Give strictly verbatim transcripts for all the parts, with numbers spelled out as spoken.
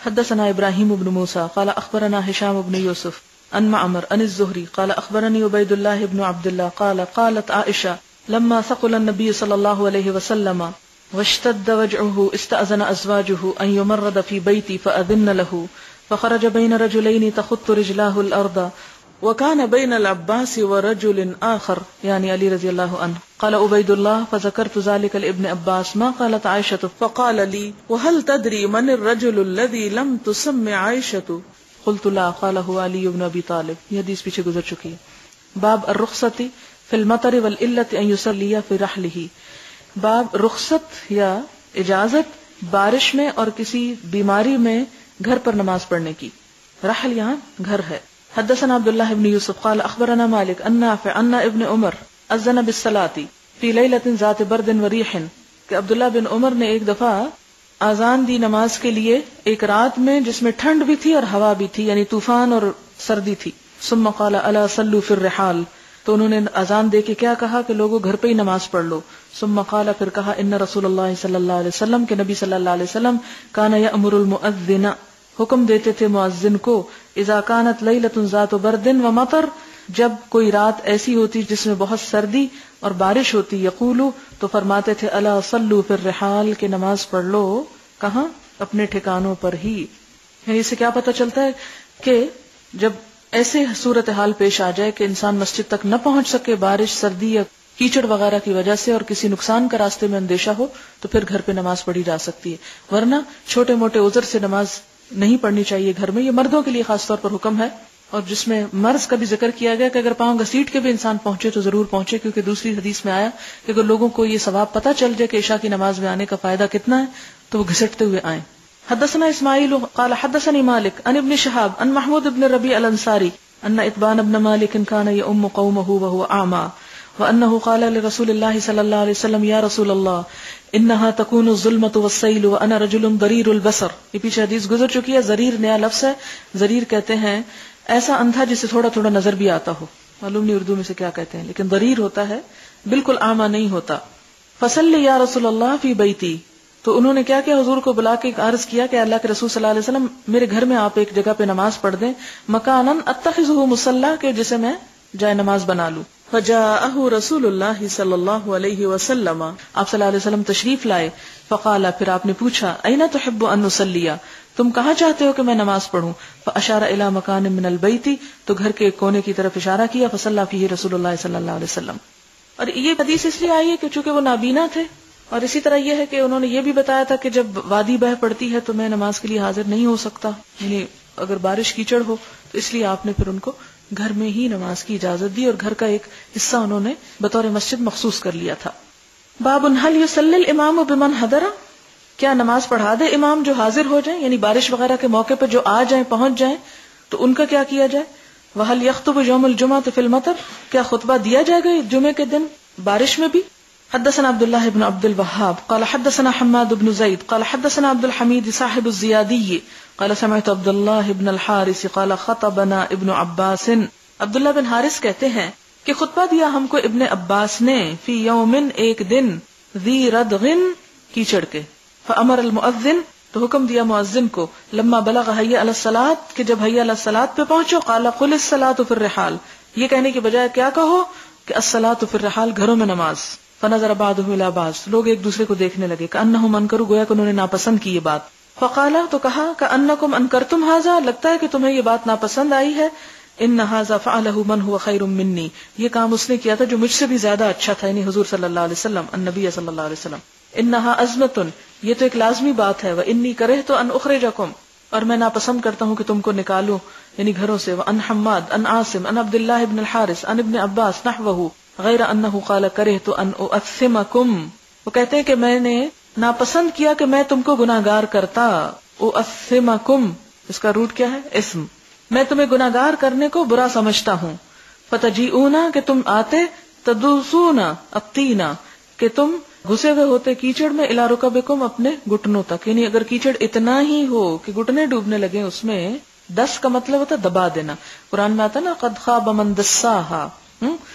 حدثنا ابراہیم بن موسیٰ قال اخبرنا هشام بن یوسف عن معمر عن الزہری قال اخبرني عبید اللہ بن عبد اللہ قال قالت عائشہ لما ثقل النبي صلی اللہ علیہ وسلم واشتد وجعه استأذن ازواجه ان يمرض في بيتي فأذن له فخرج بين رجلين تخط رجلاه الارض وكان بين العباس ورجل آخر يعني علي رضي الله عنه قال عبيد الله فذكرت ذلك لابن عباس ما قالت عائشة فقال لي وهل تدري من الرجل الذي لم تسم عائشة قلت لا قال هو علي بن ابي طالب. یہ حدیث پیچھے گزر چکی ہے. باب الرخصة في المطر والإلة ان يصلي في رحله. باب رخصت یا اجازت بارش میں اور کسی بیماری میں گھر پر نماز پڑھنے کی. رحل یہاں گھر ہے. حدثنا عبد الله بن يوسف قال اخبرنا مالك ان نافع ان ابن عمر اذن بالصلاة في ليلة ذات برد وريح کہ عبداللہ بن عمر نے ایک دفعہ اذان دی نماز کے لیے ایک رات میں جس میں ٹھنڈ بھی تھی اور ہوا بھی تھی، یعنی طوفان اور سردی تھی. ثم قال الا صلوا في الرحال، تو انہوں نے اذان دے کے کیا کہا کہ لوگوں گھر پہ ہی نماز پڑھ لو. ثم قال، پھر کہا ان رسول اللہ صلی اللہ علیہ وسلم کہ نبی صلی اللہ علیہ وسلم کان یأمر المؤذن، حکم دیتے تھے مؤذن کو، اذا کانت لیلۃ ذات برد و مطر، جب کوئی رات ایسی ہوتی جس میں بہت سردی اور بارش ہوتی، یقولو، تو فرماتے تھے الا صلوا فی الرحال، کہ نماز پڑھ لو کہاں؟ اپنے ٹھکانوں پر ہی. یعنی اس سے کیا پتہ چلتا ہے کہ جب ایسے صورتحال پیش آ جائے کہ انسان مسجد تک نہ پہنچ سکے بارش، سردی یا کیچڑ وغیرہ کی وجہ سے، اور کسی نقصان کا راستے میں اندیشہ ہو، تو پھر گھر پہ نماز پڑھی جا سکتی ہے. ورنہ چھوٹے موٹے عذر سے نماز نہیں پڑھنی چاہیے گھر میں. یہ مردوں کے لیے خاص طور پر حکم ہے، اور جس میں مرض کا بھی ذکر کیا گیا کہ اگر پاؤں گھسیٹ کے بھی انسان پہنچے تو ضرور پہنچے، کیونکہ دوسری حدیث میں آیا کہ اگر لوگوں کو یہ ثواب پتہ چل جائے کہ عشاء کی نماز میں آنے کا فائدہ کتنا ہے تو وہ گھسٹتے ہوئے آئیں. حدثنا اسماعیل قال حدثني مالك عن ابن شهاب عن محمود بن ربيع الانصاري ان اتبان بن مالك كان يؤم قومه وهو اعمى وانه قال لرسول الله صلى الله عليه وسلم يا رسول الله انها تكون الظلمة والسيل وانا رجل ضرير البصر. یہ پیچھے حدیث گزر چکی ہے. ضریر نیا لفظ ہے. ضریر کہتے ہیں ایسا اندھا جسے تھوڑا تھوڑا نظر بھی آتا ہو، معلوم نہیں اردو میں سے کیا کہتے ہیں، لیکن ضریر ہوتا ہے بالکل اعمى نہیں ہوتا. فصلی یا رسول اللہ فی بیتی، تو انہوں نے کیا کیا، حضور کو بلا کے عرض کیا کہ اللہ کے رسول صلی اللہ علیہ وسلم میرے گھر میں آپ ایک جگہ پہ نماز پڑھ دیں، مکانن اتخذہ مصلی، کہ جسے میں جائے نماز بنا لوں. فجاءہ رسول اللہ صلی اللہ علیہ وسلم، آپ صلی اللہ علیہ وسلم تشریف لائے. فقال، پھر آپ نے پوچھا، این تحب ان نصلی، تم کہاں چاہتے ہو کہ میں نماز پڑھوں؟ فاشار الی مکان من البیت، تو گھر کے کونے کی طرف اشارہ کیا. فصلی فیہ رسول اللہ صلی اللہ علیہ وسلم. اور یہ حدیث اس لیے آئی ہے کہ چونکہ وہ نابینا تھے، اور اسی طرح یہ ہے کہ انہوں نے یہ بھی بتایا تھا کہ جب وادی بہہ پڑتی ہے تو میں نماز کے لیے حاضر نہیں ہو سکتا، یعنی اگر بارش کیچڑ ہو تو اس لیے آپ نے پھر ان کو گھر میں ہی نماز کی اجازت دی، اور گھر کا ایک حصہ انہوں نے بطور مسجد مخصوص کر لیا تھا. باب هل يصلي الامام بمن حضر، کیا نماز پڑھا دے امام جو حاضر ہو جائیں، یعنی بارش وغیرہ کے موقع پر جو آ جائیں، پہنچ جائیں، تو ان کا کیا کیا جائے. وهل يخطب يوم الجمعة في المطر، کیا خطبہ دیا جائے گا جمعے کے دن بارش میں بھی. حدثنا عبد الله بن عبد الوهاب قال حدثنا حماد بن زيد قال حدثنا عبد الحميد صاحب الزيادي قال سمعت عبد الله بن الحارث قال خطبنا ابن عباس. عبداللہ بن حارث کہتے ہیں کہ خطبہ دیا ہم کو ابن عباس نے، فی یومن، ایک دن، ذی ردغن، کیچڑ کے. فامر المؤذن، تو حکم دیا مؤذن کو، لما بلغ حی علی الصلاۃ، کہ جب حی علی الصلاۃ پہ پہنچو، قال قل الصلاۃ فی الرحال، یہ کہنے کے بجائے کیا کہو کہ الصلاۃ فی الرحال، گھروں میں نماز. فنظر بعضهم الی بعض، لوگ ایک دوسرے کو دیکھنے لگے، کانہم انکروا، گویا کہ انہوں نے ناپسند کی یہ بات. فقال، تو کہا، کانکم انکرتم ھذا، لگتا ہے کہ تمہیں یہ بات ناپسند آئی ہے. ان ھذا فعلہ من هو خیر منی، یہ کام اس نے کیا تھا جو مجھ سے بھی زیادہ اچھا تھا، یعنی حضور صلی اللہ علیہ وسلم، النبی صلی اللہ علیہ وسلم. انھا عزمۃ، یہ تو ایک لازمی بات ہے. وانی کرہت ان اخرجکم، اور میں ناپسند کرتا ہوں کہ تم کو نکالوں، یعنی گھروں سے. وان حماد ان عاصم ان عبد اللہ بن الحارث ان ابن عباس نحوہ غیر انہ قال کرہت ان اؤثمکم، وہ کہتے ہیں کہ میں نے ناپسند کیا کہ میں تم کو گناہگار کرتا. اؤثمکم، اس کا روٹ کیا ہے؟ اسم. میں تمہیں گناہگار کرنے کو برا سمجھتا ہوں. فتجیئون، کہ تم آتے، تدوسون الطین، کہ تم گھسے ہوئے ہوتے کیچڑ میں، الی رکبکم، اپنے گھٹنوں تک. یعنی اگر کیچڑ اتنا ہی ہو کہ گھٹنے ڈوبنے لگے اس میں، دس کا مطلب ہوتا دبا دینا. قرآن میں آتا نا قد خاب من دساہا.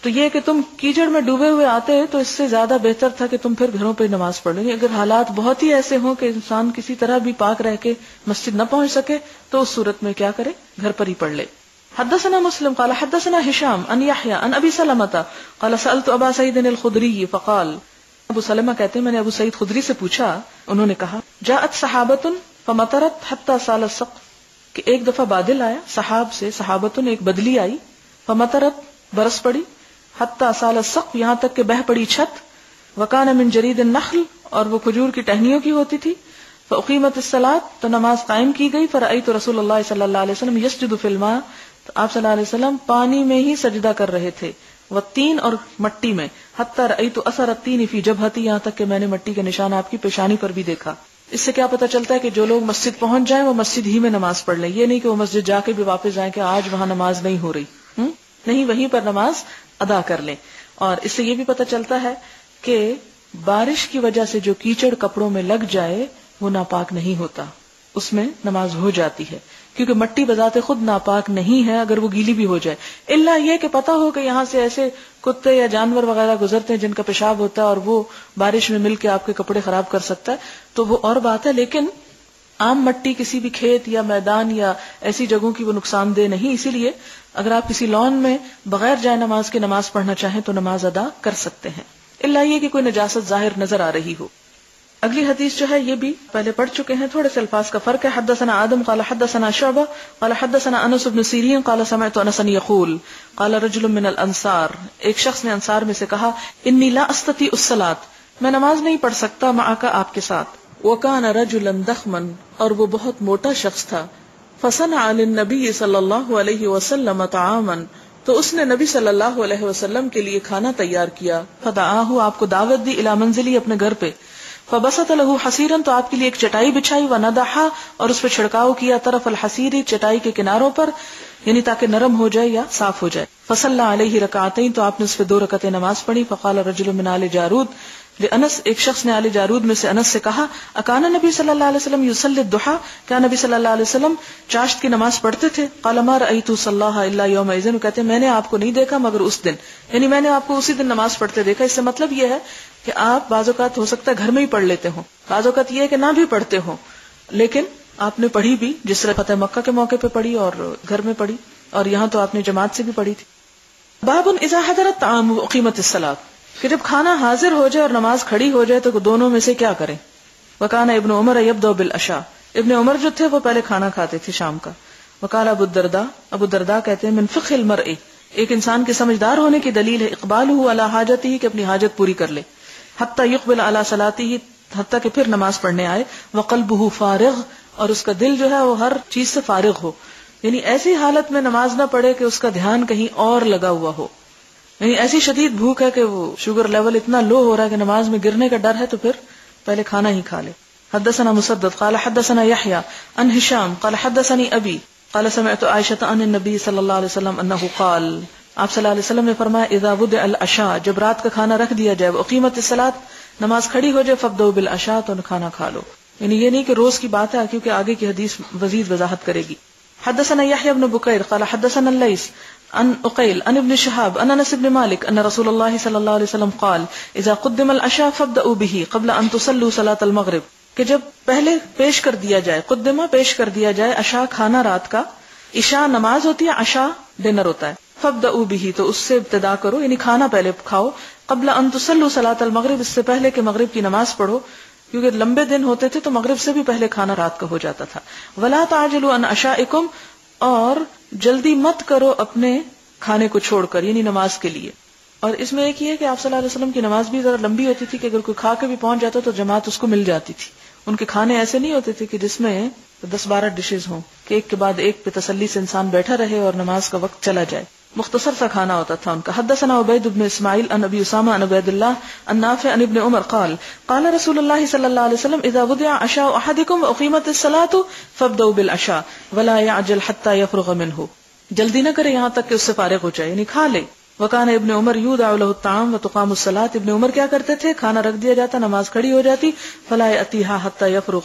تو یہ کہ تم کیچڑ میں ڈوبے ہوئے آتے تو اس سے زیادہ بہتر تھا کہ تم پھر گھروں پہ نماز پڑھ لیں. اگر حالات بہت ہی ایسے ہوں کہ انسان کسی طرح بھی پاک رہ کے مسجد نہ پہنچ سکے تو اس صورت میں کیا کرے, گھر پر ہی پڑھ لے. حدثنا مسلم قال حدثنا هشام عن يحيى عن ابي سلمة قال سألت ابا سعيد الخدري فقال, ابو سلمہ کہتے ہیں میں نے ابو سعید خدری سے پوچھا, انہوں نے کہا جاءت صحابۃ فمطرت حتى سال السقف, کہ ایک دفعہ بادل آیا, صحاب سے صحابۃ ایک بدلی آئی, فمطرت برس پڑی, حتى سال السقف یہاں تک کہ بہ پڑی چھت, وکان من جرید النخل اور وہ کھجور کی ٹہنیوں کی ہوتی تھی, فاقیمت الصلاۃ تو نماز قائم کی گئی, فرأیت رسول اللہ صلی اللہ علیہ وسلم یسجد فی الماء تو آپ صلی اللہ علیہ وسلم پانی میں ہی سجدہ کر رہے تھے, والتین اور مٹی میں, حتی رأیت اثر التین فی جبہتی یہاں تک کہ میں نے مٹی کے نشان آپ کی پیشانی پر بھی دیکھا. اس سے کیا پتہ چلتا ہے کہ جو لوگ مسجد پہنچ جائیں وہ مسجد ہی میں نماز پڑھ لیں, یہ نہیں کہ وہ مسجد جا کے بھی واپس جائیں کہ آج وہاں نماز نہیں ہو رہی, ہم نہیں, وہیں پر نماز ادا کر لیں. اور اس سے یہ بھی پتہ چلتا ہے کہ بارش کی وجہ سے جو کیچڑ کپڑوں میں لگ جائے وہ ناپاک نہیں ہوتا, اس میں نماز ہو جاتی ہے, کیونکہ مٹی بذات خود ناپاک نہیں ہے اگر وہ گیلی بھی ہو جائے, الا یہ کہ پتہ ہو کہ یہاں سے ایسے کتے یا جانور وغیرہ گزرتے ہیں جن کا پیشاب ہوتا ہے اور وہ بارش میں مل کے آپ کے کپڑے خراب کر سکتا ہے, تو وہ اور بات ہے. لیکن عام مٹی کسی بھی کھیت یا میدان یا ایسی جگہوں کی وہ نقصان دہ نہیں, اسی لیے اگر آپ کسی لان میں بغیر جائے نماز کے نماز پڑھنا چاہیں تو نماز ادا کر سکتے ہیں, الا یہ کہ کوئی نجاست ظاہر نظر آ رہی ہو. اگلی حدیث جو ہے یہ بھی پہلے پڑھ چکے ہیں, تھوڑے سے الفاظ کا فرق ہے. حدثنا آدم قال حدثنا شعبہ قال حدثنا انس بن سیرین قال سمعت انسا یقول قال رجل من الانصار, ایک شخص نے انصار میں سے کہا, انی لا استطیع الصلاۃ, میں نماز نہیں پڑھ سکتا, معک آپ کے ساتھ. وکان رجلا ضخما, اور وہ بہت موٹا شخص تھا. فصنع للنبی صلی اللہ علیہ وسلم طعاما, تو اس نے نبی صلی اللہ علیہ وسلم کے لیے کھانا تیار کیا. فدعاہ, آپ کو دعوت دی, الی منزلی, اپنے گھر پہ. فبسط له حصیرا, تو آپ کے لیے ایک چٹائی بچھائی, ونضحا, اور اس پہ چھڑکاؤ کیا, طرف الحصیر, چٹائی کے کناروں پر, یعنی تاکہ نرم ہو جائے یا صاف ہو جائے. فصلی علیہ رکعتین, تو آپ نے اس پہ دو رکعتیں نماز پڑھی. فقال رجل من آل جارود لانس, ایک شخص نے آل جارود میں سے انس سے کہا, اکان نبی صلی اللہ علیہ وسلم یصلی الضحى, کیا نبی صلی اللہ علیہ وسلم چاشت کی نماز پڑھتے تھے؟ قال ما رأیت صلاها الا یومئذ, کہتے ہیں میں نے آپ کو نہیں دیکھا مگر اس دن, یعنی میں نے آپ کو اسی دن نماز پڑھتے دیکھا. اس سے مطلب یہ ہے کہ آپ بعض اوقات ہو سکتا ہے گھر میں ہی پڑھ لیتے ہوں, بعض اوقات یہ ہے کہ نہ بھی پڑھتے ہوں, لیکن آپ نے پڑھی بھی, جس طرح فتح مکہ کے موقع پہ پڑھی اور گھر میں پڑھی, اور یہاں تو آپ نے جماعت سے بھی پڑھی تھی. باب اذا حضر الطعام واقیمت الصلاۃ, کہ جب کھانا حاضر ہو جائے اور نماز کھڑی ہو جائے تو دونوں میں سے کیا کریں. وکان ابن عمر یبدأ بالعشاء, ابن عمر جو تھے وہ پہلے کھانا کھاتے تھے شام کا. وقال ابو الدرداء, ابو الدرداء کہتے ہیں من فقہ المرء, ایک انسان کے سمجھدار ہونے کی دلیل ہے اقبالہ علی حاجتہ, کہ اپنی حاجت پوری کر لے, حتی یقبل علی صلاتہ, حتی کہ پھر نماز پڑھنے آئے, وقلبہ فارغ, اور اس کا دل جو ہے وہ ہر چیز سے فارغ ہو, یعنی ایسی حالت میں نماز نہ پڑھے کہ اس کا دھیان کہیں اور لگا ہوا ہو, یعنی ایسی شدید بھوک ہے کہ وہ شوگر لیول اتنا لو ہو رہا ہے کہ نماز میں گرنے کا ڈر ہے, تو پھر پہلے کھانا ہی کھا لے. حدثنا مسدد قال حدثنا يحيى عن هشام قال حدثني ابي قال سمعت عائشة عن النبي صلی اللہ علیہ وسلم انه قال, آپ صلی اللہ علیہ وسلم نے فرمایا, اذا وضع العشاء, جب رات کا کھانا رکھ دیا جائے, اقیمت الصلاۃ, نماز کھڑی ہو جائے, فابدؤوا بالعشاء, تو کھانا کھا لو. یعنی یہ نہیں کہ روز کی بات ہے, کیونکہ آگے کی حدیث مزید وضاحت کرے گی. حدثنا يحيى بن بكير قال حدثنا الليث عن عقيل عن ابن شهاب عن انس بن مالك ان رسول الله صلى الله عليه وسلم قال اذا قدم العشاء فابدؤوا به قبل ان تصلوا صلاة المغرب, کہ جب پہلے پیش کر دیا جائے, قدمہ پیش کر دیا جائے, عشاء کھانا رات کا, عشاء نماز ہوتی ہے, عشاء ڈنر ہوتا ہے. فابدؤوا به, تو اس سے ابتدا کرو, یعنی کھانا پہلے کھاؤ, قبل ان تصلوا صلاة المغرب, اس سے پہلے کہ مغرب کی نماز پڑھو, کیونکہ لمبے دن ہوتے تھے تو مغرب سے بھی پہلے کھانا رات کا ہو جاتا تھا. ولا تعجلوا عن عشائکم, اور جلدی مت کرو اپنے کھانے کو چھوڑ کر, یعنی نماز کے لیے. اور اس میں ایک یہ ہے کہ آپ صلی اللہ علیہ وسلم کی نماز بھی ذرا لمبی ہوتی تھی, کہ اگر کوئی کھا کے بھی پہنچ جاتا تو جماعت اس کو مل جاتی تھی. ان کے کھانے ایسے نہیں ہوتے تھے کہ جس میں دس بارہ ڈشز ہوں, کہ ایک کے بعد ایک پہ تسلی سے انسان بیٹھا رہے اور نماز کا وقت چلا جائے. مختصر سا کھانا ہوتا تھا ان کا. حدثنا عبید بن اسماعیل عن ابی اسامہ عن عبید اللہ عن نافع عن ابن عمر قال قال رسول اللہ صلی اللہ علیہ وسلم اذا وضع عشاء احدکم واقیمت الصلاۃ فابدؤوا بالعشاء ولا يعجل حتى يفرغ منه, جلدی نہ کرے یہاں تک کہ اس سے فارغ ہو جائے, یعنی کھا لے. وکان ابن عمر یودع له الطعام وتقام الصلاۃ, ابن عمر کیا کرتے تھے, کھانا رکھ دیا جاتا, نماز کھڑی ہو جاتی, فلا یاتیھا حتى يفرغ,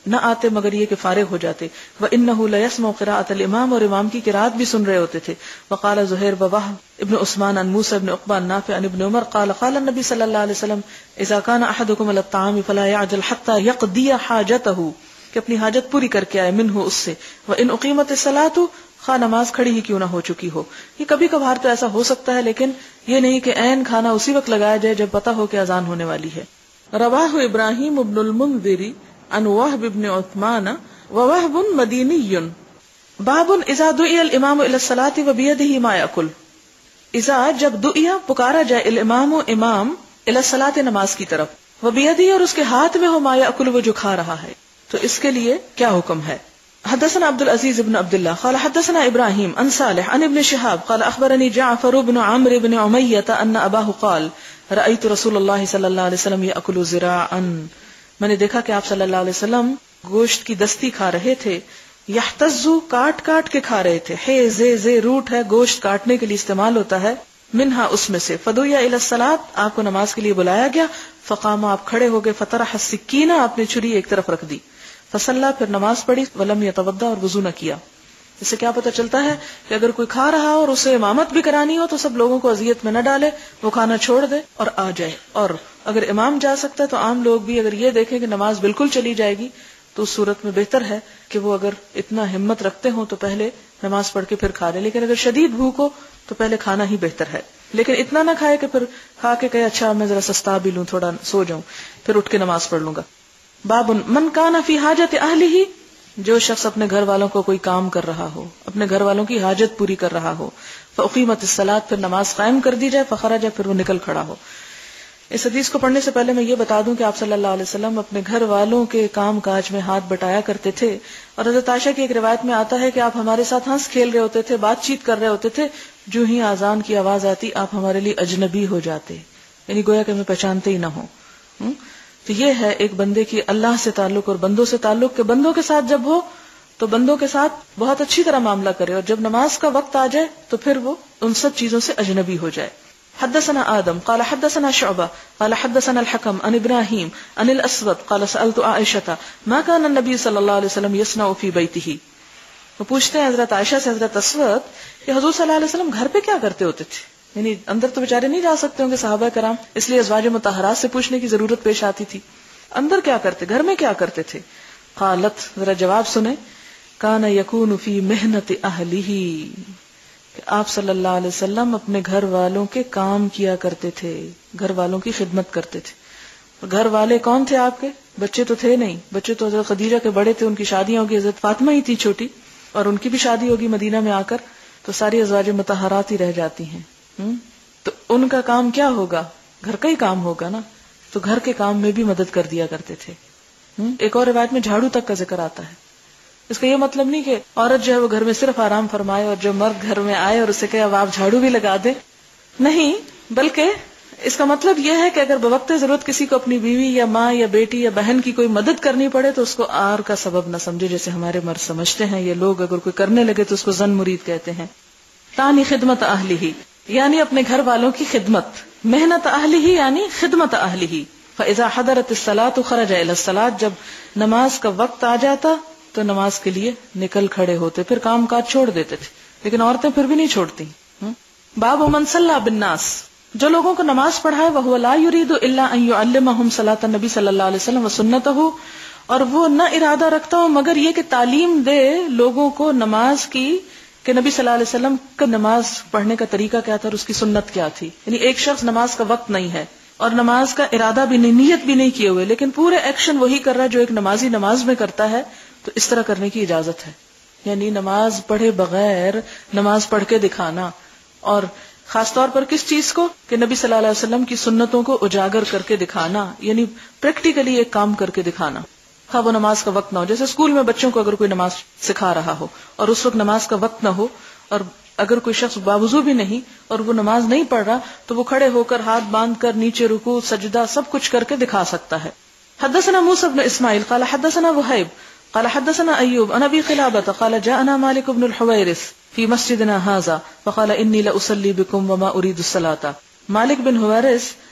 نہ آتے مگر یہ کہ فارغ ہو جاتے. وَإِنَّهُ لَيَسْمَعُ قِرَاءَةَ الْإِمَامِ اور امام کی قرات بھی سن رہے ہوتے تھے. وقال زہیر ووهب ابن عثمان عن موسى بن عقبہ نافع عن ابن عمر قال قال النبي صلی اللہ علیہ وسلم اذا كان احدكم على الطعام فلا يعجل حتى يقضي حاجته کہ اپنی حاجت پوری کر کے آئے منہ اس سے. وَإِنْ أُقِيمَتِ الصَّلَاةُ خواہ نماز کھڑی ہی کیوں نہ ہو چکی ہو. یہ کبھی کبھار تو ایسا ہو سکتا ہے لیکن یہ نہیں کہ عین کھانا اسی وقت لگایا جائے جب پتہ ہو کہ اذان ہونے والی ہے. رواہ ابراہیم ابن المنذر عن وهب ابن عثمان ووهب مدینی. باب اذا دعی الامام الى الصلاة وبیدہ ما یاکل. اذا جب دعیا پکارا جائے الامام امام الى الصلاة نماز کی طرف وبیدہ اور اس کے ہاتھ میں ہو ما یاکل وہ جو کھا رہا ہے تو اس کے لیے کیا حکم ہے. حدثنا عبد العزيز بن عبد الله قال حدثنا ابراهيم عن صالح عن ابن شهاب قال اخبرني جعفر بن عمرو بن اميه ان اباه قال رايت رسول الله صلى الله عليه وسلم ياكل ذراعا. میں نے دیکھا کہ آپ صلی اللہ علیہ وسلم گوشت کی دستی کھا رہے تھے. يحتز کاٹ کاٹ کے کھا رہے تھے. ہے زے زے روٹ ہے گوشت کاٹنے کے لیے استعمال ہوتا ہے. منہا اس میں سے. فدعي الى الصلاه آپ کو نماز کے لیے بلایا گیا. فقام آپ کھڑے ہو گئے. فطرح السکینہ آپ نے چھری ایک طرف رکھ دی. فصلى پھر نماز پڑھی. ولم يتوضا اور وضو نہ کیا. اس سے کیا پتہ چلتا ہے کہ اگر کوئی کھا رہا اور اسے امامت بھی کرانی ہو تو سب لوگوں کو اذیت میں نہ ڈالے, وہ کھانا چھوڑ دے اور آ جائے. اور اگر امام جا سکتا ہے تو عام لوگ بھی اگر یہ دیکھیں کہ نماز بالکل چلی جائے گی تو اس صورت میں بہتر ہے کہ وہ اگر اتنا ہمت رکھتے ہوں تو پہلے نماز پڑھ کے پھر کھا لے. لیکن اگر شدید بھوک ہو تو پہلے کھانا ہی بہتر ہے. لیکن اتنا نہ کھائے کہ پھر کھا کے کہے اچھا میں ذرا سستا بھی لوں, تھوڑا سو جاؤں, پھر اٹھ کے نماز پڑھ لوں گا. باب من کان فی حاجت اہلہ, جو شخص اپنے گھر والوں کو کوئی کام کر رہا ہو, اپنے گھر والوں کی حاجت پوری کر رہا ہو. فاقیمت الصلاۃ پھر نماز قائم کر دی جائے. فخرج پھر وہ نکل کھڑا ہو. اس حدیث کو پڑھنے سے پہلے میں یہ بتا دوں کہ آپ صلی اللہ علیہ وسلم اپنے گھر والوں کے کام کاج میں ہاتھ بٹایا کرتے تھے. اور حضرت عائشہ کی ایک روایت میں آتا ہے کہ آپ ہمارے ساتھ ہنس کھیل رہے ہوتے تھے, بات چیت کر رہے ہوتے تھے, جو ہی آذان کی آواز آتی آپ ہمارے لیے اجنبی ہو جاتے, یعنی گویا کہ ہمیں پہچانتے ہی نہ ہو. تو یہ ہے ایک بندے کی اللہ سے تعلق اور بندوں سے تعلق کہ بندوں کے ساتھ جب ہو تو بندوں کے ساتھ بہت اچھی طرح معاملہ کرے, اور جب نماز کا وقت آ جائے تو پھر وہ ان سب چیزوں سے اجنبی ہو جائے. حدثنا آدم قال حدثنا شعبہ قال حدثنا الحكم عن ابراہیم عن الاسود قال سألت عائشة ما كان النبي صلی اللہ علیہ وسلم يصنع في بيته. وہ پوچھتے ہیں حضرت عائشہ سے حضرت اسود کہ حضور صلی اللہ علیہ وسلم گھر پہ کیا کرتے ہوتے تھے, یعنی اندر تو بیچارے نہیں جا سکتے ہوں گے صحابہ کرام, اس لیے ازواج مطہرات سے پوچھنے کی ضرورت پیش آتی تھی. اندر کیا کرتے, گھر میں کیا کرتے تھے. قالت, ذرا جواب سنیں, کان یکون فی محنت اہلہ, کہ آپ صلی اللہ علیہ وسلم اپنے گھر والوں کے کام کیا کرتے تھے, گھر والوں کی خدمت کرتے تھے. گھر والے کون تھے آپ کے؟ بچے تو تھے نہیں, بچے تو حضرت خدیجہ کے بڑے تھے, ان کی شادیاں ہوگی, حضرت فاطمہ ہی تھی چھوٹی, اور ان کی بھی شادی ہوگی مدینہ میں آ کر, تو ساری ازواج مطہرات ہی رہ جاتی ہیں. تو ان کا کام کیا ہوگا؟ گھر کا ہی کام ہوگا نا, تو گھر کے کام میں بھی مدد کر دیا کرتے تھے. ایک اور روایت میں جھاڑو تک کا ذکر آتا ہے. اس کا یہ مطلب نہیں کہ عورت جو ہے وہ گھر میں صرف آرام فرمائے اور جب مرد گھر میں آئے اور اسے کہے اب آپ جھاڑو بھی لگا دیں, نہیں, بلکہ اس کا مطلب یہ ہے کہ اگر بوقت ضرورت کسی کو اپنی بیوی یا ماں یا بیٹی یا بہن کی کوئی مدد کرنی پڑے تو اس کو آر کا سبب نہ سمجھے, جیسے ہمارے مرد سمجھتے ہیں. یہ لوگ اگر کوئی کرنے لگے تو اس کو زن مرید کہتے ہیں. تانی خدمت اہلہ, یعنی اپنے گھر والوں کی خدمت. محنت اہلہ یعنی خدمت اہلہ. فاذا حضرت الصلاۃ خرج الى الصلاۃ, جب نماز کا وقت آ جاتا تو نماز کے لیے نکل کھڑے ہوتے, پھر کام کاج چھوڑ دیتے تھے. لیکن عورتیں پھر بھی نہیں چھوڑتی. باب من صلی بالناس, جو لوگوں کو نماز پڑھائے وهو لا يريد الا ان يعلمهم صلاۃ النبی صلی اللہ علیہ وسلم وسنته, اور وہ نہ ارادہ رکھتا ہو مگر یہ کہ تعلیم دے لوگوں کو نماز کی, کہ نبی صلی اللہ علیہ وسلم کا نماز پڑھنے کا طریقہ کیا تھا اور اس کی سنت کیا تھی. یعنی ایک شخص نماز کا وقت نہیں ہے اور نماز کا ارادہ بھی نہیں, نیت بھی نہیں کیے ہوئے, لیکن پورے ایکشن وہی کر رہا ہے جو ایک نمازی نماز میں کرتا ہے, تو اس طرح کرنے کی اجازت ہے. یعنی نماز پڑھے بغیر نماز پڑھ کے دکھانا, اور خاص طور پر کس چیز کو, کہ نبی صلی اللہ علیہ وسلم کی سنتوں کو اجاگر کر کے دکھانا, یعنی پریکٹیکلی ایک کام کر کے دکھانا. ہاں وہ نماز کا وقت نہ ہو, جیسے اسکول میں بچوں کو اگر کوئی نماز سکھا رہا ہو اور اس وقت نماز کا وقت نہ ہو, اور اگر کوئی شخص باوضو بھی نہیں اور وہ نماز نہیں پڑھ رہا, تو وہ کھڑے ہو کر ہاتھ باندھ کر نیچے رکوع سجدہ سب کچھ کر کے دکھا سکتا ہے. حدثنا موسى بن اسماعیل قال حدثنا وهيب قال حدثنا ایوب عن ابي قلابة قال جاءنا مالك بن الحويرث في مسجدنا هذا فقال اني لاصلي بكم وما اريد الصلاة. مالک بن حویرث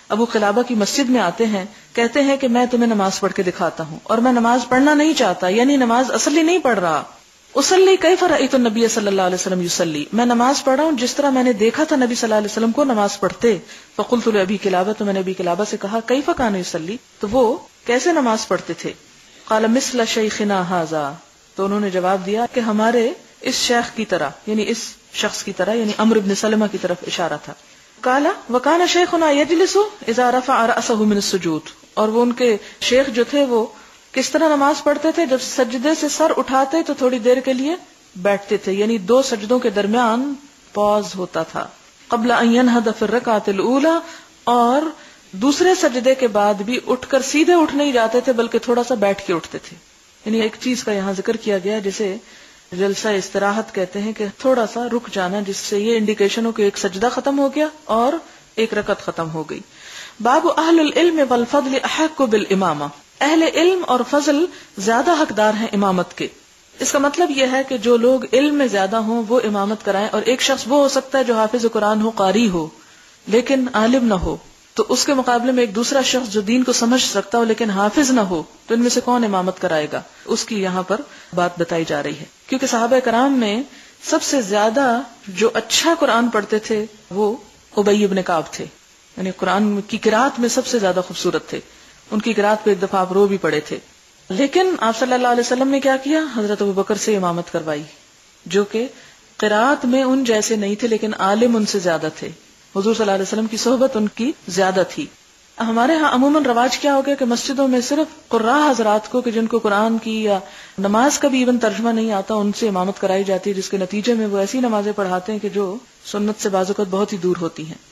ابو قلابہ کی مسجد میں آتے ہیں, کہتے ہیں کہ میں تمہیں نماز پڑھ کے دکھاتا ہوں, اور میں نماز پڑھنا نہیں چاہتا, یعنی نماز اصلی نہیں پڑھ رہا. اصلی کیف رأیت النبی صلی اللہ علیہ وسلم یصلی, میں نماز پڑھ رہا ہوں جس طرح میں نے دیکھا تھا نبی صلی اللہ علیہ وسلم کو نماز پڑھتے. فقلت لأبی قلابہ, تو میں نے ابی قلابہ سے کہا کیف کان یصلی, تو وہ کیسے نماز پڑھتے تھے؟ قال مثل شیخنا ھذا, تو انہوں نے جواب دیا کہ ہمارے اس شیخ کی طرح, یعنی اس شخص کی طرح, یعنی عمرو بن سلمہ کی طرف اشارہ تھا. قال وکان شیخنا یجلس اذا رفع رأسه من السجود, اور وہ ان کے شیخ جو تھے وہ کس طرح نماز پڑھتے تھے؟ جب سجدے سے سر اٹھاتے تو تھوڑی دیر کے لیے بیٹھتے تھے, یعنی دو سجدوں کے درمیان پاز ہوتا تھا. قبل ان ينهض في الركعة الاولى, اور دوسرے سجدے کے بعد بھی اٹھ کر سیدھے اٹھ نہیں جاتے تھے بلکہ تھوڑا سا بیٹھ کے اٹھتے تھے. یعنی ایک چیز کا یہاں ذکر کیا گیا جسے جلسہ استراحت کہتے ہیں, کہ تھوڑا سا رک جانا, جس سے یہ انڈیکیشن ہو کہ ایک سجدہ ختم ہو گیا اور ایک رکعت ختم ہو گئی. باب اہل العلم والفضل احق بالامامہ, اہل علم اور فضل زیادہ حقدار ہیں امامت کے. اس کا مطلب یہ ہے کہ جو لوگ علم میں زیادہ ہوں وہ امامت کرائیں, اور ایک شخص وہ ہو سکتا ہے جو حافظ قرآن ہو, قاری ہو, لیکن عالم نہ ہو, تو اس کے مقابلے میں ایک دوسرا شخص جو دین کو سمجھ سکتا ہو لیکن حافظ نہ ہو, تو ان میں سے کون امامت کرائے گا؟ اس کی یہاں پر بات بتائی جا رہی ہے. کیونکہ صحابہ کرام میں سب سے زیادہ جو اچھا قرآن پڑھتے تھے وہ ابی بن کعب تھے, یعنی قرآن کی قرات میں سب سے زیادہ خوبصورت تھے. ان کی قرات پہ ایک دفعہ آپ رو بھی پڑے تھے. لیکن آپ صلی اللہ علیہ وسلم نے کیا کیا؟ حضرت ابوبکر سے امامت کروائی, جو کہ قرات میں ان جیسے نہیں تھے لیکن عالم ان سے زیادہ تھے. حضور صلی اللہ علیہ وسلم کی صحبت ان کی زیادہ تھی. ہمارے ہاں عموماً رواج کیا ہو گیا کہ مسجدوں میں صرف قراء حضرات کو, کہ جن کو قرآن کی یا نماز کا بھی ایون ترجمہ نہیں آتا, ان سے امامت کرائی جاتی ہے, جس کے نتیجے میں وہ ایسی نمازیں پڑھاتے ہیں کہ جو سنت سے بعض اوقات بہت ہی دور ہوتی ہیں.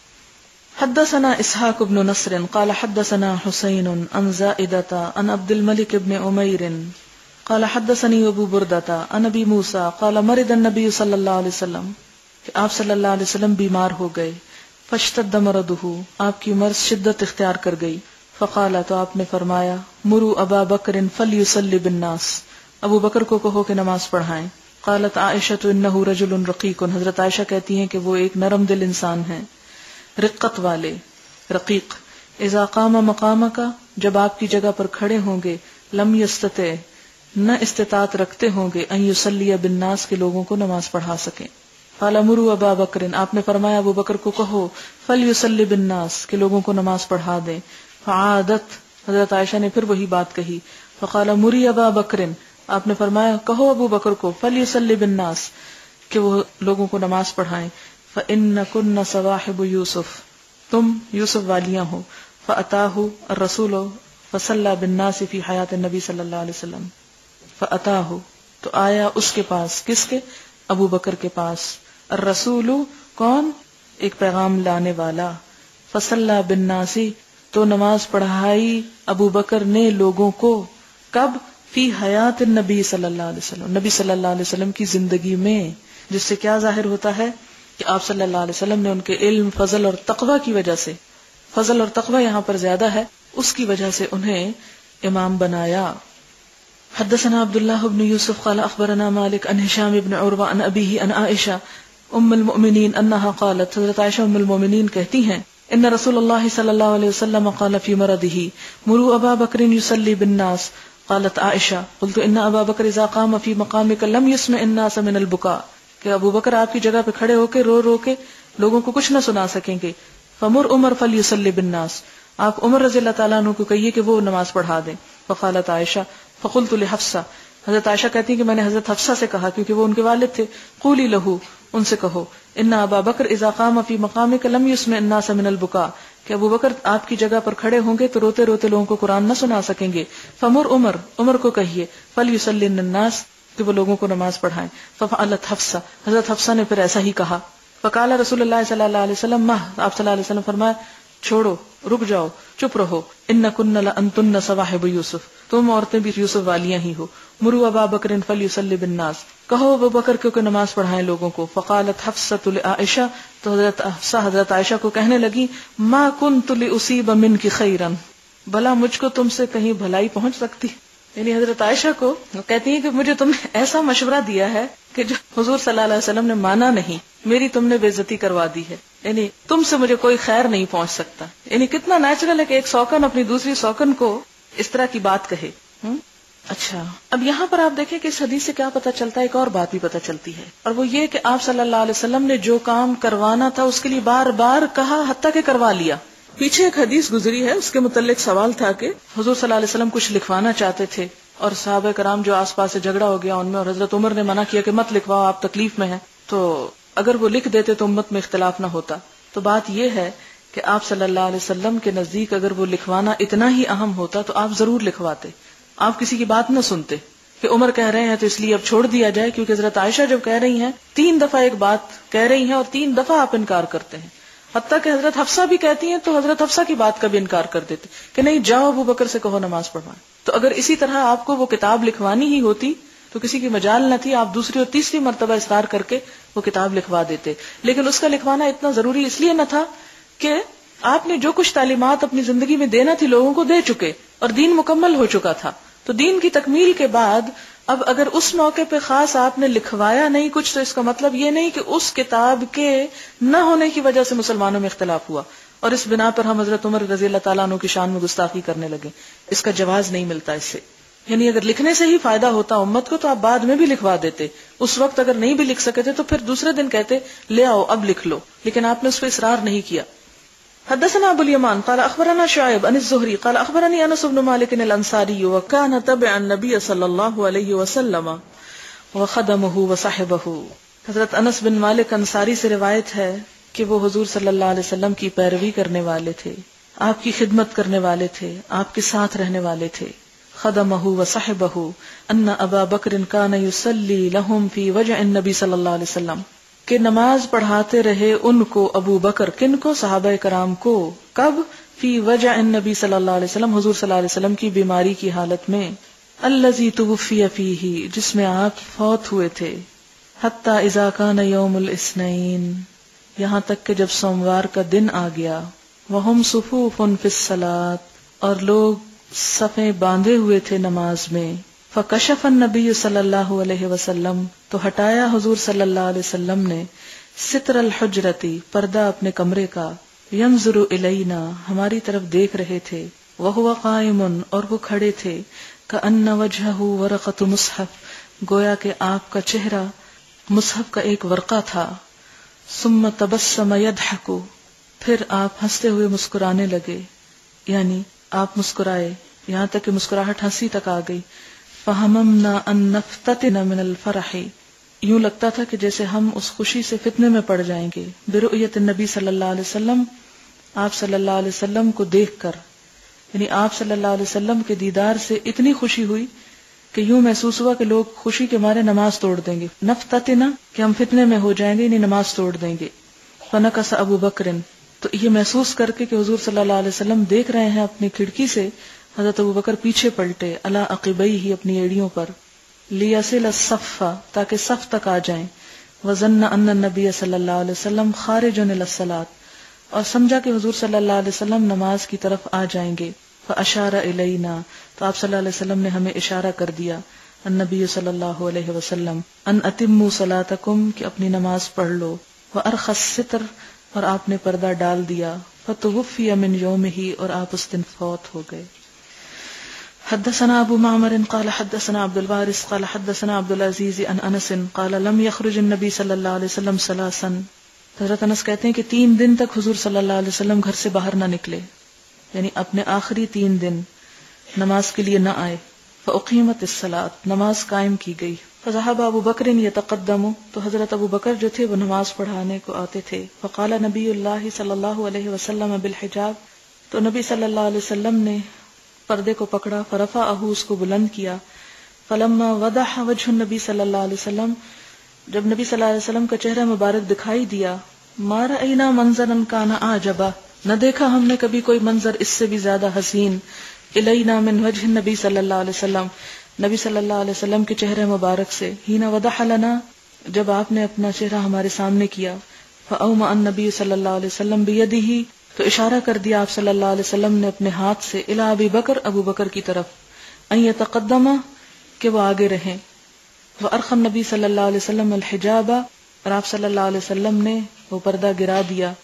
حدثنا اسحاق بن نصر قال حدثنا حسین عن زائدة عن عبد الملك بن عمير قال حدثني ابو بردة عن ابي موسى قال مرض النبي صلی اللہ علیہ وسلم, کہ آپ صلی اللہ علیہ وسلم بیمار ہو گئے. فاشتد مرضه, آپ کی مرض شدت اختیار کر گئی. فقال, تو آپ نے فرمایا, مروا ابا بکر فلیصلی بالناس, ابو بکر کو کہو کہ نماز پڑھائیں. قالت عائشہ انه رجل رقیق, حضرت عائشہ کہتی ہیں کہ وہ ایک نرم دل انسان ہیں, رقت والے, رقیق. اذا قام مقامک, جب آپ کی جگہ پر کھڑے ہوں گے, لم یستطع, نہ استطاعت رکھتے ہوں گے, ان یصلی بالناس, کے لوگوں کو نماز پڑھا سکیں. قال مروا ابا بکر, آپ نے فرمایا ابو بکر کو کہو, فلیصلی بالناس, کے لوگوں کو نماز پڑھا دیں. فعادت, حضرت عائشہ نے پھر وہی بات کہی. فقال مری ابا بکر, آپ نے فرمایا کہو ابو بکر کو, فلیصلی بالناس, کہ وہ لوگوں کو نماز پڑھائیں. فإنکن صواحب یوسف, تم یوسف والیاں ہو. فأتاہ الرسول فصلی بالناس فی حیات النبی صلی اللہ علیہ وسلم. فأتاہ, تو آیا اس کے پاس, کس کے؟ ابو بکر کے پاس. الرسول, کون؟ ایک پیغام لانے والا. فصلی بالناس, تو نماز پڑھائی ابو بکر نے لوگوں کو. کب؟ فی حیات النبی صلی اللہ علیہ وسلم, نبی صلی اللہ علیہ وسلم کی زندگی میں. جس سے کیا ظاہر ہوتا ہے کہ آپ صلی اللہ علیہ وسلم نے ان کے علم, فضل اور تقوی کی وجہ سے, فضل اور تقوی یہاں پر زیادہ ہے, اس کی وجہ سے انہیں امام بنایا. حدثنا عبداللہ بن یوسف قال اخبرنا مالک عن ہشام بن عروہ عن ابیہ عن عائشہ ام المؤمنین انہا قالت, حضرت عائشہ ام المؤمنین کہتی ہیں, ان رسول اللہ صلی اللہ علیہ وسلم قال فی مرضہ مروا ابا بکر یصلی بالناس. قالت عائشہ قلت ان ابا بکر اذا قام فی مقامک لم یسمع الناس من البکاء, کہ ابو بکر آپ کی جگہ پہ کھڑے ہو کے رو رو کے لوگوں کو کچھ نہ سنا سکیں گے. فمر عمر فلیصلی بالناس, آپ عمر رضی اللہ تعالیٰ عنہ کو کہیے کہ وہ نماز پڑھا دیں. فقالت عائشہ فقلت لحفصہ, حضرت عائشہ کہتی ہیں کہ میں نے حضرت حفصہ سے کہا, کیونکہ وہ ان کے والد تھے. قولی لہو, ان سے کہو, ان ابا بکر اذا قام فی مقامک لم یسمع الناس من البکاء, کہ ابو بکر آپ کی جگہ پر کھڑے ہوں گے تو روتے روتے لوگوں کو قرآن نہ سنا سکیں گے. فمر عمر, عمر کو کہیے, فلیصلی الناس, کہ وہ لوگوں کو نماز پڑھائیں. ففعلت حفصہ, حضرت حفصہ نے پھر ایسا ہی کہا. فقال رسول اللہ صلی اللہ علیہ وسلم مہ, آپ صلی اللہ علیہ وسلم فرمایا چھوڑو, رک جاؤ, چپ رہو. انکن لانتن صواحب یوسف, تم عورتیں بھی یوسف والیاں ہی ہو. مروا ابا بکر فلیصلی بالناس, کہو ابو بکر کیونکہ نماز پڑھائیں لوگوں کو. فقالت حفصۃ لعائشہ, تو حضرت حفصہ حضرت عائشہ کو کہنے لگی, ما کنت لاصیب منک خیرا, بھلا مجھ کو تم سے کہیں بھلائی پہنچ سکتی. یعنی حضرت عائشہ کو کہتی ہیں کہ مجھے تم نے ایسا مشورہ دیا ہے کہ جو حضور صلی اللہ علیہ وسلم نے مانا نہیں, میری تم نے بے عزتی کروا دی ہے. یعنی تم سے مجھے کوئی خیر نہیں پہنچ سکتا. یعنی کتنا نیچرل ہے کہ ایک سوکن اپنی دوسری سوکن کو اس طرح کی بات کہے. اچھا, اب یہاں پر آپ دیکھیں کہ اس حدیث سے کیا پتہ چلتا ہے, ایک اور بات بھی پتہ چلتی ہے, اور وہ یہ کہ آپ صلی اللہ علیہ وسلم نے جو کام کروانا تھا اس کے لیے بار بار کہا, حتیٰ کہ کروا لیا. پیچھے ایک حدیث گزری ہے, اس کے متعلق سوال تھا کہ حضور صلی اللہ علیہ وسلم کچھ لکھوانا چاہتے تھے اور صحابہ کرام جو آس پاس سے جھگڑا ہو گیا ان میں, اور حضرت عمر نے منع کیا کہ مت لکھواؤ, آپ تکلیف میں ہیں. تو اگر وہ لکھ دیتے تو امت میں اختلاف نہ ہوتا. تو بات یہ ہے کہ آپ صلی اللہ علیہ وسلم کے نزدیک اگر وہ لکھوانا اتنا ہی اہم ہوتا تو آپ ضرور لکھواتے. آپ کسی کی بات نہ سنتے کہ عمر کہہ رہے ہیں تو اس لیے اب چھوڑ دیا جائے, کیونکہ حضرت عائشہ جب کہہ رہی ہیں, تین دفعہ ایک بات کہہ رہی ہیں اور تین دفعہ آپ انکار کرتے ہیں. حتیٰ کہ حضرت حفصہ بھی کہتی ہیں تو حضرت حفصہ کی بات کا بھی انکار کر دیتے کہ نہیں جاؤ ابو بکر سے کہو نماز پڑھوائیں. تو اگر اسی طرح آپ کو وہ کتاب لکھوانی ہی ہوتی تو کسی کی مجال نہ تھی, آپ دوسری اور تیسری مرتبہ اصرار کر کے وہ کتاب لکھوا دیتے. لیکن اس کا لکھوانا اتنا ضروری اس لیے نہ تھا کہ آپ نے جو کچھ تعلیمات اپنی زندگی میں دینا تھی لوگوں کو دے چکے اور دین مکمل ہو چکا تھا. تو دین کی تکمیل کے بعد اب اگر اس موقع پہ خاص آپ نے لکھوایا نہیں کچھ, تو اس کا مطلب یہ نہیں کہ اس کتاب کے نہ ہونے کی وجہ سے مسلمانوں میں اختلاف ہوا اور اس بنا پر ہم حضرت عمر رضی اللہ تعالیٰ عنہ کی شان میں گستاخی کرنے لگے. اس کا جواز نہیں ملتا اس سے. یعنی اگر لکھنے سے ہی فائدہ ہوتا امت کو تو آپ بعد میں بھی لکھوا دیتے. اس وقت اگر نہیں بھی لکھ سکے تھے تو پھر دوسرے دن کہتے لے آؤ اب لکھ لو, لیکن آپ نے اس پہ اصرار نہیں کیا. حدثنا ابو الیمان قال اخبرنا شعیب عن الزہری قال اخبرنی انس بن مالک الانصاری وكان تبع النبي صلی اللہ علیہ وسلم وخدمه وصحبه. حضرت انس بن مالک انصاری سے روایت ہے کہ وہ حضور صلی اللہ علیہ وسلم کی پیروی کرنے والے تھے, آپ کی خدمت کرنے والے تھے, آپ کے ساتھ رہنے والے تھے. خدمه وصحبه ان ابا بکر كان يصلي لهم في وجه النبي صلی اللہ علیہ وسلم, کہ نماز پڑھاتے رہے ان کو ابو بکر, کن کو, صحابہ کرام کو. کب؟ فی وجع النبی صلی اللہ علیہ وسلم, حضور صلی اللہ علیہ وسلم کی بیماری کی حالت میں. الذی توفی فیہ, جس میں آپ فوت ہوئے تھے. حتی اذا کان یوم الاثنین, یہاں تک کہ جب سوموار کا دن آ گیا. وہم صفوف فی الصلاۃ, اور لوگ صفیں باندھے ہوئے تھے نماز میں. فکشف النبی صلی اللہ علیہ وسلم, تو ہٹایا حضور صلی اللہ علیہ وسلم نے, ستر الحجرتی, پردہ اپنے کمرے کا. ینظر الینا, ہماری طرف دیکھ رہے تھے. وہو قائم, اور وہ کھڑے تھے. کأن وجہہ ورقۃ مصحف, گویا کہ آپ کا چہرہ مصحف کا ایک ورقہ تھا. ثم تبسم یضحک, پھر آپ ہنستے ہوئے مسکرانے لگے, یعنی آپ مسکرائے یہاں تک کہ مسکراہٹ ہنسی تک آ گئی. فہممنا ان نفتتن من الفرح, یوں لگتا تھا کہ جیسے ہم اس خوشی سے فتنے میں پڑ جائیں گے. برؤیت النبی صلی اللہ علیہ وسلم, آپ صلی اللہ علیہ وسلم کو دیکھ کر, یعنی آپ صلی اللہ علیہ وسلم کے دیدار سے اتنی خوشی ہوئی کہ یوں محسوس ہوا کہ لوگ خوشی کے مارے نماز توڑ دیں گے. نفتتن کہ ہم فتنے میں ہو جائیں گے, یعنی نماز توڑ دیں گے. فنکس ابو بکر, تو یہ محسوس کر کے کہ حضور صلی اللہ علیہ وسلم دیکھ رہے ہیں اپنی کھڑکی سے, حضرت ابو بکر پیچھے پلٹے, علی عقبیہ, اپنی ایڑیوں پر. لیصل الصف, تاکہ صف تک آ جائیں. وظن ان النبی صلی اللہ علیہ وسلم خارج الی الصلاۃ, اور سمجھا کہ حضور صلی اللہ علیہ وسلم نماز کی طرف آ جائیں گے. فاشار الینا, تو آپ صلی اللہ علیہ وسلم نے ہمیں اشارہ کر دیا. النبی صلی اللہ علیہ وسلم ان اتموا صلاتکم, کہ اپنی نماز پڑھ لو. وارخى الستر, اور آپ نے پردہ ڈال دیا. فتوفی من یومہ, اور آپ اس دن فوت ہو گئے. حدثنا ابو معمر قال حدثنا عبد الوارث قال حدثنا عبد العزيز عن انس قال لم يخرج النبي صلی اللہ علیہ وسلم ثلاثا. حضرت انس کہتے ہیں کہ تین دن تک حضور صلی اللہ علیہ وسلم گھر سے باہر نہ نکلے, یعنی اپنے آخری تین دن نماز کے لیے نہ آئے. فاقیمت الصلاۃ, نماز قائم کی گئی. فذهب ابو بکر یتقدم, تو حضرت ابو بکر جو تھے وہ نماز پڑھانے کو آتے تھے. فقال نبی اللہ صلی اللہ علیہ وسلم بالحجاب, تو نبی صلی اللہ علیہ وسلم نے پردے کو پکڑا. فرفعہ, اس کو بلند کیا. فلما وضح وجه النبی صلی اللہ علیہ وسلم, جب نبی صلی اللہ علیہ وسلم کا چہرہ مبارک دکھائی دیا. ما رأینا منظرا کان اعجبا, نہ دیکھا ہم نے کبھی کوئی منظر اس سے بھی زیادہ حسین. الینا من وجه النبی صلی اللہ علیہ وسلم, نبی صلی اللہ علیہ وسلم کے چہرے مبارک سے. حین وضح لنا, جب آپ نے اپنا چہرہ ہمارے سامنے کیا. فاومأ النبی صلی اللہ علیہ وسلم بیدہ, تو اشارہ کر دیا آپ صلی اللہ علیہ وسلم نے اپنے ہاتھ سے. الی ابی بکر, ابو بکر کی طرف. ان یتقدم, کہ وہ آگے رہیں. وارخى النبی صلی اللہ علیہ وسلم الحجاب, اور آپ صلی اللہ علیہ وسلم نے وہ پردہ گرا دیا.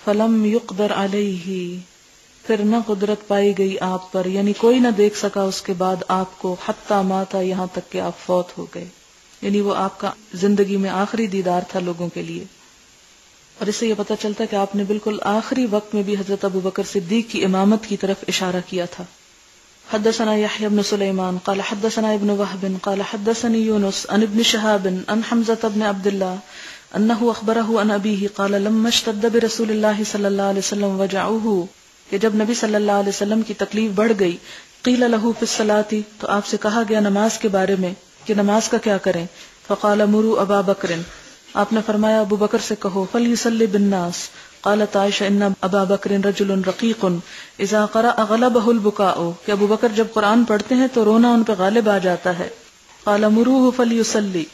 فلم یقدر علیہ، پھر نہ قدرت پائی گئی آپ پر، یعنی کوئی نہ دیکھ سکا اس کے بعد آپ کو، حتی ماتا، یہاں تک کہ آپ فوت ہو گئے، یعنی وہ آپ کا زندگی میں آخری دیدار تھا لوگوں کے لیے۔ اور اس سے یہ پتہ چلتا ہے کہ آپ نے بالکل آخری وقت میں بھی حضرت ابو بکر صدیق کی امامت کی طرف اشارہ کیا تھا۔ حدثنا یحیی بن سلیمان قال حدثنا ابن وهب قال حدثني يونس عن ابن شهاب عن حمزة بن عبد الله انه اخبره عن ابيه قال لما اشتد برسول الله صلی اللہ علیہ وسلم وجعه، کہ جب نبی صلی اللہ علیہ وسلم کی تکلیف بڑھ گئی، قیل له فی الصلاة، تو آپ سے کہا گیا نماز کے بارے میں کہ نماز کا کیا کریں، فقال مروا ابا بکر، آپ نے فرمایا ابو بکر سے کہو، فلیصلی بالناس، قالت عائشہ ان ابا بکر رجل رقیق اذا قرأ غلبه البکاء، کہ ابو بکر جب قرآن پڑھتے ہیں تو رونا ان پہ غالب آ جاتا ہے۔ قال مروه فلیصلی،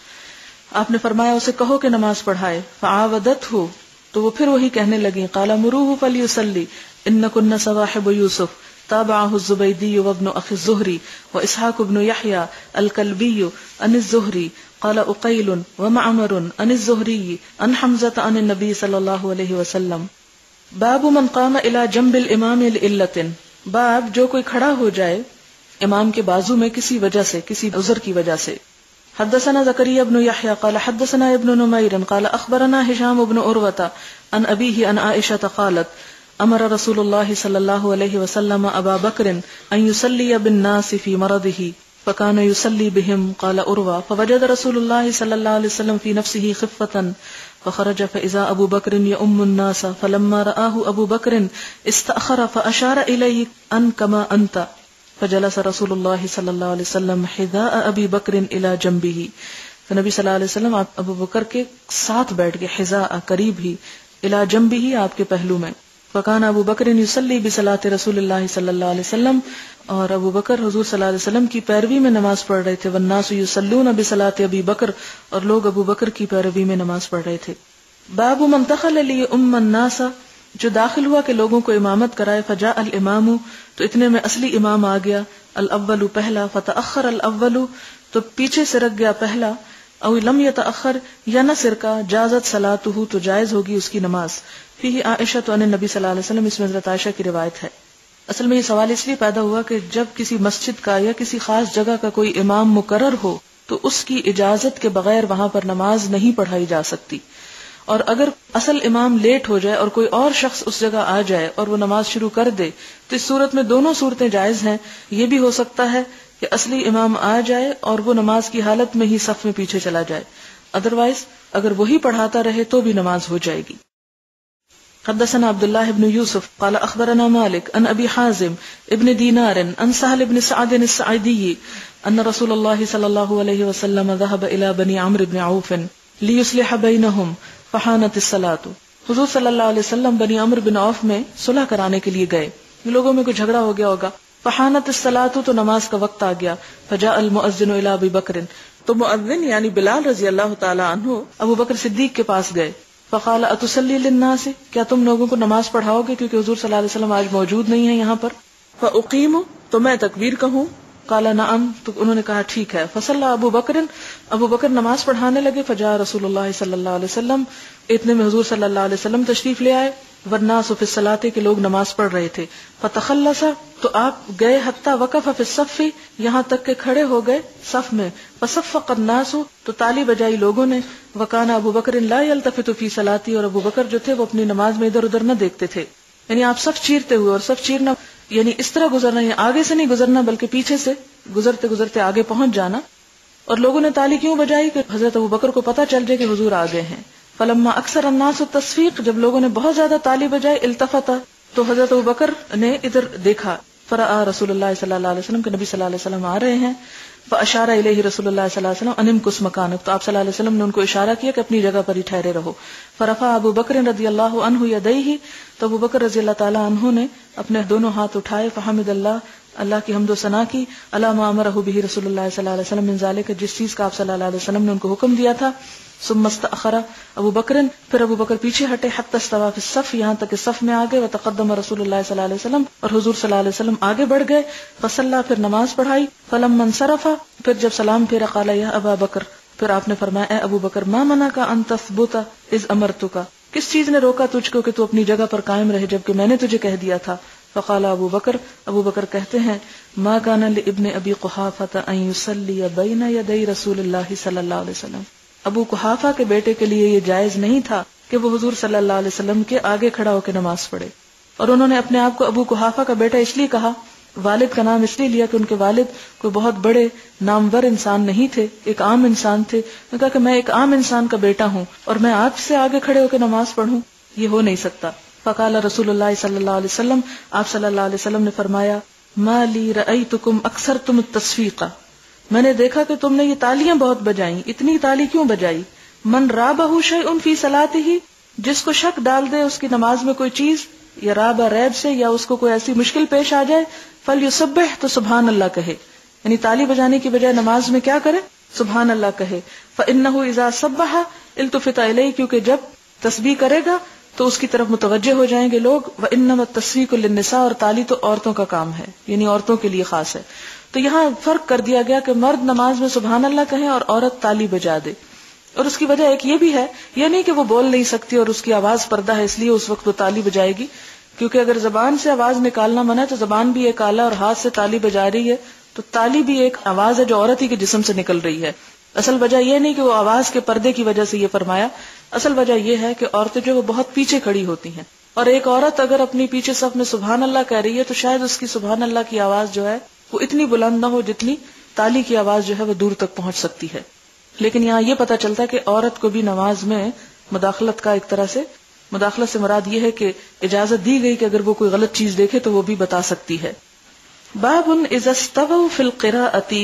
آپ نے فرمایا اسے کہو کہ نماز پڑھائے، فعاودته، تو وہ پھر وہی کہنے لگی، قال مروه فلیصلی انکن صواحب یوسف، تابعه الزبیدی وابن اخی الزہری واسحاق بن یحیی الکلبی عن الزہری قال اقیل ومعمر عن الزہری عن حمزة عن النبی صلی اللہ علیہ وسلم۔ باب من قام الى جنب الامام لعلت، باب جو کوئی کھڑا ہو جائے امام کے بازو میں کسی وجہ سے، کسی عذر کی وجہ سے۔ حدثنا زکریا بن یحیی قال حدثنا ابن نمیر قال اخبرنا ہشام بن عروة عن ابیہ عن عائشة قالت امر رسول اللہ صلی اللہ علیہ وسلم ابا بکر ان یصلی بالناس فی مرضه فكان يصلي بهم، قال عروة فوجد رسول الله صلى الله عليه وسلم في نفسه خفة فخرج فإذا أبو بكر يؤم الناس، فلما رآه أبو بكر استأخر فأشار إليه أن كما أنت، فجلس رسول الله صلى الله عليه وسلم حذاء أبي بكر إلى جنبه، تو نبی صلی اللہ علیہ وسلم ابو بکر کے ساتھ بیٹھ گئے، حذاء قریب ہی، إلى جنبه آپ کے پہلو میں۔ فکان ابو بکر یصلی بصلاۃ رسول اللہ صلی اللہ علیہ وسلم، اور ابو بکر حضور صلی اللہ علیہ وسلم کی پیروی میں نماز پڑھ رہے تھے، والناس یصلون بصلاۃ ابی بکر، اور لوگ ابو بکر کی پیروی میں نماز پڑھ رہے تھے۔ باب من دخل لیؤم الناس، جو داخل ہوا کہ لوگوں کو امامت کرائے، فجاء الامام، تو اتنے میں اصلی امام آ گیا، الاول پہلا، فتأخر الاول، تو پیچھے سے رک گیا پہلا، او لم یتأخر، یا نہ سرکا، جازت صلاته، تو جائز ہوگی اس کی نماز۔ فیہ عائشہ تو ان نبی صلی اللہ علیہ وسلم، اس میں حضرت عائشہ کی روایت ہے۔ اصل میں یہ سوال اس لیے پیدا ہوا کہ جب کسی مسجد کا یا کسی خاص جگہ کا کوئی امام مقرر ہو تو اس کی اجازت کے بغیر وہاں پر نماز نہیں پڑھائی جا سکتی، اور اگر اصل امام لیٹ ہو جائے اور کوئی اور شخص اس جگہ آ جائے اور وہ نماز شروع کر دے تو اس صورت میں دونوں صورتیں جائز ہیں۔ یہ بھی ہو سکتا ہے کہ اصلی امام آ جائے اور وہ نماز کی حالت میں ہی صف میں پیچھے چلا جائے، ادروائز اگر وہی پڑھاتا رہے تو بھی نماز ہو جائے گی۔ حدثنا عبد الله بن يوسف قال اخبرنا مالك عن ابي حازم ابن دينار عن سهل بن سعد الساعدي ان رسول الله صلى الله عليه وسلم ذهب الى بني عمرو بن عوف ليصلح بينهم فحانت الصلاة، حضور صلی اللہ علیہ وسلم بنی عمرو بن عوف میں صلح کرانے کے لیے گئے، لوگوں میں کوئی جھگڑا ہو گیا ہوگا، فحانت الصلاة، تو نماز کا وقت آ گیا، فجاء المؤذن الى ابي بکر، تو مؤذن یعنی بلال رضی اللہ تعالی عنہ ابو بکر صدیق کے پاس گئے، فقال اتصلی للناس، کیا تم لوگوں کو نماز پڑھاؤ گے کیونکہ حضور صلی اللہ علیہ وسلم آج موجود نہیں ہے یہاں پر، فاقیم، تو میں تکبیر کہوں، قال نعم، تو انہوں نے کہا ٹھیک ہے، فصلی ابو بکر، ابو بکر نماز پڑھانے لگے، فجاء رسول اللہ صلی اللہ علیہ وسلم، اتنے میں حضور صلی اللہ علیہ وسلم تشریف لے آئے، والناس فی الصلاۃ، کے لوگ نماز پڑھ رہے تھے، فتخلص، تو آپ گئے، حتی وقف فی الصف، یہاں تک کہ کھڑے ہو گئے صف میں، فصفق الناس، تو تالی بجائی لوگوں نے، وکان ابو بکر لا یلتفت فی صلاتی، اور ابو بکر جو تھے وہ اپنی نماز میں ادھر ادھر نہ دیکھتے تھے، یعنی آپ صف چیرتے ہوئے، اور صف چیرنا یعنی اس طرح گزرنا، یا آگے سے نہیں گزرنا بلکہ پیچھے سے گزرتے گزرتے آگے پہنچ جانا۔ اور لوگوں نے تالی کیوں بجائی کہ حضرت ابو بکر کو پتہ چل جائے کہ حضور آ گئے ہیں۔ فلما اکثر الناس التصفیق، جب لوگوں نے بہت زیادہ تالی بجائی، التفت، تو حضرت ابو بکر نے ادھر دیکھا، فرآ رسول اللہ صلی اللہ علیہ وسلم، کہ نبی صلی اللہ علیہ وسلم آ رہے ہیں، فاشار الیہ رسول اللہ صلی اللہ علیہ وسلم ان امکث مکانک، تو آپ صلی اللہ علیہ وسلم نے ان کو اشارہ کیا کہ اپنی جگہ پر ہی ٹھہرے رہو۔ فرفع ابو بکر رضی اللہ عنہ یدیہ، تو ابو بکر رضی اللہ تعالی عنہ نے اپنے دونوں ہاتھ اٹھائے، فحمد اللہ، اللہ کی حمد و ثنا کی، علی ما امرہ بہ رسول اللہ صلی اللہ علیہ وسلم من ذلک، جس چیز کا آپ صلی اللہ علیہ وسلم نے ان کو حکم دیا تھا۔ ثم استأخر ابو بکر، پھر ابو بکر پیچھے ہٹے، حتی استوى فی الصف، یہاں تک کہ صف میں آگے، وتقدم رسول اللہ صلی اللہ علیہ وسلم، اور حضور صلی اللہ علیہ وسلم آگے بڑھ گئے، فصلی، پھر نماز پڑھائی، فلما انصرف، پھر جب سلام پھیرا، قال یا ابا بکر، پھر آپ نے فرمایا اے ابو بکر، ما منعک ان تثبت اذ امرتک، کس چیز نے روکا تجھ کو کہ تو اپنی جگہ پر قائم رہے جبکہ میں نے تجھے کہہ دیا تھا؟ فقال ابو بکر، ابو بکر کہتے ہیں ما کان لابن ابی قحافہ ان یصلی بین یدی رسول اللہ صلی اللہ علیہ وسلم، ابو قحافہ کے بیٹے کے لیے یہ جائز نہیں تھا کہ وہ حضور صلی اللہ علیہ وسلم کے آگے کھڑا ہو کے نماز پڑھے. اور انہوں نے اپنے آپ کو ابو قحافہ کا بیٹا اس لیے کہا، والد کا نام اس لیے لیا کہ ان کے والد کوئی بہت بڑے نامور انسان نہیں تھے، ایک عام انسان تھے. انہوں نے کہا کہ میں ایک عام انسان کا بیٹا ہوں اور میں آپ سے آگے کھڑے ہو کے نماز پڑھوں، یہ ہو نہیں سکتا. فقال رسول اللہ صلی اللہ علیہ وسلم، آپ صلی اللہ علیہ وسلم نے فرمایا ما لی رأیتکم اکثرتم التصفیق، میں نے دیکھا کہ تم نے یہ تالیاں بہت بجائیں، اتنی تالی کیوں بجائی؟ من رابہ شیء فی صلاتہ، جس کو شک ڈال دے اس کی نماز میں کوئی چیز، یا راب ریب سے، یا اس کو کوئی ایسی مشکل پیش آ جائے، فلیسبح، تو سبحان اللہ کہے. یعنی تالی بجانے کی بجائے نماز میں کیا کرے؟ سبحان اللہ کہے. فإنہ اذا سبح التفت الیہ، کیونکہ جب تسبیح کرے گا تو اس کی طرف متوجہ ہو جائیں گے لوگ. وانما التصفیق للنساء، اور تالی تو عورتوں کا کام ہے، یعنی عورتوں کے لیے خاص ہے. تو یہاں فرق کر دیا گیا کہ مرد نماز میں سبحان اللہ کہیں اور عورت تالی بجا دے. اور اس کی وجہ ایک یہ بھی ہے، یہ نہیں کہ وہ بول نہیں سکتی اور اس کی آواز پردہ ہے اس لیے اس وقت وہ تالی بجائے گی، کیونکہ اگر زبان سے آواز نکالنا منع ہے تو زبان بھی ایک آلہ اور ہاتھ سے تالی بجا رہی ہے، تو تالی بھی ایک آواز ہے جو عورت ہی کے جسم سے نکل رہی ہے. اصل وجہ یہ نہیں کہ وہ آواز کے پردے کی وجہ سے یہ فرمایا، اصل وجہ یہ ہے کہ عورتیں جو وہ بہت پیچھے کھڑی ہوتی ہیں، اور ایک عورت اگر اپنی پیچھے صف میں سبحان اللہ کہہ رہی ہے تو شاید اس کی سبحان اللہ کی آواز جو ہے وہ اتنی بلند نہ ہو جتنی تالی کی آواز جو ہے وہ دور تک پہنچ سکتی ہے. لیکن یہاں یہ پتا چلتا ہے کہ عورت کو بھی نماز میں مداخلت کا ایک طرح سے، مداخلت سے مراد یہ ہے کہ اجازت دی گئی کہ اگر وہ کوئی غلط چیز دیکھے تو وہ بھی بتا سکتی ہے. باب اذا استووا فی القراءۃ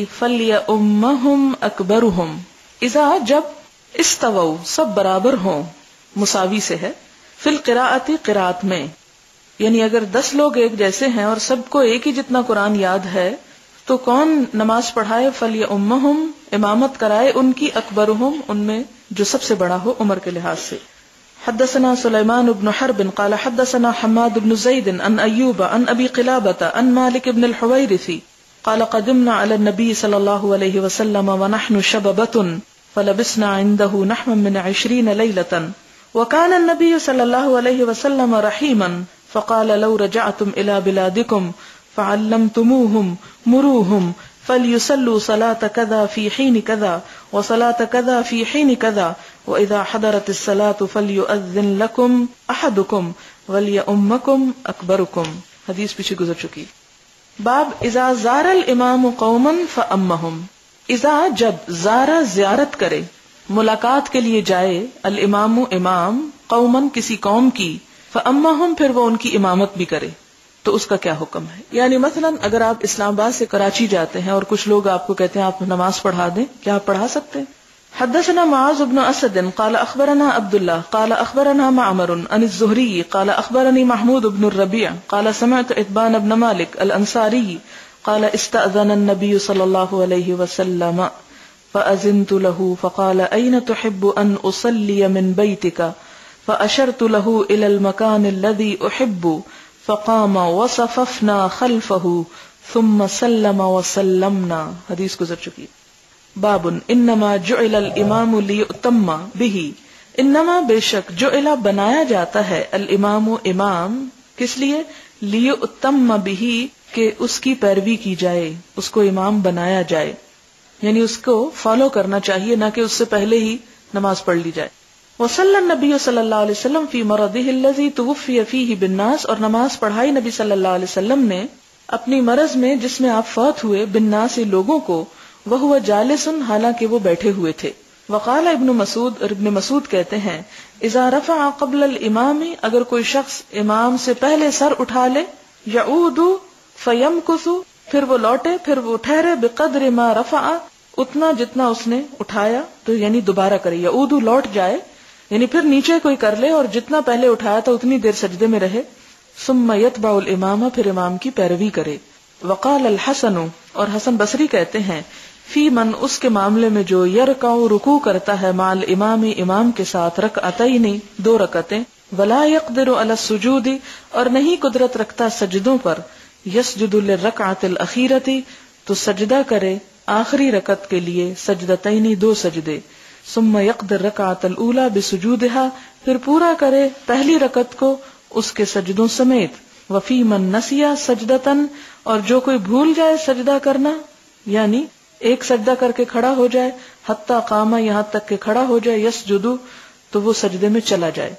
فلیؤمھم اکبرھم، اذا جب استووا سب برابر ہوں، مساوی سے ہے، فی القراءۃ قراءت میں، یعنی اگر دس لوگ ایک جیسے ہیں اور سب کو ایک ہی جتنا قرآن یاد ہے تو کون نماز پڑھائے؟ فلیؤمھم، امامت کرائے ان کی، اکبرھم، ان میں جو سب سے بڑا ہو عمر کے لحاظ سے. حدثنا سلیمان بن حرب قال حدثنا حماد بن زید عن ایوب عن ابی قلابة عن مالک بن الحویرث قال قدمنا على النبي صلی اللہ علیہ وسلم ونحن شببة فلبسنا عنده نحوا من عشرين ليلة وكان النبي صلی اللہ علیہ وسلم رحیما فقال لو رجعتم الى بلادكم فعلمتموهم مروهم فليصلوا صلاة كذا في حين كذا وصلاة كذا في حين كذا وإذا حضرت الصلاة فليؤذن لكم أحدكم وليؤمكم أكبركم. حدیث پیچھے گزر چکی. باب اذا زار الامام قوما فأمهم، اذا جب زارا زیارت کرے، ملاقات کے لیے جائے، الامام امام، قوما کسی قوم کی، فأمهم پھر وہ ان کی امامت بھی کرے، تو اس کا کیا حکم ہے؟ یعنی مثلا اگر آپ اسلام آباد سے کراچی جاتے ہیں اور کچھ لوگ آپ کو کہتے ہیں آپ نماز پڑھا دیں، کیا آپ پڑھا سکتے ہیں؟ حدثنا معاذ بن اسد قال اخبرنا عبد الله قال اخبرنا معمر عن الزهري قال اخبرني محمود بن الربيع قال سمعت اتبان بن مالك الانصاري قال استأذن النبي صلى الله عليه وسلم فأذنت له فقال اين تحب ان اصلي من بيتك فاشرت له الى المكان الذي احب فقام وصففنا خلفه ثم سلم وسلمنا. حدیث گزر چکی. باب انما جعل الامام لیؤتم به، انما بے شک جعل بنایا جاتا ہے، الامام امام کس لیے؟ لیؤتم به کہ اس کی پیروی کی جائے، اس کو امام بنایا جائے، یعنی اس کو فالو کرنا چاہیے، نہ کہ اس سے پہلے ہی نماز پڑھ لی جائے. وصلی النبی صلی اللہ علیہ وسلم فی مرضہ الذی توفی فیہ بالناس، اور نماز پڑھائی نبی صلی اللہ علیہ وسلم نے اپنی مرض میں جس میں آپ فوت ہوئے، بالناس لوگوں کو، وہو جالس حالانکہ وہ بیٹھے ہوئے تھے. وقال ابن مسعود، اور ابن مسعود کہتے ہیں اذا رفع قبل الامام، اگر کوئی شخص امام سے پہلے سر اٹھا لے، یعود فیمکث، پھر وہ لوٹے، پھر وہ ٹھہرے، بقدر ما رفع، اتنا جتنا اس نے اٹھایا، تو یعنی دوبارہ کرے، یعود لوٹ جائے، یعنی پھر نیچے کوئی کر لے اور جتنا پہلے اٹھایا تھا اتنی دیر سجدے میں رہے. ثم یتبع الامام، پھر امام کی پیروی کرے. وقال الحسن، اور حسن بصری کہتے ہیں فی من، اس کے معاملے میں جو یرکع رکوع کرتا ہے، مع الامام، امام کے ساتھ، رکعتین، دو رکعتیں، ولا یقدر علی السجود، اور نہیں قدرت رکھتا سجدوں پر، یسجد للرکعۃ الاخیرۃ، تو سجدہ کرے آخری رکعت کے لیے، سجدتین، دو سجدے. ثم يقضي الركعة الأولى بسجودها، پھر پورا کرے پہلی رکعت کو اس کے سجدوں سمیت. وفی من نسی سجدتن، اور جو کوئی بھول جائے سجدہ کرنا، یعنی ایک سجدہ کر کے کھڑا ہو جائے، حتی قام، یہاں تک کہ کھڑا ہو جائے، یسجدو، تو وہ سجدے میں چلا جائے.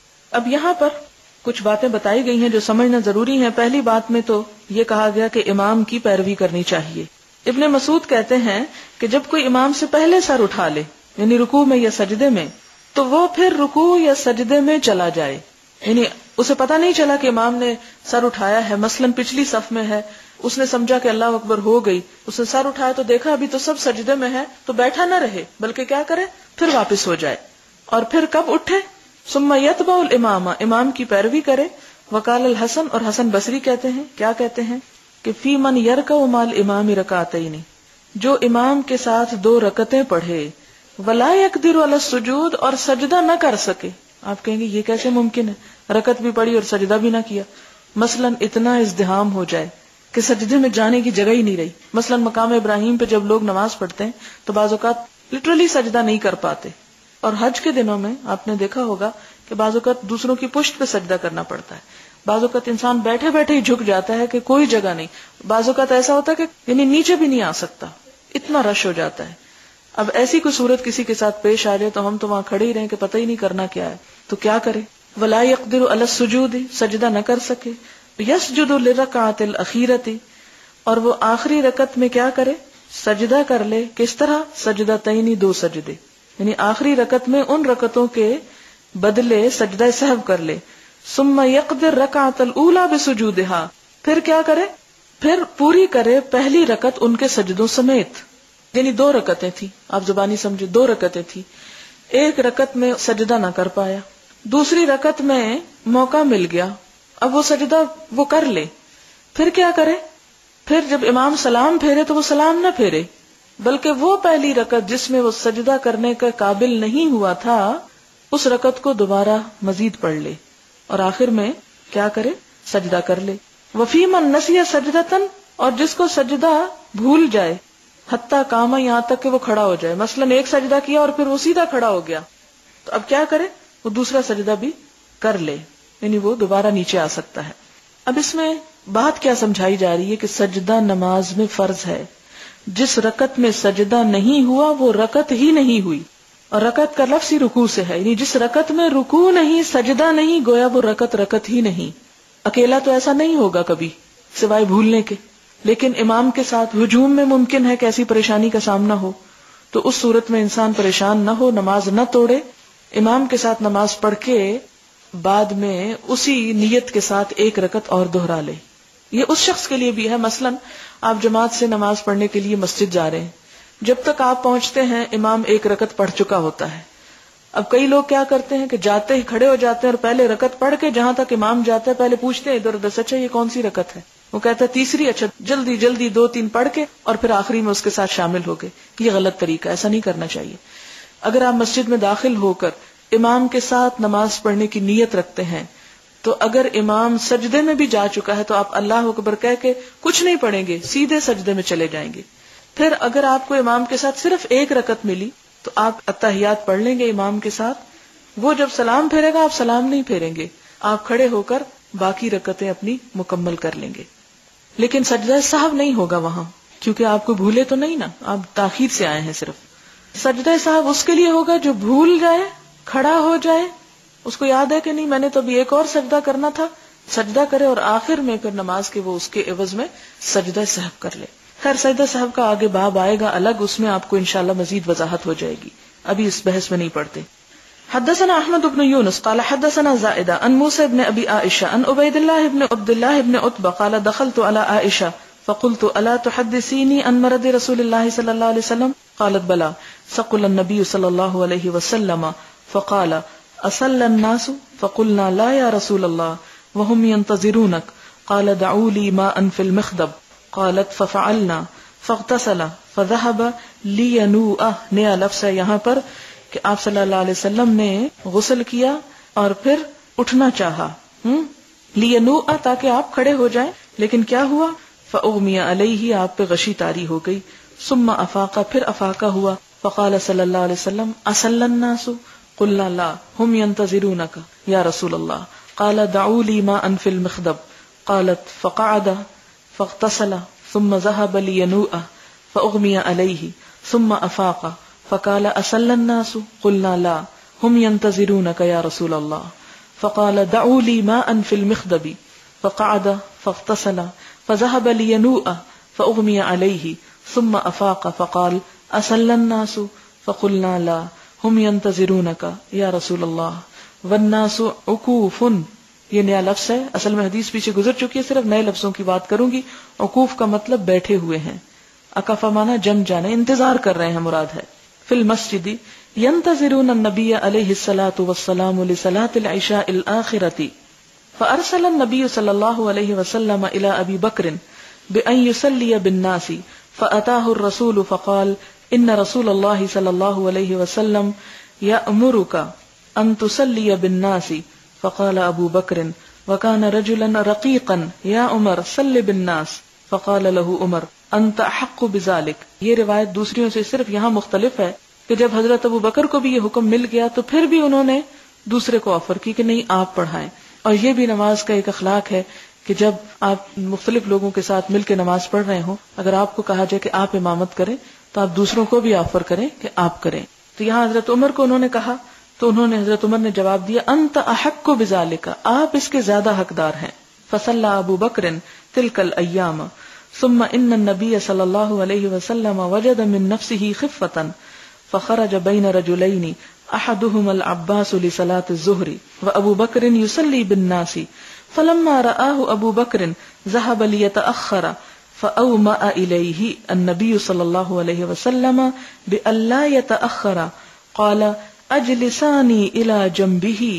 اب یہاں پر کچھ باتیں بتائی گئی ہیں جو سمجھنا ضروری ہیں. پہلی بات میں تو یہ کہا گیا کہ امام کی پیروی کرنی چاہیے. ابن مسعود کہتے ہیں کہ جب کوئی امام سے پہلے سر اٹھا لے، یعنی رکوع میں یا سجدے میں، تو وہ پھر رکوع یا سجدے میں چلا جائے. یعنی اسے پتہ نہیں چلا کہ امام نے سر اٹھایا ہے، مثلا پچھلی صف میں ہے، اس نے سمجھا کہ اللہ اکبر ہو گئی، اس نے سر اٹھایا تو دیکھا ابھی تو سب سجدے میں ہے، تو بیٹھا نہ رہے بلکہ کیا کرے، پھر واپس ہو جائے. اور پھر کب اٹھے؟ ثم یتبع الامام، امام کی پیروی کرے. وقال الحسن، اور حسن بصری کہتے ہیں، کیا کہتے ہیں کہ فی من یرکع مع الامام رکعتین، جو امام کے ساتھ دو رکعتیں پڑھے، ولا یقدر علی السجود، اور سجدہ نہ کر سکے. آپ کہیں گے یہ کیسے ممکن ہے، رکعت بھی پڑھی اور سجدہ بھی نہ کیا. مثلا اتنا ازدحام ہو جائے کہ سجدے میں جانے کی جگہ ہی نہیں رہی. مثلا مقام ابراہیم پہ جب لوگ نماز پڑھتے ہیں تو بعض اوقات لٹرلی سجدہ نہیں کر پاتے. اور حج کے دنوں میں آپ نے دیکھا ہوگا کہ بعض اوقات دوسروں کی پشت پہ سجدہ کرنا پڑتا ہے. بعض اوقات انسان بیٹھے بیٹھے ہی جھک جاتا ہے کہ کوئی جگہ نہیں. بعض اوقات ایسا ہوتا ہے کہ یعنی نیچے بھی نہیں آ سکتا، اتنا رش ہو جاتا ہے. اب ایسی کوئی صورت کسی کے ساتھ پیش آ جائے تو ہم تو وہاں کھڑے ہی رہیں کہ پتہ ہی نہیں کرنا کیا ہے، تو کیا کرے؟ ولا یقدر علی السجود، سجدہ نہ کر سکے. یسجد للرکعۃ الاخیرۃ، اور وہ آخری رکعت میں کیا کرے؟ سجدہ کر لے. کس طرح؟ سجدتین، دو سجدے، یعنی آخری رکعت میں ان رکعتوں کے بدلے سجدہ سہو کر لے. ثم یقدر الرکعۃ الاولی بسجودها، پھر کیا کرے؟ پھر پوری کرے پہلی رکعت ان کے سجدوں سمیت. یعنی دو رکعتیں تھی، آپ زبانی سمجھے، دو رکعتیں تھی. ایک رکعت میں سجدہ نہ کر پایا، دوسری رکعت میں موقع مل گیا، اب وہ سجدہ وہ کر لے. پھر کیا کرے؟ پھر جب امام سلام پھیرے تو وہ سلام نہ پھیرے، بلکہ وہ پہلی رکعت جس میں وہ سجدہ کرنے کا قابل نہیں ہوا تھا، اس رکعت کو دوبارہ مزید پڑھ لے، اور آخر میں کیا کرے؟ سجدہ کر لے. وفی من نسی سجدتن، اور جس کو سجدہ بھول جائے، حتیٰ قام، یہاں تک کہ وہ کھڑا ہو جائے. مثلا ایک سجدہ کیا اور پھر وہ سیدھا کھڑا ہو گیا، تو اب کیا کرے؟ وہ دوسرا سجدہ بھی کر لے، یعنی وہ دوبارہ نیچے آ سکتا ہے. اب اس میں بات کیا سمجھائی جا رہی ہے کہ سجدہ نماز میں فرض ہے. جس رکعت میں سجدہ نہیں ہوا وہ رکعت ہی نہیں ہوئی، اور رکعت کا لفظ ہی رکوع سے ہے، یعنی جس رکعت میں رکوع نہیں، سجدہ نہیں، گویا وہ رکعت رکعت ہی نہیں. اکیلا تو ایسا نہیں ہوگا کبھی سوائے بھولنے کے، لیکن امام کے ساتھ ہجوم میں ممکن ہے کہ ایسی پریشانی کا سامنا ہو، تو اس صورت میں انسان پریشان نہ ہو، نماز نہ توڑے، امام کے ساتھ نماز پڑھ کے بعد میں اسی نیت کے ساتھ ایک رکعت اور دہرا لے. یہ اس شخص کے لیے بھی ہے، مثلا آپ جماعت سے نماز پڑھنے کے لیے مسجد جا رہے ہیں، جب تک آپ پہنچتے ہیں امام ایک رکعت پڑھ چکا ہوتا ہے. اب کئی لوگ کیا کرتے ہیں کہ جاتے ہی کھڑے ہو جاتے ہیں اور پہلے رکعت پڑھ کے جہاں تک امام جاتا ہے پہلے پوچھتے ہیں ادھر ادھر سے، اچھا یہ کون سی رکعت ہے؟ وہ کہتا ہے تیسری. اچھا جلدی جلدی دو تین پڑھ کے اور پھر آخری میں اس کے ساتھ شامل ہو گئے. یہ غلط طریقہ، ایسا نہیں کرنا چاہیے. اگر آپ مسجد میں داخل ہو کر امام کے ساتھ نماز پڑھنے کی نیت رکھتے ہیں تو اگر امام سجدے میں بھی جا چکا ہے تو آپ اللہ اکبر کہہ کے کچھ نہیں پڑھیں گے، سیدھے سجدے میں چلے جائیں گے. پھر اگر آپ کو امام کے ساتھ صرف ایک رکعت ملی تو آپ اتحیات پڑھ لیں گے امام کے ساتھ. وہ جب سلام پھیرے گا آپ سلام نہیں پھیریں گے، آپ کھڑے ہو کر باقی رکعتیں اپنی مکمل کر لیں گے. لیکن سجدہ سہو نہیں ہوگا وہاں، کیونکہ آپ کو بھولے تو نہیں نا، آپ تاخیر سے آئے ہیں. صرف سجدہ سہو اس کے لیے ہوگا جو بھول جائے، کھڑا ہو جائے، اس کو یاد ہے کہ نہیں میں نے تو ابھی ایک اور سجدہ کرنا تھا، سجدہ کرے اور آخر میں پھر نماز کے وہ اس کے عوض میں سجدہ سہو کر لے. خیر سجدہ سہو کا آگے باب آئے گا الگ، اس میں آپ کو انشاءاللہ مزید وضاحت ہو جائے گی، ابھی اس بحث میں نہیں پڑھتے. حدثنا احمد بن یونس قال حدثنا زائدہ عن موسى بن ابي عائشة عن عبيد الله بن عبد الله بن عتبة قال دخلت على عائشة فقلت الا تحدثيني عن مرض رسول الله صلى الله عليه وسلم قالت بلى فقال النبي صلى الله عليه وسلم فقال اصلى الناس فقلنا لا يا رسول الله وهم ينتظرونك قال دعوا لي ماء في المخدب قالت ففعلنا فاغتسل فذهب لينوء. نیا لفظ ہے یہاں پر کہ آپ صلی اللہ علیہ وسلم نے غسل کیا اور پھر اٹھنا چاہا، لینوء تاکہ آپ کھڑے ہو جائیں، لیکن کیا ہوا؟ فاغمی علیہ، آپ پہ غشی طاری ہو گئی. ثم افاق، پھر افاقہ ہوا. فقال صلی اللہ علیہ وسلم اصلی الناس قلنا لا هم ينتظرونك یا رسول اللہ قال دعوا لي ماء في المخدب قالت فقعد فاغتسل ثم ذهب لينوء فأغمي عليه ثم أفاق فقال أصلى الناس قلنا لا هم ينتظرونك يا رسول الله فقال دعوا لي ماء في المخدب فقعد فاغتسل فذهب لينوء فأغمي عليه ثم أفاق فقال أصلى الناس فقلنا لا هم ينتظرونك يا رسول الله والناس عكوف. یہ نیا لفظ ہے، اصل میں حدیث پیچھے گزر چکی ہے، صرف نئے لفظوں کی بات کروں گی. عکوف کا مطلب بیٹھے ہوئے ہیں، اکفا مانا جم جانے، انتظار کر رہے ہیں مراد ہے. فی المسجد ينتظرون النبي عليه الصلاة والسلام لصلاة العشاء الآخرة فأرسل النبي صلى الله عليه وسلم إلى أبي بكر بأن يصلي بالناس فأتاه الرسول فقال إن رسول الله صلى الله عليه وسلم يأمرك أن تصلي بالناس فقال ابو بکر وكان رجلا رقيقا يا عمر صل بالناس فقال له عمر انت احق بذلك. یہ روایت دوسریوں سے صرف یہاں مختلف ہے کہ جب حضرت ابو بکر کو بھی یہ حکم مل گیا تو پھر بھی انہوں نے دوسرے کو آفر کی کہ نہیں آپ پڑھائیں. اور یہ بھی نماز کا ایک اخلاق ہے کہ جب آپ مختلف لوگوں کے ساتھ مل کے نماز پڑھ رہے ہوں، اگر آپ کو کہا جائے کہ آپ امامت کریں تو آپ دوسروں کو بھی آفر کریں کہ آپ کریں. تو یہاں حضرت عمر کو انہوں نے کہا تو انہوں نے حضرت عمر نے جواب دیا انت احق بذالک، آپ اس کے زیادہ حقدار ہیں. فصلی ابو بکر تلک الایام ثم ان النبی صلی اللہ علیہ وسلم وجد من نفسه خفة فخرج بین رجلین احدهما العباس لصلاة الظہر وابو بکر یصلی بالناس فلما رآه ابو بکر ذهب لیتأخر فأومأ الیہ النبی صلی اللہ علیہ وسلم بأن لا يتأخر قال اجلسانی الى جنبه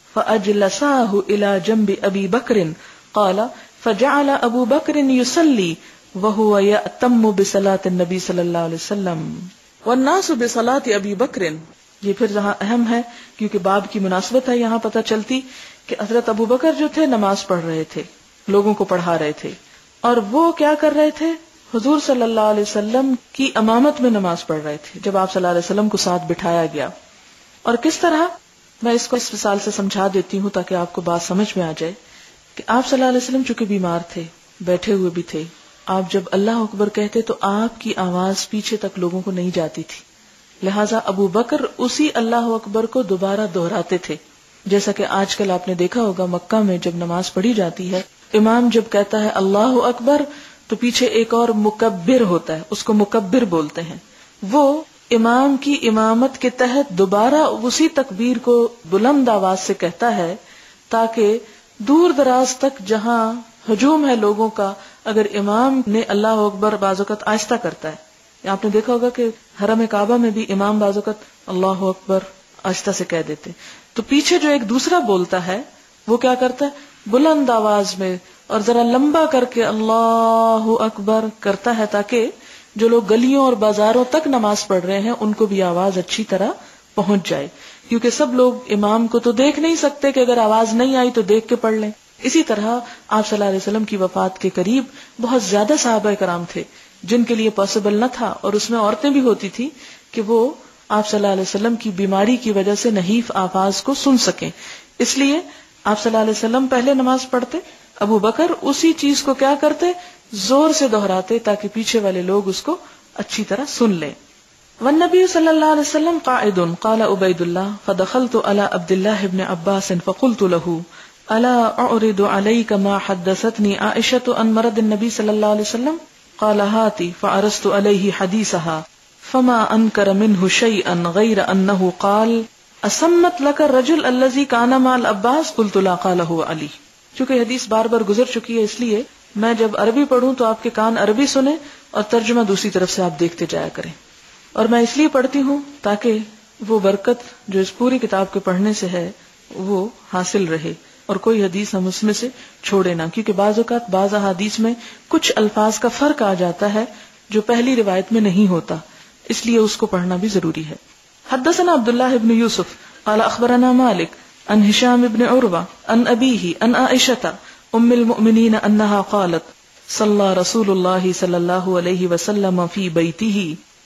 فاجلساه الى جنب ابی بکر قال فجعل ابو بکر يصلي وهو يأتم بصلاة النبی صلی اللہ علیہ وسلم والناس بصلاة ابی بکر. یہ پھر جہاں اہم ہے کیونکہ باب کی مناسبت ہے، یہاں پتہ چلتی کہ حضرت ابو بکر جو تھے نماز پڑھ رہے تھے، لوگوں کو پڑھا رہے تھے، اور وہ کیا کر رہے تھے؟ حضور صلی اللہ علیہ وسلم کی امامت میں نماز پڑھ رہے تھے جب آپ صلی اللہ علیہ وسلم کو ساتھ بٹھایا گیا. اور کس طرح، میں اس کو اس مثال سے سمجھا دیتی ہوں تاکہ آپ کو بات سمجھ میں آ جائے کہ آپ صلی اللہ علیہ وسلم چونکہ بیمار تھے، بیٹھے ہوئے بھی تھے، آپ جب اللہ اکبر کہتے تو آپ کی آواز پیچھے تک لوگوں کو نہیں جاتی تھی، لہٰذا ابو بکر اسی اللہ اکبر کو دوبارہ دہراتے تھے. جیسا کہ آج کل آپ نے دیکھا ہوگا مکہ میں جب نماز پڑھی جاتی ہے، امام جب کہتا ہے اللہ اکبر تو پیچھے ایک اور مکبر ہوتا ہے، اس کو مکبر بولتے ہیں. وہ امام کی امامت کے تحت دوبارہ اسی تکبیر کو بلند آواز سے کہتا ہے تاکہ دور دراز تک جہاں ہجوم ہے لوگوں کا، اگر امام نے اللہ اکبر بعض اوقات آہستہ کرتا ہے، آپ نے دیکھا ہوگا کہ حرم کعبہ میں بھی امام بعض اوقات اللہ اکبر آہستہ سے کہہ دیتے، تو پیچھے جو ایک دوسرا بولتا ہے وہ کیا کرتا ہے؟ بلند آواز میں اور ذرا لمبا کر کے اللہ اکبر کرتا ہے تاکہ جو لوگ گلیوں اور بازاروں تک نماز پڑھ رہے ہیں ان کو بھی آواز اچھی طرح پہنچ جائے، کیونکہ سب لوگ امام کو تو دیکھ نہیں سکتے کہ اگر آواز نہیں آئی تو دیکھ کے پڑھ لیں. اسی طرح آپ صلی اللہ علیہ وسلم کی وفات کے قریب بہت زیادہ صحابہ کرام تھے جن کے لیے پاسبل نہ تھا، اور اس میں عورتیں بھی ہوتی تھی کہ وہ آپ صلی اللہ علیہ وسلم کی بیماری کی وجہ سے نحیف آواز کو سن سکیں. اس لیے آپ صلی اللہ علیہ وسلم پہلے نماز پڑھتے، ابو بکر اسی چیز کو کیا کرتے؟ زور سے دہراتے تاکہ پیچھے والے لوگ اس کو اچھی طرح سن لیں. والنبی صلی اللہ علیہ وسلم قاعد قال عبید اللہ فدخلت على عبد اللہ بن عباس فقلت له الا اعرض عليك ما حدثتني عائشة عن مرض النبي صلی اللہ علیہ وسلم قال هاتي فعرضت عليه حديثها فما انكر منه شيئا غير انه قال اسمت لك الرجل الذي كان مع العباس قلت لا قال هو علي. چونکہ حدیث بار بار گزر چکی ہے اس لیے میں جب عربی پڑھوں تو آپ کے کان عربی سنیں اور ترجمہ دوسری طرف سے آپ دیکھتے جایا کریں. اور میں اس لیے پڑھتی ہوں تاکہ وہ برکت جو اس پوری کتاب کے پڑھنے سے ہے وہ حاصل رہے اور کوئی حدیث ہم اس میں سے چھوڑے نہ، کیونکہ بعض اوقات بعض احادیث میں کچھ الفاظ کا فرق آ جاتا ہے جو پہلی روایت میں نہیں ہوتا، اس لیے اس کو پڑھنا بھی ضروری ہے. حدثنا عبداللہ ابن یوسف قال اخبرنا مالک عن هشام بن عروہ عن ابیہ عن عائشہ ام المؤمنین انہا قالت صلی رسول اللہ صلی اللہ علیہ وسلم فی بیتہ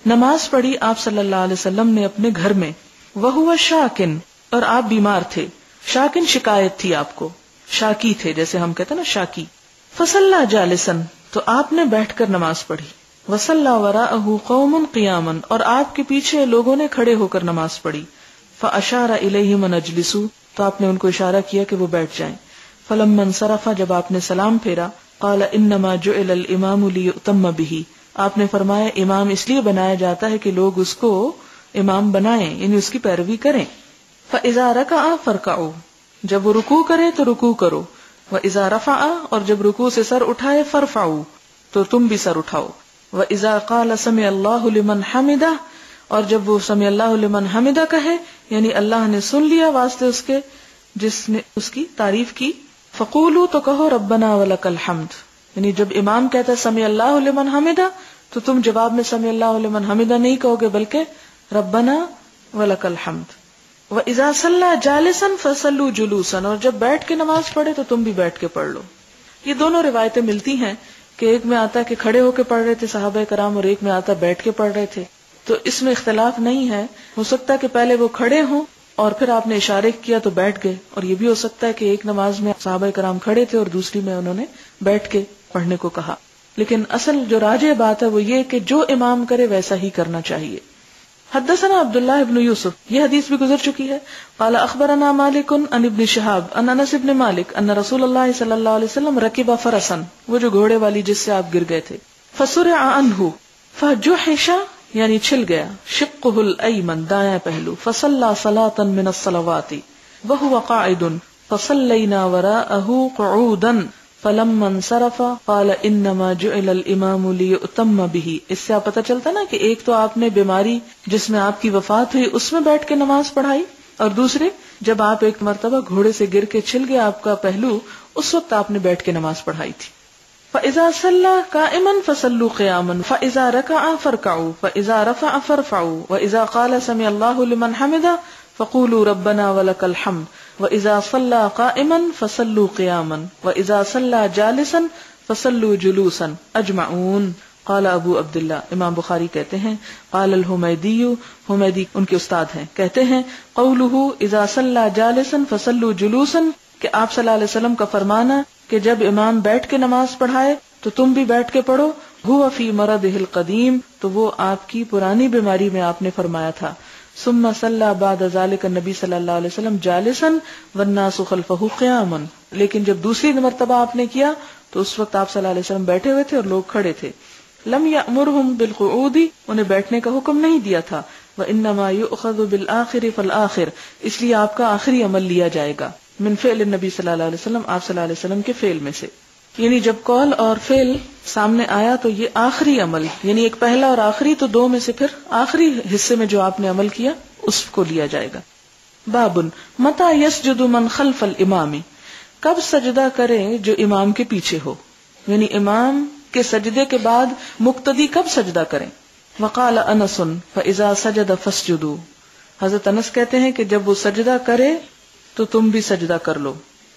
نماز پڑھی آپ صلی اللہ علیہ وسلم نے اپنے گھر میں، وہو شاکن، اور آپ بیمار تھے. شاکن شکایت تھی آپ کو، شاکی تھے جیسے ہم کہتے ہیں نا شاکی. فصلی جالسا، تو آپ نے بیٹھ کر نماز پڑھی. وصلی وراءہ قوم قیاما، اور آپ کے پیچھے لوگوں نے کھڑے ہو کر نماز پڑھی. فاشار الیہم ان اجلسوا، تو آپ نے ان کو اشارہ کیا کہ وہ بیٹھ جائیں. فلما انصرف، جب آپ نے سلام پھیرا، قال انما جعل الامام لیؤتم بہ، آپ نے فرمایا امام اس لیے بنایا جاتا ہے کہ لوگ اس کو امام بنائیں، یعنی اس کی پیروی کریں. فاذا رکع فرکعوا، جب وہ رکوع کرے تو رکوع کرو. واذا رفع، اور جب رکوع سے سر اٹھائے، فرفعوا، تو تم بھی سر اٹھاؤ. واذا قال سمع اللہ لمن حمدہ، اور جب وہ سمع اللہ لمن حمدہ کہے، یعنی اللہ نے سن لیا واسطے اس کے جس نے اس کی تعریف کی. فقولوا، تو کہو ربنا ولک الحمد، یعنی جب امام کہتا ہے سمع اللہ لمن حمدہ تو تم جواب میں سمع اللہ لمن حمدہ نہیں کہو گے بلکہ ربنا ولک الحمد. وَإِذَا صَلَّى جَالِسًا فَصَلُّوا جُلُوسًا، اور جب بیٹھ کے نماز پڑھے تو تم بھی بیٹھ کے پڑھ لو. یہ دونوں روایتیں ملتی ہیں کہ ایک میں آتا کہ کھڑے ہو کے پڑھ رہے تھے صحابہ کرام، اور ایک میں آتا بیٹھ کے پڑھ رہے تھے. تو اس میں اختلاف نہیں ہے. ہو سکتا ہے کہ پہلے وہ کھڑے ہوں اور پھر آپ نے اشارے کیا تو بیٹھ گئے، اور یہ بھی ہو سکتا ہے کہ ایک نماز میں صحابہ کرام کھڑے تھے اور دوسری میں انہوں نے بیٹھ کے پڑھنے کو کہا. لیکن اصل جو راجح بات ہے وہ یہ کہ جو امام کرے ویسا ہی کرنا چاہیے. حدثنا عبداللہ ابن یوسف، یہ حدیث بھی گزر چکی ہے. قال اخبرنا مالک عن ابن شہاب عن انس ابن مالک ان رسول اللہ صلی اللہ علیہ وسلم رکب فرسا، وہ جو گھوڑے والی جس سے آپ گر گئے تھے. فسرع عنہ فجحش، یعنی چھل گیا. شقہ الایمن، دایاں پہلو. فصلی صلاة من الصلوات وهو قاعد فصلینا وراءہ قعودا فلما انصرف قال انما جعل الامام لیؤتم بہ. اس سے آپ پتہ چلتا نا کہ ایک تو آپ نے بیماری جس میں آپ کی وفات ہوئی اس میں بیٹھ کے نماز پڑھائی، اور دوسرے جب آپ ایک مرتبہ گھوڑے سے گر کے چھل گیا آپ کا پہلو، اس وقت آپ نے بیٹھ کے نماز پڑھائی تھی. فاذا صلى قائما فصلوا قياما فاذا ركع فركعوا فاذا رفع فرفعوا واذا قال سمع الله لمن حمده فقولوا ربنا ولك الحمد وَإِذَا صَلَّى قَائِمًا فَصَلُّوا قِيَامًا وَإِذَا صَلَّى جَالِسًا فَصَلُّوا جُلُوسًا أَجْمَعُونَ. قال ابو عبداللہ، امام بخاری کہتے ہیں قال الحمیدی، حمیدی ان کے استاد ہیں، کہتے ہیں قولہ اذا صلی جالسا فصلوا جلوسا، کہ آپ صلی اللہ علیہ وسلم کا فرمانا کہ جب امام بیٹھ کے نماز پڑھائے تو تم بھی بیٹھ کے پڑھو. هو فی مرضہ القدیم، تو وہ آپ کی پرانی بیماری میں آپ نے فرمایا تھا. ثم صلی بعد ذلك النبی صلی اللہ علیہ وسلم جالسا والناس خلفہ قیاما، لیکن جب دوسری مرتبہ آپ نے کیا تو اس وقت آپ صلی اللہ علیہ وسلم بیٹھے ہوئے تھے اور لوگ کھڑے تھے. لم یأمرہم بالقعود، انہیں بیٹھنے کا حکم نہیں دیا تھا. وانما یؤخذ بالآخر فالآخر، اس لیے آپ کا آخری عمل لیا جائے گا. من فعل النبی صلی اللہ علیہ وسلم، آپ صلی اللہ علیہ وسلم کے فعل میں سے، یعنی جب قول اور فعل سامنے آیا تو یہ آخری عمل، یعنی ایک پہلا اور آخری، تو دو میں سے پھر آخری حصے میں جو آپ نے عمل کیا اس کو لیا جائے گا. بابن متى يسجد من خلف الامام، کب سجدہ کرے جو امام کے پیچھے ہو، یعنی امام کے سجدے کے بعد مقتدی کب سجدہ کریں. وقال انس فاذا سجد فاسجدوا، حضرت انس کہتے ہیں کہ جب وہ سجدہ کرے تو تم بھی سجدہ کر لو.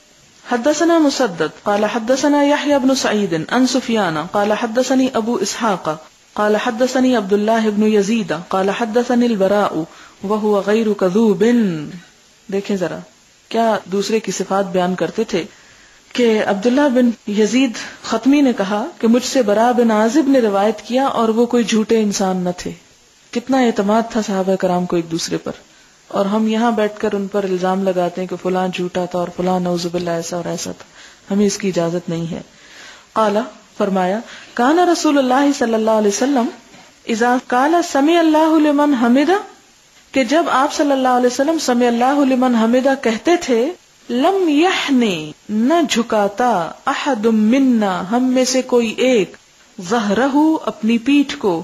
حدثنا مسدد قال حدثنا يحيى بن سعيد عن سفيان قال حدثني ابو اسحاق قال حدثني عبد الله بن يزيد قال حدثني البراء وهو غير كذوب. دیکھیں ذرا کیا دوسرے کی صفات بیان کرتے تھے کہ عبداللہ بن یزید ختمی نے کہا کہ مجھ سے براء بن عازب نے روایت کیا اور وہ کوئی جھوٹے انسان نہ تھے. کتنا اعتماد تھا صحابہ کرام کو ایک دوسرے پر، اور ہم یہاں بیٹھ کر ان پر الزام لگاتے ہیں کہ فلاں جھوٹا تھا اور فلاں نعوذ باللہ ایسا اور ایسا تھا. ہمیں اس کی اجازت نہیں ہے. قال، فرمایا کان رسول اللہ صلی اللہ علیہ وسلم اذا قال سمع اللہ لمن حمدہ، کہ جب آپ صلی اللہ علیہ وسلم سمع اللہ لمن حمدہ کہتے تھے، لم یحنی، نہ جھکاتا، احد منا، ہم میں سے کوئی ایک، ظہرہ، اپنی پیٹھ کو،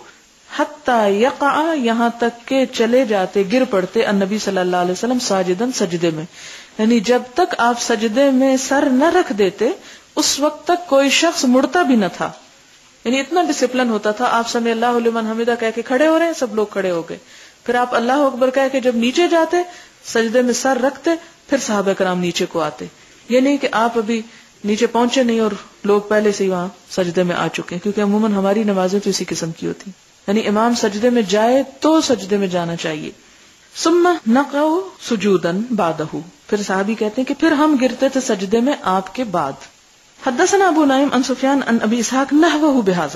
حتی یقع، یہاں تک کہ چلے جاتے، گر پڑتے، النبی صلی اللہ علیہ وسلم ساجدن، سجدے میں، یعنی جب تک آپ سجدے میں سر نہ رکھ دیتے اس وقت تک کوئی شخص مڑتا بھی نہ تھا. یعنی اتنا ڈسپلن ہوتا تھا. آپ سمع اللہ لمن حمدہ کہہ کے کھڑے ہو رہے ہیں، سب لوگ کھڑے ہو گئے، پھر آپ اللہ اکبر کہہ کے جب نیچے جاتے، سجدے میں سر رکھتے، پھر صحابہ کرام نیچے کو آتے. یہ نہیں کہ آپ ابھی نیچے پہنچے نہیں اور لوگ پہلے سے ہی وہاں سجدے میں آ چکے ہیں، کیونکہ عموماً ہماری نمازیں تو اسی قسم کی ہوتی ہیں، یعنی امام سجدے میں جائے تو سجدے میں جانا چاہیے. ثم نقع سجودا بعدہ، پھر صحابی کہتے ہیں کہ پھر ہم گرتے تھے سجدے میں آپ کے بعد. حدثنا ابو نعیم عن سفیان عن ابی اسحاق نحوہ بہذا.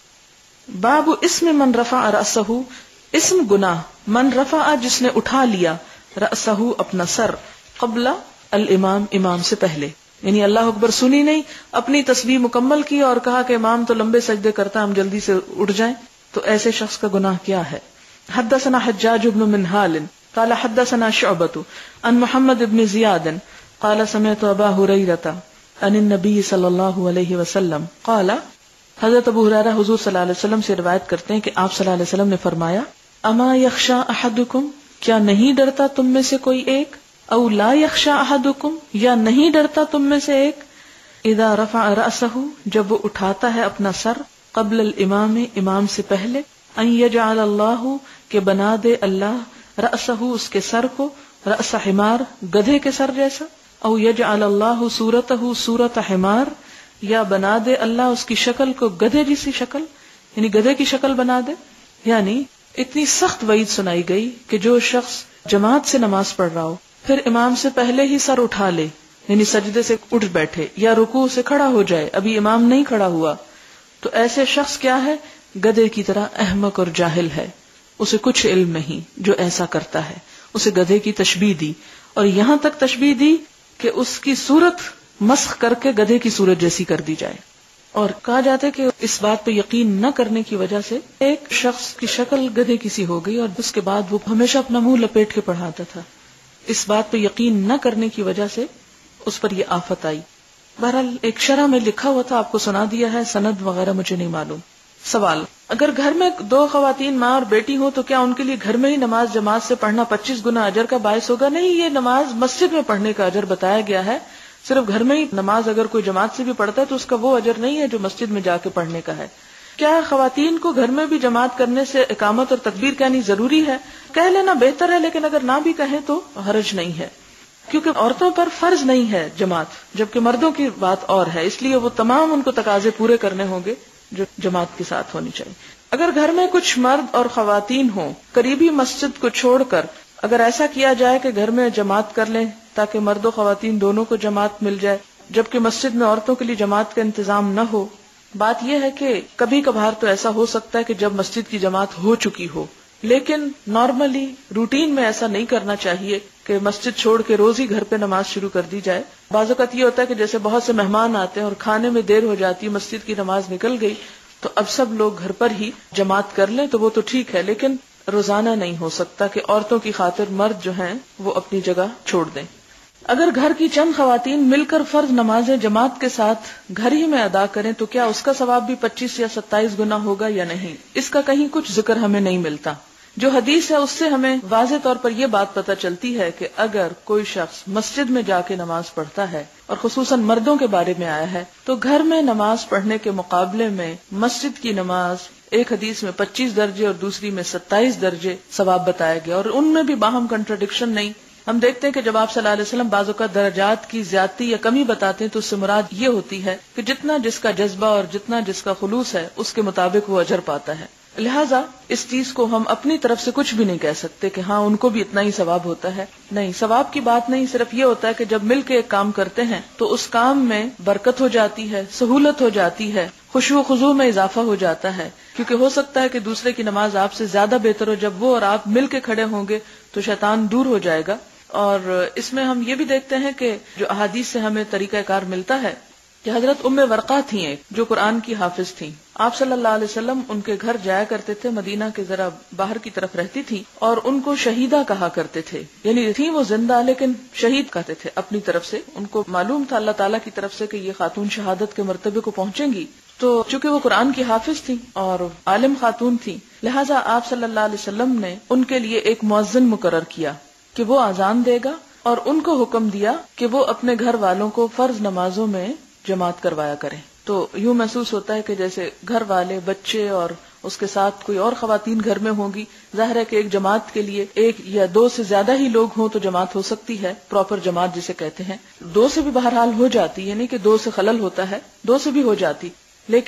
باب اسم من رفع رأسہ، اسم گناہ من رفع جس نے اٹھا لیا رأسہ اپنا سر قبل الامام امام سے پہلے، یعنی اللہ اکبر سنی نہیں، اپنی تسبیح مکمل کی اور کہا کہ امام تو لمبے سجدے کرتا ہم جلدی سے اٹھ جائیں، تو ایسے شخص کا گناہ کیا ہے؟ حدثنا حجاج بن منہال قال حدثنا شعبۃ عن محمد بن زیاد قال سمعت ابا ہریرہ عن النبی صلی اللہ علیہ وسلم قال، حضرت ابو ہریرہ حضور صلی اللہ علیہ وسلم سے روایت کرتے ہیں کہ آپ صلی اللہ علیہ وسلم نے فرمایا، اما یخشی احدکم، کیا نہیں ڈرتا تم میں سے کوئی ایک، او لا یخشی احدکم، یا نہیں ڈرتا تم میں سے ایک، اذا رفع رأسہ، جب وہ اٹھاتا ہے اپنا سر قبل الامام امام سے پہلے، ان یجعل اللہ، کہ بنا دے اللہ رأسہ اس کے سر کو رأس حمار، گدھے کے سر جیسا، او یجعل اللہ صورتہ صورت حمار، یا بنا دے اللہ اس کی شکل کو گدھے جیسی شکل، یعنی گدھے کی شکل بنا دے. یعنی اتنی سخت وعید سنائی گئی کہ جو شخص جماعت سے نماز پڑھ رہا ہو پھر امام سے پہلے ہی سر اٹھا لے، یعنی سجدے سے اٹھ بیٹھے یا رکوع سے کھڑا ہو جائے، ابھی امام نہیں کھڑا ہوا، تو ایسے شخص کیا ہے؟ گدھے کی طرح احمق اور جاہل ہے، اسے کچھ علم نہیں جو ایسا کرتا ہے. اسے گدھے کی تشبیہ دی، اور یہاں تک تشبیہ دی کہ اس کی صورت مسخ کر کے گدھے کی صورت جیسی کر دی جائے. اور کہا جاتا ہے کہ اس بات پہ یقین نہ کرنے کی وجہ سے ایک شخص کی شکل گدھے کی سی ہو گئی اور اس کے بعد وہ ہمیشہ اپنا منہ لپیٹ کے پڑھاتا تھا. اس بات پہ یقین نہ کرنے کی وجہ سے اس پر یہ آفت آئی. بہرحال ایک شرح میں لکھا ہوا تھا، آپ کو سنا دیا ہے، سند وغیرہ مجھے نہیں معلوم. سوال، اگر گھر میں دو خواتین ماں اور بیٹی ہو تو کیا ان کے لیے گھر میں ہی نماز جماعت سے پڑھنا پچیس گنا اجر کا باعث ہوگا؟ نہیں، یہ نماز مسجد میں پڑھنے کا اجر بتایا گیا ہے. صرف گھر میں ہی نماز اگر کوئی جماعت سے بھی پڑھتا ہے تو اس کا وہ اجر نہیں ہے جو مسجد میں جا کے پڑھنے کا ہے. کیا خواتین کو گھر میں بھی جماعت کرنے سے اقامت اور تکبیر کہنی ضروری ہے؟ کہہ لینا بہتر ہے، لیکن اگر نہ بھی کہیں تو حرج نہیں ہے، کیونکہ عورتوں پر فرض نہیں ہے جماعت، جبکہ مردوں کی بات اور ہے، اس لیے وہ تمام ان کو تقاضے پورے کرنے ہوں گے جو جماعت کے ساتھ ہونی چاہیے. اگر گھر میں کچھ مرد اور خواتین ہوں، قریبی مسجد کو چھوڑ کر اگر ایسا کیا جائے کہ گھر میں جماعت کر لیں تاکہ مرد و خواتین دونوں کو جماعت مل جائے، جبکہ مسجد میں عورتوں کے لیے جماعت کا انتظام نہ ہو. بات یہ ہے کہ کبھی کبھار تو ایسا ہو سکتا ہے کہ جب مسجد کی جماعت ہو چکی ہو، لیکن نارملی روٹین میں ایسا نہیں کرنا چاہیے کہ مسجد چھوڑ کے روز ہی گھر پہ نماز شروع کر دی جائے. بعض اوقات یہ ہوتا ہے کہ جیسے بہت سے مہمان آتے ہیں اور کھانے میں دیر ہو جاتی ہے، مسجد کی نماز نکل گئی تو اب سب لوگ گھر پر ہی جماعت کر لیں، تو وہ تو ٹھیک ہے، لیکن روزانہ نہیں ہو سکتا کہ عورتوں کی خاطر مرد جو ہیں وہ اپنی جگہ چھوڑ دیں. اگر گھر کی چند خواتین مل کر فرض نمازیں جماعت کے ساتھ گھر ہی میں ادا کریں تو کیا اس کا ثواب بھی پچیس یا ستائیس گنا ہوگا یا نہیں؟ اس کا کہیں کچھ ذکر ہمیں نہیں ملتا. جو حدیث ہے اس سے ہمیں واضح طور پر یہ بات پتہ چلتی ہے کہ اگر کوئی شخص مسجد میں جا کے نماز پڑھتا ہے، اور خصوصاً مردوں کے بارے میں آیا ہے، تو گھر میں نماز پڑھنے کے مقابلے میں مسجد کی نماز ایک حدیث میں پچیس درجے اور دوسری میں ستائیس درجے ثواب بتایا گیا، اور ان میں بھی باہم کنٹراڈکشن نہیں. ہم دیکھتے ہیں کہ جب آپ صلی اللہ علیہ وسلم بعض اوقات درجات کی زیادتی یا کمی بتاتے ہیں تو اس سے مراد یہ ہوتی ہے کہ جتنا جس کا جذبہ اور جتنا جس کا خلوص ہے اس کے مطابق وہ اجر پاتا ہے. لہٰذا اس چیز کو ہم اپنی طرف سے کچھ بھی نہیں کہہ سکتے کہ ہاں ان کو بھی اتنا ہی ثواب ہوتا ہے. نہیں، ثواب کی بات نہیں، صرف یہ ہوتا ہے کہ جب مل کے ایک کام کرتے ہیں تو اس کام میں برکت ہو جاتی ہے، سہولت ہو جاتی ہے، خشوع و خضوع میں اضافہ ہو جاتا ہے. کیونکہ ہو سکتا ہے کہ دوسرے کی نماز آپ سے زیادہ بہتر ہو، جب وہ اور آپ مل کے کھڑے ہوں گے تو شیطان دور ہو جائے گا. اور اس میں ہم یہ بھی دیکھتے ہیں کہ جو احادیث سے ہمیں طریقہ کار ملتا ہے کہ حضرت ام ورقہ تھیں ایک جو قرآن کی حافظ تھیں. آپ صلی اللہ علیہ وسلم ان کے گھر جایا کرتے تھے، مدینہ کے ذرا باہر کی طرف رہتی تھی، اور ان کو شہیدہ کہا کرتے تھے. یعنی تھیں وہ زندہ لیکن شہید کہتے تھے اپنی طرف سے. ان کو معلوم تھا اللہ تعالیٰ کی طرف سے کہ یہ خاتون شہادت کے مرتبے کو پہنچیں گی، تو چونکہ وہ قرآن کی حافظ تھیں اور عالم خاتون تھیں، لہٰذا آپ صلی اللہ علیہ وسلم نے ان کے لیے ایک مؤذن مقرر کیا کہ وہ اذان دے گا، اور ان کو حکم دیا کہ وہ اپنے گھر والوں کو فرض نمازوں میں جماعت کروایا کریں. تو یوں محسوس ہوتا ہے کہ جیسے گھر والے، بچے اور اس کے ساتھ کوئی اور خواتین گھر میں ہوں گی. ظاہر ہے کہ ایک جماعت کے لیے ایک یا دو سے زیادہ ہی لوگ ہوں تو جماعت ہو سکتی ہے، پراپر جماعت جسے کہتے ہیں. دو سے بھی بہرحال ہو جاتی، یعنی کہ دو سے خلل ہوتا ہے، دو سے بھی ہو جاتی، لیکن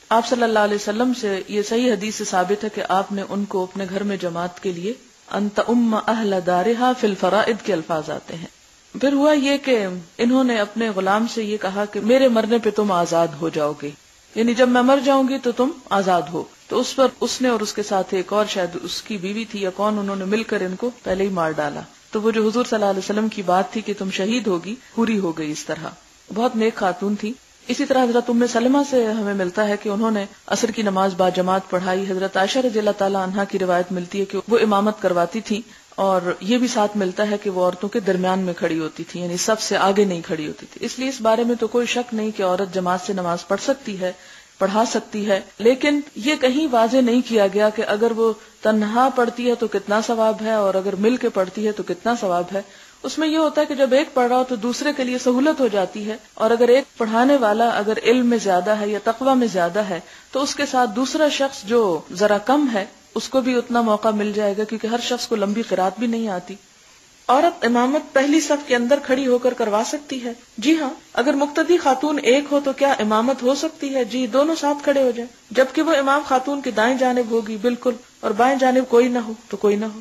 آپ صلی اللہ علیہ وسلم سے یہ صحیح حدیث سے ثابت ہے کہ آپ نے ان کو اپنے گھر میں جماعت کے لیے انت ام اہل دارہا فی الفرائض کے الفاظ آتے ہیں. پھر ہوا یہ کہ انہوں نے اپنے غلام سے یہ کہا کہ میرے مرنے پہ تم آزاد ہو جاؤ گے، یعنی جب میں مر جاؤں گی تو تم آزاد ہو. تو اس پر اس نے اور اس کے ساتھ ایک اور شاید اس کی بیوی تھی یا کون، انہوں نے مل کر ان کو پہلے ہی مار ڈالا. تو وہ جو حضور صلی اللہ علیہ وسلم کی بات تھی کہ تم شہید ہوگی پوری ہو گئی اس طرح. بہت نیک خاتون تھی. اسی طرح حضرت ام سلمہ سے ہمیں ملتا ہے کہ انہوں نے عصر کی نماز با جماعت پڑھائی. حضرت عائشہ رضی اللہ تعالی عنہا کی روایت ملتی ہے کہ وہ امامت کرواتی تھی، اور یہ بھی ساتھ ملتا ہے کہ وہ عورتوں کے درمیان میں کھڑی ہوتی تھی، یعنی سب سے آگے نہیں کھڑی ہوتی تھی. اس لیے اس بارے میں تو کوئی شک نہیں کہ عورت جماعت سے نماز پڑھ سکتی ہے، پڑھا سکتی ہے، لیکن یہ کہیں واضح نہیں کیا گیا کہ اگر وہ تنہا پڑھتی ہے تو کتنا ثواب ہے اور اگر مل کے پڑھتی ہے تو کتنا ثواب ہے. اس میں یہ ہوتا ہے کہ جب ایک پڑھ رہا ہو تو دوسرے کے لیے سہولت ہو جاتی ہے، اور اگر ایک پڑھانے والا اگر علم میں زیادہ ہے یا تقوی میں زیادہ ہے تو اس کے ساتھ دوسرا شخص جو ذرا کم ہے اس کو بھی اتنا موقع مل جائے گا، کیونکہ ہر شخص کو لمبی قرات بھی نہیں آتی. عورت امامت پہلی صف کے اندر کھڑی ہو کر کروا سکتی ہے. جی ہاں، اگر مقتدی خاتون ایک ہو تو کیا امامت ہو سکتی ہے؟ جی، دونوں ساتھ کھڑے ہو جائیں، جبکہ وہ امام خاتون کی دائیں جانب ہوگی بالکل، اور بائیں جانب کوئی نہ ہو تو کوئی نہ ہو.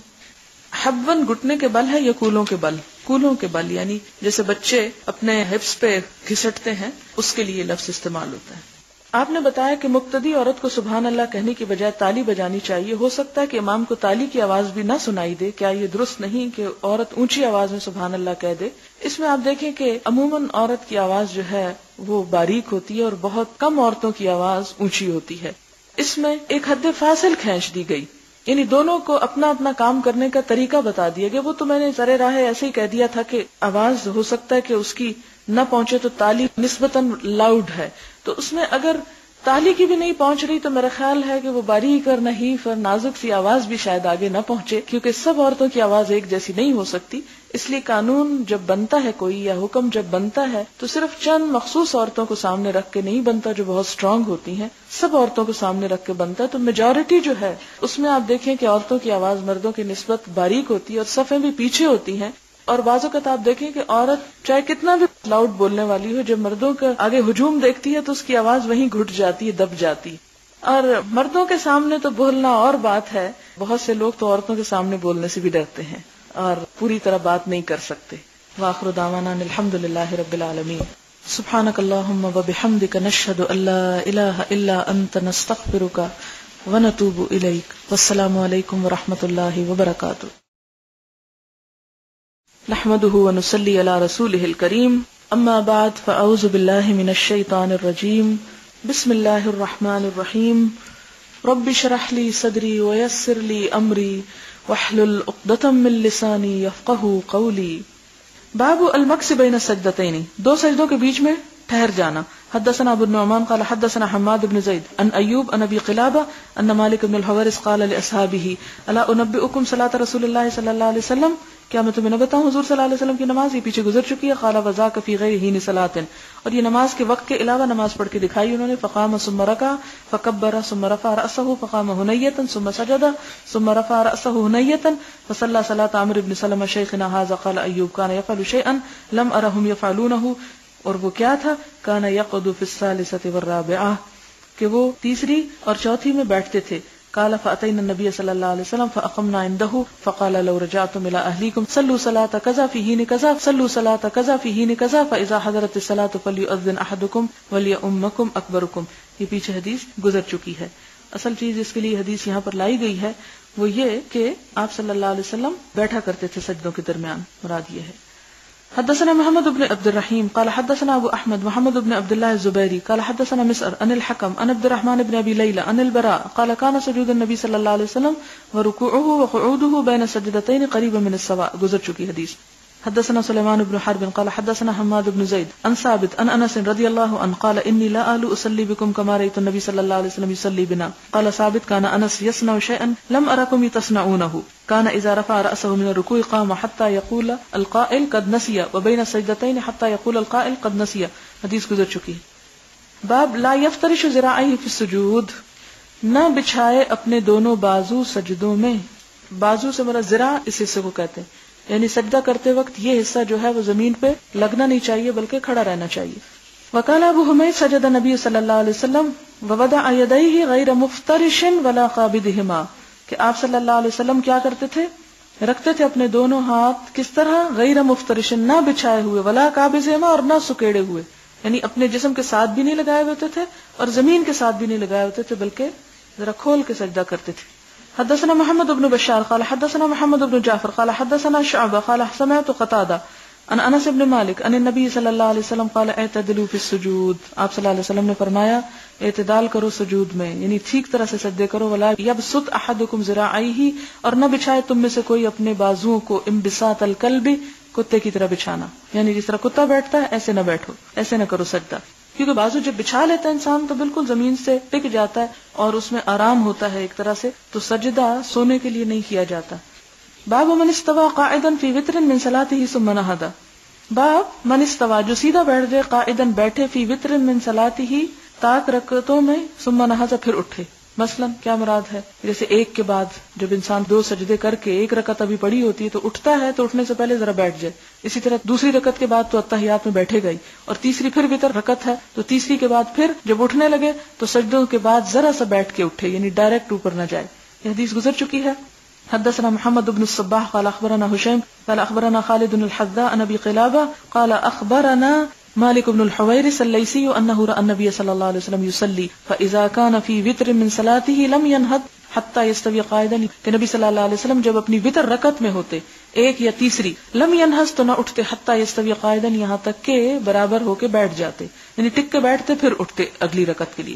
حبون گھٹنے کے بل ہے یا کولوں کے بل؟ کولوں کے بل، یعنی جیسے بچے اپنے ہپس پہ گھسٹتے ہیں اس کے لیے لفظ استعمال ہوتا ہے. آپ نے بتایا کہ مقتدی عورت کو سبحان اللہ کہنے کی بجائے تالی بجانی چاہیے. ہو سکتا ہے کہ امام کو تالی کی آواز بھی نہ سنائی دے. کیا یہ درست نہیں کہ عورت اونچی آواز میں سبحان اللہ کہہ دے؟ اس میں آپ دیکھیں کہ عموماً عورت کی آواز جو ہے وہ باریک ہوتی ہے اور بہت کم عورتوں کی آواز اونچی ہوتی ہے. اس میں ایک حد فاصل کھینچ دی گئی، یعنی دونوں کو اپنا اپنا کام کرنے کا طریقہ بتا دیا گیا. وہ تو میں نے ذرے راہ ایسے ہی کہہ دیا تھا کہ آواز ہو سکتا ہے کہ اس کی نہ پہنچے تو تالی نسبتاً لاؤڈ ہے، تو اس میں اگر تالی کی بھی نہیں پہنچ رہی تو میرا خیال ہے کہ وہ باریک اور نحیف اور نازک سی آواز بھی شاید آگے نہ پہنچے، کیونکہ سب عورتوں کی آواز ایک جیسی نہیں ہو سکتی. اس لیے قانون جب بنتا ہے کوئی یا حکم جب بنتا ہے تو صرف چند مخصوص عورتوں کو سامنے رکھ کے نہیں بنتا جو بہت اسٹرانگ ہوتی ہیں، سب عورتوں کو سامنے رکھ کے بنتا ہے. تو میجورٹی جو ہے اس میں آپ دیکھیں کہ عورتوں کی آواز مردوں کی نسبت باریک ہوتی ہے اور صفیں بھی پیچھے ہوتی ہیں. اور بعض اوقات آپ دیکھیں کہ عورت چاہے کتنا بھی لاؤڈ بولنے والی ہو، جب مردوں کا آگے ہجوم دیکھتی ہے تو اس کی آواز وہیں گھٹ جاتی ہے، دب جاتی. اور مردوں کے سامنے تو بولنا اور بات ہے، بہت سے لوگ تو عورتوں کے سامنے بولنے سے بھی ڈرتے ہیں اور پوری طرح بات نہیں کر سکتے. وآخر دعوانا الحمدللہ رب العالمین. سبحانک اللہم وبحمدک نشہد ان لا الہ الا انت نستغفرک ونتوب الیک. والسلام علیکم ورحمۃ اللہ وبرکاتہ. نحمده ونصلي على رسوله الكريم. اما بعد فاعوذ بالله من الشيطان الرجيم. بسم الله الرحمن الرحيم. رب اشرح لي صدري ويسر لي امري واحلل عقدة من لساني يفقهوا قولي. باب المکث بین السجدتین، دو سجدوں کے بیچ میں ٹھہر جانا. حدثنا ابو النعمان قال حدثنا حماد بن زید عن ایوب عن ابی قلابہ ان مالک بن الحویرث قال لاصحابہ الا انبئکم صلاۃ رسول اللہ صلی اللہ علیہ وسلم، کیا میں تمہیں نہ بتاؤں حضور صلی اللہ علیہ وسلم کی نماز؟ یہ پیچھے گزر چکی ہے. قال وذاک فی غیر حین صلاۃ، اور یہ نماز کے وقت کے علاوہ نماز پڑھ کے دکھائی انہوں نے. فقام ثم رکع فکبر ثم رفع رأسه فقام هنیۃ ثم سجد ثم رفع رأسه هنیۃ فصلى صلاۃ عمرو بن سلمہ شیخنا هذا. قال ایوب کان یفعل شیئا لم ارهم یفعلونه، اور وہ کیا تھا؟ کان یقعد فی الثالثۃ والرابعہ، کہ وہ تیسری اور چوتھی میں بیٹھتے تھے. قال فاتينا النبي صلى الله عليه وسلم فاقمنا عنده فقال لو رجعتم الى اهليكم صلوا صلاه كذا في حين كذا صلوا صلاه كذا في حين كذا فاذا حضرت الصلاه فليؤذن احدكم وليؤمكم اكبركم. یہ پیچھے حدیث گزر چکی ہے. اصل چیز اس کے لیے حدیث یہاں پر لائی گئی ہے وہ یہ کہ آپ صلی اللہ علیہ وسلم بیٹھا کرتے تھے سجدوں کے درمیان. مراد یہ ہے. حدثنا محمد بن عبد الرحيم قال حدثنا ابو احمد محمد بن عبد الله الزبيري قال حدثنا مسعر عن الحكم عن عبد الرحمن بن ابي ليلى عن البراء قال كان سجود النبي صلى الله عليه وسلم وركوعه وقعوده بين السجدتين قريبا من السواء. گزر چکی حدیث. حدثنا سليمان بن حرب قال حدثنا حماد بن زيد عن ثابت عن انس رضي الله عنه قال اني لا آل اصلي بكم كما رايت النبي صلى الله عليه وسلم يصلي بنا. قال ثابت كان انس يصنع شيئا لم اراكم تصنعونه. كان اذا رفع راسه من الركوع قام حتى يقول القائل قد نسي وبين السجدتين حتى يقول القائل قد نسي. حدیث گزر چکی. باب لا يفترش ذراعيه في السجود، نہ بچھائے اپنے دونوں بازو سجدوں میں. بازو سے مراد ذراع اس حصے کو کہتے ہیں، یعنی سجدہ کرتے وقت یہ حصہ جو ہے وہ زمین پہ لگنا نہیں چاہیے بلکہ کھڑا رہنا چاہیے. وقال ابو حمید سجد نبی صلی اللہ علیہ وسلم ووضع يديه غير مفترش ولا قابضهما، کہ آپ صلی اللہ علیہ وسلم کیا کرتے تھے، رکھتے تھے اپنے دونوں ہاتھ کس طرح، غیر مفترش، نہ بچھائے ہوئے، ولا قابضهما، اور نہ سکیڑے ہوئے، یعنی اپنے جسم کے ساتھ بھی نہیں لگائے ہوتے تھے اور زمین کے ساتھ بھی نہیں لگائے ہوتے تھے، بلکہ ذرا کھول کے سجدہ کرتے تھے. حدثنا محمد بن بشار قال حدثنا محمد بن جعفر قال حدثنا شعبہ قال سمعت قتادہ عن انس بن مالک عن النبی صلی اللہ علیہ وسلم قال اعتدلوا فی السجود، آپ صلی اللہ علیہ وسلم نے فرمایا اعتدال کرو سجود میں، یعنی ٹھیک طرح سے سجدے کرو. ولا یبسط احدکم ذراعیہ، اور نہ بچھائے تم میں سے کوئی اپنے بازوؤں کو انبساط الکلب، کتے کی طرح بچھانا، یعنی جس طرح کتا بیٹھتا ہے ایسے نہ بیٹھو، ایسے نہ کرو سجدہ، کیونکہ بازو جب بچھا لیتا ہے انسان تو بالکل زمین سے ٹک جاتا ہے اور اس میں آرام ہوتا ہے ایک طرح سے، تو سجدہ سونے کے لیے نہیں کیا جاتا. باب من استوى قاعدا في وتر من صلاته ثم نهض، باب من استوى جو سیدھا بیٹھ جائے، قاعدا بیٹھے، فی وتر من صلاته تاک رکعتوں میں، ثم نهض پھر اٹھے. مثلا کیا مراد ہے، جیسے ایک کے بعد جب انسان دو سجدے کر کے ایک رکعت ابھی پڑی ہوتی ہے تو اٹھتا ہے تو اٹھنے سے پہلے ذرا بیٹھ جائے، اسی طرح دوسری رکعت کے بعد تو اتحیات میں بیٹھے گئی، اور تیسری پھر وتر رکعت ہے تو تیسری کے بعد پھر جب اٹھنے لگے تو سجدوں کے بعد ذرا سا بیٹھ کے اٹھے، یعنی ڈائریکٹ اوپر نہ جائے. یہ حدیث گزر چکی ہے. حدثنا محمد بن الصباح قال اخبرنا هشام قال اخبرنا خالد الحذاء عن ابي قلابه قال اخبرنا مالك بن الحويرث الليثي انه راى النبي صلى الله عليه وسلم يصلي فاذا كان في وتر من صلاته لم ينهض حتى يستوي قائدا، کہ نبی صلی اللہ علیہ وسلم جب اپنی وتر رکعت میں ہوتے ایک یا تیسری، لم ينهض تو نہ اٹھتے، حتى يستوي قائدا، یہاں تک کہ برابر ہو کے بیٹھ جاتے، یعنی ٹک کے بیٹھتے پھر اٹھتے اگلی رکعت کے لیے.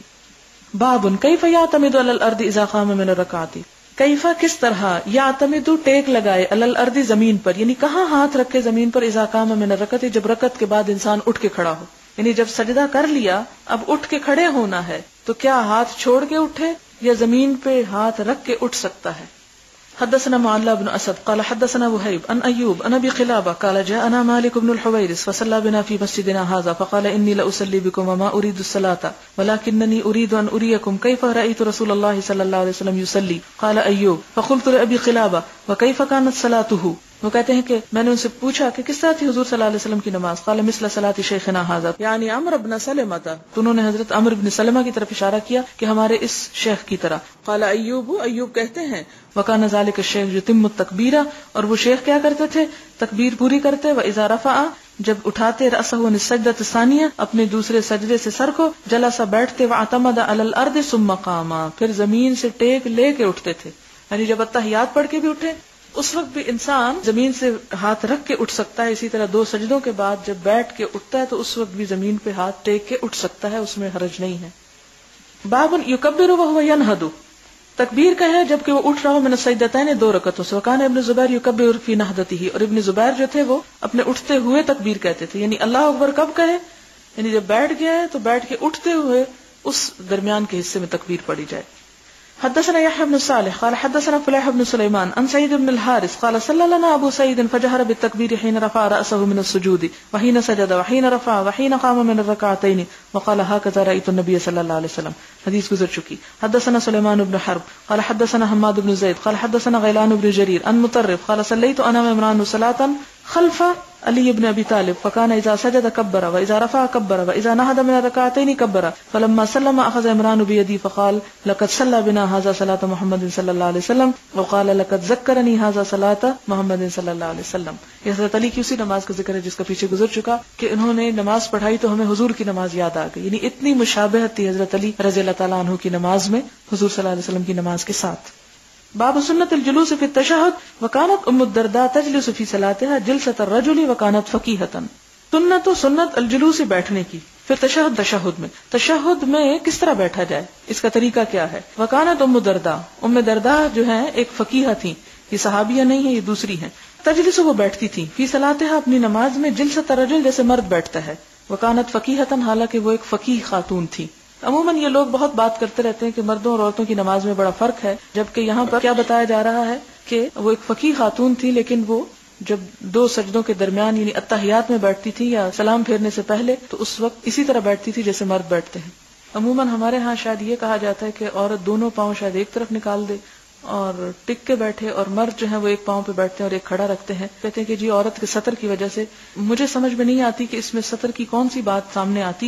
باب كيف يعتمد على الارض اذا قام من الركعات، کیفا کس طرح، یعتمد ٹیک لگائے، علی الارض زمین پر، یعنی کہاں ہاتھ رکھے زمین پر، اذا قام من الرکعت جب رکعت کے بعد انسان اٹھ کے کھڑا ہو، یعنی جب سجدہ کر لیا اب اٹھ کے کھڑے ہونا ہے تو کیا ہاتھ چھوڑ کے اٹھے یا زمین پہ ہاتھ رکھ کے اٹھ سکتا ہے. حدثنا معلى بن اسد قال حدثنا وهيب عن ايوب عن ابي قلابه قال جاءنا مالك بن الحويرث فصلى بنا في مسجدنا هذا فقال اني لاصلي بكم وما اريد الصلاه ولكنني اريد ان اريكم كيف رايت رسول الله صلى الله عليه وسلم يصلي. قال ايوب فقلت لابي قلابه وكيف كانت صلاته، وہ کہتے ہیں کہ میں نے ان سے پوچھا کہ کس طرح تھی حضور صلی اللہ علیہ وسلم کی نماز. قال مثل صلاة شیخنا هذا، یعنی عمرو بن سلمہ تھا، تو انہوں نے حضرت عمرو بن سلمہ کی طرف اشارہ کیا کہ ہمارے اس شیخ کی طرح. قال ایوب، ایوب کہتے ہیں وکان ذلک الشیخ یتم التکبیر، اور وہ شیخ کیا کرتے تھے، تکبیر پوری کرتے، واذا رفع جب اٹھاتے رأسہ عن السجدۃ الثانیہ اپنے دوسرے سجدے سے سر کو، جلس بیٹھتے، واعتمد علی الارض ثم قام پھر زمین سے ٹیک لے کے اٹھتے تھے. یعنی جب اتحیات پڑھ کے بھی اٹھے اس وقت بھی انسان زمین سے ہاتھ رکھ کے اٹھ سکتا ہے، اسی طرح دو سجدوں کے بعد جب بیٹھ کے اٹھتا ہے تو اس وقت بھی زمین پہ ہاتھ ٹیک کے اٹھ سکتا ہے، اس میں حرج نہیں ہے. باب یکبر وهو ينهض، تکبیر کا ہے جبکہ وہ اٹھ رہا ہو من السجدتین دو رکعتوں سے. وکان ابن زبیر یکبر فی نہضته، اور ابن زبیر جو تھے وہ اپنے اٹھتے ہوئے تکبیر کہتے تھے، یعنی اللہ اکبر کب کہے، یعنی جب بیٹھ گیا ہے تو بیٹھ کے اٹھتے ہوئے اس درمیان کے حصے میں تکبیر پڑی جائے. حدثنا يحيى بن صالح قال حدثنا فلاح بن سليمان عن سعيد بن الحارث قال صلى لنا ابو سعيد فجهر بالتكبير حين رفع رأسه من السجود وحين سجد وحين رفع وحين قام من الركعتين وقال هكذا رأيت النبي صلى الله عليه وسلم. حدیث گزر چکی. حدثنا سليمان بن حرب قال حدثنا حماد بن زيد قال حدثنا غيلان بن جرير عن مطرف قال صليت انا وعمران صلاة خلف علی بن ابی طالب فکان اذا سجد کبر واذا رفع کبر واذا نهض من الركعتين کبر فلما سلم اخذ عمران بيدي فقال لقد صلى بنا هذا صلاة محمد صلی اللہ علیہ وسلم وقال لقد ذكرني هذا صلاة محمد صلی اللہ علیہ وسلم. یہ حضرت علی کی اسی نماز کا ذکر ہے جس کا پیچھے گزر چکا کہ انہوں نے نماز پڑھائی تو ہمیں حضور کی نماز یاد آ گئی، یعنی اتنی مشابہت تھی حضرت علی رضی اللہ تعالیٰ عنہ کی نماز میں حضور صلی اللہ علیہ وسلم کی نماز کے ساتھ. باب سنت الجلوس فی التشہد وکانت ام الدرداء تجلس فی صلاتها جلسۃ الرجل وکانت فقیہۃ. سنت و سنت الجلوس بیٹھنے کی، پھر تشہد تشہد میں، تشہد میں کس طرح بیٹھا جائے، اس کا طریقہ کیا ہے. وکانت ام الدرداء، ام درداء جو ہیں ایک فقیہ تھیں، یہ صحابیہ نہیں ہے یہ دوسری ہیں. تجلس وہ بیٹھتی تھی، فی صلاتها اپنی نماز میں، جلسۃ الرجل جیسے مرد بیٹھتا ہے، وکانت فقیہۃ حالانکہ وہ ایک فقیہ خاتون تھی. عموماً یہ لوگ بہت بات کرتے رہتے ہیں کہ مردوں اور عورتوں کی نماز میں بڑا فرق ہے، جبکہ یہاں پر کیا بتایا جا رہا ہے کہ وہ ایک فقیہ خاتون تھی، لیکن وہ جب دو سجدوں کے درمیان یعنی اتحیات میں بیٹھتی تھی یا سلام پھیرنے سے پہلے تو اس وقت اسی طرح بیٹھتی تھی جیسے مرد بیٹھتے ہیں. عموماً ہمارے ہاں شاید یہ کہا جاتا ہے کہ عورت دونوں پاؤں شاید ایک طرف نکال دے اور ٹک کے بیٹھے، اور مرد جو ہیں وہ ایک پاؤں پہ بیٹھتے ہیں اور ایک کھڑا رکھتے ہیں. کہتے ہیں کہ جی عورت کے سطر کی وجہ سے، مجھے سمجھ میں نہیں آتی کہ اس میں سطر کی کون سی بات سامنے آتی ہے،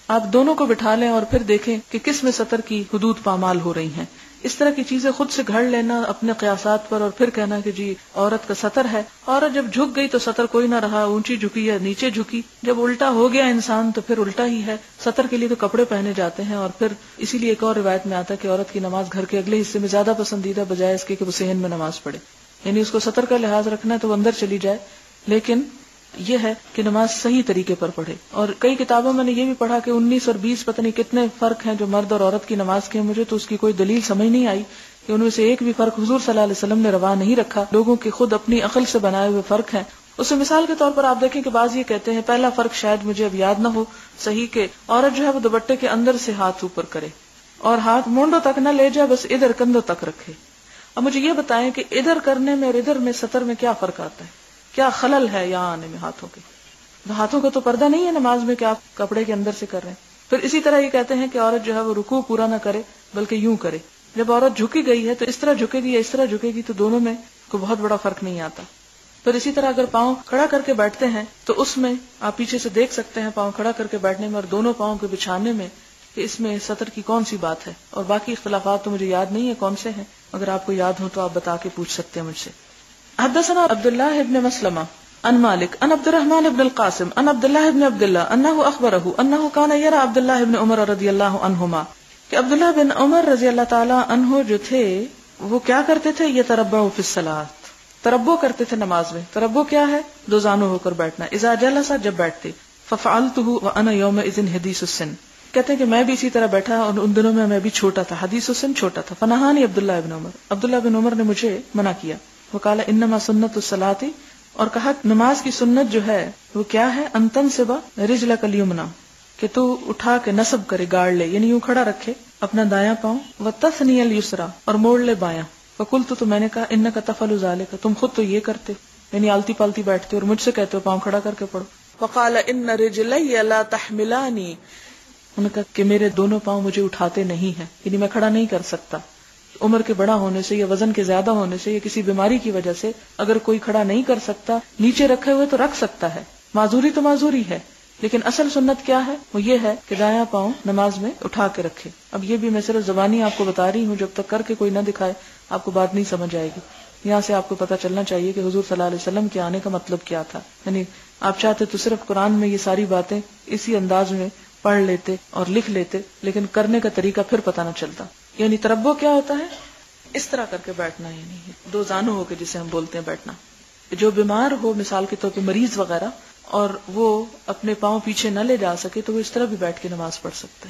آپ دونوں کو بٹھا لیں اور پھر دیکھیں کہ کس میں سطر کی حدود پامال ہو رہی ہیں. اس طرح کی چیزیں خود سے گھڑ لینا اپنے قیاسات پر اور پھر کہنا کہ جی عورت کا سطر ہے. عورت جب جھک گئی تو سطر کوئی نہ رہا, اونچی جھکی یا نیچے جھکی. جب الٹا ہو گیا انسان تو پھر الٹا ہی ہے. سطر کے لیے تو کپڑے پہنے جاتے ہیں, اور پھر اسی لیے ایک اور روایت میں آتا ہے کہ عورت کی نماز گھر کے اگلے حصے میں زیادہ پسندیدہ بجائے اس کے کہ وہ صحن میں نماز پڑھے. یعنی اس کو سطر کا لحاظ رکھنا ہے تو وہ اندر چلی جائے, لیکن یہ ہے کہ نماز صحیح طریقے پر پڑھے. اور کئی کتابوں میں نے یہ بھی پڑھا کہ انیس اور بیس پتہ نہیں کتنے فرق ہیں جو مرد اور عورت کی نماز کے. مجھے تو اس کی کوئی دلیل سمجھ نہیں آئی کہ ان میں سے ایک بھی فرق حضور صلی اللہ علیہ وسلم نے روا نہیں رکھا. لوگوں کے خود اپنی عقل سے بنائے ہوئے فرق ہیں. اس میں مثال کے طور پر آپ دیکھیں کہ بعض یہ کہتے ہیں, پہلا فرق شاید مجھے اب یاد نہ ہو صحیح, کہ عورت جو ہے وہ دوپٹے کے اندر سے ہاتھ اوپر کرے اور ہاتھ مونڈوں تک نہ لے جائے, بس ادھر کندھوں تک رکھے. اب مجھے یہ بتائیں کہ ادھر کرنے میں اور ادھر میں سطر میں کیا فرق آتا ہے, کیا خلل ہے یہاں آنے میں ہاتھوں کے؟ ہاتھوں کا تو پردہ نہیں ہے نماز میں کہ آپ کپڑے کے اندر سے کر رہے ہیں. پھر اسی طرح یہ کہتے ہیں کہ عورت جو ہے وہ رکوع پورا نہ کرے بلکہ یوں کرے. جب عورت جھکی گئی ہے تو اس طرح جھکے گی یا اس طرح جھکے گی, تو دونوں میں کوئی بہت بڑا فرق نہیں آتا. پھر اسی طرح اگر پاؤں کھڑا کر کے بیٹھتے ہیں تو اس میں آپ پیچھے سے دیکھ سکتے ہیں پاؤں کھڑا کر کے بیٹھنے میں اور دونوں پاؤں کے بچھانے میں کہ اس میں سطر کی کون سی بات ہے. اور باقی اختلافات تو مجھے یاد نہیں ہے کون سے ہیں, اگر آپ کو یاد ہو تو آپ بتا کے پوچھ سکتے ہیں مجھ سے. حدثنا عبداللہ ابن مسلمہ عن مالک عن عبد الرحمن ابن القاسم عن عبداللہ ابن عبداللہ انه اخبره انه كان يرى عبداللہ ابن عمر رضی اللہ عنہما کہ عبداللہ بن عمر رضی اللہ تعالی عنہ جو تھے وہ کیا کرتے تھے, یہ تربع فی الصلاۃ, تربع کرتے تھے نماز میں. تربع کیا ہے؟ دو زانو ہو کر بیٹھنا. اذا جلس, جب بیٹھتے. ففعلته وانا يومئذ حديث السن, کہتے ہیں کہ میں بھی اسی طرح بیٹھا اور ان دنوں میں میں بھی چھوٹا تھا, حدیث السن چھوٹا تھا. فنہانی عبداللہ ابن عمر, عبداللہ بن عمر نے مجھے منع کیا. وقال انما سنت الصلاۃ, اور کہا نماز کی سنت جو ہے وہ کیا ہے, ان تنصب رجلک الیمنی, کہ تو اٹھا کے نصب کرے, گاڑ لے, یعنی یوں کھڑا رکھے اپنا دایاں پاؤں, وتثنی الیسری, اور موڑ لے بایاں. فقلت, تو میں نے کہا انک تفعل ذلک, تم خود تو یہ کرتے, یعنی آلتی پالتی بیٹھتے اور مجھ سے کہتے ہو پاؤں کھڑا کر کے پڑھو. وقال ان رجلی لا تحملانی, انہوں نے کہا کہ میرے دونوں پاؤں مجھے اٹھاتے نہیں ہیں, یعنی میں کھڑا نہیں کر سکتا. عمر کے بڑا ہونے سے یا وزن کے زیادہ ہونے سے یا کسی بیماری کی وجہ سے اگر کوئی کھڑا نہیں کر سکتا, نیچے رکھے ہوئے تو رکھ سکتا ہے, معذوری تو معذوری ہے, لیکن اصل سنت کیا ہے, وہ یہ ہے کہ دایاں پاؤں نماز میں اٹھا کے رکھے. اب یہ بھی میں صرف زبانی آپ کو بتا رہی ہوں, جب تک کر کے کوئی نہ دکھائے آپ کو بات نہیں سمجھ آئے گی. یہاں سے آپ کو پتہ چلنا چاہیے کہ حضور صلی اللہ علیہ وسلم کے آنے کا مطلب کیا تھا. یعنی آپ چاہتے تو صرف قرآن میں یہ ساری باتیں اسی انداز میں پڑھ لیتے اور لکھ لیتے, لیکن کرنے کا طریقہ پھر پتہ نہ چلتا. یعنی تربع کیا ہوتا ہے, اس طرح کر کے بیٹھنا, یعنی دو زانو ہو کے جسے ہم بولتے ہیں بیٹھنا. جو بیمار ہو مثال کے طور پہ مریض وغیرہ, اور وہ اپنے پاؤں پیچھے نہ لے جا سکے تو وہ اس طرح بھی بیٹھ کے نماز پڑھ سکتا ہے.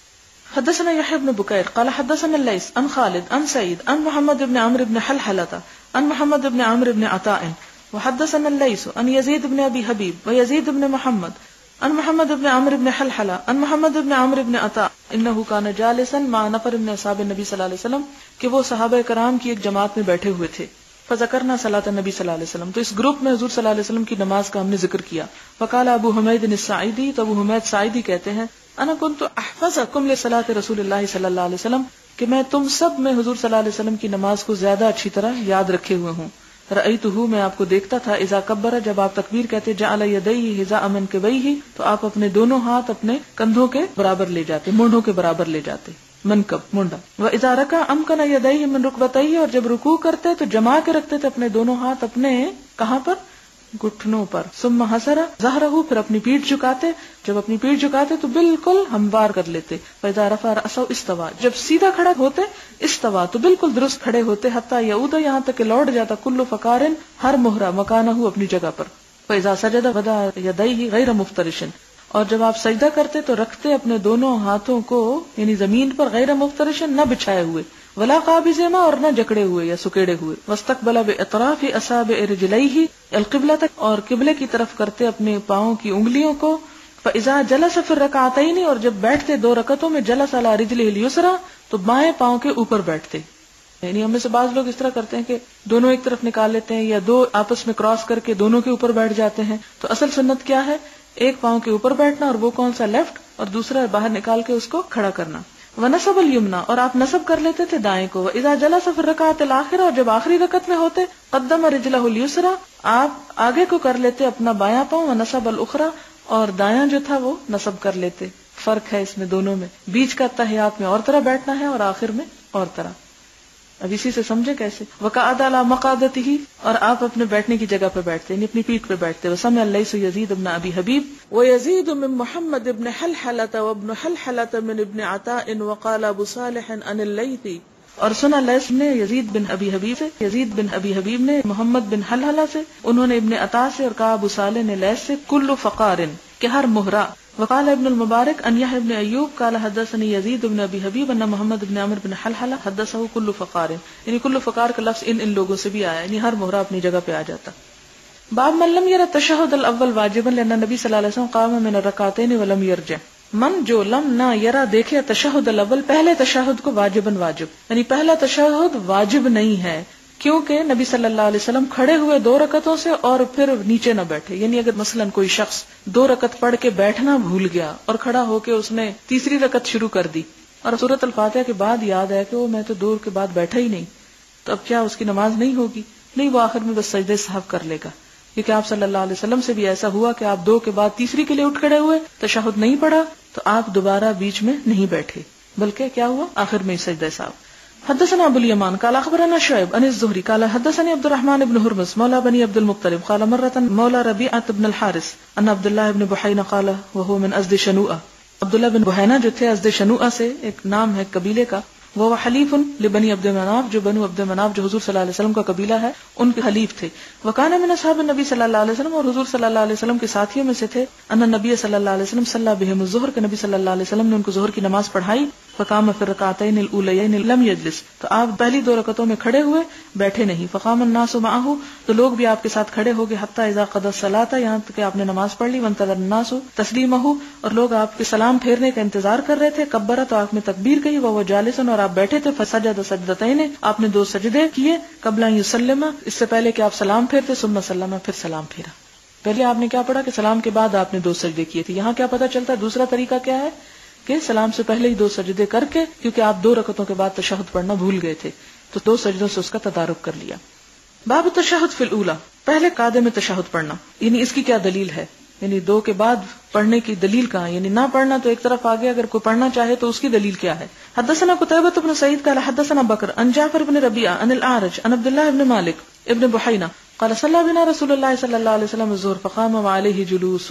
حدثنا يحيى بن بكير قال حدثنا الليث عن خالد عن سعيد عن محمد بن عمرو بن حلحلة عن محمد بن عمرو بن عطاء وحدثنا الليث عن يزيد بن ابي حبيب ويزيد بن محمد عن محمد بن عمرو بن حلحلة عن محمد بن عمرو بن عطاء انه كان جالسا مع نفر من اصحاب النبي صلی اللہ علیہ وسلم, کہ وہ صحابہ کرام کی ایک جماعت میں بیٹھے ہوئے تھے. فذکرنا صلاۃ النبی صلی اللہ علیہ وسلم, تو اس گروپ میں حضور صلی اللہ علیہ وسلم کی نماز کا ہم نے ذکر کیا. فقال ابو حمید الساعدی, تو ابو حمید ساعدی کہتے ہیں انا كنت احفظکم لصلاۃ رسول اللہ صلی اللہ علیہ وسلم, کہ میں تم سب میں حضور صلی اللہ علیہ وسلم کی نماز کو زیادہ اچھی طرح یاد رکھے ہوئے ہوں. رأیتہ, میں آپ کو دیکھتا تھا, اذا کبر, جب آپ تکبیر کہتے, جعل یدیہ حذاء منکبیہ, تو آپ اپنے دونوں ہاتھ اپنے کندھوں کے برابر لے جاتے, مونڈوں کے برابر لے جاتے, منکب مونڈا. وَإِذَا رَكَعَ أَمْكَنَ يَدَيْهِ مِنْ رُكْبَتَيْهِ, اور جب رکوع کرتے تو جما کے رکھتے تھے اپنے دونوں ہاتھ اپنے کہاں پر, گھٹنوں پر. ثم حسر ظہرہ, پھر اپنی پیٹھ جھکاتے, جب اپنی پیٹھ جھکاتے تو بالکل ہموار کر لیتے. فَإِذَا رَفَعَ رَأْسَهُ اسْتَوَى, جب سیدھا کھڑا ہوتے استوا, تو بالکل درست کھڑے ہوتے. حتی یعود, یہاں تک کہ لوٹ جاتا, کل فقار, ہر مہرہ, مکانہ, اپنی جگہ پر. فَإِذَا سَجَدَ وَضَعَ يَدَيْهِ غَيْرَ مُفْتَرِشٍ, اور جب آپ سجدہ کرتے تو رکھتے اپنے دونوں ہاتھوں کو یعنی زمین پر, غیر مفترشن, نہ بچھائے ہوئے, ولا قابضہما, اور نہ جکڑے ہوئے یا سکیڑے ہوئے. واستقبل باطراف اصابع رجلیہ القبلۃ, اور قبلے کی طرف کرتے اپنے پاؤں کی انگلیوں کو. فاذا جلس فی الرکعتین, اور جب بیٹھتے دو رکعتوں میں, جلس علی رجلہ الیسری, تو بائیں پاؤں کے اوپر بیٹھتے. یعنی ہم میں سے بعض لوگ اس طرح کرتے ہیں کہ دونوں ایک طرف نکال لیتے ہیں یا دو آپس میں کراس کر کے دونوں کے اوپر بیٹھ جاتے ہیں. تو اصل سنت کیا ہے, ایک پاؤں کے اوپر بیٹھنا, اور وہ کون سا, لیفٹ, اور دوسرا باہر نکال کے اس کو کھڑا کرنا. ونصب الیمنا, اور آپ نصب کر لیتے تھے دائیں کو. اذا جلس فی الرکعۃ الاخرہ, اور جب آخری رکعت میں ہوتے, قدم رجلہ الیسری, آپ آگے کو کر لیتے اپنا بایاں پاؤں. ونصب الاخری, اور دایاں جو تھا وہ نصب کر لیتے. فرق ہے اس میں دونوں میں. بیچ کا تحیات میں اور طرح بیٹھنا ہے اور آخر میں اور طرح. اب اسی سے سمجھے کیسے. وقعد علی مقعدتہ، اور آپ اپنے بیٹھنے کی جگہ پہ بیٹھتے ہیں، اپنی پیٹھ پہ بیٹھتے. وسمع اللیث یزید بن ابی حبیب ویزید من محمد بن حلحلة وابن حلحلة من ابن عطاء وقال ابو صالح عن اللیث، اور سنا لیث نے یزید بن ابی حبیب سے، یزید بن ابی حبیب نے محمد بن حلحلہ سے، انہوں نے ابن عطاء سے، اور کہا ابو صالح نے لیث سے کل فقار، کہ ہر مہرا. وقال ابن المبارک ان یحیی بن ایوب قال حدثني یزید بن ابی حبیب ان محمد بن عمرو بن حلحلہ حدثه کل فقار، یعنی کل فقار کا لفظ ان ان لوگوں سے بھی آیا، یعنی ہر مہرا اپنی جگہ پہ آ جاتا. باب من لم ير التشهد الاول واجبا لان النبي صلی اللہ علیہ وسلم قام من الركعتين ولم يرجع. من جو لم نہ یرا دیکھے تشہد الاول، پہلے تشہد کو واجباً واجب، یعنی پہلا تشہد واجب نہیں ہے کیونکہ نبی صلی اللہ علیہ وسلم کھڑے ہوئے دو رکعتوں سے اور پھر نیچے نہ بیٹھے. یعنی اگر مثلا کوئی شخص دو رکعت پڑھ کے بیٹھنا بھول گیا اور کھڑا ہو کے اس نے تیسری رکعت شروع کر دی اور سورۃ الفاتحہ کے بعد یاد ہے کہ وہ میں تو دو کے بعد بیٹھا ہی نہیں، تو اب کیا اس کی نماز نہیں ہوگی؟ نہیں، وہ آخر میں بس سجدے سہو کر لے گا. کیونکہ آپ صلی اللہ علیہ وسلم سے بھی ایسا ہوا کہ آپ دو کے بعد تیسری کے لیے اٹھ کھڑے ہوئے، تشہد نہیں پڑھا تو آپ دوبارہ بیچ میں نہیں بیٹھے، بلکہ کیا ہوا آخر میں سجدہ سہو. حدثنا ابو الیمان قال اخبرنا شعیب عن الزہری قال حدثني عبد الرحمن بن هرمز مولى بني عبد المطلب قال مرة مولى ربيعة بن الحارث ان عبد الله بن بحینہ قال وهو من ازد شنوءہ. عبداللہ بن بحینہ جو تھے ازد شنوءہ سے، ایک نام ہے قبیلے کا، وہ حلیف لبنی عبد مناف، جو بنو عبد مناف جو حضور صلی اللہ علیہ وسلم کا قبیلہ ہے ان کے حلیف تھے. وکان من اصحاب النبی صلی اللہ علیہ وسلم، اور حضور صلی اللہ علیہ وسلم کے ساتھیوں میں سے تھے. ان نبی صلی اللہ علیہ وسلم صلی بهم الظہر، کہ نبی صلی اللہ علیہ وسلم نے ان کو ظہر کی نماز پڑھائی. فقام فی الرکعتین الاولیین لم یجلس، تو آپ پہلی دو رکعتوں میں کھڑے ہوئے بیٹھے نہیں. فقام الناس معه، تو لوگ بھی آپ کے ساتھ کھڑے ہو گئے. حتی اذا قضى الصلاۃ، یہاں تک کہ آپ نے نماز پڑھ لی. وانتظر الناس تسلیمه، اور لوگ آپ کے سلام پھیرنے کا انتظار کر رہے تھے. کبر، تو آپ نے تکبیر کہی. وهو جالس، اور آپ بیٹھے تھے. فسجد سجدتین، آپ نے دو سجدے کیے. قبل ان یسلم، اس سے پہلے کہ آپ سلام پھیرتے. ثم سلم، پھر سلام پھیرا. پہلے آپ نے کیا پڑھا کہ سلام کے بعد آپ نے دو سجدے کیے تھے. یہاں کیا پتہ چلتا ہے دوسرا طریقہ کیا ہے کہ سلام سے پہلے ہی دو سجدے کر کے، کیونکہ آپ دو رکعتوں کے بعد تشہد پڑھنا بھول گئے تھے تو دو سجدوں سے اس کا تدارک کر لیا. باب التشہد فی الاولی، پہلے قاعدے میں تشہد پڑھنا، یعنی اس کی کیا دلیل ہے، یعنی دو کے بعد پڑھنے کی دلیل کہاں، یعنی نہ پڑھنا تو ایک طرف آگے، اگر کوئی پڑھنا چاہے تو اس کی دلیل کیا ہے. حدثنا قتیبہ بن سعید قال حدثنا بکر عن جعفر بن ربیعہ عن الاعرج عن عبداللہ بن مالک ابن بحینہ قال صلی بنا رسول اللہ صلی اللہ علیہ وسلم الظہر فقام وعلیہ جلوس،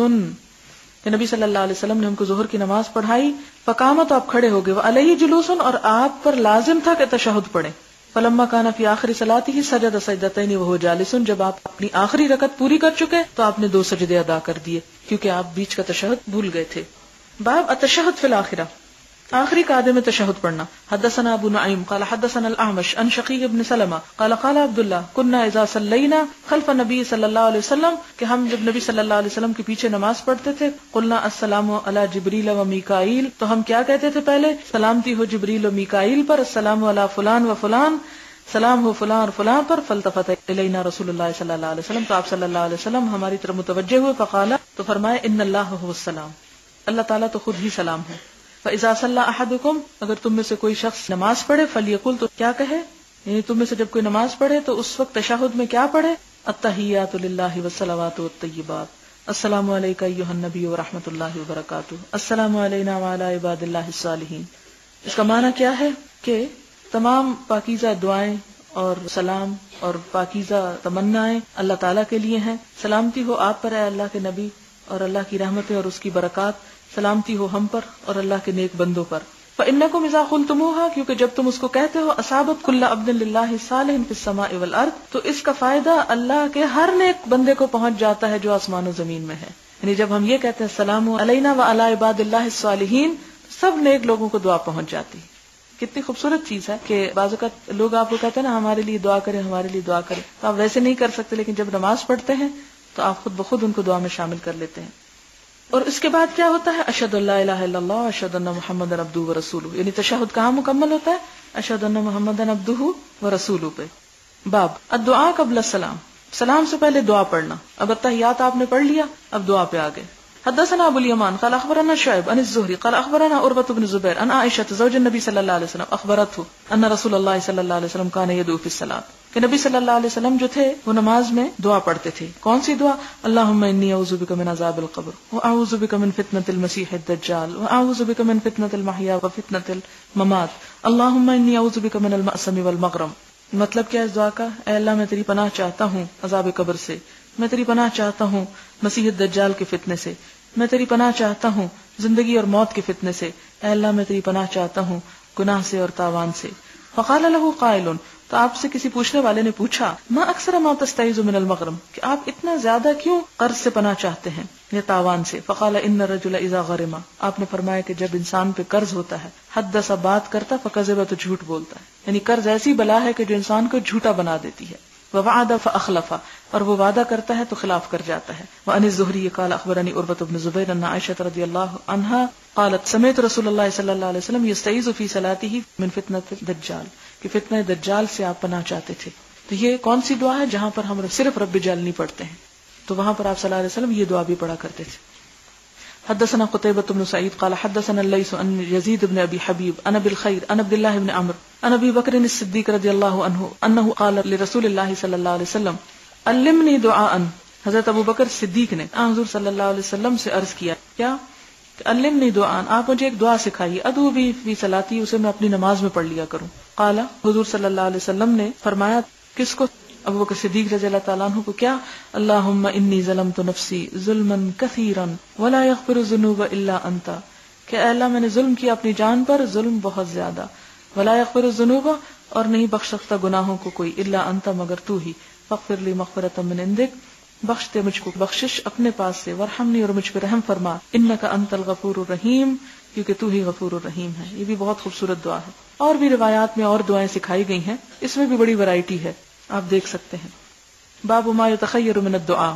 کہ نبی صلی اللہ علیہ وسلم نے ہم کو ظہر کی نماز پڑھائی. فقام، تو آپ کھڑے ہو گئے. وعلیہ جلوس، اور آپ پر لازم تھا کہ تشہد پڑھیں. فلما کان فی آخر صلاتہ سجد سجدتین وہو جالس، جب آپ اپنی آخری رکعت پوری کر چکے تو آپ نے دو سجدے ادا کر دیے کیونکہ آپ بیچ کا تشہد بھول گئے تھے. باب التشہد فی الاخرہ، آخری قاعدے میں تشہد پڑھنا. حدثنا ابو نعیم قال حدثنا الاعمش عن شقیق بن سلمہ قال قال عبداللہ كنا اذا صلینا خلف النبی صلی اللہ علیہ وسلم، کہ ہم جب نبی صلی اللہ علیہ وسلم کے پیچھے نماز پڑھتے تھے. قلنا السلام علی جبریل و میکائیل، تو ہم کیا کہتے تھے پہلے، سلامتی ہو جبریل و میکائیل پر. السلام علی فلان و فلان، سلام ہو فلان اور فلان پر. فالتفت الینا رسول اللہ صلی اللہ علیہ وسلم، تو آپ صلی اللہ علیہ وسلم ہماری طرف متوجہ ہوئے. فقال، تو فرمائے ان اللہ هو السلام، اللہ تعالیٰ تو خود ہی سلام ہے. فاذا صلى احدكم، اگر تم میں سے کوئی شخص نماز پڑھے. فلیقل، تو کیا کہے، یعنی تم میں سے جب کوئی نماز پڑھے تو اس وقت تشہد میں کیا پڑھے، التحیات للہ والصلوات والطیبات، السلام علیک ایھا النبی ورحمۃ اللہ وبرکاتہ، السلام علینا وعلی عباد اللہ الصالحین. اس کا معنی کیا ہے کہ تمام پاکیزہ دعائیں اور سلام اور پاکیزہ تمنائیں اللہ تعالیٰ کے لیے ہیں. سلامتی ہو آپ پر اے اللہ کے نبی، اور اللہ کی رحمتیں اور اس کی برکات. سلامتی ہو ہم پر اور اللہ کے نیک بندوں پر. فإنکم اذا قلتموها، کیونکہ جب تم اس کو کہتے ہو، اصابت کل عبد للہ صالح فی السماء والارض، تو اس کا فائدہ اللہ کے ہر نیک بندے کو پہنچ جاتا ہے جو آسمان و زمین میں ہے. یعنی جب ہم یہ کہتے ہیں السلام علینا وعلی عباد اللہ الصالحین، سب نیک لوگوں کو دعا پہنچ جاتی. کتنی خوبصورت چیز ہے کہ بعض اوقات لوگ آپ کو کہتے ہیں نا ہمارے لیے دعا کریں، ہمارے لیے دعا کریں، تو آپ ویسے نہیں کر سکتے، لیکن جب نماز پڑھتے ہیں تو آپ خود بخود ان کو دعا میں شامل کر لیتے ہیں. اور اس کے بعد کیا ہوتا ہے، اشہد ان لا الہ الا اللہ اشہد ان محمد عبدہ ورسولہ، یعنی تشہد کہاں مکمل ہوتا ہے، اشہد ان محمد عبدہ ورسولہ پہ. باب الدعاء قبل السلام، سلام سے پہلے دعا پڑھنا. اب التحیات آپ نے پڑھ لیا، اب دعا پہ آگے. حدثنا ابو اليمان قال اخبرنا شعيب عن الزهري قال اخبرنا عروة بن زبير عن عائشة زوج النبي صلی اللہ علیہ وسلم اخبرته ان رسول اللہ صلی اللہ علیہ وسلم كان يدعو في الصلاة کہ نبی صلی اللہ علیہ وسلم جو تھے وہ نماز میں دعا پڑھتے تھے. کون سی دعا؟ اللہم انی اعوذ بک من عذاب القبر واعوذ بک من فتنة المسیح الدجال واعوذ بک من فتنة المحیا وفتنة الممات اللہم انی اعوذ بک من المأثم والمغرم. مطلب کیا ہے اس دعا کا؟ اے اللہ میں تیری پناہ چاہتا ہوں عذاب قبر سے، میں تیری پناہ چاہتا ہوں مسیح الدجال کے فتنے سے، میں تیری پناہ چاہتا ہوں زندگی اور موت کے فتنے سے، اے اللہ میں تیری پناہ چاہتا ہوں گناہ سے اور تاوان سے. فقال له قائل، تو آپ سے کسی پوچھنے والے نے پوچھا ما اکثر ما تستعیذ من المغرم، کہ آپ اتنا زیادہ کیوں قرض سے پناہ چاہتے ہیں یا تاوان سے؟ فقال ان الرجل اذا غرم، آپ نے فرمایا کہ جب انسان پہ قرض ہوتا ہے حدث بات کرتا فکذب، تو جھوٹ بولتا ہے. یعنی قرض ایسی بلا ہے کہ جو انسان کو جھوٹا بنا دیتی ہے. ووعد فاخلف، اور وہ وعدہ کرتا ہے تو خلاف کر جاتا ہے. وعن الزہری قال اخبرنی عروة بن زبیر ان عائشة رضی اللہ عنہا قالت سمعت رسول اللہ صلی اللہ علیہ وسلم یستعیذ فی صلاته من فتنة الدجال، کہ فتنہ دجال سے آپ پناہ چاہتے تھے. تو یہ کون سی دعا ہے جہاں پر ہم صرف رب جال نہیں پڑھتے ہیں؟ تو وہاں پر آپ صلی اللہ علیہ وسلم یہ دعا بھی پڑھا کرتے تھے. حدثنا قتيبة بن سعيد قال حدثنا الليث عن يزيد بن ابي حبيب عن ابي الخير عن عبد الله بن عمرو عن ابي بكر الصديق رضي الله عنه انه قال لرسول الله صلى الله عليه وسلم علمني دعاء. حضرت ابو بکر صدیق نے حضور صلی اللہ علیہ وسلم سے عرض کیا کیا علمنی دعاء، آپ مجھے ایک دعا سکھائیے، ادعو بھی فی صلاتی، اسے میں اپنی نماز میں پڑھ لیا کروں. قال، حضور صلی اللہ علیہ وسلم نے فرمایا کس کو؟ ابو بکر صدیق رضی اللہ تعالیٰ عنہ کو. کیا؟ اللہم انی ظلمت نفسی ظلما کثیرا ولا یغفر الذنوب الا انت، کہ اے اللہ میں نے ظلم کیا اپنی جان پر، ظلم بہت زیادہ، ولا یغفر الذنوب، اور نہیں بخش سکتا گناہوں کو کوئی، الا انت، مگر تو ہی، فاغفر لی مغفرۃ من عندک، بخش دے مجھ کو بخشش اپنے پاس سے، وارحمنی، اور مجھ پہ رحم فرما، انک انت الغفور الرحیم، کیونکہ تو ہی غفور الرحیم ہے. یہ بھی بہت خوبصورت دعا ہے. اور بھی روایات میں اور دعائیں سکھائی گئی ہیں، اس میں بھی بڑی ورائٹی ہے، آپ دیکھ سکتے ہیں. باب ما یتخیر من الدعاء،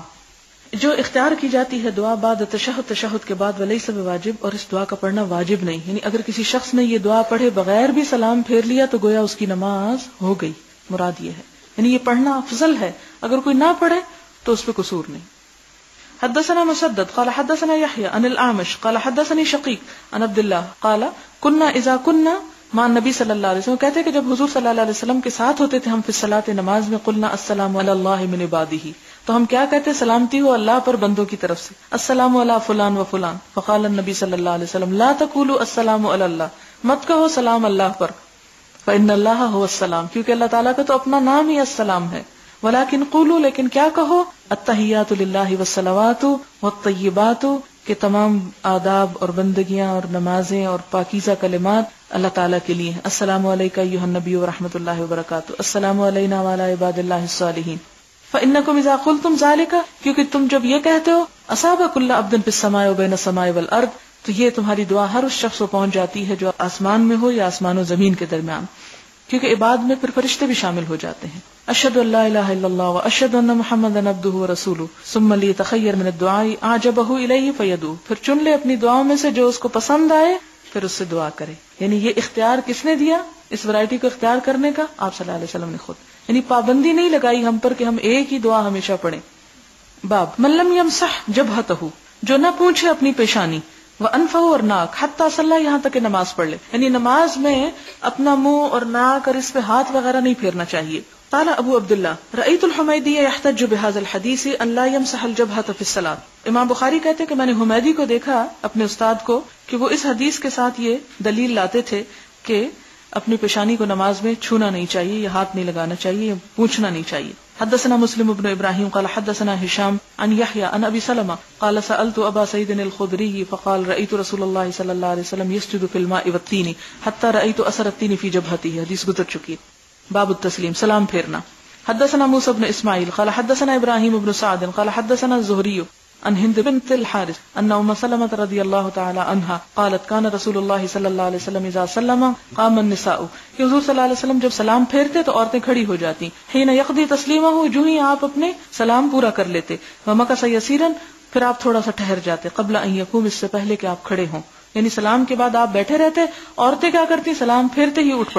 جو اختیار کی جاتی ہے دعا بعد تشہد، تشہد کے بعد، ولیس بواجب، اور اس دعا کا پڑھنا واجب نہیں. یعنی اگر کسی شخص نے یہ دعا پڑھے بغیر بھی سلام پھیر لیا تو گویا اس کی نماز ہو گئی. مراد یہ ہے، یعنی یہ پڑھنا افضل ہے. اگر کوئی نہ پڑھے تو اس پہ قصور نہیں. حدثنا مسدد قال حدثنا يحيى عن الأعمش قال حدثني شقيق عن عبد الله قال كنا اذا كنا مع النبي صلی اللہ علیہ وسلم، کہتے ہیں کہ جب حضور صلی اللہ علیہ وسلم کے ساتھ ہوتے تھے ہم فی الصلاۃ، نماز میں، قلنا السلام علی اللہ من عباده، تو ہم کیا کہتے؟ سلامتی ہو اللہ پر بندوں کی طرف سے، السلام علی فلان و فلان. فقال النبی صلی اللہ علیہ وسلم لا تقولوا السلام علی اللہ، مت کہو سلام اللہ پر، فإن اللہ هو السلام، کیونکہ اللہ تعالیٰ کا تو اپنا نام ہی السلام ہے. ولیکن قولوا، لیکن کیا کہو؟ التحیات للہ والصلوات والطیبات، کہ تمام آداب اور بندگیاں اور نمازیں اور پاکیزہ کلمات اللہ تعالیٰ کے لیے ہیں. السلام علیکہ ایھا النبی ورحمۃ اللہ وبرکاتہ، السلام علینا وعلی عباد اللہ الصالحین. فإنکم اذا قلتم ذلک، کیونکہ تم جب یہ کہتے ہو، اصاب کل عبد فی السماء وبین السماء والارض، تو یہ تمہاری دعا ہر اس شخص کو پہنچ جاتی ہے جو آسمان میں ہو یا آسمان و زمین کے درمیان، کیونکہ عباد میں پھر فرشتے بھی شامل ہو جاتے ہیں. اشہد ان لا الہ الا اللہ واشہد ان محمدا عبدہ ورسولہ ثم لیتخیر من الدعاء اعجبہ الیہ فیدعو، پھر چن لے اپنی دعاؤں میں سے جو اس کو پسند آئے، پھر اس سے دعا کرے. یعنی یہ اختیار کس نے دیا اس ورائٹی کو اختیار کرنے کا؟ آپ صلی اللہ علیہ وسلم نے خود. یعنی پابندی نہیں لگائی ہم پر کہ ہم ایک ہی دعا ہمیشہ پڑھیں. باب من لم یمسح جبہتہ، جو نہ پونچھے اپنی پیشانی، وانفہ، اور ناک، حتی صلی، یہاں تک کہ نماز پڑھ لے. یعنی نماز میں اپنا منہ اور ناک اور اس پہ ہاتھ وغیرہ نہیں پھیرنا چاہیے. قال ابو عبداللہ رأیت الحمیدی یحتج بهذا الحدیث ان لا یمسح الجبہۃ فی الصلاۃ. امام بخاری کہتے ہیں کہ میں نے حمیدی کو دیکھا اپنے استاد کو کہ وہ اس حدیث کے ساتھ یہ دلیل لاتے تھے کہ اپنی پیشانی کو نماز میں چھونا نہیں چاہیے، یا ہاتھ نہیں لگانا چاہیے، یا پوچھنا نہیں چاہیے. حدثنا مسلم بن ابراہیم قال حدثنا ہشام عن یحیی عن ابی سلمہ قال سألت ابا سعید الخدری فقال رأیت رسول اللہ صلی اللہ علیہ وسلم یسجد فی الماء والتین حتی رأیت اثر التین فی جبہتہ. حدیث گزر چکی. باب التسلیم، سلام پھیرنا. حدثنا موسى بن اسماعیل قال حدثنا ابراہیم بن سعد قال حدثنا الزہری عن ہند بنت الحارث ان ام سلمة رضی اللہ تعالی عنہا قالت کان رسول اللہ صلی اللہ علیہ وسلم اذا سلم قام النساء، کہ حضور صلی اللہ علیہ وسلم جب سلام پھیرتے تو عورتیں کھڑی ہو جاتی. حین یقضی تسلیمہ، جو ہی آپ اپنے سلام پورا کر لیتے. ومکث یسیرا، پھر آپ تھوڑا سا ٹھہر جاتے. قبل ان یقوم، اس سے پہلے کہ آپ کھڑے ہوں. یعنی سلام کے بعد آپ بیٹھے رہتے، عورتیں کیا کرتی؟ سلام پھیرتے ہی اٹھ پڑتی.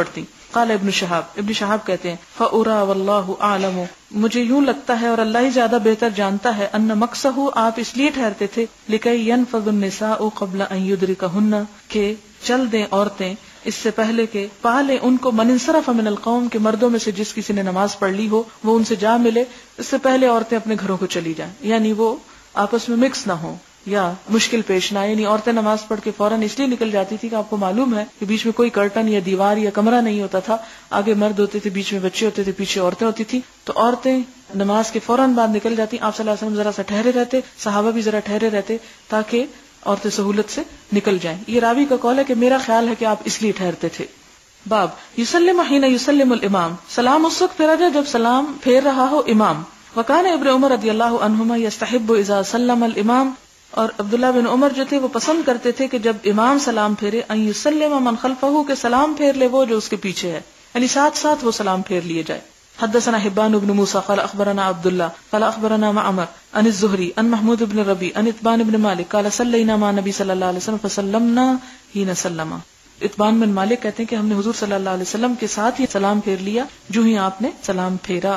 قال ابن شہاب، ابن شہاب کہتے ہیں فَأُرَى وَاللَّهُ أَعْلَمُ، مجھے یوں لگتا ہے اور اللہ ہی زیادہ بہتر جانتا ہے، ان مقصہ آپ اس لیے ٹھہرتے تھے لِكَيْ يَنْفَضُ النِّسَاءُ قَبْلَ أَن يُدْرِكَهُنَّ، کہ چل دیں عورتیں اس سے پہلے کہ پا لیں ان کو، من انصرف من القوم، کے مردوں میں سے جس کسی نے نماز پڑھ لی ہو وہ ان سے جا ملے، اس سے پہلے عورتیں اپنے گھروں کو چلی جائیں، یعنی وہ آپس میں مکس نہ ہوں یا مشکل پیش نہ آئے. یعنی عورتیں نماز پڑھ کے فوراً اس لیے نکل جاتی تھی کہ آپ کو معلوم ہے کہ بیچ میں کوئی کرٹن یا دیوار یا کمرہ نہیں ہوتا تھا، آگے مرد ہوتے تھے، بیچ میں بچے ہوتے تھے، پیچھے عورتیں ہوتی تھی، تو عورتیں نماز کے فوراً بعد نکل جاتی. آپ صلی اللہ علیہ وسلم ذرا سا ٹھہرے رہتے، صحابہ بھی ذرا ٹھہرے رہتے تاکہ عورتیں سہولت سے نکل جائیں. یہ راوی کا قول ہے کہ میرا خیال ہے کہ آپ اس لیے ٹھہرتے تھے. باب یسلم حین یسلم الامام، سلام اس وقت پھیرا جائے جب سلام پھیر رہا ہو امام. وکان ابن عمر رضی اللہ عنہما یستحب اذا سلم الامام، اور عبداللہ بن عمر جو تھے وہ پسند کرتے تھے کہ جب امام سلام پھیرے ان یسلم من خلفہ، کہ سلام پھیر لے وہ جو اس کے پیچھے ہے، یعنی ساتھ ساتھ وہ سلام پھیر لیے جائے. حدثنا حبان بن موسى قال اخبرنا عبد الله قال اخبرنا معمر عن الزهري عن محمود بن ربيع عن اتبان بن مالك قال صلينا مع النبي صلى الله عليه وسلم فسلمنا حين سلم. اتبان بن مالک کہتے ہیں کہ ہم نے حضور صلی اللہ علیہ وسلم کے ساتھ ہی سلام پھیر لیا جو ہی آپ نے سلام پھیرا.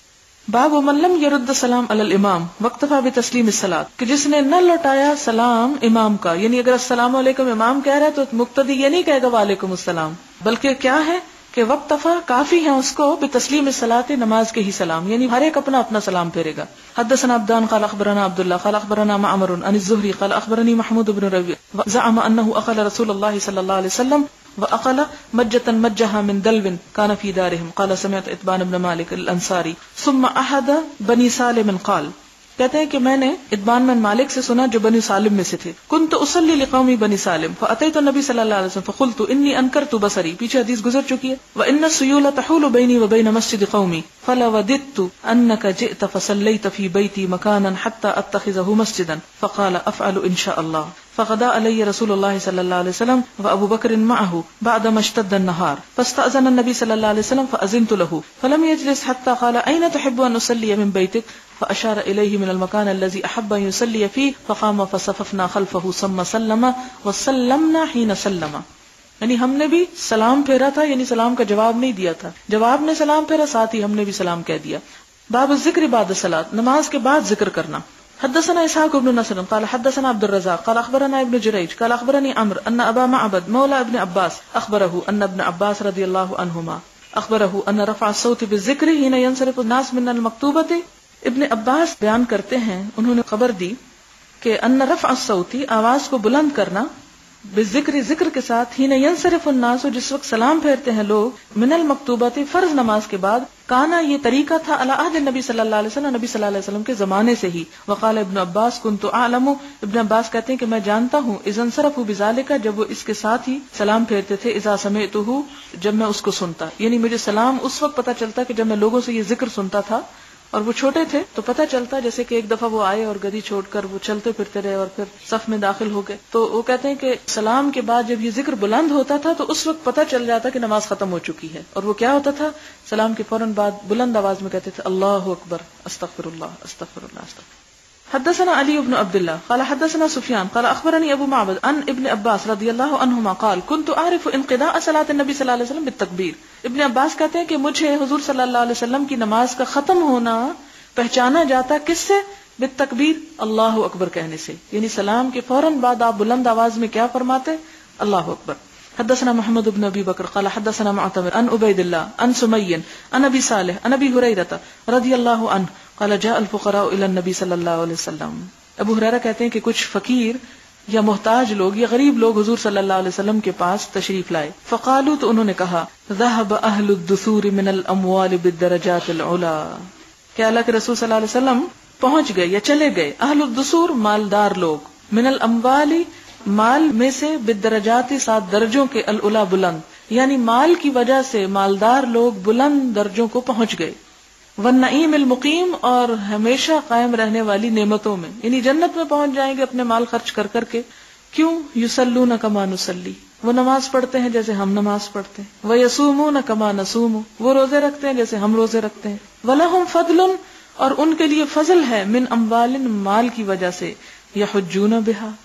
باب من لم يرد السلام علی الامام واکتفى بتسلیم الصلاۃ، کہ جس نے نہ لوٹایا سلام امام کا، یعنی اگر السلام علیکم امام کہہ رہا ہے تو مقتدی یہ نہیں کہے گا وعلیکم السلام، بلکہ کیا ہے کہ وقتفا کافی ہے اس کو بتسلیم الصلاۃ، نماز کے ہی سلام، یعنی ہر ایک اپنا اپنا سلام پھیرے گا. حدثنا عبدان قال اخبرنا عبد الله قال اخبرنا معمر عن الزهري قال اخبرني محمود بن ربيع زعم انه اقل رسول الله صلى الله عليه وسلم واقل مجة مجها من دلو كان في دارهم. قال سمعت اتبان بن مالك الانصاري ثم احد بني سالم قال، کہتے ہیں کہ میں نے اتبان بن مالک سے سنا جو بنی سالم میں سے تھے. كنت اصلي لقومي بني سالم فاتيت النبي صلی اللہ علیہ وسلم فقلت اني انكرت بصري، پیچھے حدیث گزر چکی ہے. وان السيول تحول بيني وبين مسجد قومي فلوددت انك جئت فصليت في بيتي مكانا حتى اتخذه مسجدا فقال افعل ان شاء الله. فغدا علي رسول الله صلى الله عليه وسلم وابو بكر معه بعدما اشتد النهار فاستأذن النبي صلى الله عليه وسلم فأذنت له فلم يجلس حتى قال اين تحب ان اصلي من بيتك فاشار اليه من المكان الذي احب ان يصلي فيه فقام فصففنا خلفه ثم سلم وسلمنا حين سلم. یعنی ہم نے بھی سلام پھیرا تھا، یعنی سلام کا جواب نہیں دیا تھا، جواب نے سلام پھیرا، ساتھ ہی ہم نے بھی سلام کہہ دیا. باب الذکر بعد الصلاۃ، نماز کے بعد ذکر کرنا. حدثنا اسحاق بن نصر قال حدثنا عبد الرزاق قال اخبرنا ابن جريج قال اخبرني عمرو ان ابا معبد مولى ابن عباس اخبره ان ابن عباس رضي الله عنهما اخبره ان رفع الصوت بالذکر حين ينصرف الناس من المكتوبة. ابن عباس بیان کرتے ہیں انہوں نے خبر دی کہ ان رفع الصوت، آواز کو بلند کرنا، بالذکر، ذکر کے ساتھ، حين ينصرف الناس، جس وقت سلام پھیرتے ہیں لوگ، من المکتوبات، فرض نماز کے بعد، کانا، یہ طریقہ تھا، علی عہد النبی صلی اللہ علیہ وسلم، نبی صلی اللہ علیہ وسلم کے زمانے سے ہی. وقال ابن عباس كنت اعلم، ابن عباس کہتے ہیں کہ میں جانتا ہوں، اذا انصرفوا بذلك، جب وہ اس کے ساتھ ہی سلام پھیرتے تھے، اذا سمعته، جب میں اس کو سنتا، یعنی مجھے سلام اس وقت پتہ چلتا کہ جب میں لوگوں سے یہ ذکر سنتا تھا، اور وہ چھوٹے تھے تو پتہ چلتا، جیسے کہ ایک دفعہ وہ آئے اور گدی چھوڑ کر وہ چلتے پھرتے رہے اور پھر صف میں داخل ہو گئے، تو وہ کہتے ہیں کہ سلام کے بعد جب یہ ذکر بلند ہوتا تھا تو اس وقت پتہ چل جاتا کہ نماز ختم ہو چکی ہے. اور وہ کیا ہوتا تھا؟ سلام کے فوراً بعد بلند آواز میں کہتے تھے اللہ اکبر، استغفر اللہ، استغفر اللہ، استغفر. حدثنا علي بن عبد الله قال حدثنا سفيان قال اخبرني ابو معبد عن ابن عباس رضي الله عنهما قال كنت اعرف انقضاء صلاه النبي صلى الله عليه وسلم بالتكبير. ابن عباس کہتے ہیں کہ مجھے حضور صلی اللہ علیہ وسلم کی نماز کا ختم ہونا پہچانا جاتا کس سے؟ بالتکبیر، اللہ اکبر کہنے سے، یعنی سلام کے فوراً بعد آپ بلند آواز میں کیا فرماتے؟ اللہ اکبر. حدثنا محمد بن ابی بکر قال حدثنا معتمر عن عبید اللہ عن سمی عن ابی صالح عن ابی ہریرہ رضی اللہ عنہ قال جاء الفقراء الى النبی صلی اللہ علیہ وسلم. ابو ہریرہ کہتے ہیں کہ کچھ فقیر یا محتاج لوگ یا غریب لوگ حضور صلی اللہ علیہ وسلم کے پاس تشریف لائے. فقالوا، تو انہوں نے کہا، ذهب اہل الدثور من الاموال بالدرجات العلا، کہ اللہ کے رسول صلی اللہ علیہ وسلم پہنچ گئے یا چلے گئے، اہل الدثور مالدار لوگ، من الاموال مال میں سے، بالدرجات سات درجوں کے، العلا بلند، یعنی مال کی وجہ سے مالدار لوگ بلند درجوں کو پہنچ گئے. والنعیم المقیم، اور ہمیشہ قائم رہنے والی نعمتوں میں، یعنی جنت میں پہنچ جائیں گے اپنے مال خرچ کر کر کے. کیوں؟ یصلون کما نصلی، وہ نماز پڑھتے ہیں جیسے ہم نماز پڑھتے ہیں. ویصومون کما نصوم، وہ روزے رکھتے ہیں جیسے ہم روزے رکھتے ہیں. ولہم فضل، اور ان کے لیے فضل ہے، من اموال، مال کی وجہ سے، یحجون بہا،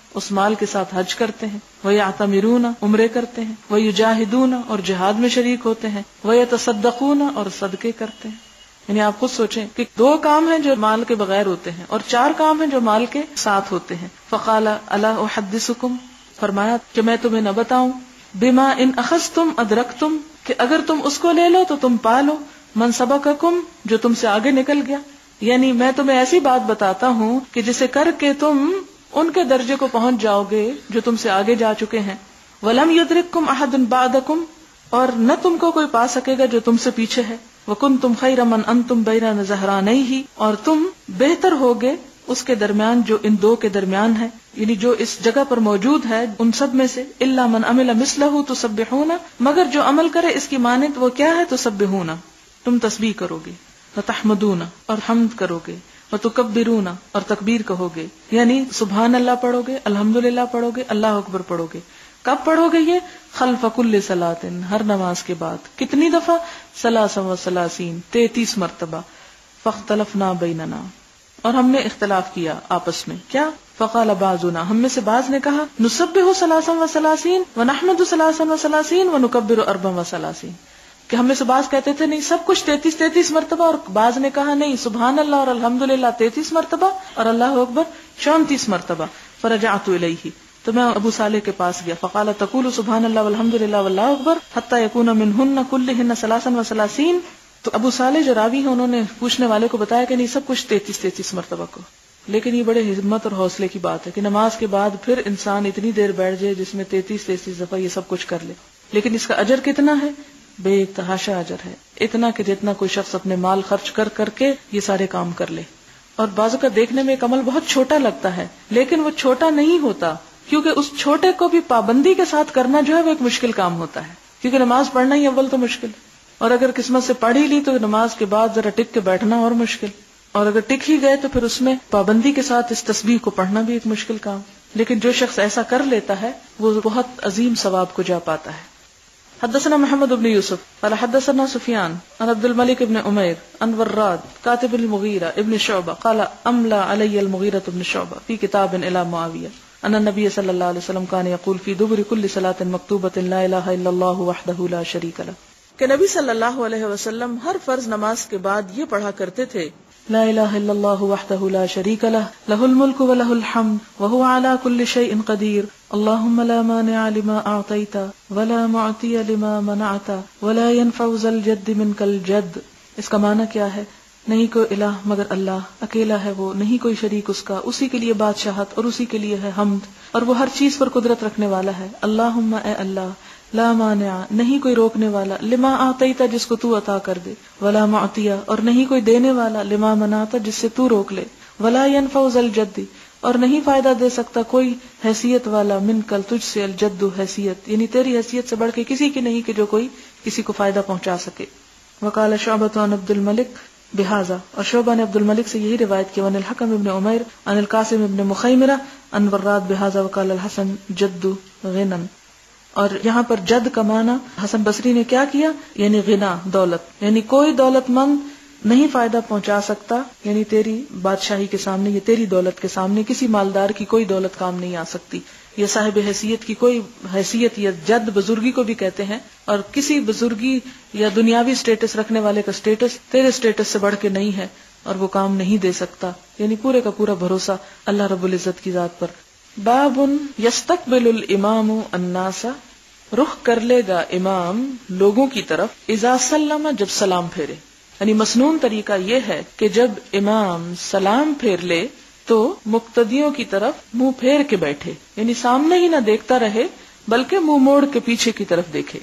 اس مال کے ساتھ حج کرتے ہیں، وَيَعْتَمِرُونَ عمرے کرتے ہیں، وَيُجَاهِدُونَ اور جہاد میں شریک ہوتے ہیں، وَيَتَصَدَّقُونَ اور صدقے کرتے ہیں. یعنی آپ خود سوچیں کہ دو کام ہیں جو مال کے بغیر ہوتے ہیں اور چار کام ہیں جو مال کے ساتھ ہوتے ہیں. فَقَالَ أَلَا أُحَدِّثُكُمْ فرمایا کہ میں تمہیں نہ بتاؤں، بِمَا إِنْ أَخَذْتُمْ أَدْرَكْتُمْ کہ اگر تم اس کو لے لو تو تم پا لو، مَنْ سَبَقَكُمْ جو تم سے آگے نکل گیا. یعنی میں تمہیں ایسی بات بتاتا ہوں کہ جسے کر کے تم ان کے درجے کو پہنچ جاؤ گے جو تم سے آگے جا چکے ہیں. وَلَمْ يُدْرِكْكُمْ أَحَدٌ بَعْدَكُمْ اور نہ تم کو کوئی پا سکے گا جو تم سے پیچھے ہے. وَكُنْتُمْ خَيْرَ مَنْ أَنْتُمْ بَيْنَ ظَهْرَانَيْهِ اور تم بہتر ہوگے اس کے درمیان جو ان دو کے درمیان ہے، یعنی جو اس جگہ پر موجود ہے ان سب میں سے. إِلَّا مَنْ عَمِلَ مِثْلَهُ تُسَبِّحُونَ مگر جو عمل کرے اس کی مانند وہ کیا ہے، تسبحون تم تسبیح کرو گے، وتحمدون اور حمد کرو گے، وتکبرون اور تکبیر کہو گے، یعنی سبحان اللہ پڑھو گے، الحمدللہ پڑھو گے، اللہ اکبر پڑھو گے. کب پڑھو گے یہ؟ خلف کل صلاۃ ہر نماز کے بعد. کتنی دفعہ؟ ثلاث و ثلاثین تینتیس مرتبہ. فاختلفنا بیننا اور ہم نے اختلاف کیا آپس میں. کیا؟ فقال بعضنا ہم میں سے بعض نے کہا نسبح ثلاثا و ثلاثین ونحمد ثلاثا و ثلاثین ونکبر اربعا و ثلاثین کہ ہم میں سے بعض کہتے تھے نہیں سب کچھ تینتیس تینتیس مرتبہ، اور بعض نے کہا نہیں سبحان اللہ اور الحمدللہ تینتیس مرتبہ اور اللہ اکبر چونتیس مرتبہ. فرجعت الیہ تو میں ابو صالح کے پاس گیا. فقال تقول سبحان اللہ والحمدللہ واللہ اکبر حتی یکون منہن کلہن ثلاثا و ثلاثین. تو ابو صالح جو راوی ہیں انہوں نے پوچھنے والے کو بتایا کہ نہیں سب کچھ تینتیس تینتیس مرتبہ کو. لیکن یہ بڑے ہمت اور حوصلے کی بات ہے کہ نماز کے بعد پھر انسان اتنی دیر بیٹھ جائے جس میں تینتیس تینتیس دفعہ یہ سب کچھ کر لے. لیکن اس کا اجر کتنا ہے؟ بے تحاشا اجر ہے، اتنا کہ جتنا کوئی شخص اپنے مال خرچ کر کر کے یہ سارے کام کر لے. اور بعض کا دیکھنے میں ایک عمل بہت چھوٹا لگتا ہے لیکن وہ چھوٹا نہیں ہوتا، کیونکہ اس چھوٹے کو بھی پابندی کے ساتھ کرنا جو ہے وہ ایک مشکل کام ہوتا ہے. کیونکہ نماز پڑھنا ہی اول تو مشکل ہے، اور اگر قسمت سے پڑھ ہی لی تو نماز کے بعد ذرا ٹک کے بیٹھنا اور مشکل، اور اگر ٹک ہی گئے تو پھر اس میں پابندی کے ساتھ اس تسبیح کو پڑھنا بھی ایک مشکل کام. لیکن جو شخص ایسا کر لیتا ہے وہ بہت عظیم ثواب کو جا پاتا ہے. حدثنا محمد بن یوسف قال حدثنا سفیان عن عبد الملک بن عمیر عن وراد کاتب المغیرہ ابن شعبہ قال املا علی المغیرہ بن شعبہ فی کتاب الی معاویہ ان النبی صلی اللہ علیہ وسلم کان یقول فی دبر کل صلاۃ مکتوبۃ لا الہ الا اللہ وحدہ لا شریک لہ کہ نبی صلی اللہ علیہ وسلم ہر فرض نماز کے بعد یہ پڑھا کرتے تھے لا الہ الا اللہ وحدہ لا شریک لہ لہ الملک ولہ الحمد وہو علی کل شیء قدیر اللہم لا مانع لما اعطیت ولا معطی لما منعت ولا ينفع ذا الجد منک الجد. اس کا معنی کیا ہے؟ نہیں کوئی الہ مگر اللہ، اکیلا ہے وہ، نہیں کوئی شریک اس کا، اسی کے لیے بادشاہت اور اسی کے لیے ہے حمد، اور وہ ہر چیز پر قدرت رکھنے والا ہے. اللہم اے اللہ، لا مانع نہیں کوئی روکنے والا، لما آتیتا جس کو تو عطا کر دے، ولا معطیہ اور نہیں کوئی دینے والا، لما منعتا جس سے تو روک لے، ولا ينفع ذا الجد اور نہیں فائدہ دے سکتا کوئی حیثیت والا، من کل تجھ سے، الجد حیثیت یعنی تیری حیثیت سے بڑھ کے کسی کی نہیں کہ جو کوئی کسی کو فائدہ پہنچا سکے. وقال شعبۃ عن عبد الملک بہذا اور شعبہ نے عبد الملک سے یہی روایت کی. عن الحکم ابن عمیر عن القاسم ابن مخیمرہ عن وراد بہذا وقال الحسن جد غنن. اور یہاں پر جد کا معنی حسن بصری نے کیا کیا؟ یعنی غنا، دولت، یعنی کوئی دولت مند نہیں فائدہ پہنچا سکتا، یعنی تیری بادشاہی کے سامنے یا تیری دولت کے سامنے کسی مالدار کی کوئی دولت کام نہیں آ سکتی، یا صاحب حیثیت کی کوئی حیثیت، یا جد بزرگی کو بھی کہتے ہیں، اور کسی بزرگی یا دنیاوی سٹیٹس رکھنے والے کا سٹیٹس تیرے سٹیٹس سے بڑھ کے نہیں ہے اور وہ کام نہیں دے سکتا. یعنی پورے کا پورا بھروسہ اللہ رب العزت کی ذات پر. باب یستقبل الامام الناس رخ کر لے گا امام لوگوں کی طرف اذا سلم جب سلام پھیرے. یعنی مسنون طریقہ یہ ہے کہ جب امام سلام پھیر لے تو مقتدیوں کی طرف منہ پھیر کے بیٹھے، یعنی سامنے ہی نہ دیکھتا رہے بلکہ منہ موڑ کے پیچھے کی طرف دیکھے.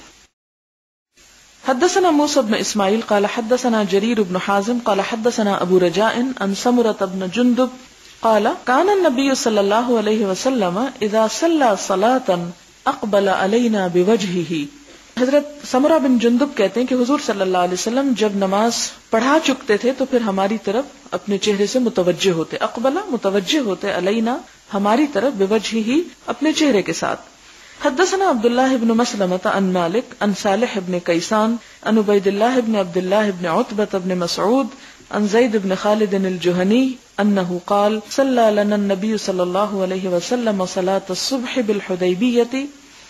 حدثنا موسى بن اسماعیل قال حدثنا جرير بن حازم قال حدثنا ابو رجاء عن سمرة بن جندب قال كان النبي صلى الله عليه وسلم اذا صلى صلاة اقبل علينا بوجهه. حضرت سمرہ بن جندب کہتے ہیں کہ حضور صلی اللہ علیہ وسلم جب نماز پڑھا چکتے تھے تو پھر ہماری طرف اپنے چہرے سے متوجہ ہوتے، اقبلہ متوجہ ہوتے، علینا ہماری طرف، بوجہہ اپنے چہرے کے ساتھ. حدثنا عبداللہ بن مسلمۃ عن مالک عن صالح بن کیسان عن عبید اللہ بن عبد اللہ بن عتبہ بن مسعود عن زید بن خالد الجہنی انه قال صلى لنا النبي صلی اللہ علیہ وسلم صلاة الصبح بالحدیبیہ،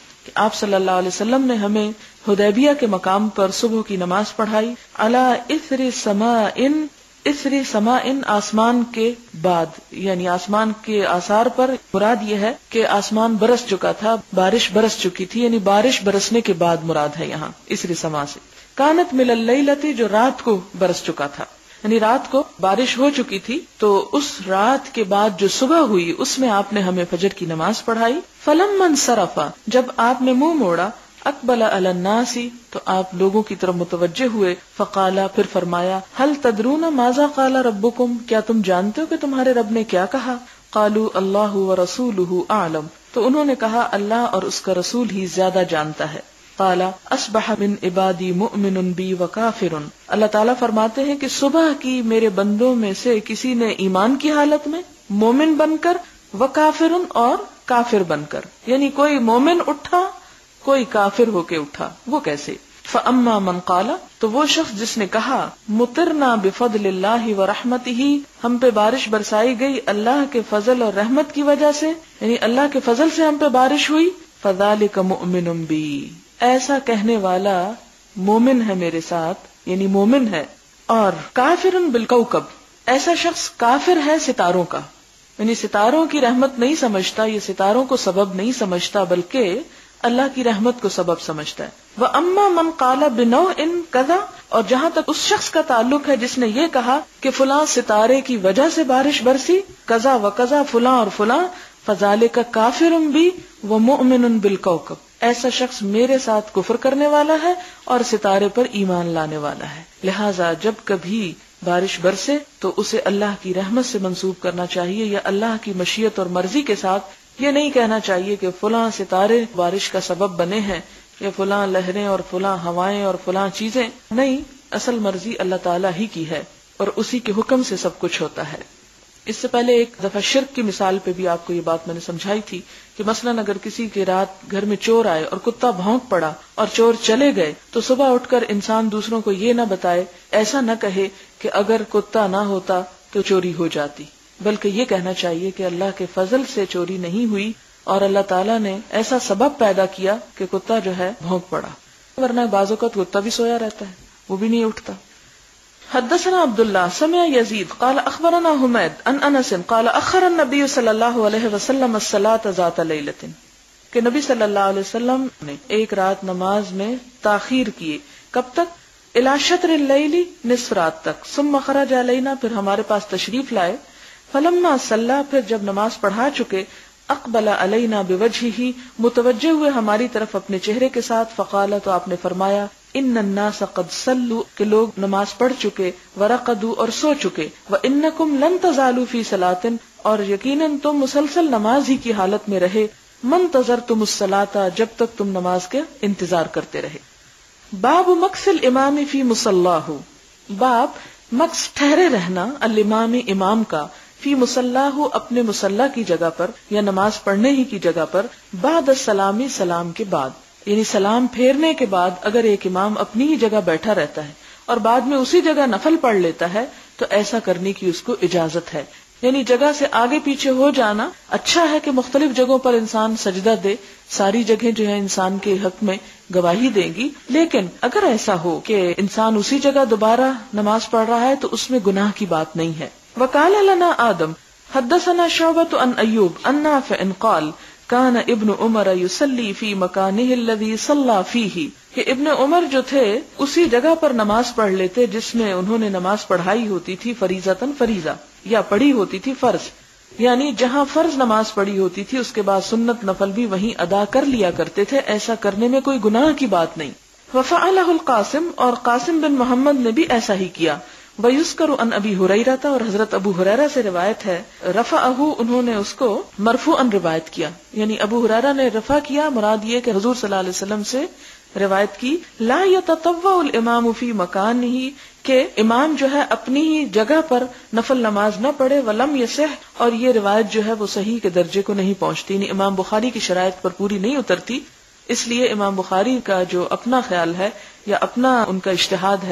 آپ صلی اللہ علیہ وسلم نے ہمیں حدیبیہ کے مقام پر صبح کی نماز پڑھائی، علی اثر سماء، اثر سماء آسمان کے بعد، یعنی آسمان کے آثار پر، مراد یہ ہے کہ آسمان برس چکا تھا، بارش برس چکی تھی، یعنی بارش برسنے کے بعد مراد ہے یہاں اثر سماء سے۔ کانت من اللیلۃ، جو رات کو برس چکا تھا، یعنی رات کو بارش ہو چکی تھی، تو اس رات کے بعد جو صبح ہوئی اس میں آپ نے ہمیں فجر کی نماز پڑھائی۔ فلما انصرف، جب آپ نے منہ موڑا، اقبل علی الناس، تو آپ لوگوں کی طرف متوجہ ہوئے، فقالا، پھر فرمایا، هل تدرون ماذا قال ربکم، کیا تم جانتے ہو کہ تمہارے رب نے کیا کہا؟ قالوا اللہ ورسولہ اعلم، تو انہوں نے کہا اللہ اور اس کا رسول ہی زیادہ جانتا ہے۔ قال اصبح من عبادی مؤمن بی وکافر، اللہ تعالیٰ فرماتے ہیں کہ صبح کی میرے بندوں میں سے کسی نے ایمان کی حالت میں، مومن بن کر، وکافر اور کافر بن کر، یعنی کوئی مومن اٹھا کوئی کافر ہو کے اٹھا، وہ کیسے؟ فاما من قال، تو وہ شخص جس نے کہا، مطرنا بفضل اللہ ورحمتہ، ہم پہ بارش برسائی گئی اللہ کے فضل اور رحمت کی وجہ سے، یعنی اللہ کے فضل سے ہم پہ بارش ہوئی، فذلک مؤمن بی، ایسا کہنے والا مومن ہے میرے ساتھ، یعنی مومن ہے۔ اور کافر بالکوكب، ایسا شخص کافر ہے ستاروں کا، یعنی ستاروں کی رحمت نہیں سمجھتا، یہ ستاروں کو سبب نہیں سمجھتا بلکہ اللہ کی رحمت کو سبب سمجھتا ہے۔ وَأَمَّا مَنْ قَالَ بِنَوْءٍ كَذَا، اور جہاں تک اس شخص کا تعلق ہے جس نے یہ کہا کہ فلاں ستارے کی وجہ سے بارش برسی، کذا و کذا، فلاں اور فلاں، فذلك کافر بی ومؤمن بالکوكب، ایسا شخص میرے ساتھ کفر کرنے والا ہے اور ستارے پر ایمان لانے والا ہے۔ لہذا جب کبھی بارش برسے تو اسے اللہ کی رحمت سے منسوب کرنا چاہیے یا اللہ کی مشیت اور مرضی کے ساتھ، یہ نہیں کہنا چاہیے کہ فلاں ستارے بارش کا سبب بنے ہیں یا فلاں لہریں اور فلاں ہوائیں اور فلاں چیزیں، نہیں، اصل مرضی اللہ تعالیٰ ہی کی ہے اور اسی کے حکم سے سب کچھ ہوتا ہے۔ اس سے پہلے ایک دفعہ شرک کی مثال پہ بھی آپ کو یہ بات میں نے سمجھائی تھی کہ مثلاً اگر کسی کی رات گھر میں چور آئے اور کتا بھونک پڑا اور چور چلے گئے تو صبح اٹھ کر انسان دوسروں کو یہ نہ بتائے، ایسا نہ کہے کہ اگر کتا نہ ہوتا تو چوری ہو جاتی، بلکہ یہ کہنا چاہیے کہ اللہ کے فضل سے چوری نہیں ہوئی اور اللہ تعالیٰ نے ایسا سبب پیدا کیا کہ کتا جو ہے بھونک پڑا، ورنہ بعض اوقات کتا بھی سویا رہتا ہے، وہ بھی نہیں اٹھتا۔ حدثنا عبد اللہ سمع یزید قال اخبرنا حمید عن انس قال اخر النبی صلی اللہ علیہ وسلم الصلاة ذات لیلۃ، کہ نبی صلی اللہ علیہ وسلم نے ایک رات نماز میں تاخیر کیے، کب تک؟ الی شطر اللیل، نصف رات تک، ثم خرج علینا، پھر ہمارے پاس تشریف لائے، فلما صلی، پھر جب نماز پڑھا چکے، اقبل علینا بوجہہ، متوجہ ہوئے ہماری طرف اپنے چہرے کے ساتھ، فقال، تو آپ نے فرمایا، ان الناس قد صلوا، کہ لوگ نماز پڑھ چکے، ورقدوا، اور سو چکے، وانکم لن تزالوا فی صلاۃ، اور یقیناً تم مسلسل نماز ہی کی حالت میں رہے، منتظرتم الصلاۃ، جب تک تم نماز کے انتظار کرتے رہے۔ باب مکث الامام فی مصلاہ، باب مکث ٹھہرے رہنا الامام امام کا، فی مصلاہ اپنے مصلی کی جگہ پر یا نماز پڑھنے ہی کی جگہ پر، بعد السلامی سلام کے بعد، یعنی سلام پھیرنے کے بعد اگر ایک امام اپنی ہی جگہ بیٹھا رہتا ہے اور بعد میں اسی جگہ نفل پڑھ لیتا ہے تو ایسا کرنے کی اس کو اجازت ہے، یعنی جگہ سے آگے پیچھے ہو جانا اچھا ہے کہ مختلف جگہوں پر انسان سجدہ دے، ساری جگہیں جو ہے انسان کے حق میں گواہی دیں گی، لیکن اگر ایسا ہو کہ انسان اسی جگہ دوبارہ نماز پڑھ رہا ہے تو اس میں گناہ کی بات نہیں ہے۔ وقال لنا آدم حدثنا شعبۃ عن ایوب عن نافع قال کان ابن عمر یصلی فی مکانہ الذی صلی فیہ، کہ ابن عمر جو تھے اسی جگہ پر نماز پڑھ لیتے جس میں انہوں نے نماز پڑھائی ہوتی تھی، فریضۃً فریضہ، یا پڑھی ہوتی تھی فرض، یعنی جہاں فرض نماز پڑھی ہوتی تھی اس کے بعد سنت نفل بھی وہیں ادا کر لیا کرتے تھے، ایسا کرنے میں کوئی گناہ کی بات نہیں۔ وفعلہ القاسم، اور قاسم بن محمد نے بھی ایسا ہی کیا۔ وَيُذْكَرُ عَنْ أَبِي هُرَيْرَةَ، اور حضرت ابو ہریرہ سے روایت ہے، رفعہ، انہوں نے اس کو مرفوعاً روایت کیا، یعنی ابو ہریرہ نے رفع کیا، مراد یہ کہ حضور صلی اللہ علیہ وسلم سے روایت کی، لا يتطوع الامام فی مکانہ، کہ امام جو ہے اپنی ہی جگہ پر نفل نماز نہ پڑھے، ولم یصح، اور یہ روایت جو ہے وہ صحیح کے درجے کو نہیں پہنچتی، یعنی امام بخاری کی شرائط پر پوری نہیں اترتی، اس لیے امام بخاری کا جو اپنا خیال ہے یا اپنا ان کا اجتہاد ہے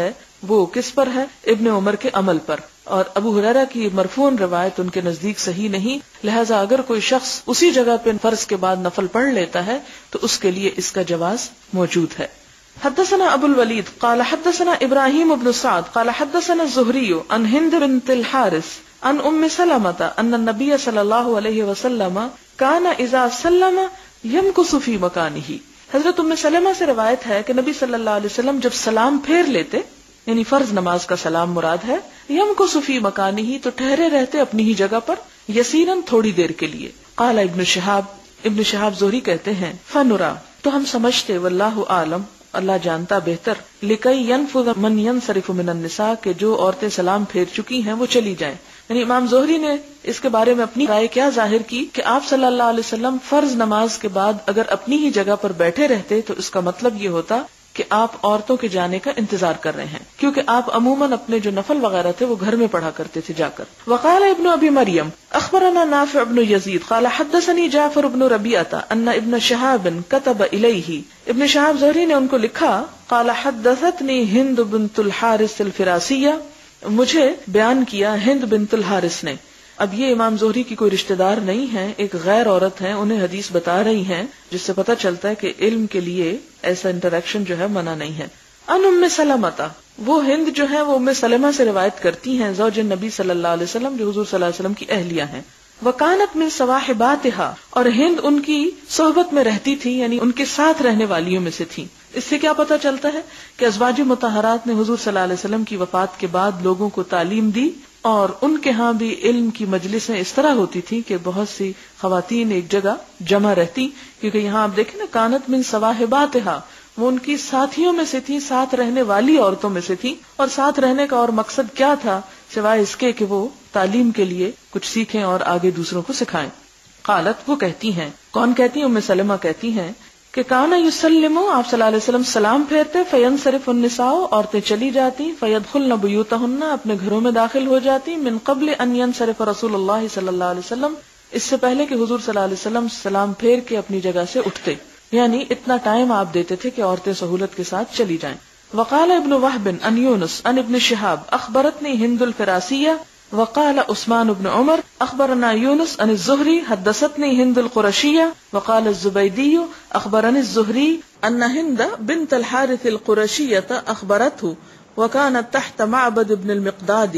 وہ کس پر ہے؟ ابن عمر کے عمل پر. اور ابو ہریرہ کی مرفوع روایت ان کے نزدیک صحیح نہیں، لہذا اگر کوئی شخص اسی جگہ پہ فرض کے بعد نفل پڑھ لیتا ہے تو اس کے لیے اس کا جواز موجود ہے. حدثنا ابو الولید قال حدثنا ابراہیم بن سعد قال حدثنا الزہری عن ہند بنت الحارث عن ام سلمة ان النبی صلی اللہ علیہ وسلم کان اذا سلم یمکث فی مکانہ. حضرت ام سلمہ سے روایت ہے کہ نبی صلی اللہ علیہ وسلم جب سلام پھیر لیتے، یعنی فرض نماز کا سلام مراد ہے، یمکث فی مکانہ تو ٹھہرے رہتے اپنی ہی جگہ پر، یسیراً تھوڑی دیر کے لیے. قال ابن شہاب، ابن شہاب زہری کہتے ہیں فنرا تو ہم سمجھتے، واللہ عالم اللہ جانتا بہتر، لکی ینفذ من ینصرف من النساء کہ جو عورتیں سلام پھیر چکی ہیں وہ چلی جائیں. یعنی امام زہری نے اس کے بارے میں اپنی رائے کیا ظاہر کی کہ آپ صلی اللہ علیہ وسلم فرض نماز کے بعد اگر اپنی ہی جگہ پر بیٹھے رہتے تو اس کا مطلب یہ ہوتا کہ آپ عورتوں کے جانے کا انتظار کر رہے ہیں، کیونکہ آپ عموماً اپنے جو نفل وغیرہ تھے وہ گھر میں پڑھا کرتے تھے جا کر. وقال ابن ابی مریم اخبرنا نافع بن یزید قال حدثنی جعفر بن ربیعہ ان ابن شہاب كتب الیہ. ابن شہاب زہری نے ان کو لکھا، قال حدثتنی ہند بنت الحارث الفراسیہ، مجھے بیان کیا ہند بنت الحارث نے. اب یہ امام زہری کی کوئی رشتہ دار نہیں ہے، ایک غیر عورت ہے، انہیں حدیث بتا رہی ہیں، جس سے پتہ چلتا ہے کہ علم کے لیے ایسا انٹریکشن جو ہے منع نہیں ہے. ان ام سلمہ، وہ ہند جو ہے وہ ام سلمہ سے روایت کرتی ہیں، زوج نبی صلی اللہ علیہ وسلم جو حضور صلی اللہ علیہ وسلم کی اہلیہ ہیں. وکانت من صواحباتها، اور ہند ان کی صحبت میں رہتی تھی، یعنی ان کے ساتھ رہنے والیوں میں سے تھی. اس سے کیا پتہ چلتا ہے کہ ازواج مطہرات نے حضور صلی اللہ علیہ وسلم کی وفات کے بعد لوگوں کو تعلیم دی، اور ان کے ہاں بھی علم کی مجلسیں اس طرح ہوتی تھی کہ بہت سی خواتین ایک جگہ جمع رہتی. کیونکہ یہاں آپ دیکھیں نا، کانت من صواحباتها، وہ ان کی ساتھیوں میں سے تھی، ساتھ رہنے والی عورتوں میں سے تھی. اور ساتھ رہنے کا اور مقصد کیا تھا سوائے اس کے کہ وہ تعلیم کے لیے کچھ سیکھیں اور آگے دوسروں کو سکھائیں. قالت، وہ کہتی ہیں، کون کہتی ہیں؟ ام سلمہ کہتی ہیں کہ کانا یسلم، آپ صلی اللہ علیہ وسلم سلام پھیرتے، فینصرف النساء، عورتیں چلی جاتی، فیدخلن بیوتہن، اپنے گھروں میں داخل ہو جاتی، من قبل ان ینصرف رسول اللہ صلی اللہ علیہ وسلم، اس سے پہلے کہ حضور صلی اللہ علیہ وسلم سلام پھیر کے اپنی جگہ سے اٹھتے. یعنی اتنا ٹائم آپ دیتے تھے کہ عورتیں سہولت کے ساتھ چلی جائیں. وقال ابن وهب عن یونس عن ابن شہاب اخبرتنی ہند الفراسیہ وقال عثمان بن عمر اخبرنا یونس عن الزہری حدثتنی ہند القرشیہ وقال الزبیدی اخبرنی الزہری ان ہند بنت الحارث القرشیہ اخبرته وكانت تحت معبد ابن المقداد.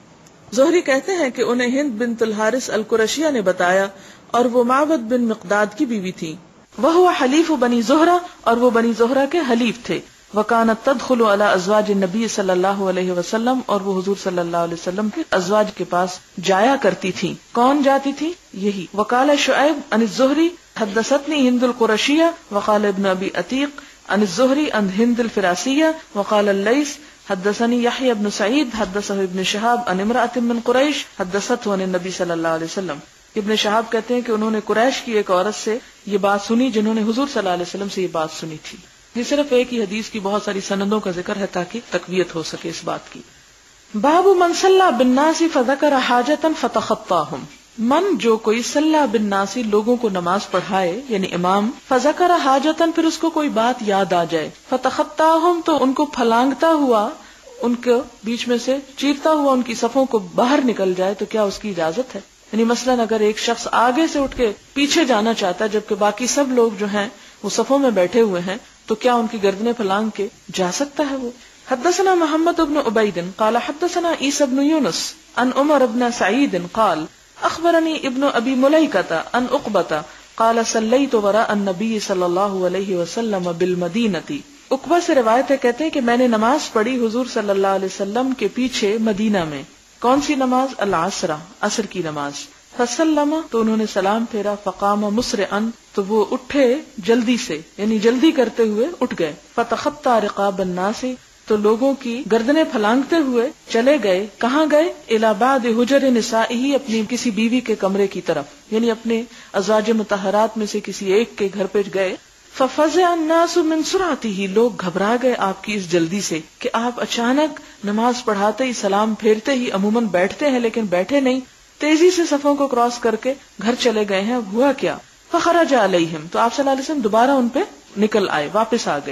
زہری کہتے ہیں کہ انہیں ہند بنت الحارث القرشیہ نے بتایا اور وہ معبد بن مقداد کی بیوی تھی. وہ حلیف بنی زہرہ، اور وہ بنی زہرہ کے حلیف تھے. وکانت تدخل علی ازواج النبی صلی اللہ علیہ وسلم، اور وہ حضور صلی اللہ علیہ وسلم کے ازواج کے پاس جایا کرتی تھی. کون جاتی تھی؟ یہی. وقال شعیب عن الزہری حدثتنی ہند القرشیہ وقال ابن ابی عتیق عن الزہری عن ہند الفراسیہ وقال اللیث حدثنی یحیی بن سعید حدثہ ابن شہاب عن امرأۃ من قریش حدثته عن النبی صلی اللہ علیہ وسلم. ابن شہاب کہتے ہیں کہ انہوں نے قریش کی ایک عورت سے یہ بات سنی جنہوں نے حضور صلی اللہ علیہ وسلم سے یہ بات سنی تھی. یہ صرف ایک ہی حدیث کی بہت ساری سندوں کا ذکر ہے تاکہ تقویت ہو سکے اس بات کی. باب من صلی بالناس فذکر حاجتا فتخطاہم، من جو کوئی صلی بالناس لوگوں کو نماز پڑھائے یعنی امام، فذکر حاجتا پھر اس کو کوئی بات یاد آ جائے، فتخطاہم تو ان کو پھلانگتا ہوا، ان کے بیچ میں سے چیرتا ہوا ان کی صفوں کو باہر نکل جائے، تو کیا اس کی اجازت ہے؟ یعنی مثلاً اگر ایک شخص آگے سے اٹھ کے پیچھے جانا چاہتا ہے جبکہ باقی سب لوگ جو ہیں وہ صفوں میں بیٹھے ہوئے ہیں، تو کیا ان کی گردنیں پھلانگ کے جا سکتا ہے وہ؟ حدثنا محمد بن عبید قال حدثنا عیسی بن یونس عن عمر بن سعید قال اخبرنی ابن ابی ملیکۃ عن عقبۃ قال صلیت وراء النبی صلی اللہ علیہ وسلم بالمدینۃ. عقبہ سے روایت ہے، کہتے ہیں کہ میں نے نماز پڑھی حضور صلی اللہ علیہ وسلم کے پیچھے مدینہ میں. کون سی نماز؟ العصر، عصر کی نماز. فسلم تو انہوں نے سلام پھیرا، فقام مسرعا تو وہ اٹھے جلدی سے، یعنی جلدی کرتے ہوئے اٹھ گئے. فتخطى رقاب الناس تو لوگوں کی گردنیں پھلانگتے ہوئے چلے گئے. کہاں گئے؟ الی بعض حجر نسائه، اپنی کسی بیوی کے کمرے کی طرف، یعنی اپنے ازواج مطہرات میں سے کسی ایک کے گھر پہ گئے. ففزع الناس من سرعته، لوگ گھبرا گئے آپ کی اس جلدی سے کہ آپ اچانک نماز پڑھاتے ہی سلام پھیرتے ہی عموماً بیٹھتے ہیں لیکن بیٹھے نہیں، تیزی سے صفوں کو کراس کر کے گھر چلے گئے ہیں. ہوا کیا؟ فخرج علیہم تو آپ صلی اللہ علیہ وسلم دوبارہ ان پہ نکل آئے، واپس آ گئے.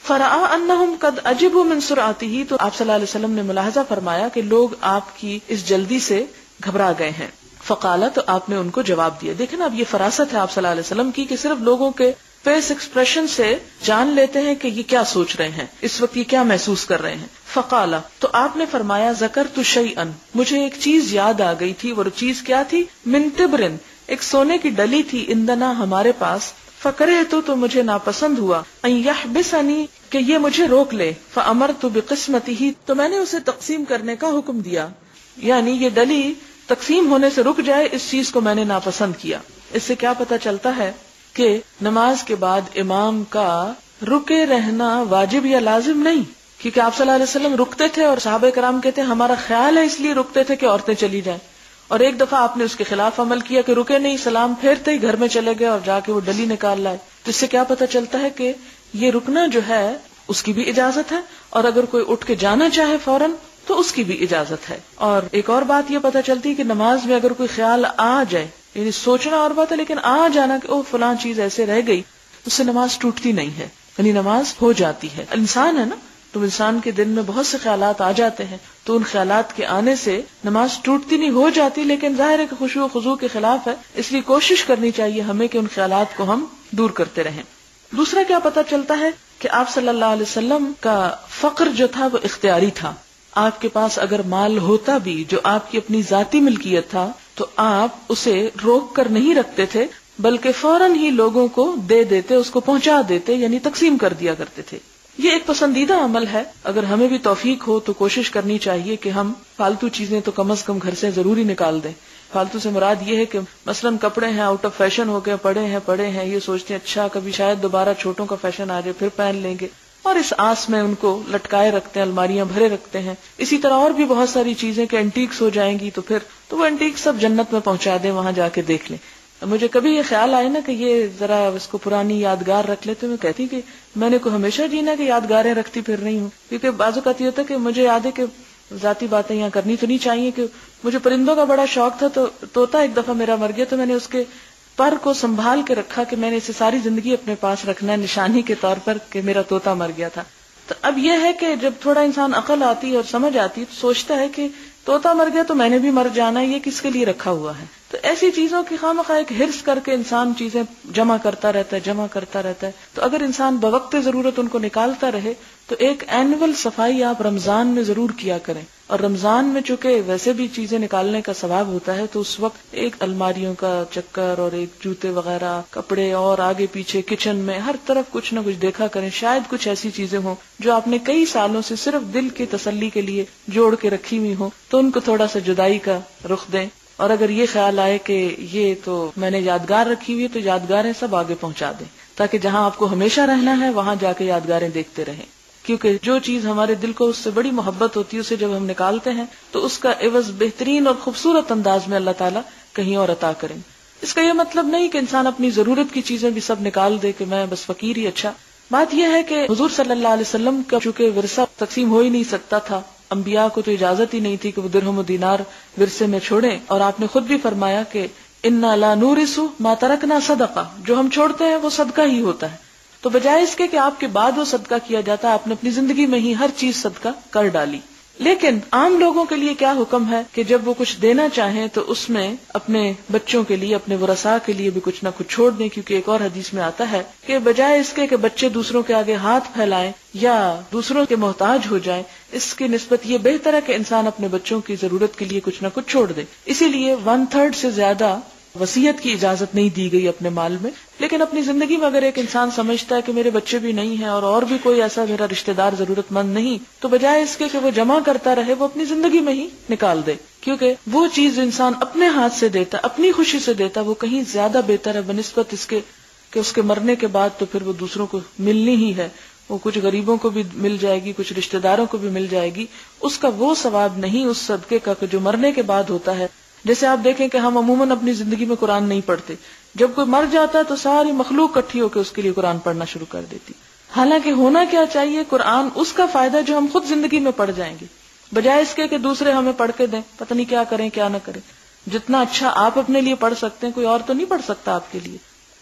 فرآ انہم قد عجبوا من سرعته، تو آپ صلی اللہ علیہ وسلم نے ملاحظہ فرمایا کہ لوگ آپ کی اس جلدی سے گھبرا گئے ہیں. فقال، تو آپ نے ان کو جواب دیا. دیکھیں نا اب یہ فراست ہے آپ صلی اللہ علیہ وسلم کی کہ صرف لوگوں کے فیس ایکسپریشن سے جان لیتے ہیں کہ یہ کیا سوچ رہے ہیں، اس وقت یہ کیا محسوس کر رہے ہیں. فقال، تو آپ نے فرمایا ذکرت شیئا، مجھے ایک چیز یاد آ گئی تھی. وہ چیز کیا تھی؟ من تبرن، ایک سونے کی ڈلی تھی، اندنا ہمارے پاس. فکرہت، تو مجھے ناپسند ہوا، ان یحبسنی، کہ یہ مجھے روک لے. فامرت بقسمتہ، تو میں نے اسے تقسیم کرنے کا حکم دیا، یعنی یہ ڈلی تقسیم ہونے سے رک جائے، اس چیز کو میں نے ناپسند کیا. اس سے کیا پتہ چلتا ہے کہ نماز کے بعد امام کا رکے رہنا واجب یا لازم نہیں، کیونکہ آپ صلی اللہ علیہ وسلم رکتے تھے اور صحابہ کرام کہتے ہیں ہمارا خیال ہے اس لیے رکتے تھے کہ عورتیں چلی جائیں. اور ایک دفعہ آپ نے اس کے خلاف عمل کیا کہ رکے نہیں، سلام پھیرتے ہی گھر میں چلے گئے اور جا کے وہ ڈلی نکال لائے. تو اس سے کیا پتہ چلتا ہے کہ یہ رکنا جو ہے اس کی بھی اجازت ہے، اور اگر کوئی اٹھ کے جانا چاہے فوراً تو اس کی بھی اجازت ہے. اور ایک اور بات یہ پتہ چلتی ہے کہ نماز میں اگر کوئی خیال آ جائے، یعنی سوچنا اور بات ہے لیکن آ جانا کہ او فلاں چیز ایسے رہ گئی، اس سے نماز ٹوٹتی نہیں ہے، یعنی نماز ہو جاتی ہے. انسان ہے نا، تو انسان کے دل میں بہت سے خیالات آ جاتے ہیں، تو ان خیالات کے آنے سے نماز ٹوٹتی نہیں، ہو جاتی، لیکن ظاہر ہے کہ خشوع و خضوع کے خلاف ہے، اس لیے کوشش کرنی چاہیے ہمیں کہ ان خیالات کو ہم دور کرتے رہیں. دوسرا کیا پتہ چلتا ہے کہ آپ صلی اللہ علیہ وسلم کا فقر جو تھا وہ اختیاری تھا. آپ کے پاس اگر مال ہوتا بھی جو آپ کی اپنی ذاتی ملکیت تھا تو آپ اسے روک کر نہیں رکھتے تھے، بلکہ فوراً ہی لوگوں کو دے دیتے، اس کو پہنچا دیتے، یعنی تقسیم کر دیا کرتے تھے. یہ ایک پسندیدہ عمل ہے. اگر ہمیں بھی توفیق ہو تو کوشش کرنی چاہیے کہ ہم فالتو چیزیں تو کم از کم گھر سے ضروری نکال دیں. فالتو سے مراد یہ ہے کہ مثلاً کپڑے ہیں آؤٹ آف فیشن ہو گئے، پڑے ہیں پڑے ہیں یہ سوچتے ہیں اچھا کبھی شاید دوبارہ چھوٹوں کا فیشن آ جائے پھر پہن لیں گے، اور اس آس میں ان کو لٹکائے رکھتے ہیں، الماریاں بھرے رکھتے ہیں. اسی طرح اور بھی بہت ساری چیزیں کہ اینٹیکس ہو جائیں گی تو پھر تو وہ اینٹیکس سب جنت میں پہنچا دیں، وہاں جا کے دیکھ لیں. مجھے کبھی یہ خیال آئے نا کہ یہ ذرا اس کو پرانی یادگار رکھ لیتے، میں کہتی کہ میں نے کو ہمیشہ جینا کہ یادگاریں رکھتی پھر رہی ہوں. کیونکہ بعض اوقات یہ ہوتا ہے کہ مجھے یاد ہے کہ ذاتی باتیں یہاں کرنی تو نہیں چاہیے، کہ مجھے پرندوں کا بڑا شوق تھا، تو طوطا ایک دفعہ میرا مر گیا تو میں نے اس کے پر کو سنبھال کے رکھا کہ میں نے اسے ساری زندگی اپنے پاس رکھنا ہے نشانی کے طور پر کہ میرا طوطا مر گیا تھا. تو اب یہ ہے کہ جب تھوڑا انسان عقل آتی ہے اور سمجھ آتی ہے تو سوچتا ہے کہ طوطا مر گیا تو میں نے بھی مر جانا ہے، یہ کس کے لیے رکھا ہوا ہے. تو ایسی چیزوں کی خواہ ایک ہرس کر کے انسان چیزیں جمع کرتا رہتا ہے جمع کرتا رہتا ہے. تو اگر انسان بوقت ضرورت ان کو نکالتا رہے تو ایک اینول صفائی آپ رمضان میں ضرور کیا کریں. اور رمضان میں چونکہ ویسے بھی چیزیں نکالنے کا ثواب ہوتا ہے تو اس وقت ایک الماریوں کا چکر اور ایک جوتے وغیرہ کپڑے اور آگے پیچھے کچن میں ہر طرف کچھ نہ کچھ دیکھا کریں. شاید کچھ ایسی چیزیں ہوں جو آپ نے کئی سالوں سے صرف دل کی تسلی کے لیے جوڑ کے رکھی ہوئی ہوں تو ان کو تھوڑا سا جدائی کا رخ دیں. اور اگر یہ خیال آئے کہ یہ تو میں نے یادگار رکھی ہوئی ہے تو یادگاریں سب آگے پہنچا دیں، تاکہ جہاں آپ کو ہمیشہ رہنا ہے وہاں جا کے یادگاریں دیکھتے رہیں. کیونکہ جو چیز ہمارے دل کو اس سے بڑی محبت ہوتی ہے اسے جب ہم نکالتے ہیں تو اس کا عوض بہترین اور خوبصورت انداز میں اللہ تعالیٰ کہیں اور عطا کریں. اس کا یہ مطلب نہیں کہ انسان اپنی ضرورت کی چیزیں بھی سب نکال دے کہ میں بس فقیر ہی اچھا. بات یہ ہے کہ حضور صلی اللہ علیہ وسلم کا چونکہ ورثہ تقسیم ہو ہی نہیں سکتا تھا، انبیاء کو تو اجازت ہی نہیں تھی کہ وہ درہم و دینار ورثے میں چھوڑیں. اور آپ نے خود بھی فرمایا کہ انا لا نورث ما ترکنا صدقہ، جو ہم چھوڑتے ہیں وہ صدقہ ہی ہوتا ہے. تو بجائے اس کے کہ آپ کے بعد وہ صدقہ کیا جاتا ہے، آپ نے اپنی زندگی میں ہی ہر چیز صدقہ کر ڈالی. لیکن عام لوگوں کے لیے کیا حکم ہے کہ جب وہ کچھ دینا چاہیں تو اس میں اپنے بچوں کے لیے اپنے ورثاء کے لیے بھی کچھ نہ کچھ چھوڑ دیں. کیونکہ ایک اور حدیث میں آتا ہے کہ بجائے اس کے کہ بچے دوسروں کے آگے ہاتھ پھیلائیں یا دوسروں کے محتاج ہو جائیں، اس کی نسبت یہ بہتر ہے کہ انسان اپنے بچوں کی ضرورت کے لیے کچھ نہ کچھ چھوڑ دے. اسی لیے ون تھرڈ سے زیادہ وصیت کی اجازت نہیں دی گئی اپنے مال میں. لیکن اپنی زندگی میں اگر ایک انسان سمجھتا ہے کہ میرے بچے بھی نہیں ہیں اور اور بھی کوئی ایسا میرا رشتہ دار ضرورت مند نہیں، تو بجائے اس کے کہ وہ جمع کرتا رہے وہ اپنی زندگی میں ہی نکال دے. کیونکہ وہ چیز انسان اپنے ہاتھ سے دیتا، اپنی خوشی سے دیتا، وہ کہیں زیادہ بہتر ہے بنسبت اس کے کہ اس کے مرنے کے بعد تو پھر وہ دوسروں کو ملنی ہی ہے. وہ کچھ غریبوں کو بھی مل جائے گی، کچھ رشتہ داروں کو بھی مل جائے گی. اس کا وہ ثواب نہیں اس صدقے کا جو مرنے کے بعد ہوتا ہے. جیسے آپ دیکھیں کہ ہم عموماً اپنی زندگی میں قرآن نہیں پڑھتے، جب کوئی مر جاتا ہے تو ساری مخلوق اکٹھی ہو کے اس کے لیے قرآن پڑھنا شروع کر دیتی. حالانکہ ہونا کیا چاہیے، قرآن اس کا فائدہ جو ہم خود زندگی میں پڑھ جائیں گے، بجائے اس کے کہ دوسرے ہمیں پڑھ کے دیں، پتہ نہیں کیا کریں کیا نہ کریں. جتنا اچھا آپ اپنے لیے پڑھ سکتے ہیں کوئی اور تو نہیں پڑھ سکتا آپ کے لیے.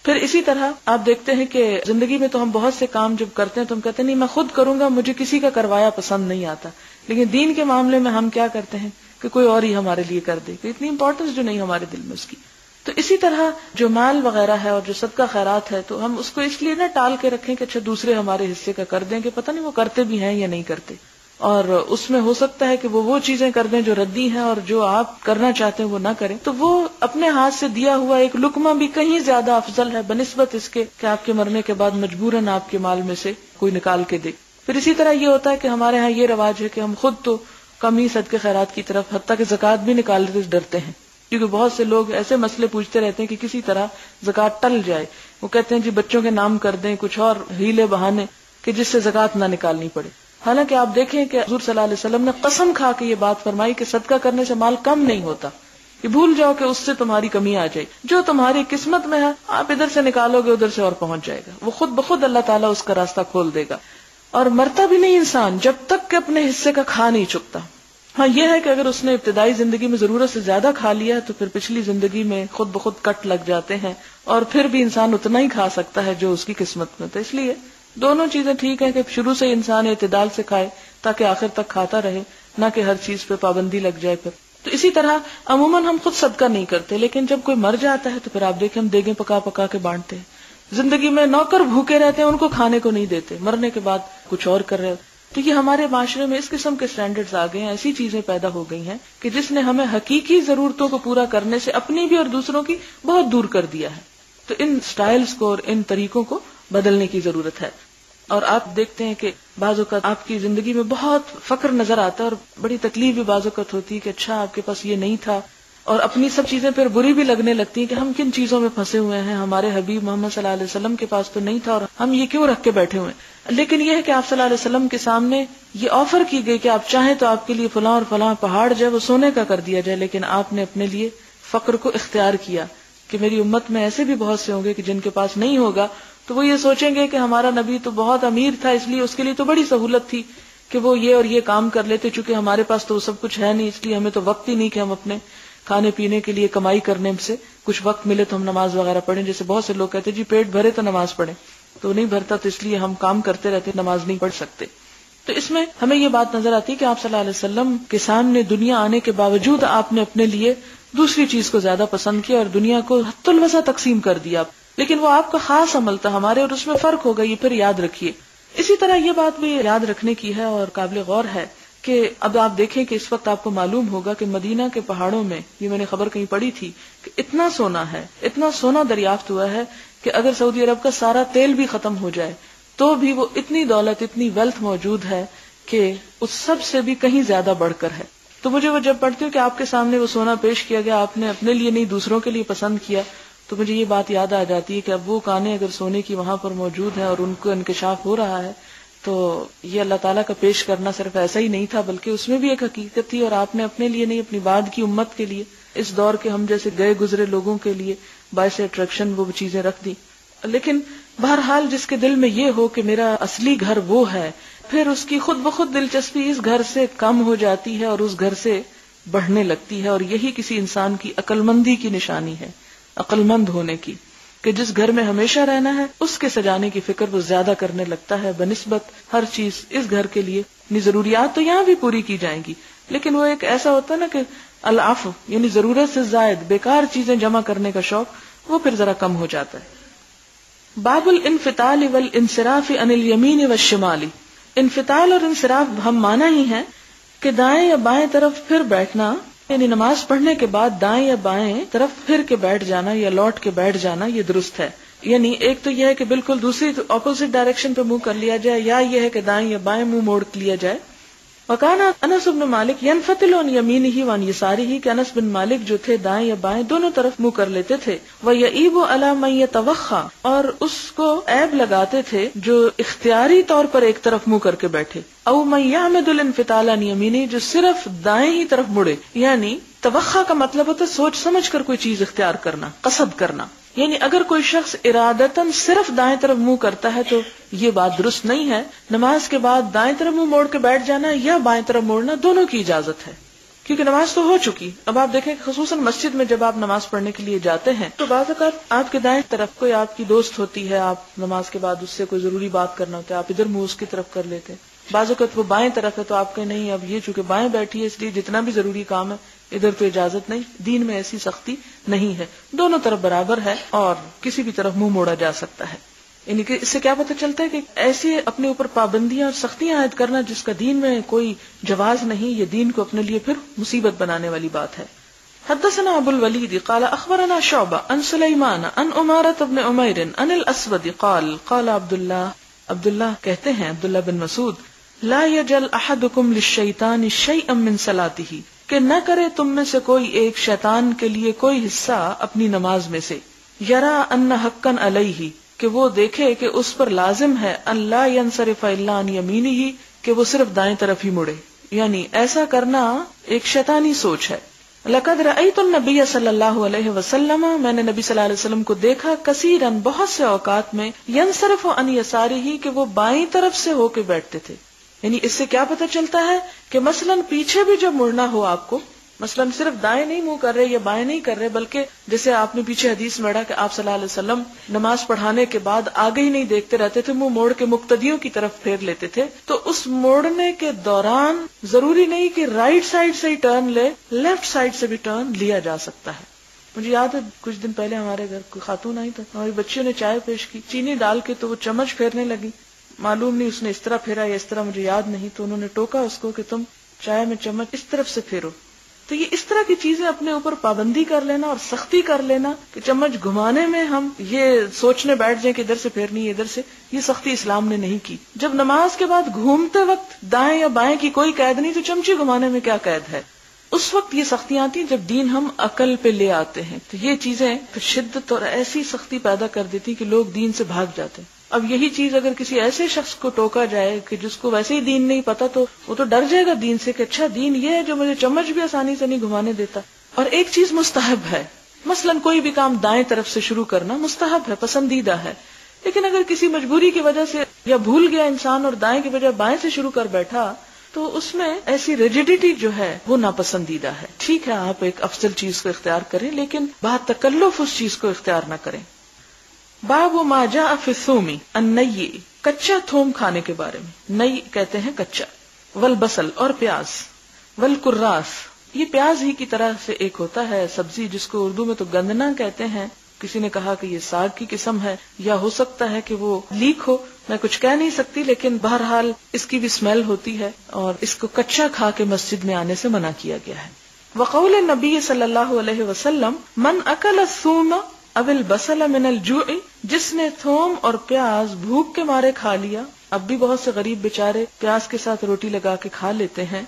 پھر اسی طرح آپ دیکھتے ہیں کہ زندگی میں تو ہم بہت سے کام جب کرتے ہیں تو ہم کہتے ہیں نہیں میں خود کروں گا، مجھے کسی کا کروایا پسند نہیں آتا، لیکن دین کے معاملے میں ہم کیا کرتے ہیں کہ کوئی اور ہی ہمارے لیے کر دے، کہ اتنی امپورٹنس جو نہیں ہمارے دل میں اس کی. تو اسی طرح جو مال وغیرہ ہے اور جو صدقہ خیرات ہے تو ہم اس کو اس لیے نہ ٹال کے رکھیں کہ اچھا دوسرے ہمارے حصے کا کر دیں، کہ پتہ نہیں وہ کرتے بھی ہیں یا نہیں کرتے، اور اس میں ہو سکتا ہے کہ وہ وہ چیزیں کر دیں جو ردی ہیں اور جو آپ کرنا چاہتے ہیں وہ نہ کریں. تو وہ اپنے ہاتھ سے دیا ہوا ایک لقمہ بھی کہیں زیادہ افضل ہے بنسبت اس کے کہ آپ کے مرنے کے بعد مجبوراً آپ کے مال میں سے کوئی نکال کے دے. پھر اسی طرح یہ ہوتا ہے کہ ہمارے ہاں یہ رواج ہے کہ ہم خود تو کم ہی صدقے خیرات کی طرف، حتیٰ کہ زکوٰۃ بھی نکالنے سے ڈرتے ہیں، کیونکہ بہت سے لوگ ایسے مسئلے پوچھتے رہتے ہیں کہ کسی طرح زکوٰۃ ٹل جائے. وہ کہتے ہیں جی بچوں کے نام کر دیں، کچھ اور ہیلے بہانے کہ جس سے زکوٰۃ نہ نکالنی پڑے. حالانکہ آپ دیکھیں کہ حضور صلی اللہ علیہ وسلم نے قسم کھا کے یہ بات فرمائی کہ صدقہ کرنے سے مال کم نہیں ہوتا، کہ بھول جاؤ کہ اس سے تمہاری کمی آ جائے، جو تمہاری قسمت میں ہے آپ ادھر سے نکالو گے ادھر سے اور پہنچ جائے گا، وہ خود بخود اللہ تعالیٰ اس کا راستہ کھول دے گا. اور مرتا بھی نہیں انسان جب تک کہ اپنے حصے کا کھا نہیں چکتا. ہاں یہ ہے کہ اگر اس نے ابتدائی زندگی میں ضرورت سے زیادہ کھا لیا تو پھر پچھلی زندگی میں خود بخود کٹ لگ جاتے ہیں، اور پھر بھی انسان اتنا ہی کھا سکتا ہے جو اس کی قسمت میں. تو اس لیے دونوں چیزیں ٹھیک ہیں کہ شروع سے انسان اعتدال سے کھائے تاکہ آخر تک کھاتا رہے، نہ کہ ہر چیز پہ پابندی لگ جائے. پھر تو اسی طرح عموماً ہم خود صدقہ نہیں کرتے، لیکن جب کوئی مر جاتا ہے تو پھر آپ دیکھیں ہم دیگیں پکا پکا کے بانٹتے ہیں. زندگی میں نوکر بھوکے رہتے ہیں، ان کو کھانے کو نہیں دیتے، مرنے کے بعد کچھ اور کر رہے. تو یہ ہمارے معاشرے میں اس قسم کے سٹینڈرڈز آ گئے ہیں، ایسی چیزیں پیدا ہو گئی ہیں کہ جس نے ہمیں حقیقی ضرورتوں کو پورا کرنے سے اپنی بھی اور دوسروں کی بہت دور کر دیا ہے. تو ان سٹائلز کو اور ان طریقوں کو بدلنے کی ضرورت ہے. اور آپ دیکھتے ہیں کہ بعض اوقات آپ کی زندگی میں بہت فقر نظر آتا ہے اور بڑی تکلیف بھی بعض اوقات ہوتی ہے کہ اچھا آپ کے پاس یہ نہیں تھا، اور اپنی سب چیزیں پھر بری بھی لگنے لگتی ہیں کہ ہم کن چیزوں میں پھنسے ہوئے ہیں، ہمارے حبیب محمد صلی اللہ علیہ وسلم کے پاس تو نہیں تھا اور ہم یہ کیوں رکھ کے بیٹھے ہوئے ہیں. لیکن یہ ہے کہ آپ صلی اللہ علیہ وسلم کے سامنے یہ آفر کی گئی کہ آپ چاہیں تو آپ کے لیے فلاں اور فلاں پہاڑ جو ہے وہ سونے کا کر دیا جائے، لیکن آپ نے اپنے لیے فقر کو اختیار کیا کہ میری امت میں ایسے بھی بہت سے ہوں گے کہ جن کے پاس نہیں ہوگا تو وہ یہ سوچیں گے کہ ہمارا نبی تو بہت امیر تھا، اس لیے اس کے لیے تو بڑی سہولت تھی کہ وہ یہ اور یہ کام کر لیتے، چونکہ ہمارے پاس تو وہ سب کچھ ہے نہیں، اس لیے ہمیں تو وقت ہی نہیں کہ ہم اپنے کھانے پینے کے لیے کمائی کرنے سے کچھ وقت ملے تو ہم نماز وغیرہ پڑھیں. جیسے بہت سے لوگ کہتے ہیں جی پیٹ بھرے تو نماز پڑھیں، تو نہیں بھرتا تو اس لیے ہم کام کرتے رہتے نماز نہیں پڑھ سکتے. تو اس میں ہمیں یہ بات نظر آتی ہے کہ آپ صلی اللہ علیہ وسلم کے سامنے دنیا آنے کے باوجود آپ نے اپنے لیے دوسری چیز کو زیادہ پسند کیا اور دنیا کو حت الوسع تقسیم کر دیا. لیکن وہ آپ کا خاص عمل تھا، ہمارے اور اس میں فرق ہوگا، یہ پھر یاد رکھیے. اسی طرح یہ بات بھی یاد رکھنے کی ہے اور قابل غور ہے کہ اب آپ دیکھیں کہ اس وقت آپ کو معلوم ہوگا کہ مدینہ کے پہاڑوں میں، یہ میں نے خبر کہیں پڑھی تھی کہ اتنا سونا ہے، اتنا سونا دریافت ہوا ہے کہ اگر سعودی عرب کا سارا تیل بھی ختم ہو جائے تو بھی وہ اتنی دولت، اتنی ویلتھ موجود ہے کہ اس سب سے بھی کہیں زیادہ بڑھ کر ہے. تو مجھے وہ جب پڑھتی ہوں کہ آپ کے سامنے وہ سونا پیش کیا گیا، آپ نے اپنے لیے نہیں دوسروں کے لیے پسند کیا، تو مجھے یہ بات یاد آ جاتی ہے کہ اب وہ کانیں اگر سونے کی وہاں پر موجود ہیں اور ان کو انکشاف ہو رہا ہے تو یہ اللہ تعالیٰ کا پیش کرنا صرف ایسا ہی نہیں تھا بلکہ اس میں بھی ایک حقیقت تھی، اور آپ نے اپنے لیے نہیں اپنی بعد کی امت کے لیے، اس دور کے ہم جیسے گئے گزرے لوگوں کے لیے باعث اٹریکشن وہ چیزیں رکھ دی. لیکن بہرحال جس کے دل میں یہ ہو کہ میرا اصلی گھر وہ ہے، پھر اس کی خود بخود دلچسپی اس گھر سے کم ہو جاتی ہے اور اس گھر سے بڑھنے لگتی ہے. اور یہی کسی انسان کی عقل مندی کی نشانی ہے، عقل مند ہونے کی، کہ جس گھر میں ہمیشہ رہنا ہے اس کے سجانے کی فکر وہ زیادہ کرنے لگتا ہے بنسبت ہر چیز اس گھر کے لیے. یعنی ضروریات تو یہاں بھی پوری کی جائیں گی، لیکن وہ ایک ایسا ہوتا ہے نا کہ العفو، یعنی ضرورت سے زائد بیکار چیزیں جمع کرنے کا شوق وہ پھر ذرا کم ہو جاتا ہے. باب الانفتال والانصراف عن الیمین والشمال. انفتال اور انصراف ہم معنی ہی ہیں کہ دائیں یا بائیں طرف پھر بیٹھنا، یعنی نماز پڑھنے کے بعد دائیں یا بائیں طرف پھر کے بیٹھ جانا یا لوٹ کے بیٹھ جانا، یہ درست ہے. یعنی ایک تو یہ ہے کہ بالکل دوسری اپوزٹ ڈائریکشن پہ منہ کر لیا جائے، یا یہ ہے کہ دائیں یا بائیں منہ موڑ لیا جائے. وکان انس بن مالک ينفتل عن یمینہ وعن یسارہ، کہ انس بن مالک جو تھے دائیں یا بائیں دونوں طرف منہ کر لیتے تھے. ویعیب علی من یتوخی، اور اس کو عیب لگاتے تھے جو اختیاری طور پر ایک طرف منہ کر کے بیٹھے. او من یعمد الانفتال عن یمینہ، جو صرف دائیں ہی طرف مڑے. یعنی توخی کا مطلب ہوتا ہے سوچ سمجھ کر کوئی چیز اختیار کرنا، قصد کرنا. یعنی اگر کوئی شخص ارادتاً صرف دائیں طرف منہ کرتا ہے تو یہ بات درست نہیں ہے. نماز کے بعد دائیں طرف منہ موڑ کے بیٹھ جانا یا بائیں طرف موڑنا، دونوں کی اجازت ہے. کیونکہ نماز تو ہو چکی. اب آپ دیکھیں خصوصاً مسجد میں جب آپ نماز پڑھنے کے لیے جاتے ہیں تو بعض اوقات آپ کے دائیں طرف کوئی آپ کی دوست ہوتی ہے, آپ نماز کے بعد اس سے کوئی ضروری بات کرنا ہوتا ہے, آپ ادھر منہ اس کی طرف کر لیتے ہیں. بعض اوقات وہ بائیں طرف ہے تو آپ کہیں نہیں اب یہ چونکہ بائیں بیٹھی ہے اس لیے جتنا بھی ضروری کام ہے ادھر تو اجازت نہیں. دین میں ایسی سختی نہیں ہے, دونوں طرف برابر ہے اور کسی بھی طرف منہ موڑا جا سکتا ہے. یعنی کہ اس سے کیا پتہ چلتا ہے کہ ایسی اپنے اوپر پابندیاں اور سختیاں عائد کرنا جس کا دین میں کوئی جواز نہیں, یہ دین کو اپنے لیے پھر مصیبت بنانے والی بات ہے. حدثنا ابو الولید قال اخبرنا شعبہ عن سلیمان عن عمارة بن عمیر عن الاسود قال قال عبداللہ عبداللہ کہتے ہیں عبداللہ بن مسعود لا یجل احدکم للشیطان شیئا من صلاتہ کہ نہ کرے تم میں سے کوئی ایک شیطان کے لیے کوئی حصہ اپنی نماز میں سے, یرا ان حقا علیہ کہ وہ دیکھے کہ اس پر لازم ہے اللہ ینصرف الا عن یمینہ کہ وہ صرف دائیں طرف ہی مڑے. یعنی ایسا کرنا ایک شیطانی سوچ ہے. لقد رأیت النبی صلی اللہ علیہ وسلم میں نے نبی صلی اللہ علیہ وسلم کو دیکھا کثیرن بہت سے اوقات میں ینصرف عن یسارہ کہ وہ بائیں طرف سے ہو کے بیٹھتے تھے. یعنی اس سے کیا پتہ چلتا ہے کہ مثلاً پیچھے بھی جب مڑنا ہو آپ کو, مثلاً صرف دائیں نہیں منہ کر رہے یا بائیں نہیں کر رہے بلکہ جیسے آپ نے پیچھے حدیث میں پڑھا کہ آپ صلی اللہ علیہ وسلم نماز پڑھانے کے بعد آگے ہی نہیں دیکھتے رہتے تھے, منہ موڑ کے مقتدیوں کی طرف پھیر لیتے تھے. تو اس موڑنے کے دوران ضروری نہیں کہ رائٹ سائڈ سے ہی ٹرن لے, لیفٹ سائڈ سے بھی ٹرن لیا جا سکتا ہے. مجھے یاد ہے کچھ دن پہلے ہمارے گھر کوئی خاتون آئی تو ہماری بچیوں نے چائے پیش کی, چینی ڈال کے تو وہ چمچ پھیرنے لگی. معلوم نہیں اس نے اس طرح پھیرا یا اس طرح, مجھے یاد نہیں. تو انہوں نے ٹوکا اس کو کہ تم چائے میں چمچ اس طرف سے پھیرو. تو یہ اس طرح کی چیزیں اپنے اوپر پابندی کر لینا اور سختی کر لینا کہ چمچ گھمانے میں ہم یہ سوچنے بیٹھ جائیں کہ ادھر سے پھیرنی ہے ادھر سے, یہ سختی اسلام نے نہیں کی. جب نماز کے بعد گھومتے وقت دائیں یا بائیں کی کوئی قید نہیں تو چمچی گھمانے میں کیا قید ہے؟ اس وقت یہ سختیاں آتی ہیں جب دین ہم عقل پہ لے آتے ہیں. تو یہ چیزیں پھر شدت اور ایسی سختی پیدا کر دیتی کہ لوگ دین سے بھاگ جاتے ہیں. اب یہی چیز اگر کسی ایسے شخص کو ٹوکا جائے کہ جس کو ویسے ہی دین نہیں پتا تو وہ تو ڈر جائے گا دین سے کہ اچھا دین یہ ہے جو مجھے چمچ بھی آسانی سے نہیں گھمانے دیتا. اور ایک چیز مستحب ہے, مثلاً کوئی بھی کام دائیں طرف سے شروع کرنا مستحب ہے, پسندیدہ ہے. لیکن اگر کسی مجبوری کی وجہ سے یا بھول گیا انسان اور دائیں کی بجائے بائیں سے شروع کر بیٹھا تو اس میں ایسی ریجیڈیٹی جو ہے وہ ناپسندیدہ ہے. ٹھیک ہے آپ ایک افضل چیز کو اختیار کریں لیکن بہت تکلف اس چیز کو اختیار نہ کریں. باب ما جاء فی الثوم النی کچا تھوم کھانے کے بارے میں. نئی کہتے ہیں کچا, والبصل اور پیاز, والکراس یہ پیاز ہی کی طرح سے ایک ہوتا ہے سبزی جس کو اردو میں تو گندنا کہتے ہیں. کسی نے کہا کہ یہ ساگ کی قسم ہے یا ہو سکتا ہے کہ وہ لیک ہو, میں کچھ کہہ نہیں سکتی, لیکن بہرحال اس کی بھی اسمیل ہوتی ہے اور اس کو کچا کھا کے مسجد میں آنے سے منع کیا گیا ہے. وقول نبی صلی اللہ علیہ وسلم من اکل الثوم اب البصل من الجوع جس نے تھوم اور پیاز بھوک کے مارے کھا لیا, اب بھی بہت سے غریب بیچارے پیاز کے ساتھ روٹی لگا کے کھا لیتے ہیں,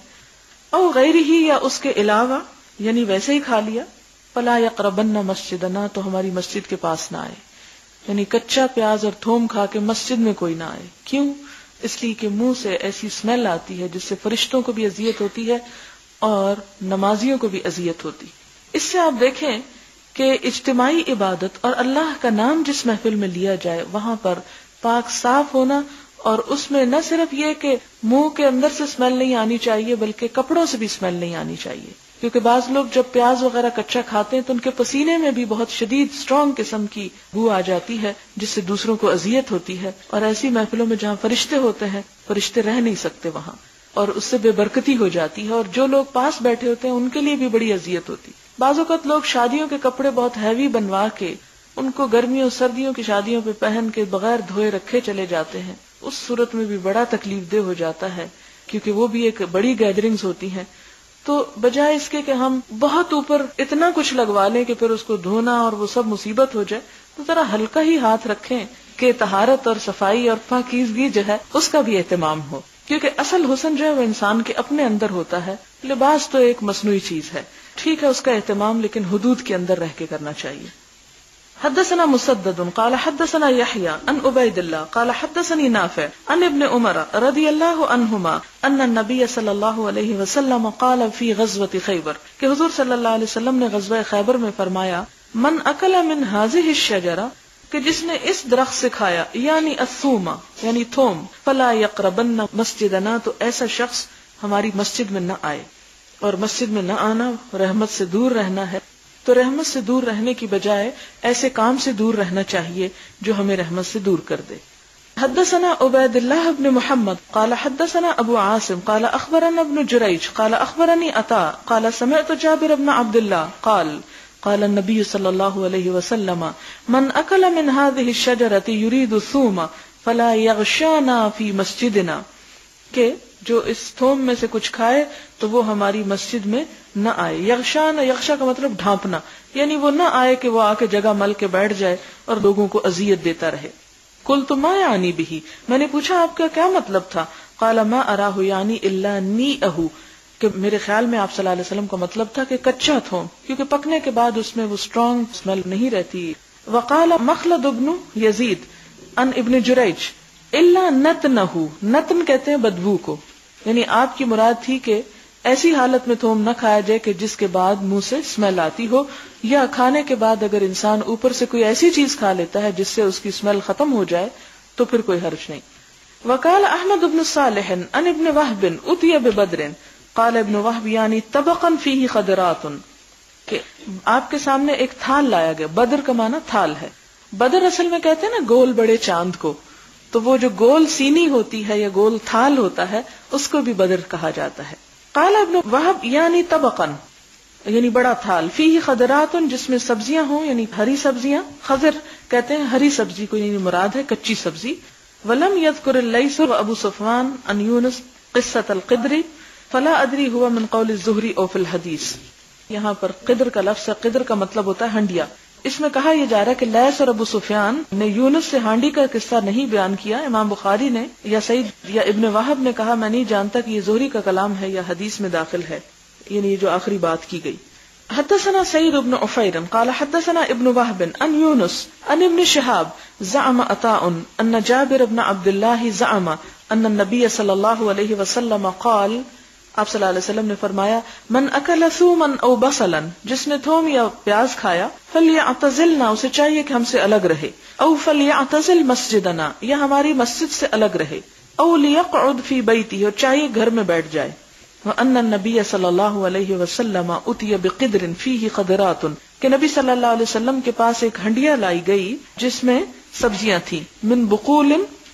او غیرہ یا اس کے علاوہ یعنی ویسے ہی کھا لیا, فلا یقربن مسجدنا تو ہماری مسجد کے پاس نہ آئے. یعنی کچا پیاز اور تھوم کھا کے مسجد میں کوئی نہ آئے. کیوں؟ اس لیے کہ منہ سے ایسی اسمیل آتی ہے جس سے فرشتوں کو بھی اذیت ہوتی ہے اور نمازیوں کو بھی اذیت ہوتی. اس سے آپ دیکھیں کہ اجتماعی عبادت اور اللہ کا نام جس محفل میں لیا جائے وہاں پر پاک صاف ہونا, اور اس میں نہ صرف یہ کہ منہ کے اندر سے اسمیل نہیں آنی چاہیے بلکہ کپڑوں سے بھی اسمیل نہیں آنی چاہیے. کیونکہ بعض لوگ جب پیاز وغیرہ کچا کھاتے ہیں تو ان کے پسینے میں بھی بہت شدید اسٹرانگ قسم کی بو آ جاتی ہے جس سے دوسروں کو اذیت ہوتی ہے, اور ایسی محفلوں میں جہاں فرشتے ہوتے ہیں فرشتے رہ نہیں سکتے وہاں, اور اس سے بے برکتی ہو جاتی ہے, اور جو لوگ پاس بیٹھے ہوتے ہیں ان کے لیے بھی بڑی اذیت ہوتی. بعض اوقات لوگ شادیوں کے کپڑے بہت ہیوی بنوا کے ان کو گرمیوں سردیوں کی شادیوں پہ پہن کے بغیر دھوئے رکھے چلے جاتے ہیں. اس صورت میں بھی بڑا تکلیف دہ ہو جاتا ہے کیونکہ وہ بھی ایک بڑی گیدرنگز ہوتی ہیں. تو بجائے اس کے کہ ہم بہت اوپر اتنا کچھ لگوا لیں کہ پھر اس کو دھونا اور وہ سب مصیبت ہو جائے, تو ذرا ہلکا ہی ہاتھ رکھیں کہ طہارت اور صفائی اور پاکیزگی جو ہے اس کا بھی اہتمام ہو. کیونکہ اصل حسن جو ہے وہ انسان کے اپنے اندر ہوتا ہے. لباس تو ایک مصنوعی چیز ہے, ٹھیک ہے اس کا اہتمام لیکن حدود کے اندر رہ کے کرنا چاہیے. حدثنا مسدد قال حدثنا يحيى عن عبيد الله قال حدثني نافع عن ابن عمر رضي الله عنهما ان النبي صلى الله عليه وسلم قال في غزوة خيبر کہ حضور صلی اللہ علیہ وسلم نے غزوہ خیبر میں فرمایا من اکل من هذه الشجرة کہ جس نے اس درخت سے کھایا یعنی الثوم یعنی تھوم فلا يقربن مسجدنا تو ایسا شخص ہماری مسجد میں نہ آئے. اور مسجد میں نہ آنا رحمت سے دور رہنا ہے، تو رحمت سے دور رہنے کی بجائے ایسے کام سے دور رہنا چاہیے جو ہمیں رحمت سے دور کر دے. حدثنا عبید اللہ بن محمد قال حدثنا ابو عاصم قال اخبرنا ابن جریج قال اخبرني عطاء قال سمعت جابر بن عبد الله قال قال النبي صلى الله عليه وسلم من اكل من هذه الشجرة يريد الثوم فلا يغشانا في مسجدنا، کہ جو اس تھوم میں سے کچھ کھائے تو وہ ہماری مسجد میں نہ آئے. یغشانا، یغشا کا مطلب ڈھانپنا، یعنی وہ نہ آئے کہ وہ آ کے جگہ مل کے بیٹھ جائے اور لوگوں کو اذیت دیتا رہے. قلت ما یعنی بہ، میں نے پوچھا آپ کا کیا مطلب تھا؟ قال ما اراہ یعنی الا نیئہ، کہ میرے خیال میں آپ صلی اللہ علیہ وسلم کا مطلب تھا کہ کچا تھوم، کیونکہ پکنے کے بعد اس میں وہ اسٹرانگ اسمیل نہیں رہتی. وقال مخلد ابن یزید ان ابن جریج الا نتنہ، نتن کہتے ہیں بدبو کو، یعنی آپ کی مراد تھی کہ ایسی حالت میں تھوم نہ کھایا جائے کہ جس کے بعد منہ سے اسمیل آتی ہو، یا کھانے کے بعد اگر انسان اوپر سے کوئی ایسی چیز کھا لیتا ہے جس سے اس کی اسمیل ختم ہو جائے تو پھر کوئی حرج نہیں. وقال احمد بن صالح ان ابن وهب اتي ببدر قال ابن وهب یعنی طبقا فيه خضرات، کہ آپ کے سامنے ایک تھال لایا گیا. بدر کا معنی تھال ہے. بدر اصل میں کہتے ہیں نا گول بڑے چاند کو، تو وہ جو گول سینی ہوتی ہے یا گول تھال ہوتا ہے اس کو بھی بدر کہا جاتا ہے. قال ابن وهب یعنی طبقا، یعنی بڑا تھال، فیہ خضرات جس میں سبزیاں ہوں، یعنی ہری سبزیاں. خضر کہتے ہیں ہری سبزی کو، یعنی مراد ہے کچی سبزی. ولم یذکر اللیث وابو صفوان ان یونس قصۃ القدر فلا ادری هو من قول الزہری او فی الحدیث. یہاں پر قدر کا لفظ ہے، قدر کا مطلب ہوتا ہے ہنڈیا. اس میں کہا یہ جا رہا ہے کہ لیث اور ابو سفیان نے یونس سے ہانڈی کا قصہ نہیں بیان کیا. امام بخاری نے یا سعید یا ابن وہب نے کہا میں نہیں جانتا کہ یہ زہری کا کلام ہے یا حدیث میں داخل ہے، یعنی یہ جو آخری بات کی گئی. حدثنا سعید بن عفیر قال حدثنا ابن وهب ان یونس ان ابن شهاب زعم عطاء ان جابر بن عبد الله زعم ان النبي صلی اللہ علیہ وسلم قال، آپ صلی اللہ علیہ وسلم نے فرمایا من اکل ثوما او بصلا، جس نے تھوم یا پیاز کھایا، فلیعتزلنا، اسے چاہیے کہ ہم سے الگ رہے، او فلیعتزل مسجدنا، یا ہماری مسجد سے الگ رہے، او لیقعد فی بیتی، اور چاہیے گھر میں بیٹھ جائے. وان النبی صلی اللہ علیہ وسلم اتي بقدر فیہ خضرات، کہ نبی صلی اللہ علیہ وسلم کے پاس ایک ہنڈیا لائی گئی جس میں سبزیاں تھیں. من بقول،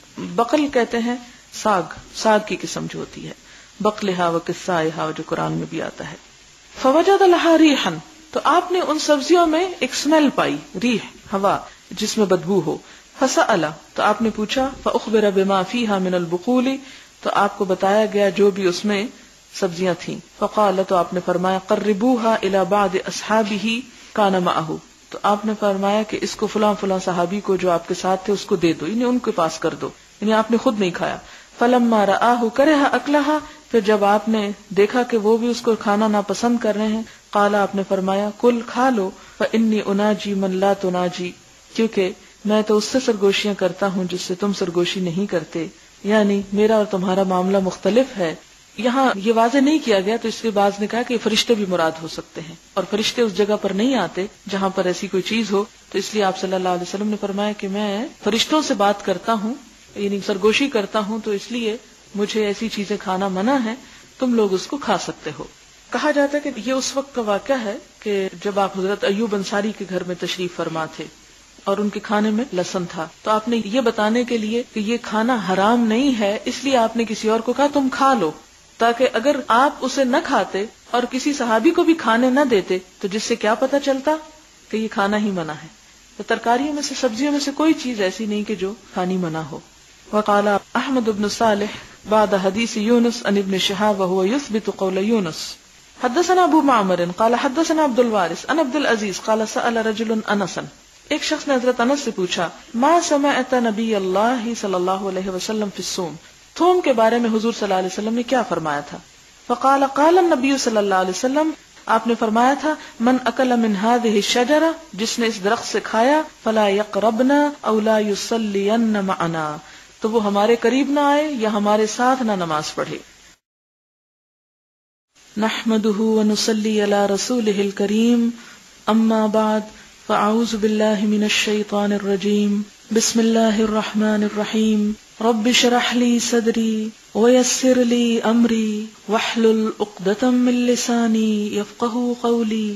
بقل کہتے ہیں ساگ، ساگ کی قسم جو ہوتی ہے، بقلہا و قصائہا جو قرآن میں بھی آتا ہے. فوجد لہا ریحا، تو آپ نے ان سبزیوں میں ایک سمیل پائی، ریح ہوا جس میں بدبو ہو. فسأل، تو آپ نے پوچھا. فاخبر بما فیہا من البقول، تو آپ کو بتایا گیا جو بھی اس میں سبزیاں تھیں. فقال، تو آپ نے فرمایا قربوها الى بعض اصحابہ کان معہ، تو آپ نے فرمایا کہ اس کو فلاں فلاں صحابی کو جو آپ کے ساتھ تھے اس کو دے دو، یعنی ان کے پاس کر دو، یعنی آپ نے خود نہیں کھایا. فلما رآہ کرہ اکلہا، پھر جب آپ نے دیکھا کہ وہ بھی اس کو کھانا ناپسند کر رہے ہیں، قال، آپ نے فرمایا کل کھا لو، فانی اناجی من لا تناجی، کیونکہ میں تو اس سے سرگوشیاں کرتا ہوں جس سے تم سرگوشی نہیں کرتے، یعنی میرا اور تمہارا معاملہ مختلف ہے. یہاں یہ واضح نہیں کیا گیا تو اس لیے بعض نے کہا کہ فرشتے بھی مراد ہو سکتے ہیں، اور فرشتے اس جگہ پر نہیں آتے جہاں پر ایسی کوئی چیز ہو، تو اس لیے آپ صلی اللہ علیہ وسلم نے فرمایا کہ میں فرشتوں سے بات کرتا ہوں، یعنی سرگوشی کرتا ہوں، تو اس لیے مجھے ایسی چیزیں کھانا منع ہے، تم لوگ اس کو کھا سکتے ہو. کہا جاتا ہے کہ یہ اس وقت کا واقعہ ہے کہ جب آپ حضرت ایوب انصاری کے گھر میں تشریف فرما تھے اور ان کے کھانے میں لہسن تھا، تو آپ نے یہ بتانے کے لیے کہ یہ کھانا حرام نہیں ہے، اس لیے آپ نے کسی اور کو کہا تم کھا لو، تاکہ اگر آپ اسے نہ کھاتے اور کسی صحابی کو بھی کھانے نہ دیتے تو جس سے کیا پتہ چلتا کہ یہ کھانا ہی منع ہے. تو ترکاریوں میں سے، سبزیوں میں سے کوئی چیز ایسی نہیں کہ جو کھانی منع ہو. وقال احمد بن صالح بعد حدیث یونس عن ابن شہاب وهو يثبت قول یونس. حدثنا ابو معمر قال حدثنا عبد الوارث عن عبد العزيز قال سأل رجل انسا، ایک شخص نے حضرت انس سے پوچھا ما سمعت نبی اللہ صلی اللہ علیہ وسلم فی الصوم، تھوم کے بارے میں حضور صلی اللہ علیہ وسلم نے کیا فرمایا تھا. فقال قال النبی صلی اللہ علیہ وسلم، آپ نے فرمایا تھا من اکل من هذه الشجرہ، جس نے اس درخت سے کھایا، فلا یقربنا او لا یصلین معنا، تو وہ ہمارے قریب نہ آئے یا ہمارے ساتھ نہ نماز پڑھے. نحمده ونصلي على رسوله الكريم، اما بعد فاعوذ بالله من الشيطان الرجيم، بسم اللہ الرحمن الرحیم رب اشرح لی صدری ویسر لی امری واحلل عقدۃ من لسانی یفقهوا قولی.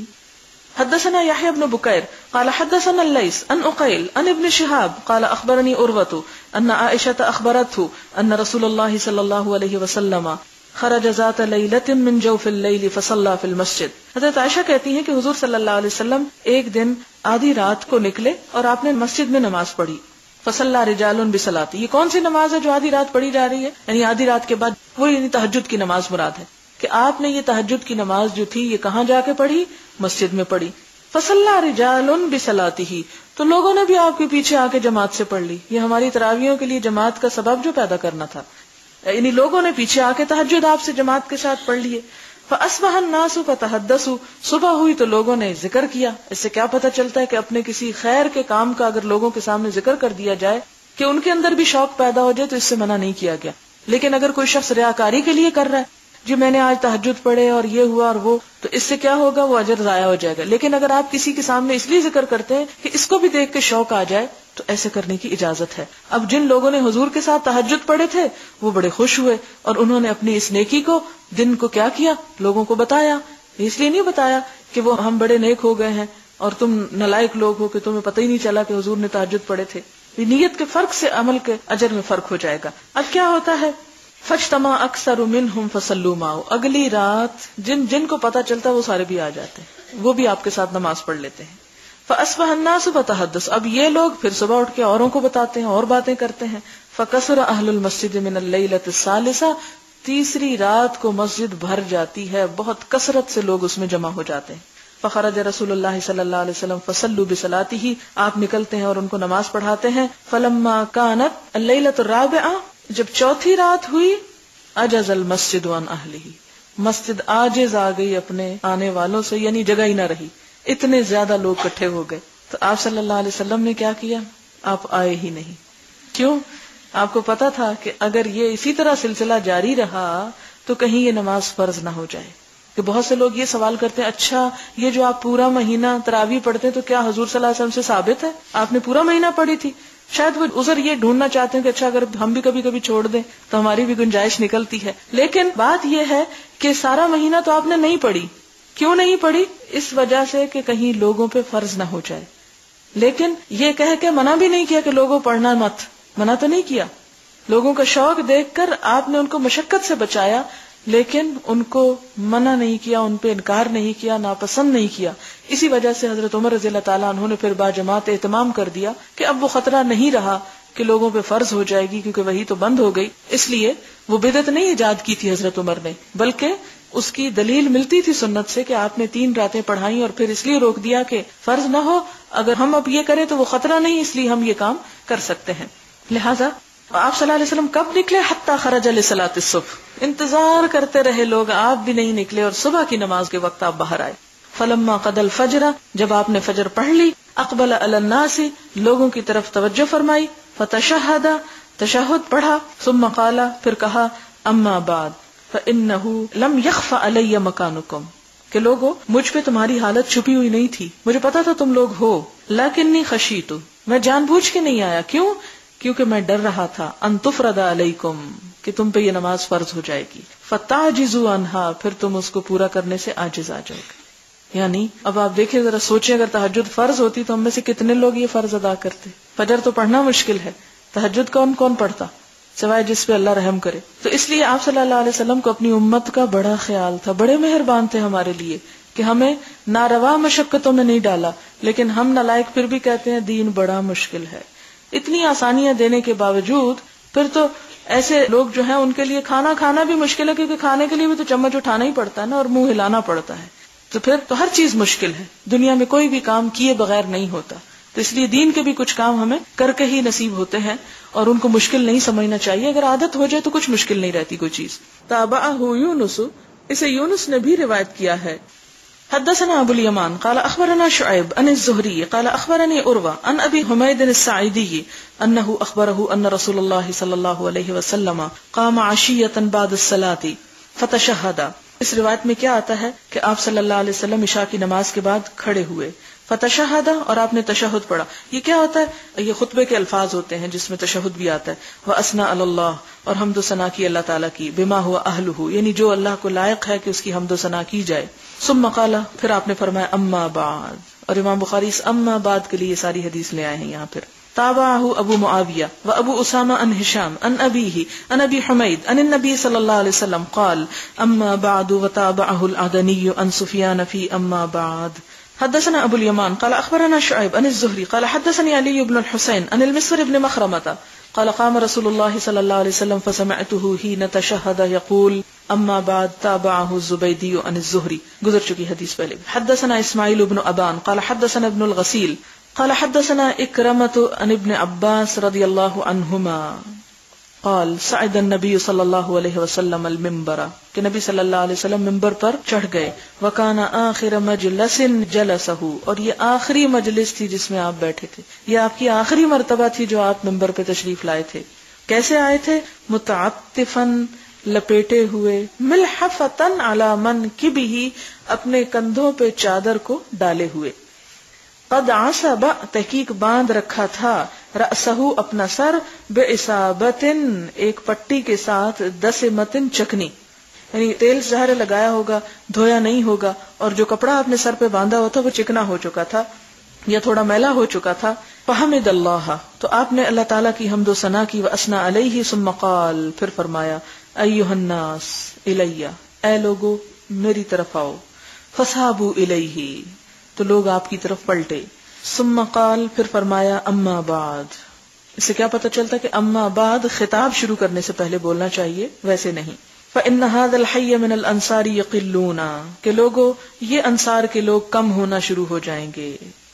حدثنا يحيى بن بكير قال حدثنا الليث عن عقيل عن ابن شهاب قال اخبرني عروة ان عائشة اخبرته ان رسول الله صلى الله عليه وسلم خرج ذات ليلة من جوف الليل فصلى في المسجد. حضرت عائشہ کہتی ہیں کہ حضور صلی اللہ علیہ وسلم ایک دن آدھی رات کو نکلے اور آپ نے مسجد میں نماز پڑھی. فصلى رجال بصلاة. یہ کون سی نماز ہے جو آدھی رات پڑھی جا رہی ہے؟ یعنی آدھی رات کے بعد وہ یعنی تہجد کی نماز مراد ہے کہ آپ نے یہ تہجد کی نماز جو تھی یہ کہاں جا کے پڑھی؟ مسجد میں پڑھی. فصلى رجال بصلاته. تو لوگوں نے بھی آپ کے پیچھے آ کے جماعت سے پڑھ لی. یہ ہماری تراویحوں کے لیے جماعت کا سبب جو پیدا کرنا تھا، یعنی لوگوں نے پیچھے آ کے تہجد آپ سے جماعت کے ساتھ پڑھ لیے. فاصبح الناس فتحدثوا. صبح ہوئی تو لوگوں نے ذکر کیا. اس سے کیا پتہ چلتا ہے کہ اپنے کسی خیر کے کام کا اگر لوگوں کے سامنے ذکر کر دیا جائے کہ ان کے اندر بھی شوق پیدا ہو جائے تو اس سے منع نہیں کیا گیا. لیکن اگر کوئی شخص ریاکاری کے لیے کر رہا ہے، جی میں نے آج تہجد پڑھے اور یہ ہوا اور وہ، تو اس سے کیا ہوگا؟ وہ اجر ضائع ہو جائے گا. لیکن اگر آپ کسی کے سامنے اس لیے ذکر کرتے ہیں کہ اس کو بھی دیکھ کے شوق آ جائے تو ایسے کرنے کی اجازت ہے. اب جن لوگوں نے حضور کے ساتھ تہجد پڑھے تھے وہ بڑے خوش ہوئے اور انہوں نے اپنی اس نیکی کو، دن کو کیا کیا؟ لوگوں کو بتایا. اس لیے نہیں بتایا کہ وہ ہم بڑے نیک ہو گئے ہیں اور تم نالائق لوگ ہو کہ تمہیں پتہ ہی نہیں چلا کہ حضور نے تہجد پڑھے تھے. نیت کے فرق سے عمل کے اجر میں فرق ہو جائے گا. اب کیا ہوتا ہے؟ فاجتمع اکثر منہم فصلوا معه. اگلی رات جن جن کو پتہ چلتا وہ سارے بھی آ جاتے ہیں، وہ بھی آپ کے ساتھ نماز پڑھ لیتے ہیں. فاصبح الناس فتحدث. اب یہ لوگ پھر صبح اٹھ کے اوروں کو بتاتے ہیں اور باتیں کرتے ہیں. فکثر اہل المسجد من الليلة الثالثة. تیسری رات کو مسجد بھر جاتی ہے، بہت کثرت سے لوگ اس میں جمع ہو جاتے ہیں. فخرج رسول اللہ صلی اللہ علیہ وسلم فصلوا بصلاته. آپ نکلتے ہیں اور ان کو نماز پڑھاتے ہیں. فلما كانت الليلة الرابعة. جب چوتھی رات ہوئی، عجز المسجد عن اہلہ. مسجد عاجز آ گئی اپنے آنے والوں سے، یعنی جگہ ہی نہ رہی، اتنے زیادہ لوگ اکٹھے ہو گئے. تو آپ صلی اللہ علیہ وسلم نے کیا کیا؟ آپ آئے ہی نہیں. کیوں؟ آپ کو پتا تھا کہ اگر یہ اسی طرح سلسلہ جاری رہا تو کہیں یہ نماز فرض نہ ہو جائے. کہ بہت سے لوگ یہ سوال کرتے ہیں، اچھا یہ جو آپ پورا مہینہ تراویح پڑھتے ہیں تو کیا حضور صلی اللہ علیہ وسلم سے ثابت ہے؟ آپ نے پورا مہینہ پڑھی تھی. شاید وہ عذر یہ ڈھونڈنا چاہتے ہیں کہ اچھا اگر ہم بھی کبھی کبھی چھوڑ دیں تو ہماری بھی گنجائش نکلتی ہے. لیکن بات یہ ہے کہ سارا مہینہ تو آپ نے نہیں پڑھی. کیوں نہیں پڑھی؟ اس وجہ سے کہ کہیں لوگوں پہ فرض نہ ہو جائے. لیکن یہ کہہ کے منع بھی نہیں کیا کہ لوگوں پڑھنا مت، منع تو نہیں کیا. لوگوں کا شوق دیکھ کر آپ نے ان کو مشقت سے بچایا، لیکن ان کو منع نہیں کیا، ان پہ انکار نہیں کیا، ناپسند نہیں کیا. اسی وجہ سے حضرت عمر رضی اللہ تعالیٰ عنہ نے پھر با جماعت اہتمام کر دیا کہ اب وہ خطرہ نہیں رہا کہ لوگوں پہ فرض ہو جائے گی، کیونکہ وہی تو بند ہو گئی. اس لیے وہ بدعت نہیں ایجاد کی تھی حضرت عمر نے، بلکہ اس کی دلیل ملتی تھی سنت سے کہ آپ نے تین راتیں پڑھائیں اور پھر اس لیے روک دیا کہ فرض نہ ہو. اگر ہم اب یہ کریں تو وہ خطرہ نہیں، اس لیے ہم یہ کام کر سکتے ہیں. لہذا آپ صلی اللہ علیہ وسلم کب نکلے؟ حتی خرج لصلاۃ الصبح. انتظار کرتے رہے لوگ، آپ بھی نہیں نکلے اور صبح کی نماز کے وقت آپ باہر آئے. فلما قضى الفجر. جب آپ نے فجر پڑھ لی، اقبل علی الناس. لوگوں کی طرف توجہ فرمائی. فتشہد. تشہد پڑھا. ثم قال. پھر کہا اما بعد فإنه لم يخف علی مکانکم. کہ لوگو مجھ پہ تمہاری حالت چھپی ہوئی نہیں تھی، مجھے پتا تھا تم لوگ ہو. لیکنی خشیت. میں جان بوجھ کے نہیں آیا. کیوں؟ کیونکہ میں ڈر رہا تھا ان تفرض علیکم، کہ تم پہ یہ نماز فرض ہو جائے گی. فتعجزوا عنہا. پھر تم اس کو پورا کرنے سے عاجز آ جاؤ گے. یعنی اب آپ دیکھیں ذرا سوچیں، اگر تہجد فرض ہوتی تو ہم میں سے کتنے لوگ یہ فرض ادا کرتے. فجر تو پڑھنا مشکل ہے، تہجد کون کون پڑھتا سوائے جس پہ اللہ رحم کرے. تو اس لیے آپ صلی اللہ علیہ وسلم کو اپنی امت کا بڑا خیال تھا، بڑے مہربان تھے ہمارے لیے کہ ہمیں ناروا مشقتوں میں نہیں ڈالا. لیکن ہم نالائق پھر بھی کہتے ہیں دین بڑا مشکل ہے. اتنی آسانیاں دینے کے باوجود پھر تو ایسے لوگ جو ہیں ان کے لیے کھانا کھانا بھی مشکل ہے، کیونکہ کھانے کے لیے بھی تو چمچ اٹھانا ہی پڑتا ہے نا، اور منہ ہلانا پڑتا ہے. تو پھر تو ہر چیز مشکل ہے. دنیا میں کوئی بھی کام کیے بغیر نہیں ہوتا. تو اس لیے دین کے بھی کچھ کام ہمیں کر کے ہی نصیب ہوتے ہیں اور ان کو مشکل نہیں سمجھنا چاہیے. اگر عادت ہو جائے تو کچھ مشکل نہیں رہتی کوئی چیز. تابعہ یونس. اسے یونس نے بھی روایت کیا ہے. حدثنا ابو الیمان قال اخبرنا شعیب عن الزہری قال اخبرنی عروہ عن ابی حمید الساعدی انه اخبره ان رسول اللہ صلی اللہ علیہ وسلم قام عشیۃ بعد الصلاۃ فتشہد. اس روایت میں کیا آتا ہے کہ آپ صلی اللہ علیہ وسلم عشاء کی نماز کے بعد کھڑے ہوئے، فتشہد، اور آپ نے تشہد پڑھا. یہ کیا ہوتا ہے؟ یہ خطبے کے الفاظ ہوتے ہیں جس میں تشہد بھی آتا ہے. وَأَثْنَى عَلَى اللَّهِ، اور حمد و ثنا کی اللہ تعالیٰ کی. بِمَا هُوَ أَهْلُهُ، یعنی جو اللہ کو لائق ہے کہ اس کی حمد و ثنا کی جائے. ثم قال، پھر آپ نے فرمایا اما بعد، اور امام بخاری اس اما بعد کے لیے یہ ساری حدیث لے آئے ہیں یہاں. پھر تابعہ ابو معاویہ و ابو اسامہ عن ہشام عن ابیہ عن ابی حمید عن النبی صلی اللہ علیہ وسلم قال اما بعد وتابعہ العدنی عن سفیان فی اما بعد. حدثنا ابو الیمان قال اخبرنا شعیب عن الزہری قال حدثني علی بن الحسین عن المسور بن مخرمۃ قال قام رسول اللہ صلی اللہ علیہ وسلم فسمعته حين تشهد يقول اما بعد تابعه الزبیدی عن الزہری. گزر چکی حدیث پہلے. حدثنا اسماعیل بن ابان قال حدثنا ابن الغسیل قال حدثنا اکرمۃ عن ابن عباس رضی اللہ عنہما قال صعد النبی صلی اللہ علیہ وسلم المنبر، کہ نبی صلی اللہ علیہ وسلم منبر پر چڑھ گئے. وکان آخر مجلس جلسہ، اور یہ آخری مجلس تھی جس میں آپ بیٹھے تھے. یہ آپ کی آخری مرتبہ تھی جو آپ منبر پہ تشریف لائے تھے. کیسے آئے تھے؟ متعطفن، لپیٹے ہوئے، ملحفتن علی منکبہ، اپنے کندھوں پہ چادر کو ڈالے ہوئے. قد عصب، تحقیق باندھ رکھا تھا، رأسہ، اپنا سر، بعصابتن، ایک پٹی کے ساتھ، دسمتن، چکنی، یعنی تیل ظاہر لگایا ہوگا، دھویا نہیں ہوگا، اور جو کپڑا آپ نے سر پہ باندھا ہوا تھا وہ چکنا ہو چکا تھا یا تھوڑا میلا ہو چکا تھا. فحمد اللہ، تو آپ نے اللہ تعالیٰ کی حمد و ثنا کی. واثنى علیہ، ثم قال، پھر فرمایا ایھا الناس الی، اے لوگو میری طرف آؤ. فصحابوا الیہ، تو لوگ آپ کی طرف پلٹے. ثم قال، پھر فرمایا اما بعد. اس سے کیا پتہ چلتا کہ اما بعد خطاب شروع کرنے سے پہلے بولنا چاہیے، ویسے نہیں. فإن هذا الحي من الانصار يقلون، کہ لوگوں یہ انصار کے لوگ کم ہونا شروع ہو جائیں گے.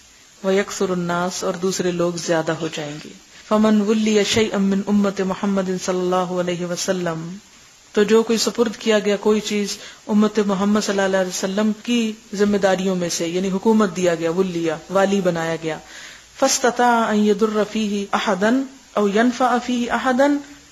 ويكثر الناس، اور دوسرے لوگ زیادہ ہو جائیں گے. فمن ولي شيئا من امت محمد صلی اللہ علیہ وسلم، تو جو کوئی سپرد کیا گیا کوئی چیز امت محمد صلی اللہ علیہ وسلم کی ذمہ داریوں میں سے، یعنی حکومت دیا گیا، ولیا، والی بنایا گیا. فاستطاع ان يضر فيه احدا او ينفع فيه احدا،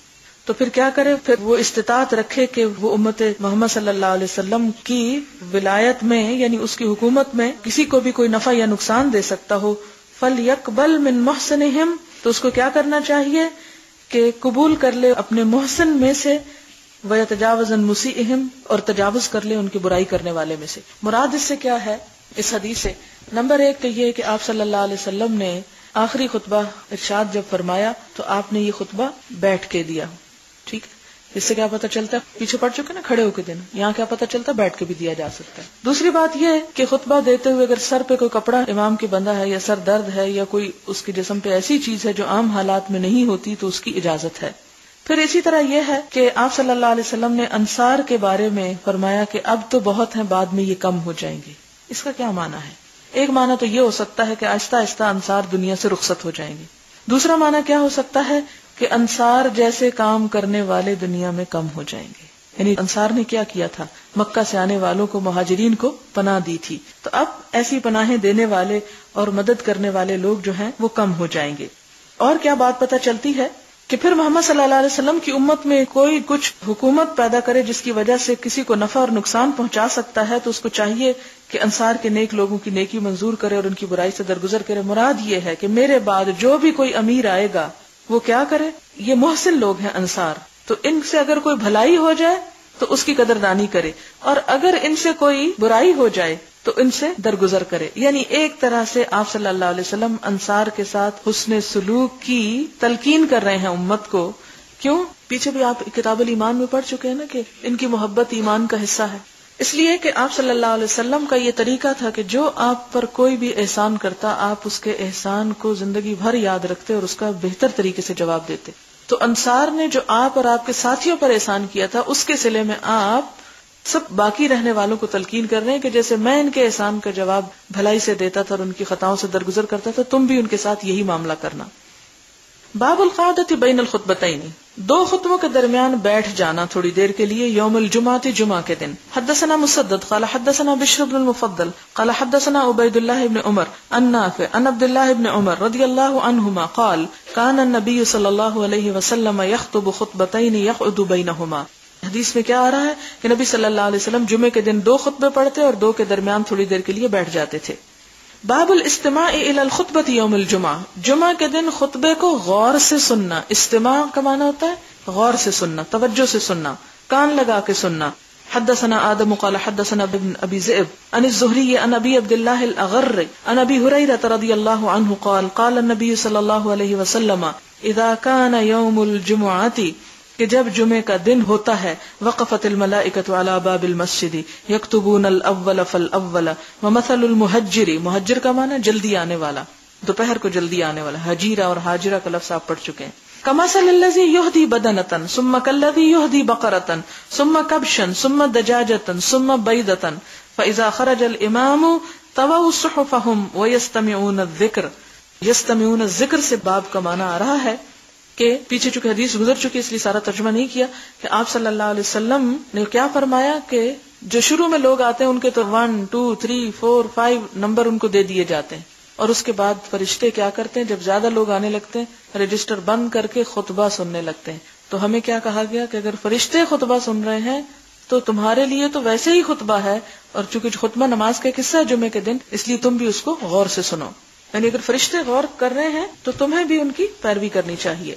تو پھر کیا کرے؟ پھر وہ استطاعت رکھے کہ وہ امت محمد صلی اللہ علیہ وسلم کی ولایت میں، یعنی اس کی حکومت میں کسی کو بھی کوئی نفع یا نقصان دے سکتا ہو. فَلْيَقْبَلْ مِن مُحْسِنِهِمْ، تو اس کو کیا کرنا چاہیے کہ قبول کر لے اپنے محسن میں سے. وَيَتَجَاوَزَ عَن مُسِيئِهِمْ، اور تجاوز کر لے ان کی برائی کرنے والے میں سے. مراد اس سے کیا ہے اس حدیث سے؟ نمبر ایک تو یہ کہ آپ صلی اللہ علیہ وسلم نے آخری خطبہ ارشاد جب فرمایا تو آپ نے یہ خطبہ بیٹھ کے دیا. ٹھیک ہے، اس سے کیا پتہ چلتا ہے؟ پیچھے پڑ چکے نا کھڑے ہو کے دینا، یہاں کیا پتہ چلتا ہے؟ بیٹھ کے بھی دیا جا سکتا ہے. دوسری بات یہ ہے کہ خطبہ دیتے ہوئے اگر سر پہ کوئی کپڑا امام کے بندھا ہے یا سر درد ہے یا کوئی اس کے جسم پہ ایسی چیز ہے جو عام حالات میں نہیں ہوتی تو اس کی اجازت ہے. پھر اسی طرح یہ ہے کہ آپ صلی اللہ علیہ وسلم نے انصار کے بارے میں فرمایا کہ اب تو بہت ہیں، بعد میں یہ کم ہو جائیں گے. اس کا کیا معنی ہے؟ ایک معنی تو یہ ہو سکتا ہے کہ آہستہ آہستہ انصار دنیا سے رخصت ہو جائیں گے. دوسرا معنی کیا ہو سکتا ہے کہ انصار جیسے کام کرنے والے دنیا میں کم ہو جائیں گے. یعنی انصار نے کیا کیا تھا؟ مکہ سے آنے والوں کو، مہاجرین کو پناہ دی تھی، تو اب ایسی پناہیں دینے والے اور مدد کرنے والے لوگ جو ہیں وہ کم ہو جائیں گے. اور کیا بات پتہ چلتی ہے کہ پھر محمد صلی اللہ علیہ وسلم کی امت میں کوئی کچھ حکومت پیدا کرے جس کی وجہ سے کسی کو نفع اور نقصان پہنچا سکتا ہے تو اس کو چاہیے کہ انصار کے نیک لوگوں کی نیکی منظور کرے اور ان کی برائی سے درگزر کرے. مراد یہ ہے کہ میرے بعد جو بھی کوئی امیر آئے گا وہ کیا کرے؟ یہ محسن لوگ ہیں انصار، تو ان سے اگر کوئی بھلائی ہو جائے تو اس کی قدردانی کرے، اور اگر ان سے کوئی برائی ہو جائے تو ان سے درگزر کرے. یعنی ایک طرح سے آپ صلی اللہ علیہ وسلم انصار کے ساتھ حسن سلوک کی تلقین کر رہے ہیں امت کو. کیوں؟ پیچھے بھی آپ کتاب الایمان میں پڑھ چکے ہیں نا کہ ان کی محبت ایمان کا حصہ ہے. اس لیے کہ آپ صلی اللہ علیہ وسلم کا یہ طریقہ تھا کہ جو آپ پر کوئی بھی احسان کرتا آپ اس کے احسان کو زندگی بھر یاد رکھتے اور اس کا بہتر طریقے سے جواب دیتے. تو انصار نے جو آپ اور آپ کے ساتھیوں پر احسان کیا تھا اس کے صلے میں آپ سب باقی رہنے والوں کو تلقین کر رہے ہیں کہ جیسے میں ان کے احسان کا جواب بھلائی سے دیتا تھا اور ان کی خطاؤں سے درگزر کرتا تھا، تم بھی ان کے ساتھ یہی معاملہ کرنا. باب القعدۃ بین الخطبتین، دو خطبوں کے درمیان بیٹھ جانا تھوڑی دیر کے لیے. یوم الجمعہ، جمعہ کے دن. حدثنا مسدد قال حدثنا بشر بن المفضل قال حدثنا عبید اللہ بن عمر عن نافع عن عبد اللہ بن عمر رضی اللہ عنہما قال کان النبی صلی اللہ علیہ وسلم یخطب خطبتین یقعد بینہما. حدیث میں کیا آ رہا ہے کہ نبی صلی اللہ علیہ وسلم جمعے کے دن دو خطبے پڑھتے اور دو کے درمیان تھوڑی دیر کے لیے بیٹھ جاتے تھے. باب الاستماع الى الخطبۃ یوم الجمعہ، جمعہ کے دن خطبے کو غور سے سننا. استماع کا معنی ہوتا ہے غور سے سننا، توجہ سے سننا، کان لگا کے سننا. حدثنا آدم قال حدثنا ابن ابي ذئب عن الزهري عن ابي عبد الله الاغر عن ابي هريره رضي الله عنه قال قال النبي صلى الله عليه وسلم اذا كان يوم الجمعه، کہ جب جمعے کا دن ہوتا ہے، وقفت الملائکۃ علی باب المسجد یکتبون الاول فالاول ومثل المہجر، مہجر کا معنی جلدی آنے والا، دوپہر کو جلدی آنے والا. حجیرہ اور حاجرہ کا لفظ آپ پڑھ چکے ہیں. کمثل الذی یہدی بدنۃ ثم کالذی یہدی بقرۃ ثم کبشا ثم دجاجۃ ثم بیضۃ فاذا خرج الامام طووا صحفهم ويستمعون الذکر. یستمعون الذکر سے باب کا معنی آ رہا ہے کہ پیچھے چونکہ حدیث گزر چکی اس لیے سارا ترجمہ نہیں کیا، کہ آپ صلی اللہ علیہ وسلم نے کیا فرمایا کہ جو شروع میں لوگ آتے ہیں ان کے تو one two three four five number ان کو دے دیے جاتے ہیں، اور اس کے بعد فرشتے کیا کرتے ہیں، جب زیادہ لوگ آنے لگتے ہیں رجسٹر بند کر کے خطبہ سننے لگتے ہیں. تو ہمیں کیا کہا گیا کہ اگر فرشتے خطبہ سن رہے ہیں تو تمہارے لیے تو ویسے ہی خطبہ ہے، اور چونکہ خطبہ نماز کا ایک حصہ ہے جمعے کے دن، اس لیے تم بھی اس کو غور سے سنو. یعنی اگر فرشتے غور کر رہے ہیں تو تمہیں بھی ان کی پیروی کرنی چاہیے.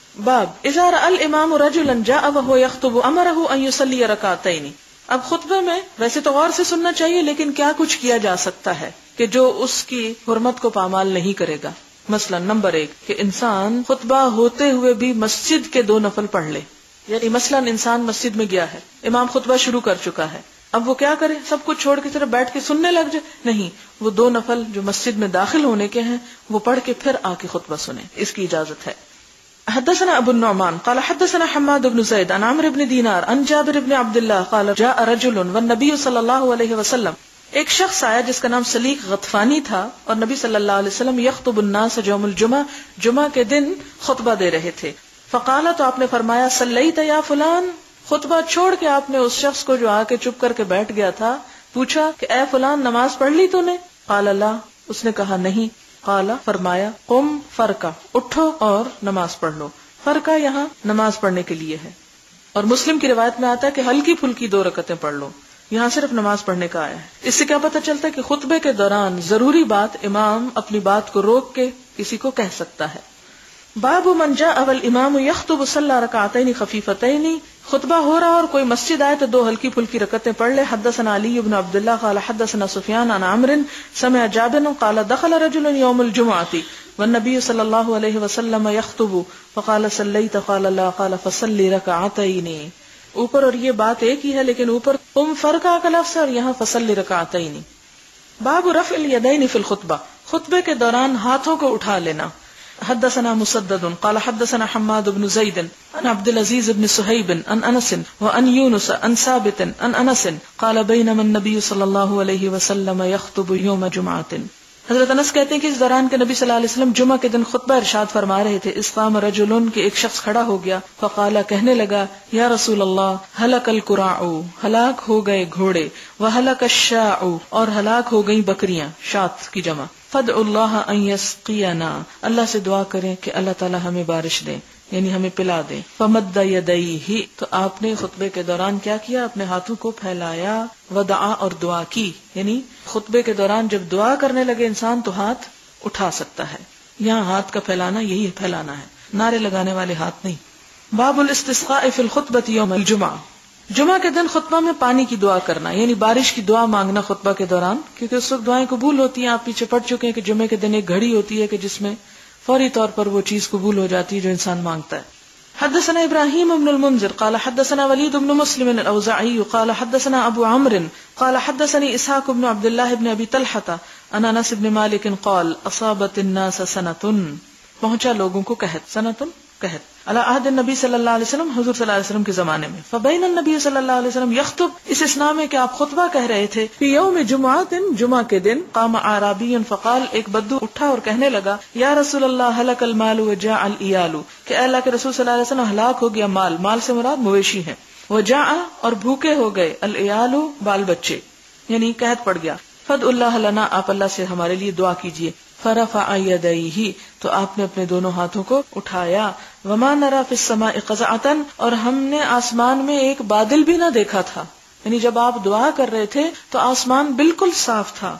باب اذا رأى الامام رجلا جاء وهو يخطب امره ان يصلي ركعتين. اب خطبے میں ویسے تو غور سے سننا چاہیے، لیکن کیا کچھ کیا جا سکتا ہے کہ جو اس کی حرمت کو پامال نہیں کرے گا. مثلا نمبر ایک کہ انسان خطبہ ہوتے ہوئے بھی مسجد کے دو نفل پڑھ لے. یعنی مثلا انسان مسجد میں گیا ہے، امام خطبہ شروع کر چکا ہے، اب وہ کیا کرے، سب کچھ چھوڑ کے صرف بیٹھ کے سننے لگ جائے؟ نہیں، وہ دو نفل جو مسجد میں داخل ہونے کے ہیں وہ پڑھ کے پھر آ کے خطبہ سنیں، اس کی اجازت ہے. حدثنا ابو النعمان قال حدثنا حماد بن زید عن عمرو بن دینار عن جابر بن عبد اللہ قال جاء رجل والنبي صلی اللہ علیہ وسلم، ایک شخص آیا جس کا نام سلیق غطفانی تھا، اور نبی صلی اللہ علیہ وسلم یخطب الناس یوم الجمعہ، جمعہ کے دن خطبہ دے رہے تھے. فقال، تو آپ نے فرمایا صلیت یا فلان، خطبہ چھوڑ کے آپ نے اس شخص کو جو آ کے چپ کر کے بیٹھ گیا تھا پوچھا کہ اے فلان نماز پڑھ لی تو نے؟ قال لا، اس نے کہا نہیں. قال، فرمایا قم فرقہ، اٹھو اور نماز پڑھ لو. فرقہ یہاں نماز پڑھنے کے لیے ہے، اور مسلم کی روایت میں آتا ہے کہ ہلکی پھلکی دو رکعتیں پڑھ لو، یہاں صرف نماز پڑھنے کا آیا ہے. اس سے کیا پتہ چلتا ہے کہ خطبے کے دوران ضروری بات امام اپنی بات کو روک کے کسی کو کہہ سکتا ہے. باب من جاء والامام یخطب صلی رکعتین خفیفتین، خطبہ ہو رہا اور کوئی مسجد آئے تو دو ہلکی پھلکی رکعتیں پڑھ لے. حدثنا علی بن عبد اللہ قال حدثنا سفیان عن عمرو سمع جابر قال دخل رجل يوم الجمعة والنبي صلی اللہ علیہ وسلم یخطب فقال صلیت؟ قال لا. قال فصلی رکعتین. اوپر اور یہ بات ایک ہی ہے، لیکن اوپر قم فرقہ کا لفظ اور یہاں فصلی رکعتین. باب رفع الیدین فی الخطبہ، خطبے کے دوران ہاتھوں کو اٹھا لینا. حدثنا مسدد قال حدثنا حماد بن زید عن عبد العزيز بن صہیب عن انس وعن یونس عن ثابت عن انس قال بینما النبي صلی اللہ علیہ وسلم یخطب یوم جمعۃ. حضرت انس کہتے ہیں کہ اس دوران کے نبی صلی اللہ علیہ وسلم جمعہ کے دن خطبہ ارشاد فرما رہے تھے. اس قام رجل، کہ ایک شخص کھڑا ہو گیا، فقال، کہنے لگا یا رسول اللہ ہلک القراع، ہلاک ہو گئے گھوڑے، وہلک الشاء، اور ہلاک ہو گئی بکریاں، شات کی جمع. فدع اللہ ان یسقینا، اللہ سے دعا کریں کہ اللہ تعالی ہمیں بارش دے، یعنی ہمیں پلا دے. فمد یدیہ، تو آپ نے خطبے کے دوران کیا کیا، اپنے ہاتھوں کو پھیلایا. ودعا، اور دعا کی، یعنی خطبے کے دوران جب دعا کرنے لگے انسان تو ہاتھ اٹھا سکتا ہے. یہاں ہاتھ کا پھیلانا یہی پھیلانا ہے، نعرے لگانے والے ہاتھ نہیں. باب الاستسقاء فی الخطبۃ یوم الجمعہ، جمعہ کے دن خطبہ میں پانی کی دعا کرنا، یعنی بارش کی دعا مانگنا خطبہ کے دوران، کیونکہ اس وقت دعائیں قبول ہوتی ہیں. آپ پیچھے پڑ چکے ہیں کہ جمعے کے دن ایک گھڑی ہوتی ہے کہ جس میں فوری طور پر وہ چیز قبول ہو جاتی ہے جو انسان مانگتا ہے. حدثنا ابراہیم بن المنذر قال حدثنا ولید بن مسلم الاوزاعی قال حدثنا ابو عمرو قال حدثني اسحاق بن عبد الله بن ابي طلحة عن انس بن مالک قال اصابت الناس سنة، پہنچا لوگوں کو قحط، سنۃ قحط، علی عہد النبی صلی اللہ علیہ وسلم، حضور صلی اللہ علیہ وسلم کے زمانے میں. فبین النبی صلی اللہ علیہ وسلم یخطب، اس اسنا میں کہ آپ خطبہ کہہ رہے تھے. فی یوم جمعۃ، جمعہ کے دن. قام اعرابی فقال، ایک بدو اٹھا اور کہنے لگا یا رسول اللہ ہلک المال وجاع العیال، کہ اے اللہ کے رسول صلی اللہ علیہ وسلم ہلاک ہو گیا مال، مال سے مراد مویشی ہیں، وجاع، اور بھوکے ہو گئے، العیال، بال بچے، یعنی قحط پڑ گیا. فد اللہ لنا، آپ اللہ سے ہمارے لیے دعا کیجیے. فرفع یدیہ، تو آپ نے اپنے دونوں ہاتھوں کو اٹھایا. وما نرى في السماء قزعة، اور ہم نے آسمان میں ایک بادل بھی نہ دیکھا تھا، یعنی جب آپ دعا کر رہے تھے تو آسمان بالکل صاف تھا.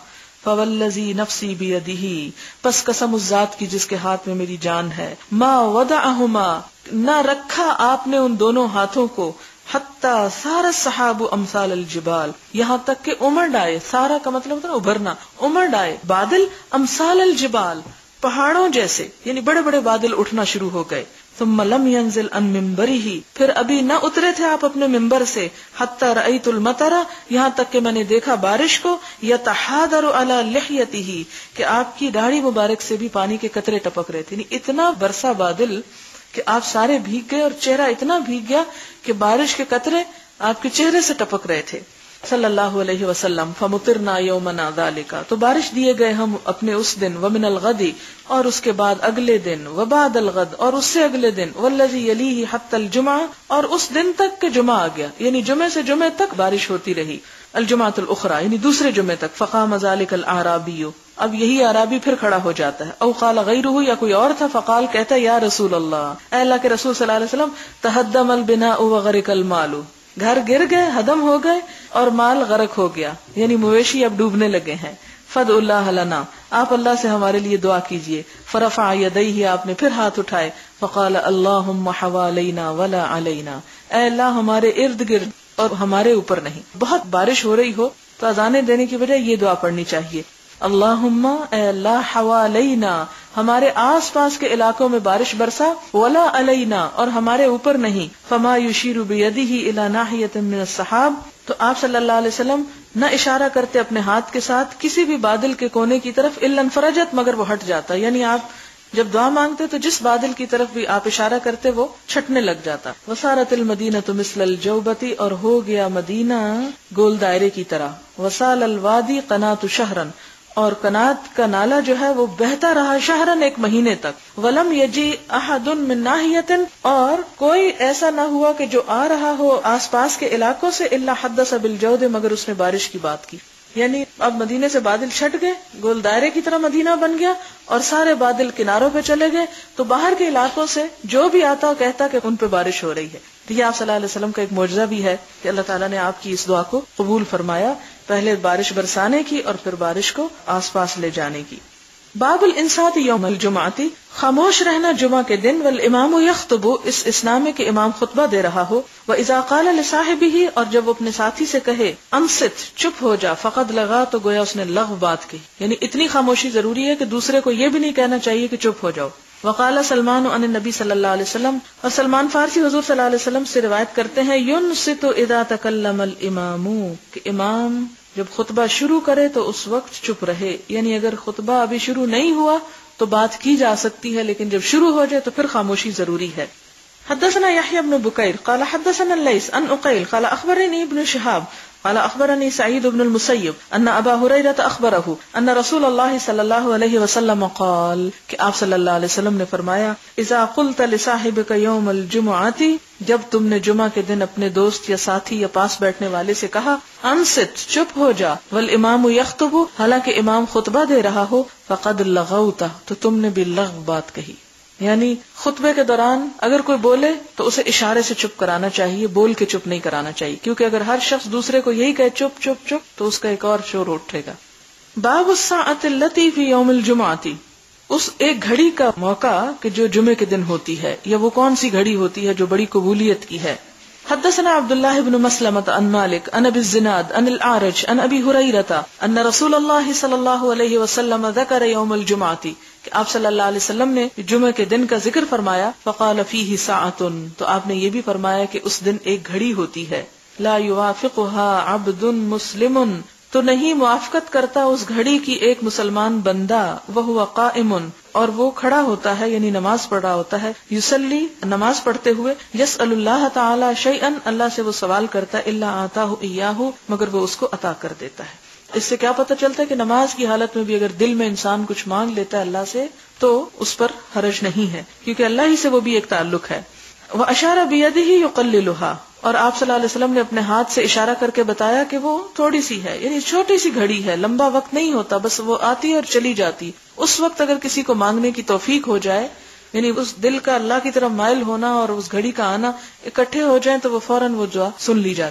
فوالذی نفسی بیدہ، پس قسم اس ذات کی جس کے ہاتھ میں میری جان ہے، ما وضعہما، نہ رکھا آپ نے ان دونوں ہاتھوں کو، حتی سار السحاب امثال الجبال، یہاں تک کہ امڑ آئے، سارا کا مطلب ہوتا ہے ابھرنا، امڑ آئے بادل امثال الجبال، پہاڑوں جیسے، یعنی بڑے بڑے بادل اٹھنا شروع ہو گئے. ثم لم ينزل عن منبره، پھر ابھی نہ اترے تھے آپ اپنے منبر سے، حتی رأیت المطر، یہاں تک کہ میں نے دیکھا بارش کو، یتحادر علی لحیتہ، کہ آپ کی داڑھی مبارک سے بھی پانی کے قطرے ٹپک رہے تھے، یعنی اتنا برسا بادل کہ آپ سارے بھیگ گئے اور چہرہ اتنا بھیگ گیا کہ بارش کے قطرے آپ کے چہرے سے ٹپک رہے تھے صلی اللہ علیہ وسلم. فمطرنا یومنا ذالک، تو بارش دیے گئے ہم اپنے اس دن، ومن الغد، اور اس کے بعد اگلے دن، وبعد الغد، اور اس سے اگلے دن، والذی یلیہ حتی الجمعہ، اور اس دن تک کہ جمعہ آ گیا، یعنی جمعے سے جمعے تک بارش ہوتی رہی، الجمعۃ الاخری، یعنی دوسرے جمعے تک. فقام ذالک الاعرابی، اب یہی اعرابی پھر کھڑا ہو جاتا ہے، او قال غیرہ، یا کوئی اور تھا، فقال، کہتا ہے، یا رسول اللہ، اے اللہ کے رسول صلی اللہ علیہ وسلم، تہدم البناء وغرق المال، گھر گر گئے، ہدم ہو گئے اور مال غرق ہو گیا، یعنی مویشی اب ڈوبنے لگے ہیں. فدع اللہ لنا، آپ اللہ سے ہمارے لیے دعا کیجئے. فرفع یدیہ، آپ نے پھر ہاتھ اٹھائے. فقال اللہم حوالینا ولا علینا، اے اللہ ہمارے ارد گرد اور ہمارے اوپر نہیں. بہت بارش ہو رہی ہو تو اذانیں دینے کی بجائے یہ دعا پڑھنی چاہیے، اللہم، اے اللہ، حوالینا، ہمارے آس پاس کے علاقوں میں بارش برسا، ولا علینا، اور ہمارے اوپر نہیں. فما یشیر بیدہ الی ناحیۃ من السحاب، تو آپ صلی اللہ علیہ وسلم نہ اشارہ کرتے اپنے ہاتھ کے ساتھ کسی بھی بادل کے کونے کی طرف، الا انفرجت، مگر وہ ہٹ جاتا، یعنی آپ جب دعا مانگتے تو جس بادل کی طرف بھی آپ اشارہ کرتے وہ چھٹنے لگ جاتا. وصارت المدینۃ مثل الجوبۃ، اور ہو گیا مدینہ گول دائرے کی طرح. وصال الوادی قناۃ شہرن، اور قنات کا نالا جو ہے وہ بہتا رہا شہرن، ایک مہینے تک. ولم یجی احد من ناحیۃ، اور کوئی ایسا نہ ہوا کہ جو آ رہا ہو آس پاس کے علاقوں سے، الا حدث بالجود، مگر اس نے بارش کی بات کی. یعنی اب مدینے سے بادل چھٹ گئے، گول دائرے کی طرح مدینہ بن گیا، اور سارے بادل کناروں پہ چلے گئے، تو باہر کے علاقوں سے جو بھی آتا کہتا کہ ان پہ بارش ہو رہی ہے. یہ آپ صلی اللہ علیہ وسلم کا ایک معجزہ بھی ہے کہ اللہ تعالیٰ نے آپ کی اس دعا کو قبول فرمایا، پہلے بارش برسانے کی اور پھر بارش کو آس پاس لے جانے کی. باب الانصات یوم الجمعہ، خاموش رہنا جمعہ کے دن. والامام یخطب، اس اسلام میں کہ امام خطبہ دے رہا ہو. واذا قال لصاحبہ، اور جب وہ اپنے ساتھی سے کہے انصت، چپ ہو جا، فقد لغا، تو گویا اس نے لغو بات کہی، یعنی اتنی خاموشی ضروری ہے کہ دوسرے کو یہ بھی نہیں کہنا چاہیے کہ چپ ہو جاؤ. وقال سلمان عن النبی صلی اللہ علیہ وسلم، اور سلمان فارسی حضور صلی اللہ علیہ وسلم سے روایت کرتے ہیں، ینصت اذا تکلم الامام، کہ امام جب خطبہ شروع کرے تو اس وقت چپ رہے، یعنی اگر خطبہ ابھی شروع نہیں ہوا تو بات کی جا سکتی ہے، لیکن جب شروع ہو جائے تو پھر خاموشی ضروری ہے. حدثنا يحيى بن بكير قال حدثنا الليث عن عقيل قال اخبرني ابن شهاب قال اخبرني سعيد بن المسيب ان ابا هريره اخبره ان رسول الله صلى الله عليه وسلم قال، کہ آپ صلی اللہ علیہ وسلم نے فرمایا، اذا قلت لصاحبك يوم الجمعه، جب تم نے جمعہ کے دن اپنے دوست یا ساتھی یا پاس بیٹھنے والے سے کہا انصت، چپ ہو جا، والامام یخطب، حالانکہ امام خطبہ دے رہا ہو، فقد لغوت، تو تم نے بھی لغو بات کہی. یعنی خطبے کے دوران اگر کوئی بولے تو اسے اشارے سے چپ کرانا چاہیے، بول کے چپ نہیں کرانا چاہیے، کیونکہ اگر ہر شخص دوسرے کو یہی کہے چپ چپ چپ تو اس کا ایک اور شور اٹھے گا. باب الساعۃ التی فی یوم الجمعۃ، اس ایک گھڑی کا موقع کہ جو جمعے کے دن ہوتی ہے، یا وہ کون سی گھڑی ہوتی ہے جو بڑی قبولیت کی ہے. حدثنا عبد الله بن مسلمة عن مالك عن ابي الزناد عن الاعرج عن ابي هريرة ان رسول الله صلى الله عليه وسلم ذكر يوم الجمعة، کہ آپ صلی اللہ علیہ وسلم نے جمعہ کے دن کا ذکر فرمایا. فقال فيه ساعة، تو آپ نے یہ بھی فرمایا کہ اس دن ایک گھڑی ہوتی ہے. لا يوافقها عبد مسلم، تو نہیں موافقت کرتا اس گھڑی کی ایک مسلمان بندہ، وهو قائم، اور وہ کھڑا ہوتا ہے، یعنی نماز پڑھ رہا ہوتا ہے، یصلی، نماز پڑھتے ہوئے، یسأل اللہ تعالی شیئا، اللہ سے وہ سوال کرتا ہے، الا آتاہ ایاہ، مگر وہ اس کو عطا کر دیتا ہے. اس سے کیا پتہ چلتا ہے کہ نماز کی حالت میں بھی اگر دل میں انسان کچھ مانگ لیتا ہے اللہ سے تو اس پر حرج نہیں ہے، کیونکہ اللہ ہی سے وہ بھی ایک تعلق ہے. واشار بیدہ یقللها، اور آپ صلی اللہ علیہ وسلم نے اپنے ہاتھ سے اشارہ کر کے بتایا کہ وہ تھوڑی سی ہے، یعنی چھوٹی سی گھڑی ہے، لمبا وقت نہیں ہوتا، بس وہ آتی اور چلی جاتی. اس وقت اگر کسی کو مانگنے کی توفیق ہو جائے، یعنی اس دل کا اللہ کی طرف مائل ہونا اور اس گھڑی کا آنا اکٹھے ہو جائیں، تو وہ فوراً وہ دعا سن لی جاتی.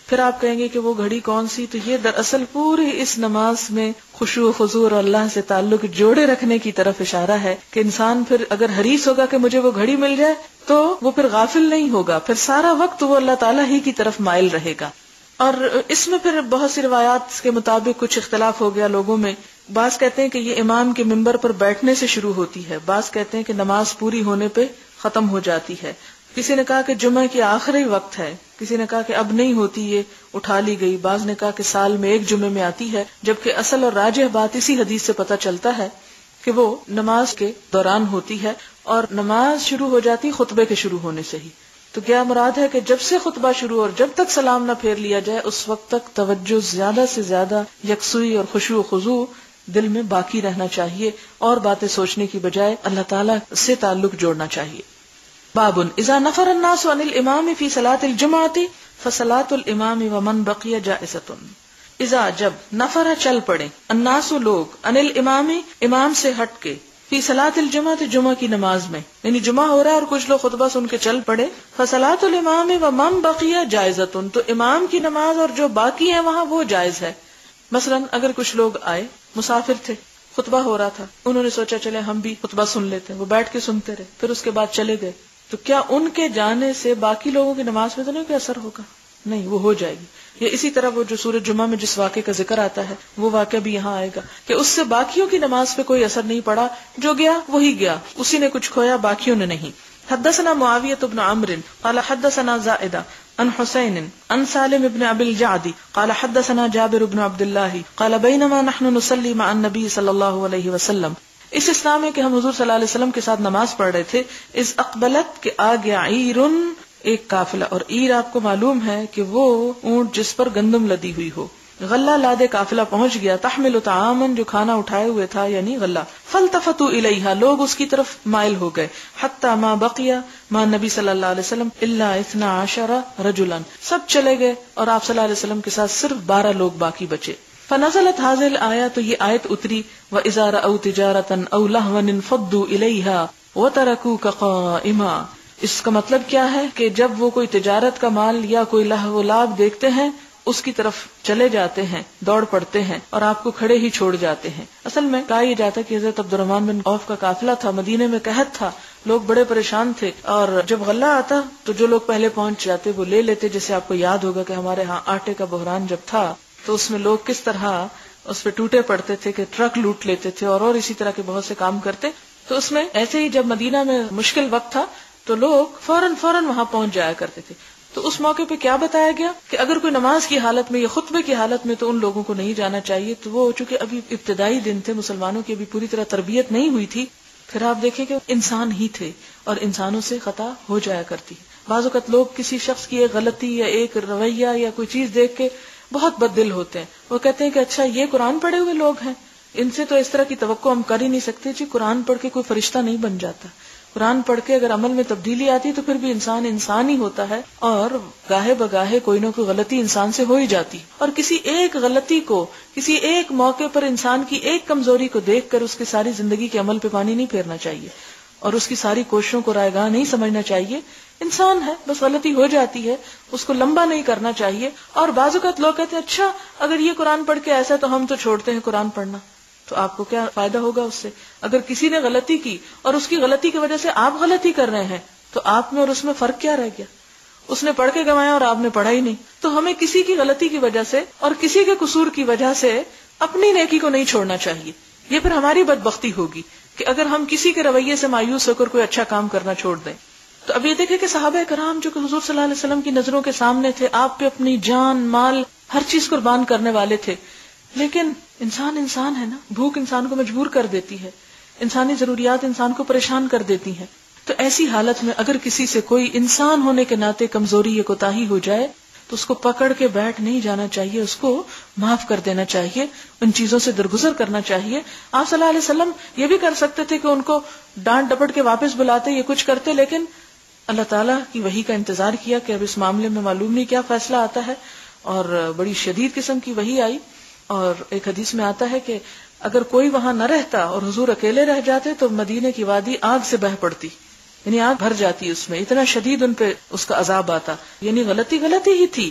پھر آپ کہیں گے کہ وہ گھڑی کون سی؟ تو یہ دراصل پوری اس نماز میں خشوع و خضوع اور اللہ سے تعلق جوڑے رکھنے کی طرف اشارہ ہے کہ انسان پھر اگر حریص ہوگا کہ مجھے وہ گھڑی مل جائے تو وہ پھر غافل نہیں ہوگا، پھر سارا وقت وہ اللہ تعالیٰ ہی کی طرف مائل رہے گا. اور اس میں پھر بہت سی روایات کے مطابق کچھ اختلاف ہو گیا لوگوں میں. بعض کہتے ہیں کہ یہ امام کے منبر پر بیٹھنے سے شروع ہوتی ہے، بعض کہتے ہیں کہ نماز پوری ہونے پہ ختم ہو جاتی ہے. کسی نے کہا کہ جمعہ کی آخری وقت ہے، کسی نے کہا کہ اب نہیں ہوتی، یہ اٹھا لی گئی. بعض نے کہا کہ سال میں ایک جمعے میں آتی ہے، جبکہ اصل اور راجح بات اسی حدیث سے پتہ چلتا ہے کہ وہ نماز کے دوران ہوتی ہے، اور نماز شروع ہو جاتی خطبے کے شروع ہونے سے ہی. تو کیا مراد ہے کہ جب سے خطبہ شروع اور جب تک سلام نہ پھیر لیا جائے اس وقت تک توجہ زیادہ سے زیادہ یکسوئی اور خشوع و خضوع دل میں باقی رہنا چاہیے، اور باتیں سوچنے کی بجائے اللہ تعالیٰ سے تعلق جوڑنا چاہیے. باب اذا نفر الناس عن الامام فی صلاۃ الجمعۃ فصلاۃ الامام ومن بقی جائزۃ. اذا جب نفر چل پڑے الناس لوگ عن الامام امام سے ہٹ کے فی صلاۃ الجمعۃ جمعہ کی نماز میں، یعنی جمعہ ہو رہا ہے اور کچھ لوگ خطبہ سن کے چل پڑے، فصلاۃ الامام ومن بقی جائزۃ، تو امام کی نماز اور جو باقی ہیں وہاں وہ جائز ہے. مثلا اگر کچھ لوگ آئے، مسافر تھے، خطبہ ہو رہا تھا، انہوں نے سوچا چلے ہم بھی خطبہ سن لیتے ہیں، وہ بیٹھ کے سنتے رہے، پھر اس کے بعد چلے گئے، تو کیا ان کے جانے سے باقی لوگوں کی نماز میں تو نہیں کوئی اثر ہوگا؟ نہیں، وہ ہو جائے گی. یا اسی طرح وہ جو سورۃ جمعہ میں جس واقعے کا ذکر آتا ہے وہ واقعہ بھی یہاں آئے گا کہ اس سے باقیوں کی نماز پہ کوئی اثر نہیں پڑا، جو گیا وہی گیا، اسی نے کچھ کھویا باقیوں نے نہیں. حدثنا معاویہ بن عمرو قال حدثنا زائدہ عن حسین عن سالم بن ابی الجعد قال حدثنا جابر بن عبد اللہ قال بینما نحن نصلی مع النبی صلی اللہ علیہ وسلم. اس اسلام میں کہ ہم حضور صلی اللہ علیہ وسلم کے ساتھ نماز پڑھ رہے تھے، اس اقبلت کے آگے عیرن ایک قافلہ، اور عیر آپ کو معلوم ہے کہ وہ اونٹ جس پر گندم لدی ہوئی ہو. غلہ لادے قافلہ پہنچ گیا، تحمل طعامن جو کھانا اٹھائے ہوئے تھا یعنی غلہ. فالتفتوا الیہا لوگ اس کی طرف مائل ہو گئے، حتی ما بقیا ما نبی صلی اللہ علیہ وسلم الا اثنا عشر رجلا، سب چلے گئے اور آپ صلی اللہ علیہ وسلم کے ساتھ صرف بارہ لوگ باقی بچے. فنزلت هذه الآية، تو یہ آیت اتری، وَإِذَا رَأَوْا تِجَارَةً أَوْ لَهْوًا انفضوا إِلَيْهَا وَتَرَكُوكَ قَائِمًا. اس کا مطلب کیا ہے کہ جب وہ کوئی تجارت کا مال یا کوئی لہو و لعب دیکھتے ہیں اس کی طرف چلے جاتے ہیں، دوڑ پڑتے ہیں اور آپ کو کھڑے ہی چھوڑ جاتے ہیں. اصل میں کہا یہ جاتا ہے کہ حضرت عبد الرحمن بن عوف کا قافلہ تھا، مدینے میں قحط تھا، لوگ بڑے پریشان تھے، اور جب غلہ آتا تو جو لوگ پہلے پہنچ جاتے وہ لے لیتے. جیسے آپ کو یاد ہوگا کہ ہمارے ہاں آٹے کا بحران جب تھا تو اس میں لوگ کس طرح اس پہ ٹوٹے پڑتے تھے کہ ٹرک لوٹ لیتے تھے اور اور اسی طرح کے بہت سے کام کرتے. تو اس میں ایسے ہی جب مدینہ میں مشکل وقت تھا تو لوگ فوراً فوراً وہاں پہنچ جایا کرتے تھے. تو اس موقع پہ کیا بتایا گیا کہ اگر کوئی نماز کی حالت میں یا خطبے کی حالت میں تو ان لوگوں کو نہیں جانا چاہیے. تو وہ چونکہ ابھی ابتدائی دن تھے، مسلمانوں کی ابھی پوری طرح تربیت نہیں ہوئی تھی. پھر آپ دیکھیں کہ انسان ہی تھے اور انسانوں سے خطا ہو جایا کرتی. بعض اوقات لوگ کسی شخص کی ایک غلطی یا ایک رویہ یا کوئی چیز دیکھ کے بہت بد دل ہوتے ہیں. وہ کہتے ہیں کہ اچھا یہ قرآن پڑھے ہوئے لوگ ہیں، ان سے تو اس طرح کی توقع ہم کر ہی نہیں سکتے. جی قرآن پڑھ کے کوئی فرشتہ نہیں بن جاتا. قرآن پڑھ کے اگر عمل میں تبدیلی آتی تو پھر بھی انسان انسان ہی ہوتا ہے، اور گاہے بگاہے کوئی نہ کوئی غلطی انسان سے ہو ہی جاتی. اور کسی ایک غلطی کو، کسی ایک موقع پر انسان کی ایک کمزوری کو دیکھ کر اس کی ساری زندگی کے عمل پہ پانی نہیں پھیرنا چاہیے اور اس کی ساری کوششوں کو رائے گاہ نہیں سمجھنا چاہیے. انسان ہے، بس غلطی ہو جاتی ہے، اس کو لمبا نہیں کرنا چاہیے. اور بعض اوقات لوگ کہتے ہیں اچھا اگر یہ قرآن پڑھ کے ایسا تو ہم تو چھوڑتے ہیں قرآن پڑھنا. تو آپ کو کیا فائدہ ہوگا اس سے؟ اگر کسی نے غلطی کی اور اس کی غلطی کی وجہ سے آپ غلطی کر رہے ہیں تو آپ میں اور اس میں فرق کیا رہ گیا؟ اس نے پڑھ کے گنوایا اور آپ نے پڑھا ہی نہیں. تو ہمیں کسی کی غلطی کی وجہ سے اور کسی کے قصور کی وجہ سے اپنی نیکی کو نہیں چھوڑنا چاہیے. یہ پھر ہماری بدبختی ہوگی کہ اگر ہم کسی کے رویے سے مایوس ہو کر کوئی اچھا کام کرنا چھوڑ دیں. تو اب یہ دیکھیں کہ صحابہ کرام جو کہ حضور صلی اللہ علیہ وسلم کی نظروں کے سامنے تھے، آپ پہ اپنی جان مال ہر چیز قربان کرنے والے تھے، لیکن انسان انسان ہے نا، بھوک انسان کو مجبور کر دیتی ہے، انسانی ضروریات انسان کو پریشان کر دیتی ہیں. تو ایسی حالت میں اگر کسی سے کوئی انسان ہونے کے ناطے کمزوری یا کوتاہی ہو جائے تو اس کو پکڑ کے بیٹھ نہیں جانا چاہیے، اس کو معاف کر دینا چاہیے، ان چیزوں سے درگزر کرنا چاہیے. آپ صلی اللہ علیہ وسلم یہ بھی کر سکتے تھے کہ ان کو ڈانٹ ڈپٹ کے واپس بلاتے، یہ کچھ کرتے، لیکن اللہ تعالیٰ کی وحی کا انتظار کیا کہ اب اس معاملے میں معلوم نہیں کیا فیصلہ آتا ہے. اور بڑی شدید قسم کی وحی آئی. اور ایک حدیث میں آتا ہے کہ اگر کوئی وہاں نہ رہتا اور حضور اکیلے رہ جاتے تو مدینے کی وادی آگ سے بہہ پڑتی، یعنی آگ بھر جاتی اس میں، اتنا شدید ان پہ اس کا عذاب آتا. یعنی غلطی غلطی ہی تھی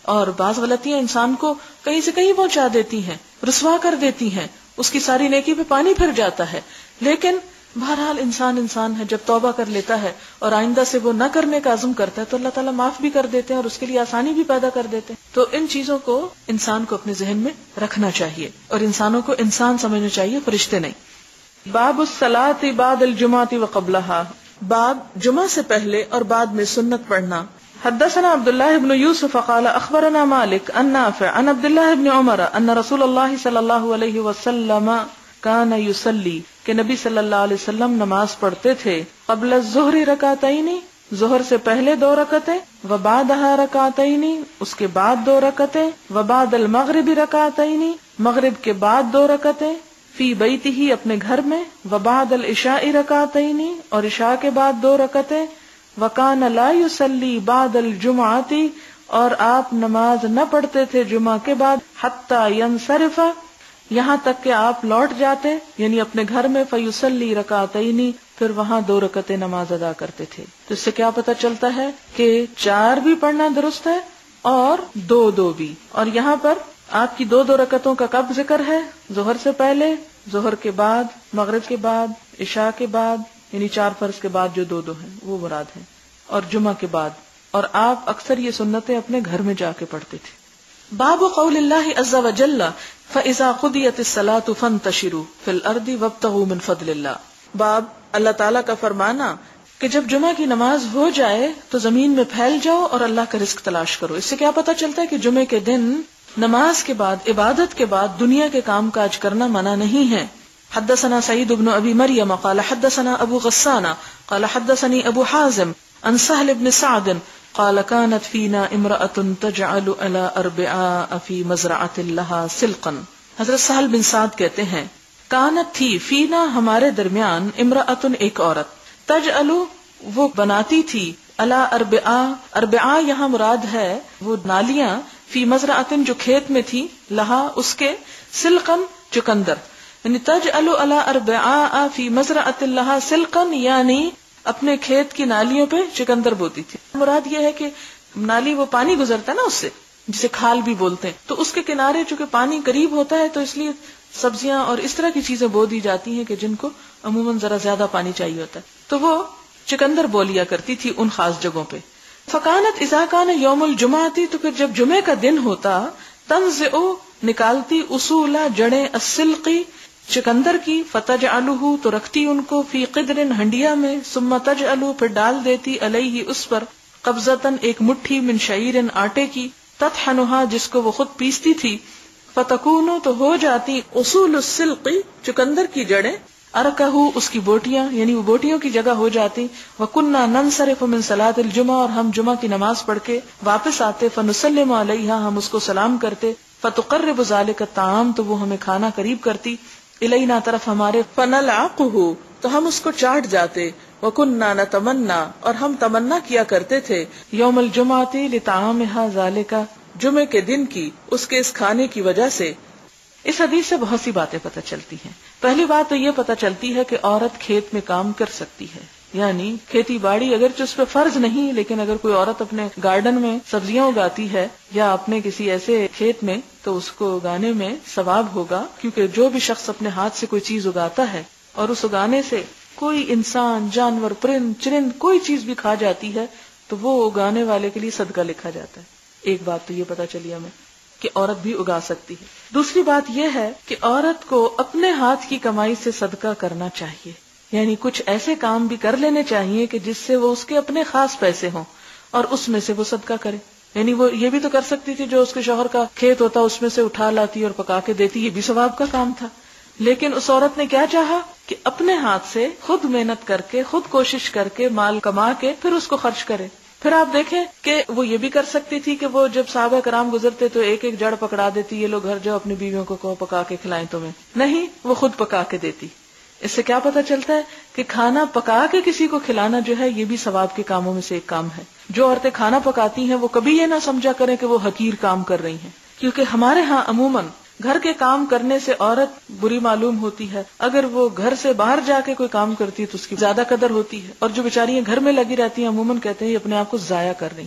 اور بعض غلطیاں انسان کو کہیں سے کہیں پہنچا دیتی ہیں، رسوا کر دیتی ہیں، اس کی ساری نیکی پہ پانی پھر جاتا ہے. لیکن بہرحال انسان انسان ہے، جب توبہ کر لیتا ہے اور آئندہ سے وہ نہ کرنے کا عزم کرتا ہے تو اللہ تعالیٰ معاف بھی کر دیتے ہیں اور اس کے لیے آسانی بھی پیدا کر دیتے ہیں. تو ان چیزوں کو انسان کو اپنے ذہن میں رکھنا چاہیے اور انسانوں کو انسان سمجھنا چاہیے، فرشتے نہیں. باب الصلاۃ بعد الجمعۃ وقبلها، باب جمعہ سے پہلے اور بعد میں سنت پڑھنا. حدثنا عبد الله بن يوسف قال اخبرنا مالك عن نافع عن عبد الله بن عمر ان رسول الله صلی اللہ علیہ وسلم کان یصلی، کہ نبی صلی اللہ علیہ وسلم نماز پڑھتے تھے قبل الظہر رکعتین، ظہر سے پہلے دو رکعتیں، وبعدها رکعتین، اس کے بعد دو رکعتیں، وبعد المغرب رکعتین، مغرب کے بعد دو رکعتیں، فی بیتہ، اپنے گھر میں، وبعد العشاء رکعتین، اور عشاء کے بعد دو رکعتیں، وکان لا یصلی بعد الجمعۃ، اور آپ نماز نہ پڑھتے تھے جمعہ کے بعد، حتی ینصرف، یہاں تک کہ آپ لوٹ جاتے، یعنی اپنے گھر میں، فیصلی رکعتین، پھر وہاں دو رکعتیں نماز ادا کرتے تھے. تو اس سے کیا پتہ چلتا ہے کہ چار بھی پڑھنا درست ہے اور دو دو بھی. اور یہاں پر آپ کی دو دو رکعتوں کا کب ذکر ہے؟ ظہر سے پہلے، ظہر کے بعد، مغرب کے بعد، عشاء کے بعد، یعنی چار فرض کے بعد جو دو دو ہیں وہ مراد ہیں، اور جمعہ کے بعد. اور آپ اکثر یہ سنتیں اپنے گھر میں جا کے پڑھتے تھے. باب قول اللہ عز وجل فَإِذَا قُضِيَتِ الصَّلَاةُ فَانتَشِرُوا فِي الْأَرْضِ وَابْتَغُوا مِنْ فَضْلِ اللَّهِ، باب اللہ تعالیٰ کا فرمانا کہ جب جمعہ کی نماز ہو جائے تو زمین میں پھیل جاؤ اور اللہ کا رزق تلاش کرو. اس سے کیا پتہ چلتا ہے کہ جمعے کے دن نماز کے بعد، عبادت کے بعد دنیا کے کام کاج کرنا منع نہیں ہے. حدثنا سعید بن ابی مریم قال حدثنا ابو غسان قال حدثني ابو حازم عن سهل بن سعد قال كانت فينا امرأة تجعل على اربعاء في مزرعة لها سلقا. حضرت سہل بن سعد کہتے ہیں کانت تھی، فینا ہمارے درمیان، امرأة ایک عورت، تجعل وہ بناتی تھی، على اربعاء، اربعاء یہاں مراد ہے وہ نالیاں، فی مزرعة جو کھیت میں تھی، لہا اس کے، سلقا چکندر، یعنی تجعل علی اربعاء فی مزرعة لها سلقا، یعنی اپنے کھیت کی نالیوں پہ چکندر بوتی تھی. مراد یہ ہے کہ نالی وہ پانی گزرتا ہے نا اس سے، جسے کھال بھی بولتے ہیں، تو اس کے کنارے چونکہ پانی قریب ہوتا ہے تو اس لیے سبزیاں اور اس طرح کی چیزیں بو دی جاتی ہیں کہ جن کو عموماً ذرا زیادہ پانی چاہیے ہوتا ہے، تو وہ چکندر بو لیا کرتی تھی ان خاص جگہوں پہ. فکانت اذا کان یوم الجمعہ، تو پھر جب جمعے کا دن ہوتا، تنزع نکالتی، اصول جڑیں، السلقی چکندر کی، فتجعلہ تو رکھتی ان کو، فی قدر ہنڈیا میں، ثم تجعلہ پھر ڈال دیتی، علیہ اس پر، قبضتن ایک مٹھی، من شعیر آٹے کی، تطحنها جس کو وہ خود پیستی تھی، فتکون تو ہو جاتی، اصول السلق چکندر کی جڑیں، ارکہ اس کی بوٹیاں، یعنی وہ بوٹیوں کی جگہ ہو جاتی، وکننا ننصرف من صلاۃ الجمعہ اور ہم جمعہ کی نماز پڑھ کے واپس آتے، فنسلم علیہا ہم اس کو سلام کرتے، فتقرب ذلک الطعام تو وہ ہمیں کھانا قریب کرتی، الینا طرف ہمارے، فنلعقہ تو ہم اس کو چاٹ جاتے، وکننا نتمنا اور ہم تمنا کیا کرتے تھے، یوم الجمعۃ لطعامها ذالک جمعے کے دن کی اس کے اس کھانے کی وجہ سے. اس حدیث سے بہت سی باتیں پتہ چلتی ہیں. پہلی بات تو یہ پتہ چلتی ہے کہ عورت کھیت میں کام کر سکتی ہے، یعنی کھیتی باڑی اگرچہ اس پہ فرض نہیں، لیکن اگر کوئی عورت اپنے گارڈن میں سبزیاں اگاتی ہے یا اپنے کسی ایسے کھیت میں تو اس کو اگانے میں ثواب ہوگا، کیونکہ جو بھی شخص اپنے ہاتھ سے کوئی چیز اگاتا ہے اور اس اگانے سے کوئی انسان، جانور، پرند چرند کوئی چیز بھی کھا جاتی ہے تو وہ اگانے والے کے لیے صدقہ لکھا جاتا ہے. ایک بات تو یہ پتہ چلی ہمیں کہ عورت بھی اگا سکتی ہے. دوسری بات یہ ہے کہ عورت کو اپنے ہاتھ کی کمائی سے صدقہ کرنا چاہیے، یعنی کچھ ایسے کام بھی کر لینے چاہیے کہ جس سے وہ اس کے اپنے خاص پیسے ہوں اور اس میں سے وہ صدقہ کرے. یعنی وہ یہ بھی تو کر سکتی تھی جو اس کے شوہر کا کھیت ہوتا اس میں سے اٹھا لاتی اور پکا کے دیتی، یہ بھی ثواب کا کام تھا. لیکن اس عورت نے کیا چاہا کہ اپنے ہاتھ سے خود محنت کر کے، خود کوشش کر کے، مال کما کے پھر اس کو خرچ کرے. پھر آپ دیکھیں کہ وہ یہ بھی کر سکتی تھی کہ وہ جب صحابہ کرام گزرتے تو ایک ایک جڑ پکڑا دیتی، یہ لوگ گھر جاؤ اپنی بیویوں کو کہو پکا کے کھلائیں تمہیں. نہیں، وہ خود پکا کے دیتی. اس سے کیا پتہ چلتا ہے کہ کھانا پکا کے کسی کو کھلانا جو ہے یہ بھی ثواب کے کاموں میں سے ایک کام ہے. جو عورتیں کھانا پکاتی ہیں وہ کبھی یہ نہ سمجھا کریں کہ وہ حقیر کام کر رہی ہیں، کیونکہ ہمارے ہاں عموماً گھر کے کام کرنے سے عورت بری معلوم ہوتی ہے. اگر وہ گھر سے باہر جا کے کوئی کام کرتی ہے تو اس کی زیادہ قدر ہوتی ہے، اور جو بیچاریاں گھر میں لگی رہتی ہیں عموماً کہتے ہیں یہ اپنے آپ کو ضائع کر رہی ہیں.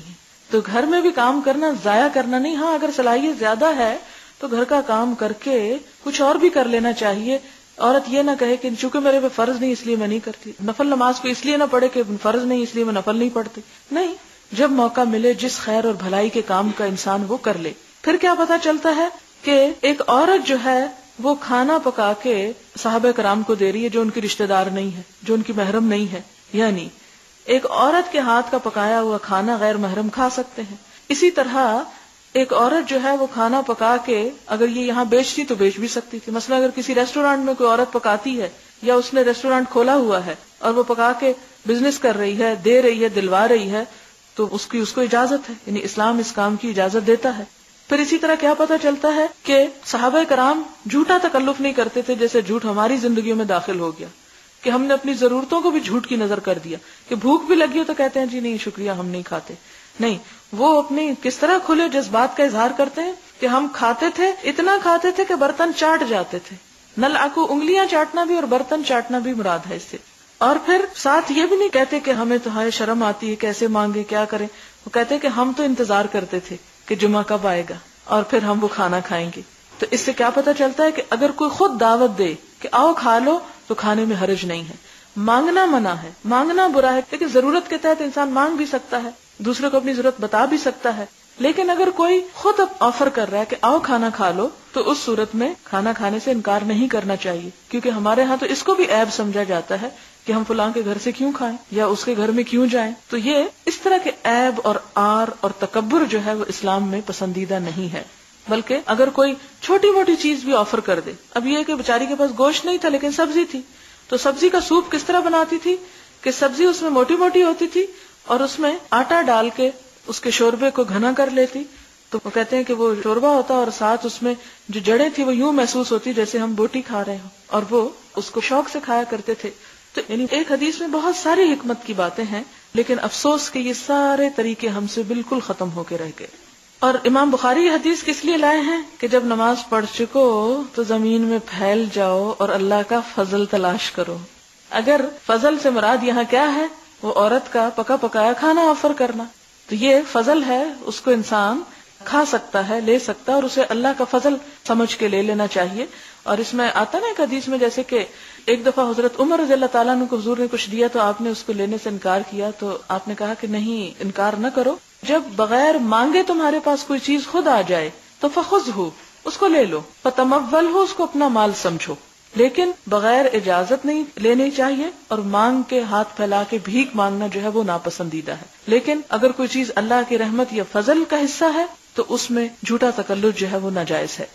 تو گھر میں بھی کام کرنا ضائع کرنا نہیں. ہاں اگر صلاحیت زیادہ ہے تو گھر کا کام کر کے کچھ اور بھی کر لینا چاہیے. عورت یہ نہ کہے کہ چونکہ میرے پہ فرض نہیں اس لیے میں نہیں کرتی, نفل نماز کو اس لیے نہ پڑھے کہ فرض نہیں اس لیے میں نفل نہیں پڑھتی. نہیں, جب موقع ملے جس خیر اور بھلائی کے کام کا انسان وہ کر لے. پھر کیا پتا چلتا ہے کہ ایک عورت جو ہے وہ کھانا پکا کے صحابہ کرام کو دے رہی ہے جو ان کی رشتہ دار نہیں ہے, جو ان کی محرم نہیں ہے. یعنی ایک عورت کے ہاتھ کا پکایا ہوا کھانا غیر محرم کھا سکتے ہیں. اسی طرح ایک عورت جو ہے وہ کھانا پکا کے اگر یہ یہاں بیچتی تو بیچ بھی سکتی تھی. مثلا اگر کسی ریسٹورینٹ میں کوئی عورت پکاتی ہے یا اس نے ریسٹورینٹ کھولا ہوا ہے اور وہ پکا کے بزنس کر رہی ہے, دے رہی ہے, دلوا رہی ہے, تو اس کی اس کو اجازت ہے. یعنی اسلام اس کام کی اجازت دیتا ہے. پھر اسی طرح کیا پتا چلتا ہے کہ صحابہ کرام جھوٹا تکلف نہیں کرتے تھے جیسے جھوٹ ہماری زندگیوں میں داخل ہو گیا کہ ہم نے اپنی ضرورتوں کو بھی جھوٹ کی نظر کر دیا کہ بھوک بھی لگی ہو تو کہتے ہیں جی نہیں شکریہ ہم نہیں کھاتے. نہیں, وہ اپنی کس طرح کھلے جذبات کا اظہار کرتے ہیں کہ ہم کھاتے تھے, اتنا کھاتے تھے کہ برتن چاٹ جاتے تھے. نل آکو انگلیاں چاٹنا بھی اور برتن چاٹنا بھی مراد ہے اس سے. اور پھر ساتھ یہ بھی نہیں کہتے کہ ہمیں تو ہائے شرم آتی ہے کیسے مانگے کیا کریں. وہ کہتے کہ ہم تو انتظار کرتے تھے کہ جمعہ کب آئے گا اور پھر ہم وہ کھانا کھائیں گے. تو اس سے کیا پتا چلتا ہے کہ اگر کوئی خود دعوت دے کہ آؤ کھا لو تو کھانے میں حرج نہیں ہے. مانگنا منع ہے, مانگنا برا ہے, لیکن ضرورت کے تحت انسان مانگ بھی سکتا ہے, دوسرے کو اپنی ضرورت بتا بھی سکتا ہے. لیکن اگر کوئی خود آفر کر رہا ہے کہ آؤ کھانا کھا لو تو اس صورت میں کھانا کھانے سے انکار نہیں کرنا چاہیے, کیونکہ ہمارے ہاں تو اس کو بھی عیب سمجھا جاتا ہے کہ ہم فلاں کے گھر سے کیوں کھائیں یا اس کے گھر میں کیوں جائیں. تو یہ اس طرح کے عیب اور آر اور تکبر جو ہے وہ اسلام میں پسندیدہ نہیں ہے. بلکہ اگر کوئی چھوٹی موٹی چیز بھی آفر کر دے, اب یہ کہ بیچاری کے پاس گوشت نہیں تھا لیکن سبزی تھی, تو سبزی کا سوپ کس طرح بناتی تھی کہ سبزی اس میں موٹی موٹی ہوتی تھی اور اس میں آٹا ڈال کے اس کے شوربے کو گھنا کر لیتی, تو وہ کہتے ہیں کہ وہ شوربہ ہوتا اور ساتھ اس میں جو جڑیں تھی وہ یوں محسوس ہوتی جیسے ہم بوٹی کھا رہے ہوں, اور وہ اس کو شوق سے کھایا کرتے تھے. تو یعنی ایک حدیث میں بہت ساری حکمت کی باتیں ہیں, لیکن افسوس کہ یہ سارے طریقے ہم سے بالکل ختم ہو کے رہ گئے. اور امام بخاری یہ حدیث کس لیے لائے ہیں کہ جب نماز پڑھ چکو تو زمین میں پھیل جاؤ اور اللہ کا فضل تلاش کرو. اگر فضل سے مراد یہاں کیا ہے, وہ عورت کا پکا پکایا کھانا آفر کرنا, تو یہ فضل ہے, اس کو انسان کھا سکتا ہے, لے سکتا ہے, اور اسے اللہ کا فضل سمجھ کے لے لینا چاہیے. اور اس میں آتا نا ایک حدیث میں جیسے کہ ایک دفعہ حضرت عمر رضی اللہ تعالیٰ عنہ کو حضور نے کچھ دیا تو آپ نے اس کو لینے سے انکار کیا, تو آپ نے کہا کہ نہیں انکار نہ کرو, جب بغیر مانگے تمہارے پاس کوئی چیز خود آ جائے تو فخذہ, اس کو لے لو, فتمولہ, اس کو اپنا مال سمجھو, لیکن بغیر اجازت نہیں لینی چاہیے, اور مانگ کے ہاتھ پھیلا کے بھیک مانگنا جو ہے وہ ناپسندیدہ ہے. لیکن اگر کوئی چیز اللہ کی رحمت یا فضل کا حصہ ہے تو اس میں جھوٹا تکلف جو ہے وہ ناجائز ہے.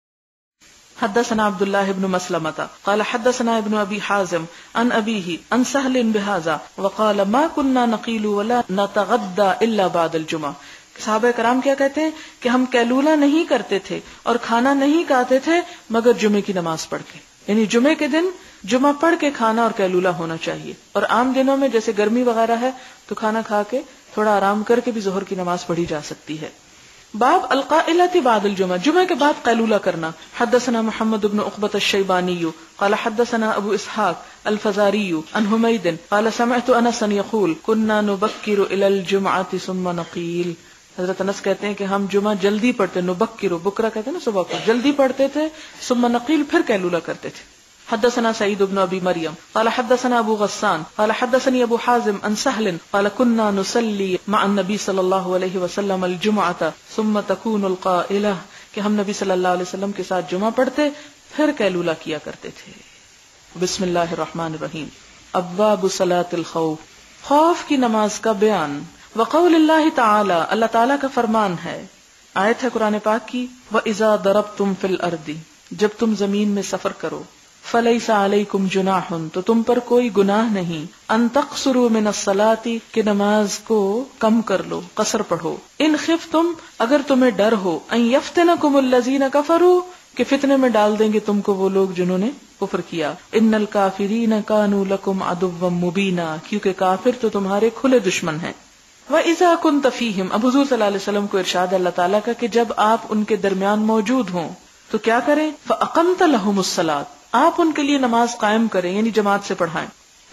حدثنا عبد الله بن مسلمة قال حدثنا ابن ابي حازم عن ابيه عن سهل بهذا وقال ما كنا نقيل ولا نتغدى الا بعد الجمعه. صحابہ کرام کیا کہتے ہیں کہ ہم قیلولہ نہیں کرتے تھے اور کھانا نہیں کھاتے تھے مگر جمعے کی نماز پڑھ کے. یعنی جمعے کے دن جمعہ پڑھ کے کھانا اور قیلولہ ہونا چاہیے, اور عام دنوں میں جیسے گرمی وغیرہ ہے تو کھانا کھا کے تھوڑا آرام کر کے بھی ظہر کی نماز پڑھی جا سکتی ہے. باب القائلۃ بعد الجمعہ, جمعہ کے بعد قیلولہ کرنا. حدثنا محمد بن عقبۃ الشیبانی قال حدثنا ابو اسحاق الفزاری عن حمید قال سمعت انسا یقول كنا نبکر الى الجمعۃ ثم نقیل. حضرت انس کہتے ہیں کہ ہم جمعہ جلدی پڑھتے, نبکر, بکرا کہتے ہیں نا صبح کو, جلدی پڑھتے تھے, ثم نقیل, پھر قیلولہ کرتے تھے. حدثنا سعید بن ابی مریم قال حدثنا ابو غسان قال حدثني ابو حازم عن سهل قال كنا نصلي مع النبي صلى الله عليه وسلم الجمعة ثم تكون القائلة, کہ ہم نبی صلی اللہ علیہ وسلم کے ساتھ جمعہ پڑھتے پھر قیلولہ کیا کرتے تھے. بسم اللہ الرحمن الرحیم. ابواب صلاة الخوف, خوف کی نماز کا بیان. وقول اللہ تعالی, اللہ تعالی کا فرمان ہے, آیت ہے قرآن پاک کی, وَإِذَا ضَرَبْتُمْ فِي الْأَرْضِ, جب تم زمین میں سفر کرو, فَلَيْسَ عَلَيْكُمْ جُنَاحٌ, تو تم پر کوئی گناہ نہیں, أَن تَقْصُرُوا مِنَ الصَّلَاةِ, کہ نماز کو کم کر لو, قصر پڑھو. إِنْ خِفْتُمْ, اگر تمہیں ڈر ہو, أَن يَفْتِنَكُمُ الَّذِينَ كَفَرُوا, کہ فتنے میں ڈال دیں گے تم کو وہ لوگ جنہوں نے کفر کیا. إِنَّ الْكَافِرِينَ كَانُوا لَكُمْ عَدُوًّا مُبِينًا, کیونکہ کافر تو تمہارے کھلے دشمن ہیں. وَإِذَا كُنْتَ فِيهِمْ, اب حضور صلی اللہ علیہ وسلم کو ارشاد اللہ تعالیٰ کا کہ جب آپ ان کے درمیان موجود ہوں تو کیا کریں, فَأَقَمْتَ لَهُمُ الصَّلَاةَ, آپ ان کے لیے نماز قائم کریں, یعنی جماعت سے پڑھائیں.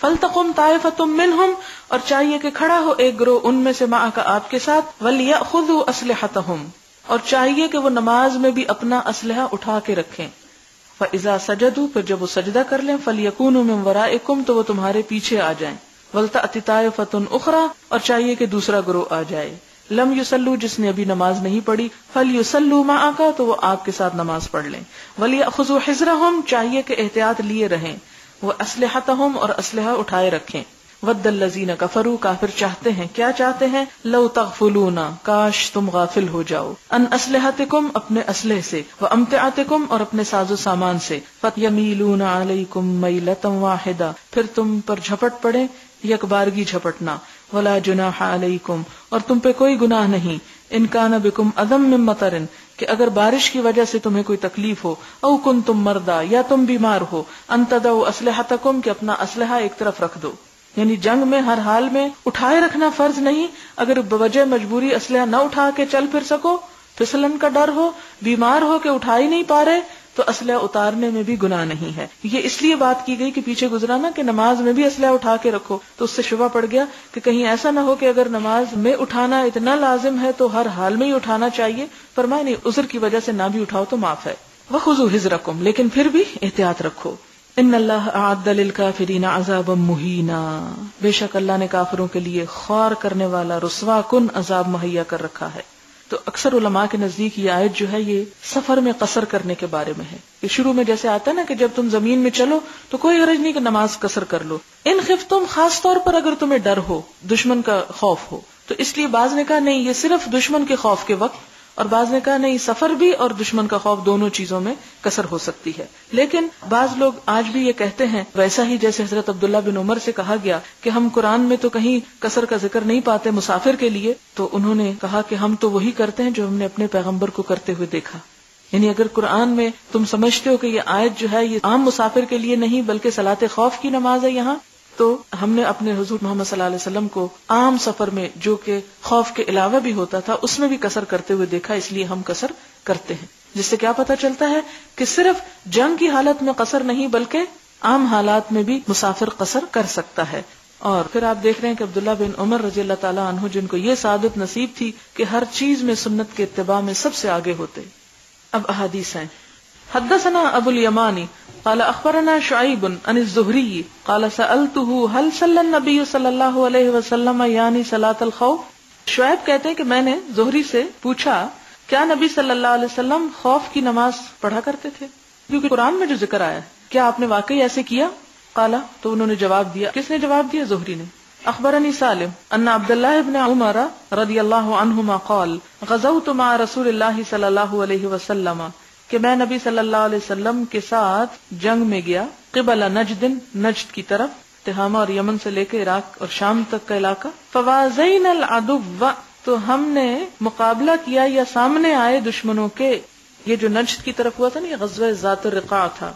فلتقم طائفة منهم، اور چاہیے کہ کھڑا ہو ایک گروہ ان میں سے معک آپ کے ساتھ، ولیأخذوا اسلحتهم، اور چاہیے کہ وہ نماز میں بھی اپنا اسلحہ اٹھا کے رکھیں، فاذا سجدوا، پھر جب وہ سجدہ کر لیں، فلیکونوا من ورائکم، تو وہ تمہارے پیچھے آ جائیں، ولتأتی طائفة اخرى، اور چاہیے کہ دوسرا گروہ آ جائے، لم یصلوا، جس نے ابھی نماز نہیں پڑھی، فلیصلوا معک، تو وہ آپ کے ساتھ نماز پڑھ لیں، ولیأخذوا حذرهم، چاہیے کہ احتیاط لیے رہیں، واسلحتهم، اور اسلحہ اٹھائے رکھیں، ود الذین کفروا، کافر چاہتے ہیں، کیا چاہتے ہیں، لو تغفلون، کاش تم غافل ہو جاؤ، ان اسلحتکم، اپنے اسلحے سے، وامتعتکم، اور اپنے ساز و سامان سے، فیمیلون علیکم میلۃ واحدہ، پھر تم پر جھپٹ پڑے یک بارگی جھپٹنا، ولا جناح علیکم، اور تم پہ کوئی گناہ نہیں، ان کان بکم اذی من مطر، کہ اگر بارش کی وجہ سے تمہیں کوئی تکلیف ہو، او کنتم مرضی، یا تم بیمار ہو، ان تدعوا اسلحتکم، کہ اپنا اسلحہ ایک طرف رکھ دو، یعنی جنگ میں ہر حال میں اٹھائے رکھنا فرض نہیں، اگر بوجہ مجبوری اسلحہ نہ اٹھا کے چل پھر سکو، پھسلن کا ڈر ہو، بیمار ہو کہ اٹھا ہی نہیں پا رہے، تو اسلحہ اتارنے میں بھی گناہ نہیں ہے۔ یہ اس لیے بات کی گئی کہ پیچھے گزرا نا کہ نماز میں بھی اسلحہ اٹھا کے رکھو، تو اس سے شبہ پڑ گیا کہ کہیں ایسا نہ ہو کہ اگر نماز میں اٹھانا اتنا لازم ہے تو ہر حال میں ہی اٹھانا چاہیے، فرمایا نہیں، عذر کی وجہ سے نہ بھی اٹھاؤ تو معاف ہے۔ وَخُذُوا حِذْرَكُمْ، لیکن پھر بھی احتیاط رکھو۔ ان اللہ اعد للکافرین عذابا مہینا، بے شک اللہ نے کافروں کے لیے خوار کرنے والا رسوا کن عذاب مہیا کر رکھا ہے۔ تو اکثر علماء کے نزدیک یہ آیت جو ہے یہ سفر میں قصر کرنے کے بارے میں ہے، کہ شروع میں جیسے آتا ہے نا کہ جب تم زمین میں چلو تو کوئی غرض نہیں کہ نماز قصر کر لو، ان خفتم، خاص طور پر اگر تمہیں ڈر ہو، دشمن کا خوف ہو، تو اس لیے بعض نے کہا نہیں یہ صرف دشمن کے خوف کے وقت، اور بعض نے کہا نہیں سفر بھی اور دشمن کا خوف دونوں چیزوں میں قصر ہو سکتی ہے۔ لیکن بعض لوگ آج بھی یہ کہتے ہیں، ویسا ہی جیسے حضرت عبداللہ بن عمر سے کہا گیا کہ ہم قرآن میں تو کہیں قصر کا ذکر نہیں پاتے مسافر کے لیے، تو انہوں نے کہا کہ ہم تو وہی کرتے ہیں جو ہم نے اپنے پیغمبر کو کرتے ہوئے دیکھا۔ یعنی اگر قرآن میں تم سمجھتے ہو کہ یہ آیت جو ہے یہ عام مسافر کے لیے نہیں بلکہ صلاۃ خوف کی نماز ہے یہاں، تو ہم نے اپنے حضور محمد صلی اللہ علیہ وسلم کو عام سفر میں جو کہ خوف کے علاوہ بھی ہوتا تھا اس میں بھی قصر کرتے ہوئے دیکھا، اس لیے ہم قصر کرتے ہیں، جس سے کیا پتہ چلتا ہے کہ صرف جنگ کی حالت میں قصر نہیں بلکہ عام حالات میں بھی مسافر قصر کر سکتا ہے۔ اور پھر آپ دیکھ رہے ہیں کہ عبداللہ بن عمر رضی اللہ تعالیٰ عنہ، جن کو یہ سعادت نصیب تھی کہ ہر چیز میں سنت کے اتباع میں سب سے آگے ہوتے۔ اب احادیث ہیں۔ حدثنا ابو الیمانی قال اخبرنا شعیب عن الزہری قال سألته هل صلی النبی صلی اللہ علیہ وسلم یعنی صلاۃ الخوف، شعیب کہتے ہیں کہ میں نے زہری سے پوچھا کیا نبی صلی اللہ علیہ وسلم خوف کی نماز پڑھا کرتے تھے، کیونکہ قرآن میں جو ذکر آیا ہے کیا آپ نے واقعی ایسے کیا؟ قال، تو انہوں نے جواب دیا، کس نے جواب دیا؟ زہری نے۔ اخبرنی سالم ان عبداللہ ابن عمر رضی اللہ عنہما قال غزوت مع رسول اللہ صلی اللہ علیہ وسلم، کہ میں نبی صلی اللہ علیہ وسلم کے ساتھ جنگ میں گیا، قبل نجد، نجد کی طرف، تہامہ اور یمن سے لے کے عراق اور شام تک کا علاقہ، فوازین العدو، تو ہم نے مقابلہ کیا یا سامنے آئے دشمنوں کے، یہ جو نجد کی طرف ہوا تھا نا یہ غزوہ ذات الرقاع تھا،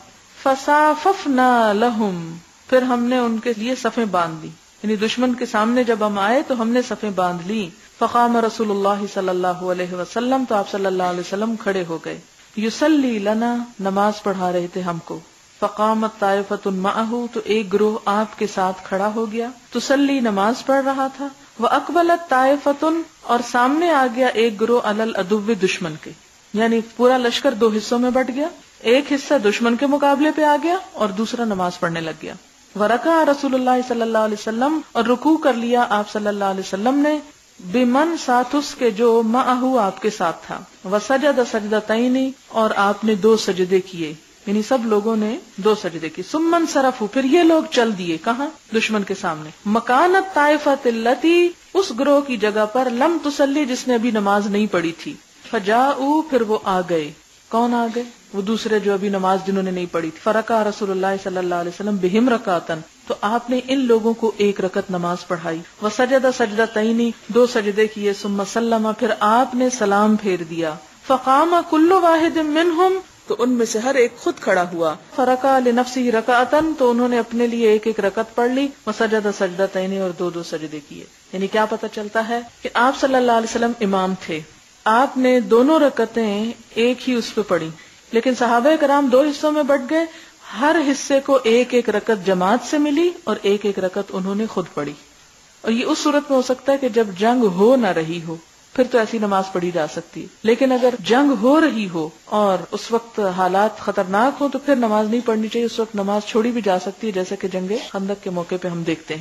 فصاففنا لہم، پھر ہم نے ان کے لیے صفیں باندھ دی، یعنی دشمن کے سامنے جب ہم آئے تو ہم نے صفیں باندھ لی، فقام رسول اللہ صلی اللہ علیہ وسلم، تو آپ صلی اللہ علیہ وسلم کھڑے ہو گئے، یصلی لنا، نماز پڑھا رہے تھے ہم کو، فقامت طائفۃ معہ، تو ایک گروہ آپ کے ساتھ کھڑا ہو گیا، تصلی، نماز پڑھ رہا تھا، واقبلت طائفۃ، اور سامنے آ گیا ایک گروہ، علی العدو، دشمن کے، یعنی پورا لشکر دو حصوں میں بٹ گیا، ایک حصہ دشمن کے مقابلے پہ آ گیا اور دوسرا نماز پڑھنے لگ گیا، ورکع رسول اللہ صلی اللہ علیہ وسلم، اور رکوع کر لیا آپ صلی اللہ علیہ وسلم نے، بمن، ساتھ اس کے جو معہو، آپ کے ساتھ تھا، وسجد سجدتین، اور آپ نے دو سجدے کیے، یعنی سب لوگوں نے دو سجدے کی، ثم انصرفوا، پھر یہ لوگ چل دیے، کہاں؟ دشمن کے سامنے، مکانت طائفۃ التی، اس گروہ کی جگہ پر، لم تصلی، جس نے ابھی نماز نہیں پڑھی تھی، فجاؤ، پھر وہ آ گئے، کون آ گئے؟ وہ دوسرے جو ابھی نماز جنہوں نے نہیں پڑھی تھی، فرکع رسول اللہ صلی اللہ علیہ وسلم بہم رکعتن، تو آپ نے ان لوگوں کو ایک رکعت نماز پڑھائی، وسجد سجدتین، دو سجدے کیے، ثم سلم، پھر آپ نے سلام پھیر دیا، فقام کل واحد منہم، تو ان میں سے ہر ایک خود کھڑا ہوا، فرکع لنفسہ رکعتن، تو انہوں نے اپنے لیے ایک ایک رکعت پڑھ لی، وسجد سجدتین، اور دو دو سجدے کیے، یعنی کیا پتہ چلتا ہے کہ آپ صلی اللہ علیہ وسلم امام تھے، آپ نے دونوں رکعتیں ایک ہی اس پہ پڑھی، لیکن صحابہ کرام دو حصوں میں بٹ گئے، ہر حصے کو ایک ایک رکعت جماعت سے ملی اور ایک ایک رکعت انہوں نے خود پڑھی. اور یہ اس صورت میں ہو سکتا ہے کہ جب جنگ ہو نہ رہی ہو, پھر تو ایسی نماز پڑھی جا سکتی ہے. لیکن اگر جنگ ہو رہی ہو اور اس وقت حالات خطرناک ہوں تو پھر نماز نہیں پڑھنی چاہیے. اس وقت نماز چھوڑی بھی جا سکتی ہے, جیسے کہ جنگ خندق کے موقع پہ ہم دیکھتے ہیں.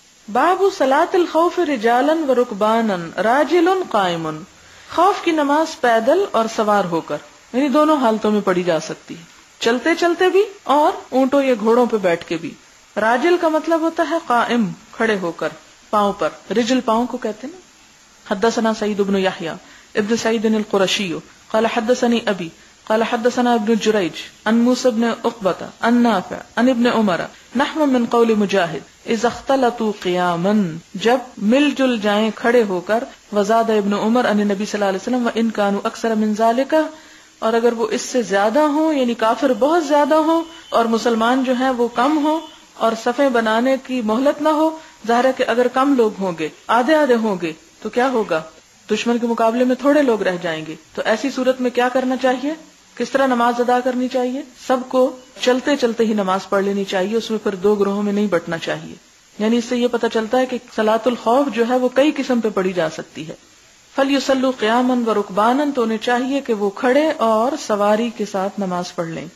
باب صلاۃ الخوف رجالا و رکبانا راجل قائم. خوف کی نماز پیدل اور سوار ہو کر, یعنی دونوں حالتوں میں پڑھی جا سکتی ہے, چلتے چلتے بھی اور اونٹوں یا گھوڑوں پہ بیٹھ کے بھی. راجل کا مطلب ہوتا ہے قائم, کھڑے ہو کر, پاؤں پر. رجل پاؤں کو کہتے ہیں نا. حدثنا سعید بن یحییٰ ابن سعید القرشی قال حدثني ابی قال حدثنا ابن جریج عن موسى بن عقبة عن نافع عن ابن عمر نحو من قول مجاہد اذا اختلطوا قیاما, جب مل جل جائیں کھڑے ہو کر. وزاد ابن عمر عن النبی صلی اللہ علیہ وسلم وان كانوا اکثر من ذلك, اور اگر وہ اس سے زیادہ ہوں, یعنی کافر بہت زیادہ ہوں اور مسلمان جو ہیں وہ کم ہوں اور صفیں بنانے کی مہلت نہ ہو. ظاہر ہے کہ اگر کم لوگ ہوں گے, آدھے آدھے ہوں گے, تو کیا ہوگا, دشمن کے مقابلے میں تھوڑے لوگ رہ جائیں گے. تو ایسی صورت میں کیا کرنا چاہیے, کس طرح نماز ادا کرنی چاہیے؟ سب کو چلتے چلتے ہی نماز پڑھ لینی چاہیے, اس میں پھر دو گروہوں میں نہیں بٹنا چاہیے. یعنی اس سے یہ پتہ چلتا ہے کہ صلاۃ الخوف جو ہے وہ کئی قسم پہ پڑھی جا سکتی ہے. فَلْيُصَلُّوا قِيَامًا وَرُكْبَانًا, تو انہیں چاہیے کہ وہ کھڑے اور سواری کے ساتھ نماز پڑھ لیں.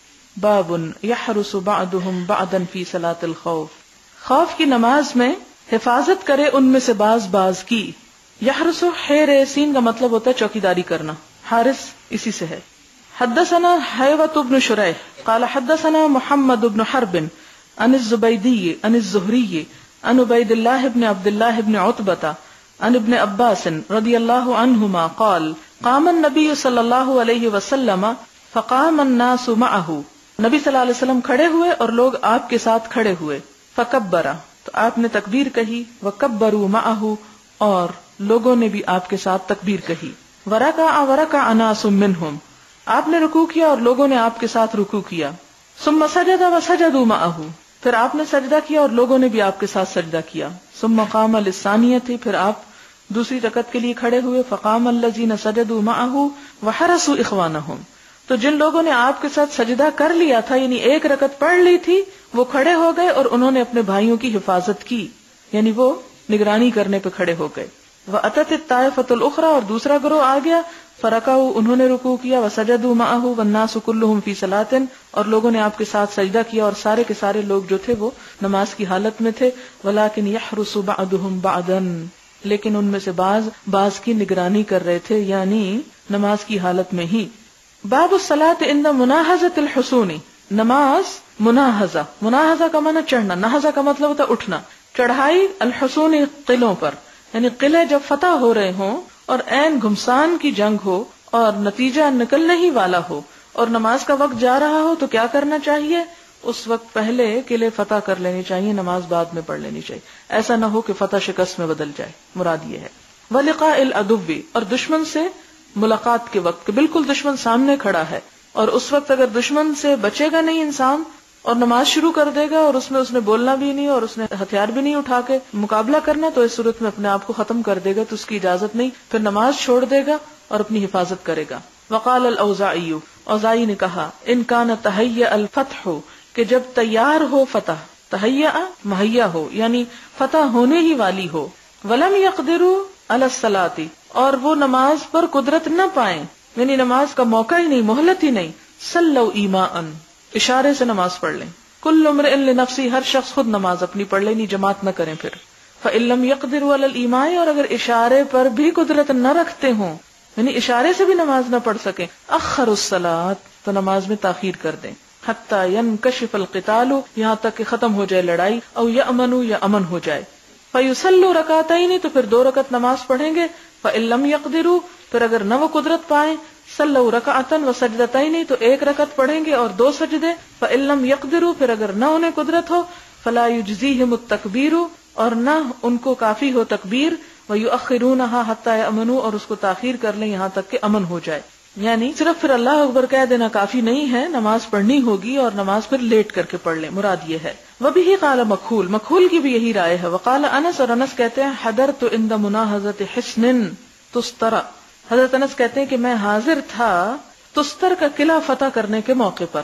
باب يحرس بعضهم بعضا فی صلاۃ الخوف, خوف کی نماز میں حفاظت کرے ان میں سے باز باز کی. یحرس حیر سین کا مطلب ہوتا ہے چوکیداری کرنا, حارس اسی سے ہے. حدثنا حیوۃ بن شریح قال حدثنا محمد بن حرب عن الزبیدی عن الزہری عن عبید اللہ بن عبد اللہ بن عتبہ عن ابن عباس رضی اللہ عنہما قال قام النبی صلی اللہ علیہ وسلم فقام الناس معه, نبی صلی اللہ علیہ وسلم کھڑے ہوئے اور لوگ آپ کے ساتھ کھڑے ہوئے. فکبر, تو آپ نے تکبیر کہی. وکبروا معه, اور لوگوں نے بھی آپ کے ساتھ تکبیر کہی. ورکع ورکع ناس منهم, آپ نے رکوع کیا اور لوگوں نے آپ کے ساتھ رکوع کیا. ثم سجد وسجدوا معه, پھر آپ نے سجدہ کیا اور لوگوں نے بھی آپ کے ساتھ سجدہ کیا. ثم قام للثانیۃ, پھر آپ دوسری رکعت کے لیے کھڑے ہوئے. فقام الذین سجدوا معه وحرسوا اخوانهم, تو جن لوگوں نے آپ کے ساتھ سجدہ کر لیا تھا, یعنی ایک رکعت پڑھ لی تھی, وہ کھڑے ہو گئے اور انہوں نے اپنے بھائیوں کی حفاظت کی, یعنی وہ نگرانی کرنے پہ کھڑے ہو گئے. وَأَتَتِ الطَّائِفَةُ الْأُخْرَى, اور دوسرا گروہ آ گیا. فَرَكَعُوا, انہوں نے رکوع کیا. وَسَجَدُوا مَعَهُ وَالنَّاسُ كُلُّهُمْ فِي صَلَاةٍ, اور لوگوں نے آپ کے ساتھ سجدہ کیا اور سارے کے سارے لوگ جو تھے وہ نماز کی حالت میں تھے. وَلَكِنْ يَحْرُسُ بَعْضُهُمْ بَعْضًا, لیکن ان میں سے بعض بعض کی نگرانی کر رہے تھے, یعنی نماز کی حالت میں ہی. باب الصلاة عند مناہزۃ الحصون, نماز مناہزہ, مناہزہ کا معنی چڑھنا, نہزہ کا مطلب ہوتا ہے اٹھنا, چڑھائی الحصون قلعوں پر, یعنی قلعے جب فتح ہو رہے ہوں اور عین گھمسان کی جنگ ہو اور نتیجہ نکلنے ہی والا ہو اور نماز کا وقت جا رہا ہو, تو کیا کرنا چاہیے, اس وقت پہلے قلعے فتح کر لینی چاہیے, نماز بعد میں پڑھ لینی چاہیے. ایسا نہ ہو کہ فتح شکست میں بدل جائے, مراد یہ ہے. وَلِقَاءِ الْعَدُوِّ, اور دشمن سے ملاقات کے وقت, کہ بالکل دشمن سامنے کھڑا ہے اور اس وقت اگر دشمن سے بچے گا نہیں انسان اور نماز شروع کر دے گا اور اس میں اس نے بولنا بھی نہیں اور اس نے ہتھیار بھی نہیں اٹھا کے مقابلہ کرنا, تو اس صورت میں اپنے آپ کو ختم کر دے گا, تو اس کی اجازت نہیں, پھر نماز چھوڑ دے گا اور اپنی حفاظت کرے گا. وقال الاوزاعی, اوزاعی نے کہا, ان کان تہیأ الفتح, کہ جب تیار ہو فتح, تہیأ مہیا ہو یعنی فتح ہونے ہی والی ہو. ولم یقدروا علی الصلاۃ, اور وہ نماز پر قدرت نہ پائیں, یعنی نماز کا موقع ہی نہیں, مہلت ہی نہیں. صلوا ایماء, اشارے سے نماز پڑھ لیں. کل امرئ لنفسہ, ہر شخص خود نماز اپنی پڑھ لیں, جماعت نہ کریں. پھر فإن لم يقدروا علی الایماء, اور اگر اشارے پر بھی قدرت نہ رکھتے ہوں, یعنی اشارے سے بھی نماز نہ پڑھ سکیں, اخروا الصلاۃ, تو نماز میں تاخیر کر دیں. حتی ینکشف القتال, یہاں تک کہ ختم ہو جائے لڑائی. او یأمنوا, یا امن ہو جائے. فیصلوا رکعتین, تو پھر دو رکعت نماز پڑھیں گے. فإن لم يقدروا, پھر اگر نہ وہ قدرت پائیں, صلوا رکعتا وسجدتین, تو ایک رکعت پڑھیں گے اور دو سجدے. فإن لم يقدروا, پھر اگر نہ انہیں قدرت ہو, فلا یجزیہم التکبیر, اور نہ ان کو کافی ہو تکبیر. ویؤخرونها حتی یأمنوا, اور اس کو تاخیر کر لیں یہاں تک کہ امن ہو جائے. یعنی صرف پھر اللہ اکبر کہہ دینا کافی نہیں ہے, نماز پڑھنی ہوگی اور نماز پھر لیٹ کر کے پڑھ لیں, مراد یہ ہے. وبہ قال مکحول, مکحول کی بھی یہی رائے ہے. وقال انس, اور انس کہتے ہیں, حضرت عند مناہزۃ حصن تستر, حضرت انس کہتے ہیں کہ میں حاضر تھا تستر کا قلعہ فتح کرنے کے موقع پر.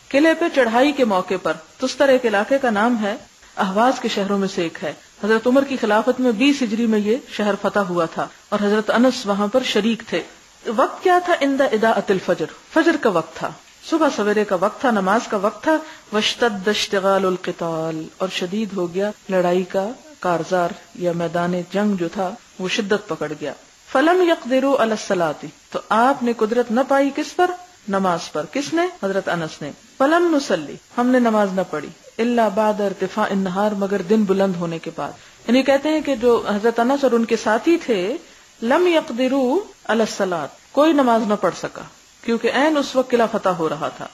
قلعے پہ چڑھائی کے موقع پر، تستر ایک علاقے کا نام ہے، اہواز کے شہروں میں سے ایک ہے. حضرت عمر کی خلافت میں بیس ہجری میں یہ شہر فتح ہوا تھا اور حضرت انس وہاں پر شریک تھے. وقت کیا تھا؟ عند اضاءۃ الفجر، فجر کا وقت تھا، صبح سویرے کا وقت تھا، نماز کا وقت تھا. واشتد اشتغال القتال، اور شدید ہو گیا لڑائی کا کارزار یا میدان جنگ جو تھا وہ شدت پکڑ گیا. فلم یقدروا علی الصلاۃ، تو آپ نے قدرت نہ پائی کس پر؟ نماز پر. کس نے؟ حضرت انس نے. فلم نصلی، ہم نے نماز نہ پڑھی، الا بعد ارتفاع النہار، مگر دن بلند ہونے کے بعد. یعنی کہتے ہیں کہ جو حضرت انس اور ان کے ساتھی تھے، لم یقدروا علی الصلاۃ، کوئی نماز نہ پڑھ سکا کیونکہ عین اس وقت قلعہ فتح ہو رہا تھا.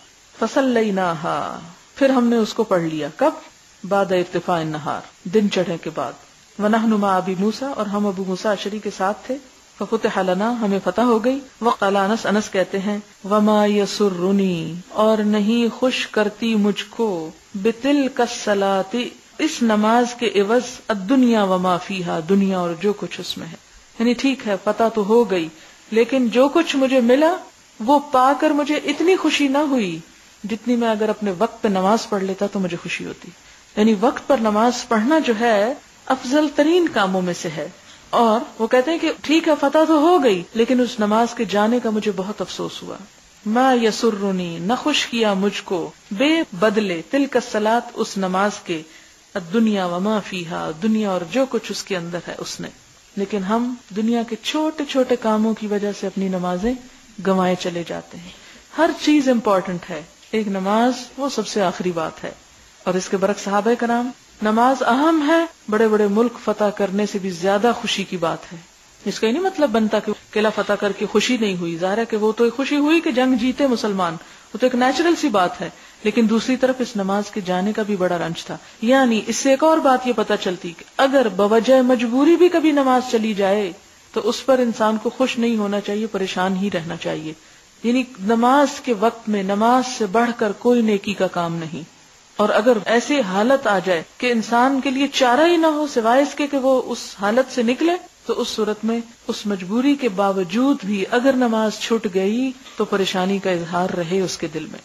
فصلیناھا، پھر ہم نے اس کو پڑھ لیا. کب؟ بعد ارتفاع النہار، دن چڑھنے کے بعد. ونحن مع ابی موسیٰ، اور ہم ابو موسیٰ اشعری کے ساتھ تھے. ففتح لنا، ہمیں فتح ہو گئی. وقال انس، انس کہتے ہیں وما یسرنی، اور نہیں خوش کرتی مجھ کو، بتلک الصلاۃ، اس نماز کے عوض، الدنیا وما فیہا، دنیا اور جو کچھ اس میں ہے. یعنی ٹھیک ہے فتح تو ہو گئی، لیکن جو کچھ مجھے ملا وہ پا کر مجھے اتنی خوشی نہ ہوئی جتنی میں اگر اپنے وقت پہ نماز پڑھ لیتا تو مجھے خوشی ہوتی. یعنی وقت پر نماز پڑھنا جو ہے افضل ترین کاموں میں سے ہے. اور وہ کہتے ہیں کہ ٹھیک ہے فتح تو ہو گئی، لیکن اس نماز کے جانے کا مجھے بہت افسوس ہوا. ما یسرنی، نہ خوش کیا مجھ کو، بے بدلے، تلک الصلاۃ، اس نماز کے، الدنیا وما فیہا، دنیا اور جو کچھ اس کے اندر ہے اس نے. لیکن ہم دنیا کے چھوٹے چھوٹے کاموں کی وجہ سے اپنی نمازیں گنوائے چلے جاتے ہیں. ہر چیز امپورٹنٹ ہے، ایک نماز وہ سب سے آخری بات ہے. اور اس کے برعکس صحابہ کرام، نماز اہم ہے، بڑے بڑے ملک فتح کرنے سے بھی زیادہ خوشی کی بات ہے. اس کا یہ نہیں مطلب بنتا کہ قلعہ فتح کر کے خوشی نہیں ہوئی. ظاہر ہے کہ وہ تو ایک خوشی ہوئی کہ جنگ جیتے مسلمان، وہ تو ایک نیچرل سی بات ہے. لیکن دوسری طرف اس نماز کے جانے کا بھی بڑا رنج تھا. یعنی اس سے ایک اور بات یہ پتہ چلتی کہ اگر بوجہ مجبوری بھی کبھی نماز چلی جائے تو اس پر انسان کو خوش نہیں ہونا چاہیے، پریشان ہی رہنا چاہیے. یعنی نماز کے وقت میں نماز سے بڑھ کر کوئی نیکی کا کام نہیں. اور اگر ایسی حالت آ جائے کہ انسان کے لیے چارہ ہی نہ ہو سوائے اس کے کہ وہ اس حالت سے نکلے، تو اس صورت میں اس مجبوری کے باوجود بھی اگر نماز چھوٹ گئی تو پریشانی کا اظہار رہے اس کے دل میں.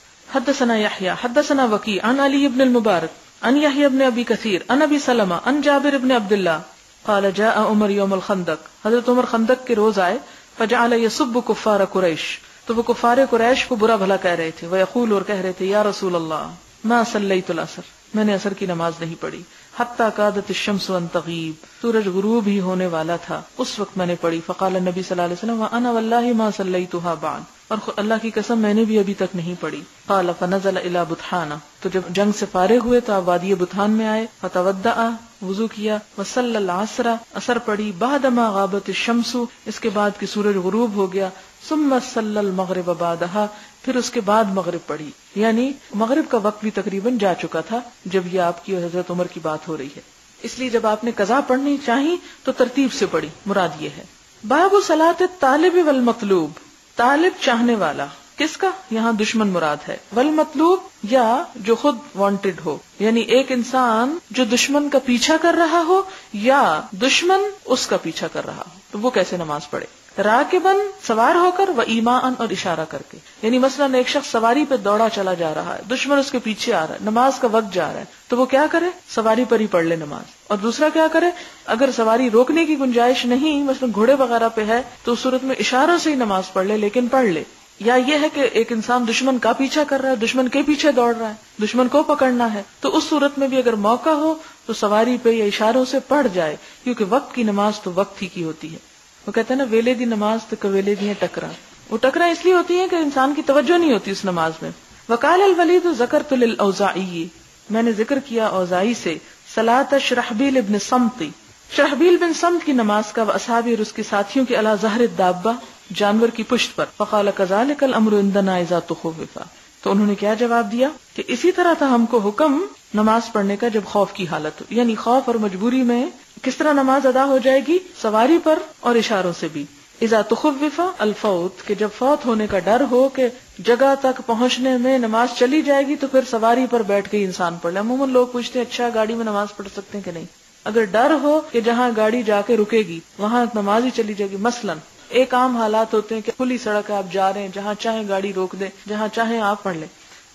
حدثنا یحییٰ حدثنا وکیع عن علی بن المبارک عن یحییٰ بن ابی کثیر عن ابی سلمہ عن جابر بن عبداللہ قال جاء عمر یوم الخندق، حضرت عمر خندق کے روز آئے. فجعل یسب کفار قریش، تو وہ کفار قریش کو برا بھلا کہہ رہے تھے. ویقول، اور کہہ رہے تھے، یا رسول اللہ ما صلیت العصر، میں نے عصر کی نماز نہیں پڑھی. حتی کادت الشمس ان تغیب، سورج غروب ہی ہونے والا تھا اس وقت میں نے پڑھی. فقال النبی صلی اللہ علیہ وسلم وانا واللہ ما صلیتها بعد، اور اللہ کی قسم میں نے بھی ابھی تک نہیں پڑھی. قال فنزل الى بطحانہ، تو جب جنگ سے فارغ ہوئے تو آپ وادی بطحان میں آئے. فتودع، وضو کیا. وصلی العصر، عصر پڑھی. بعدما غابت الشمس، اس کے بعد کہ سورج غروب ہو گیا. ثم صلی المغرب بعدها، پھر اس کے بعد مغرب پڑھی. یعنی مغرب کا وقت بھی تقریباً جا چکا تھا جب یہ آپ کی اور حضرت عمر کی بات ہو رہی ہے. اس لیے جب آپ نے قضا پڑھنی چاہی تو ترتیب سے پڑھی. مراد یہ ہے. باب صلاۃ الطالب والمطلوب، طالب چاہنے والا، کس کا؟ یہاں دشمن مراد ہے. والمطلوب، یا جو خود وانٹڈ ہو، یعنی ایک انسان جو دشمن کا پیچھا کر رہا ہو یا دشمن اس کا پیچھا کر رہا ہو، تو وہ کیسے نماز پڑھے؟ راکبن، سوار ہو کر، و ایماءن، اور اشارہ کر کے. یعنی مثلاً ایک شخص سواری پہ دوڑا چلا جا رہا ہے، دشمن اس کے پیچھے آ رہا ہے، نماز کا وقت جا رہا ہے، تو وہ کیا کرے؟ سواری پر ہی پڑھ لے نماز. اور دوسرا کیا کرے؟ اگر سواری روکنے کی گنجائش نہیں، مثلاً گھوڑے وغیرہ پہ ہے، تو اس صورت میں اشاروں سے ہی نماز پڑھ لے، لیکن پڑھ لے. یا یہ ہے کہ ایک انسان دشمن کا پیچھا کر رہا ہے، دشمن کے پیچھے دوڑ رہا ہے، دشمن کو پکڑنا ہے، تو اس صورت میں بھی اگر موقع ہو تو سواری پہ یا اشاروں سے پڑھ جائے، کیونکہ وقت کی نماز تو وقت ہی کی ہوتی ہے. وہ کہتے ہیں نا، ویلے دی نماز تو کویلے دی ٹکرا. وہ ٹکرا اس لیے ہوتی ہے کہ انسان کی توجہ نہیں ہوتی اس نماز میں. وقال الولید ذکرت للاوزاعی، میں نے ذکر کیا اوزاعی سے، صلاۃ شرحبیل ابن صمتی، شرحبیل بن صمت کی نماز کا، واصحابہ، اور اس کے ساتھیوں کی، علی ظہر الدابہ، جانور کی پشت پر. فقال کذالک الامر عندنا اذا تخوف، تو انہوں نے کیا جواب دیا کہ اسی طرح تھا ہم کو حکم نماز پڑھنے کا جب خوف کی حالت ہو. یعنی خوف اور مجبوری میں کس طرح نماز ادا ہو جائے گی؟ سواری پر اور اشاروں سے بھی. اذا تخوف الفوت، کہ جب فوت ہونے کا ڈر ہو کہ جگہ تک پہنچنے میں نماز چلی جائے گی تو پھر سواری پر بیٹھ کے انسان پڑھ لے. عموماً لوگ پوچھتے ہیں اچھا گاڑی میں نماز پڑھ سکتے ہیں کہ نہیں. اگر ڈر ہو کہ جہاں گاڑی جا کے رکے گی وہاں نماز ہی چلی جائے گی، مثلاً ایک عام حالات ہوتے ہیں کہ کھلی سڑک ہے، آپ جا رہے ہیں، جہاں چاہیں گاڑی روک دیں، جہاں چاہیں آپ پڑھ لیں.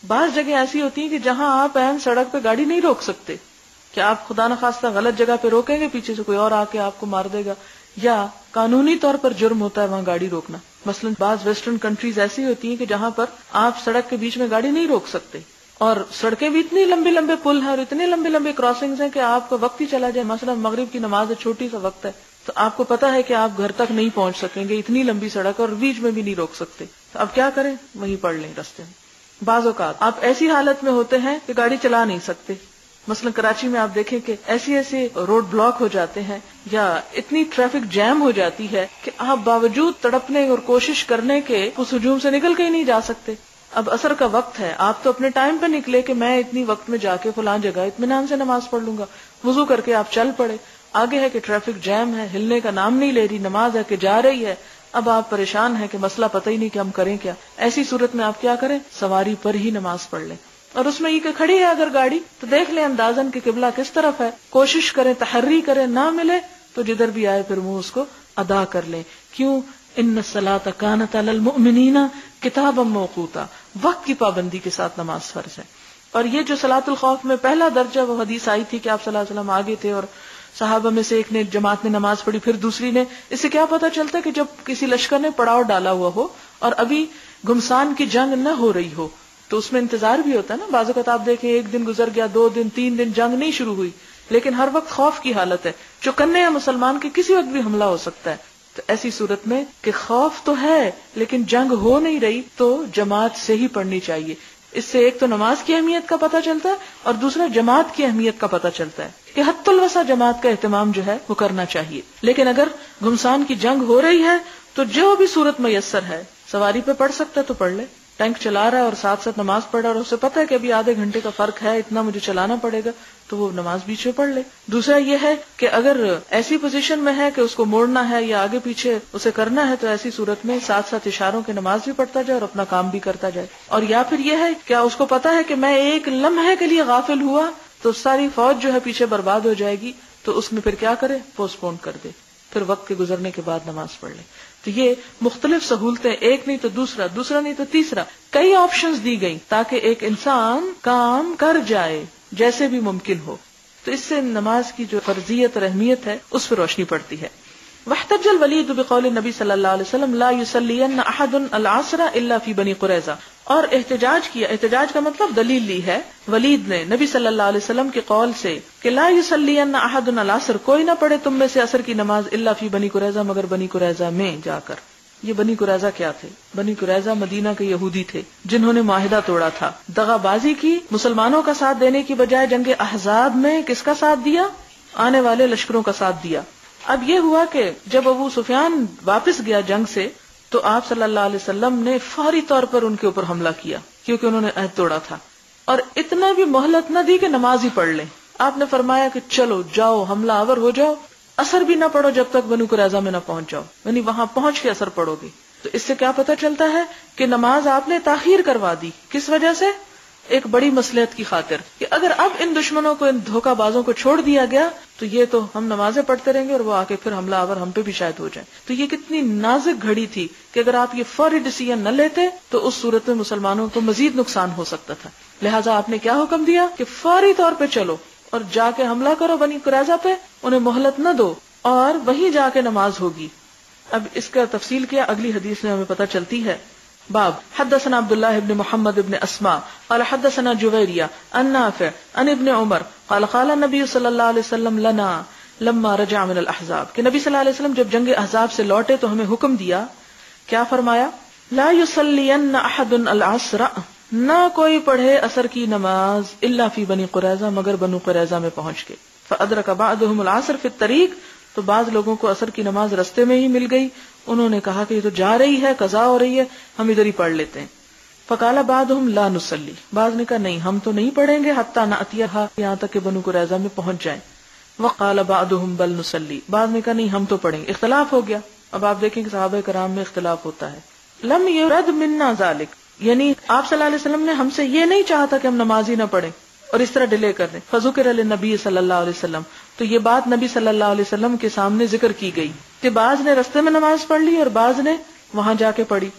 بعض جگہ ایسی ہوتی ہیں کہ جہاں آپ عین سڑک پہ گاڑی نہیں روک سکتے، کہ آپ خدا نخواستہ غلط جگہ پہ روکیں گے، پیچھے سے کوئی اور آ کے آپ کو مار دے گا، یا قانونی طور پر جرم ہوتا ہے وہاں گاڑی روکنا. مثلا بعض ویسٹرن کنٹریز ایسی ہوتی ہیں کہ جہاں پر آپ سڑک کے بیچ میں گاڑی نہیں روک سکتے، اور سڑکیں بھی اتنی لمبے لمبے پل ہیں اور اتنے لمبے لمبے کراسنگز ہیں کہ آپ کا وقت ہی چلا جائے. مثلا مغرب کی نماز ہے، چھوٹی سا وقت ہے، تو آپ کو پتا ہے کہ آپ گھر تک نہیں پہنچ سکیں گے، اتنی لمبی سڑک اور بیچ میں بھی نہیں روک سکتے، تو اب کیا کریں؟ وہیں پڑھ لیں رستے میں. بعض اوقات آپ ایسی حالت میں ہوتے ہیں کہ گاڑی چلا نہیں سکتے. مثلا کراچی میں آپ دیکھیں کہ ایسی ایسے روڈ بلاک ہو جاتے ہیں یا اتنی ٹریفک جیم ہو جاتی ہے کہ آپ باوجود تڑپنے اور کوشش کرنے کے اس ہجوم سے نکل کے ہی نہیں جا سکتے. اب عصر کا وقت ہے، آپ تو اپنے ٹائم پہ نکلے کہ میں اتنی وقت میں جا کے فلاں جگہ اطمینان سے نماز پڑھ لوں گا، وضو کر کے آپ چل پڑے. آگے ہے کہ ٹریفک جیم ہے، ہلنے کا نام نہیں لے رہی، نماز ہے کہ جا رہی ہے. اب آپ پریشان ہیں کہ مسئلہ پتہ ہی نہیں کہ ہم کریں کیا. ایسی صورت میں آپ کیا کریں؟ سواری پر ہی نماز پڑھ لیں. اور اس میں یہ کہ کھڑی ہے اگر گاڑی تو دیکھ لیں اندازن کہ قبلہ کس طرف ہے، کوشش کریں، تحری کریں، نہ ملے تو جدھر بھی آئے پھر منہ اس کو ادا کر لیں. کیوں؟ ان الصلاۃ کانت علی المؤمنین کتابا موقوتا، وقت کی پابندی کے ساتھ نماز فرض ہے. اور یہ جو صلاۃ الخوف میں پہلا درجہ وہ حدیث آئی تھی کہ آپ صلی اللہ علیہ وسلم آگے تھے اور صحابہ میں سے ایک نے جماعت میں نماز پڑھی، پھر دوسری نے. اس سے کیا پتا چلتا ہے کہ جب کسی لشکر نے پڑاؤ ڈالا ہوا ہو اور ابھی گھمسان کی جنگ نہ ہو رہی ہو تو اس میں انتظار بھی ہوتا ہے نا. بعض اوقات آپ دیکھیں ایک دن گزر گیا، دو دن، تین دن، جنگ نہیں شروع ہوئی، لیکن ہر وقت خوف کی حالت ہے، چوکنے ہیں مسلمان کے، کسی وقت بھی حملہ ہو سکتا ہے. تو ایسی صورت میں کہ خوف تو ہے لیکن جنگ ہو نہیں رہی تو جماعت سے ہی پڑھنی چاہیے. اس سے ایک تو نماز کی اہمیت کا پتہ چلتا ہے اور دوسرا جماعت کی اہمیت کا پتہ چلتا ہے کہ حت الوسع جماعت کا اہتمام جو ہے وہ کرنا چاہیے. لیکن اگر گھمسان کی جنگ ہو رہی ہے تو جو بھی صورت میسر ہے، سواری پہ پڑھ سکتا ہے تو پڑھ لے. ٹینک چلا رہا ہے اور ساتھ ساتھ نماز پڑھ رہا ہے اور اسے پتہ ہے کہ ابھی آدھے گھنٹے کا فرق ہے، اتنا مجھے چلانا پڑے گا، تو وہ نماز بیچ میں پڑھ لے. دوسرا یہ ہے کہ اگر ایسی پوزیشن میں ہے کہ اس کو موڑنا ہے یا آگے پیچھے اسے کرنا ہے تو ایسی صورت میں ساتھ ساتھ اشاروں کے نماز بھی پڑھتا جائے اور اپنا کام بھی کرتا جائے. اور یا پھر یہ ہے کیا اس کو پتا ہے کہ میں ایک لمحے کے لیے غافل ہوا تو ساری فوج جو ہے پیچھے برباد ہو جائے گی، تو اس میں پھر کیا کرے؟ پوسٹ پون کر دے، پھر وقت کے گزرنے کے بعد نماز پڑھ لے. تو یہ مختلف سہولتیں، ایک نہیں تو دوسرا، دوسرا نہیں تو تیسرا، کئی آپشنز دی گئی تاکہ ایک انسان کام کر جائے جیسے بھی ممکن ہو. تو اس سے نماز کی جو فرضیت اور اہمیت ہے اس پر روشنی پڑتی ہے. واحتج الولید بقول النبی صلی اللہ علیہ وسلم لا یصلین احد العصر الا فی بنی قریظہ، اور احتجاج کیا، احتجاج کا مطلب دلیل لی ہے ولید نے نبی صلی اللہ علیہ وسلم کے قول سے کہ لا یصلین احد العصر، کوئی نہ پڑھے تم میں سے عصر کی نماز الا فی بنی قریظہ، مگر بنی قریظہ میں جا کر. یہ بنی قریظہ کیا تھے؟ بنی قریظہ مدینہ کے یہودی تھے جنہوں نے معاہدہ توڑا تھا، دغا بازی کی، مسلمانوں کا ساتھ دینے کی بجائے جنگ احزاب میں کس کا ساتھ دیا؟ آنے والے لشکروں کا ساتھ دیا. اب یہ ہوا کہ جب ابو سفیان واپس گیا جنگ سے تو آپ صلی اللہ علیہ وسلم نے فوری طور پر ان کے اوپر حملہ کیا کیونکہ انہوں نے عہد توڑا تھا، اور اتنا بھی مہلت نہ دی کہ نماز ہی پڑھ لیں. آپ نے فرمایا کہ چلو جاؤ، حملہ آور ہو جاؤ، اثر بھی نہ پڑھو جب تک بنو قریظہ میں نہ پہنچ جاؤ، یعنی وہاں پہنچ کے اثر پڑھو گے. تو اس سے کیا پتہ چلتا ہے کہ نماز آپ نے تاخیر کروا دی. کس وجہ سے؟ ایک بڑی مصلحت کی خاطر کہ اگر اب ان دشمنوں کو، ان دھوکہ بازوں کو چھوڑ دیا گیا تو یہ تو ہم نمازیں پڑھتے رہیں گے اور وہ آ کے پھر حملہ آور ہم پہ بھی شاید ہو جائے. تو یہ کتنی نازک گھڑی تھی کہ اگر آپ یہ فوری ڈیسیژن نہ لیتے تو اس صورت میں مسلمانوں کو مزید نقصان ہو سکتا تھا. لہٰذا آپ نے کیا حکم دیا کہ فوری طور پہ چلو اور جا کے حملہ کرو بنی قریظہ پہ، انہیں مہلت نہ دو اور وہیں جا کے نماز ہوگی. اب اس کا تفصیل کیا اگلی حدیث میں ہمیں پتہ چلتی ہے. باب حدثنا عبداللہ ابن محمد ابن اسماء قال حدثنا جویریہ عن نافع عن ابن عمر قال قال النبی صلی اللہ علیہ وسلم لنا لما رجع من الاحزاب، کہ نبی صلی اللہ علیہ وسلم جب جنگ احزاب سے لوٹے تو ہمیں حکم دیا، کیا فرمایا؟ لا یصلین احد العصر، نہ کوئی پڑھے عصر کی نماز الا فی بنی قریظہ، مگر بنو قریظہ میں پہنچ کے. فادرک بعضهم العصر فی الطریق، تو بعض لوگوں کو عصر کی نماز رستے میں ہی مل گئی، انہوں نے کہا کہ یہ تو جا رہی ہے، قضا ہو رہی ہے، ہم ادھر ہی پڑھ لیتے ہیں. فقال بعضهم لا نصلی، بعض نے کہا نہیں ہم تو نہیں پڑھیں گے حتی نأتیہا، یہاں تک کہ بنو قریظہ میں پہنچ جائیں. وقال بعضهم بل نصلی، بعض نے کہا نہیں ہم تو پڑھیں گے. اختلاف ہو گیا. اب آپ دیکھیں کہ صحابہ کرام میں اختلاف ہوتا ہے. لم یرد منا ذلک، یعنی آپ صلی اللہ علیہ وسلم نے ہم سے یہ نہیں چاہا تھا کہ ہم نماز ہی نہ پڑھیں اور اس طرح ڈیلے کر دیں. فذکر للنبی صلی اللہ علیہ وسلم، تو یہ بات نبی صلی اللہ علیہ وسلم کے سامنے ذکر کی گئی کہ بعض نے رستے میں نماز پڑھ لی اور بعض نے وہاں جا کے پڑھی.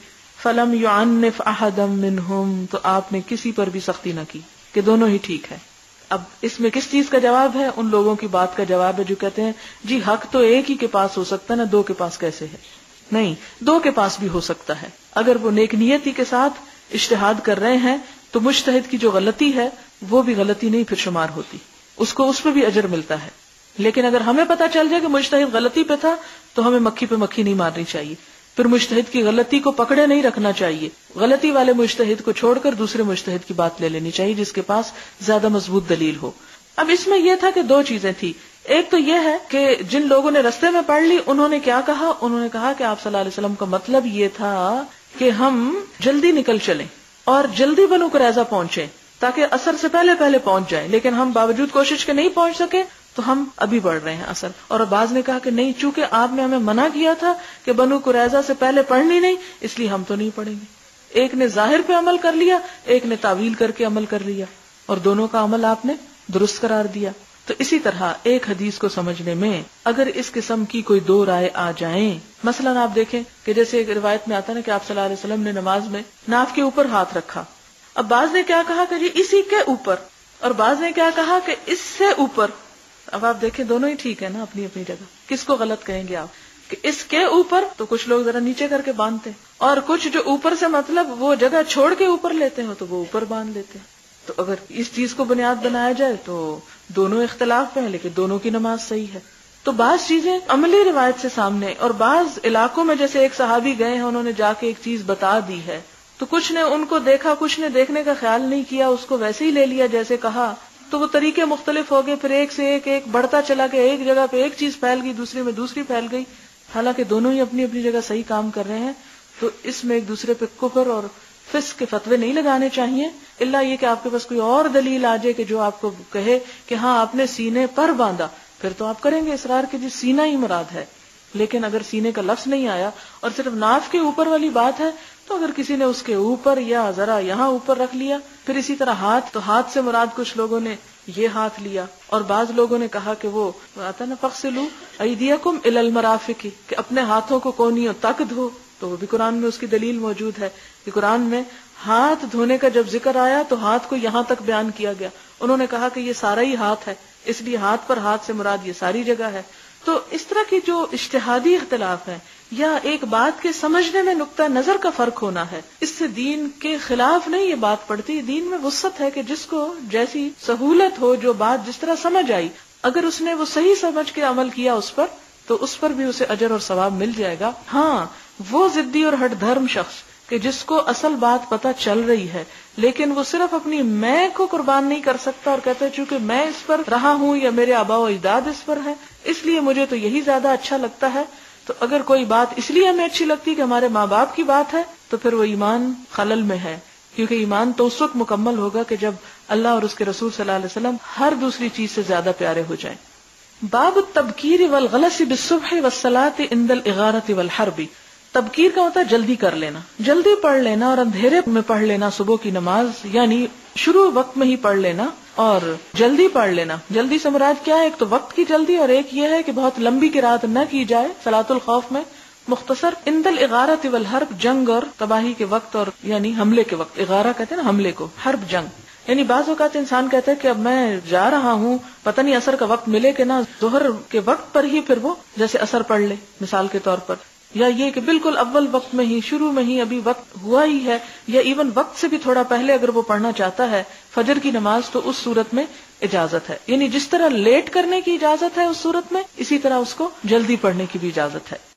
فلم يعنف احدا منهم، تو آپ نے کسی پر بھی سختی نہ کی کہ دونوں ہی ٹھیک ہے. اب اس میں کس چیز کا جواب ہے؟ ان لوگوں کی بات کا جواب ہے جو کہتے ہیں جی حق تو ایک ہی کے پاس ہو سکتا ہے نا، دو کے پاس کیسے ہے؟ نہیں، دو کے پاس بھی ہو سکتا ہے. اگر وہ نیک نیتی کے ساتھ اجتہاد کر رہے ہیں تو مجتہد کی جو غلطی ہے وہ بھی غلطی نہیں پھر شمار ہوتی، اس کو اس پہ بھی اجر ملتا ہے. لیکن اگر ہمیں پتا چل جائے کہ مجتہد غلطی پہ تھا تو ہمیں مکھی پہ مکھی نہیں مارنی چاہیے، پھر مجتہد کی غلطی کو پکڑے نہیں رکھنا چاہیے، غلطی والے مجتہد کو چھوڑ کر دوسرے مجتہد کی بات لے لینی چاہیے جس کے پاس زیادہ مضبوط دلیل ہو. اب اس میں یہ تھا کہ دو چیزیں تھی. ایک تو یہ ہے کہ جن لوگوں نے رستے میں پڑھ لی انہوں نے کیا کہا، انہوں نے کہا کہ آپ صلی اللہ علیہ وسلم کا مطلب یہ تھا کہ ہم جلدی نکل چلیں اور جلدی بنو قریظہ پہنچیں تاکہ عصر سے پہلے پہلے پہنچ جائیں، لیکن ہم باوجود کوشش کے نہیں پہنچ سکے تو ہم ابھی بڑھ رہے ہیں عصر. اور بعض نے کہا کہ نہیں، چونکہ آپ نے ہمیں منع کیا تھا کہ بنو قریظہ سے پہلے پڑھنی نہیں، اس لیے ہم تو نہیں پڑھیں گے. ایک نے ظاہر پہ عمل کر لیا، ایک نے تعویل کر کے عمل کر لیا، اور دونوں کا عمل آپ نے درست قرار دیا. تو اسی طرح ایک حدیث کو سمجھنے میں اگر اس قسم کی کوئی دو رائے آ جائیں، مثلا آپ دیکھیں کہ جیسے ایک روایت میں آتا ہے نا کہ آپ صلی اللہ علیہ وسلم نے نماز میں ناف کے اوپر ہاتھ رکھا. اب بعض نے کیا کہا کہ جی اسی کے اوپر، اور بعض نے کیا کہا کہ اس سے اوپر. اب آپ دیکھیں دونوں ہی ٹھیک ہے نا اپنی اپنی جگہ. کس کو غلط کہیں گے آپ کہ اس کے اوپر؟ تو کچھ لوگ ذرا نیچے کر کے باندھتے ہیں، اور کچھ جو اوپر سے مطلب وہ جگہ چھوڑ کے اوپر لیتے ہیں تو وہ اوپر باندھ لیتے ہیں. تو اگر اس چیز کو بنیاد بنایا جائے تو دونوں اختلاف پہ ہیں، لیکن دونوں کی نماز صحیح ہے. تو بعض چیزیں عملی روایت سے سامنے، اور بعض علاقوں میں جیسے ایک صحابی گئے ہیں انہوں نے جا کے ایک چیز بتا دی ہے تو کچھ نے ان کو دیکھا، کچھ نے دیکھنے کا خیال نہیں کیا، اس کو ویسے ہی لے لیا جیسے کہا. تو وہ طریقے مختلف ہو گئے، پھر ایک سے ایک ایک بڑھتا چلا کہ ایک جگہ پہ ایک چیز پھیل گئی، دوسری میں دوسری پھیل گئی، حالانکہ دونوں ہی اپنی اپنی جگہ صحیح کام کر رہے ہیں. تو اس میں ایک دوسرے پہ کفر اور فسق کے فتوے نہیں لگانے چاہیے، الا یہ کہ آپ کے پاس کوئی اور دلیل آ جائے کہ جو آپ کو کہے کہ ہاں آپ نے سینے پر باندھا، پھر تو آپ کریں گے اصرار کہ جی سینہ ہی مراد ہے. لیکن اگر سینے کا لفظ نہیں آیا اور صرف ناف کے اوپر والی بات ہے تو اگر کسی نے اس کے اوپر یا ذرا یہاں اوپر رکھ لیا. پھر اسی طرح ہاتھ، تو ہاتھ سے مراد کچھ لوگوں نے یہ ہاتھ لیا، اور بعض لوگوں نے کہا کہ وہ آتا نا فغسلوا ایدیکم الی المرافق، کہ اپنے ہاتھوں کو کونیوں تک دھو. تو وہ بھی قرآن میں اس کی دلیل موجود ہے کہ قرآن میں ہاتھ دھونے کا جب ذکر آیا تو ہاتھ کو یہاں تک بیان کیا گیا. انہوں نے کہا کہ یہ سارا ہی ہاتھ ہے، اس لیے ہاتھ پر ہاتھ سے مراد یہ ساری جگہ ہے. تو اس طرح کی جو اجتہادی اختلاف ہے یا ایک بات کے سمجھنے میں نقطہ نظر کا فرق ہونا ہے، اس سے دین کے خلاف نہیں یہ بات پڑتی. دین میں وسعت ہے کہ جس کو جیسی سہولت ہو، جو بات جس طرح سمجھ آئی، اگر اس نے وہ صحیح سمجھ کے عمل کیا اس پر تو اس پر بھی اسے اجر اور ثواب مل جائے گا. ہاں وہ ضدی اور ہٹ دھرم شخص کہ جس کو اصل بات پتہ چل رہی ہے لیکن وہ صرف اپنی میں کو قربان نہیں کر سکتا اور کہتا ہے چونکہ میں اس پر رہا ہوں یا میرے آباء و اجداد اس پر ہے اس لیے مجھے تو یہی زیادہ اچھا لگتا ہے. تو اگر کوئی بات اس لیے ہمیں اچھی لگتی کہ ہمارے ماں باپ کی بات ہے تو پھر وہ ایمان خلل میں ہے، کیونکہ ایمان تو اس وقت مکمل ہوگا کہ جب اللہ اور اس کے رسول صلی اللہ علیہ وسلم ہر دوسری چیز سے زیادہ پیارے ہو جائیں. باب التبکیر والغلس بالصبح والصلاة عند الاغارۃ والحرب. تبکیر کا ہوتا ہے جلدی کر لینا، جلدی پڑھ لینا اور اندھیرے میں پڑھ لینا صبح کی نماز، یعنی شروع وقت میں ہی پڑھ لینا اور جلدی پڑھ لینا. جلدی سے مراد کیا ہے؟ ایک تو وقت کی جلدی اور ایک یہ ہے کہ بہت لمبی قرات نہ کی جائے صلاۃ الخوف میں، مختصر. عند الاغارۃ والحرب، جنگ اور تباہی کے وقت اور یعنی حملے کے وقت. اغارہ کہتے ہیں نا حملے کو، حرب جنگ. یعنی بعض اوقات انسان کہتا ہے کہ اب میں جا رہا ہوں، پتہ نہیں عصر کا وقت ملے کہ نہ، ظہر کے وقت پر ہی پھر وہ جیسے عصر پڑھ لے مثال کے طور پر، یا یہ کہ بالکل اول وقت میں ہی شروع میں ہی ابھی وقت ہوا ہی ہے، یا ایون وقت سے بھی تھوڑا پہلے اگر وہ پڑھنا چاہتا ہے فجر کی نماز تو اس صورت میں اجازت ہے. یعنی جس طرح لیٹ کرنے کی اجازت ہے اس صورت میں، اسی طرح اس کو جلدی پڑھنے کی بھی اجازت ہے.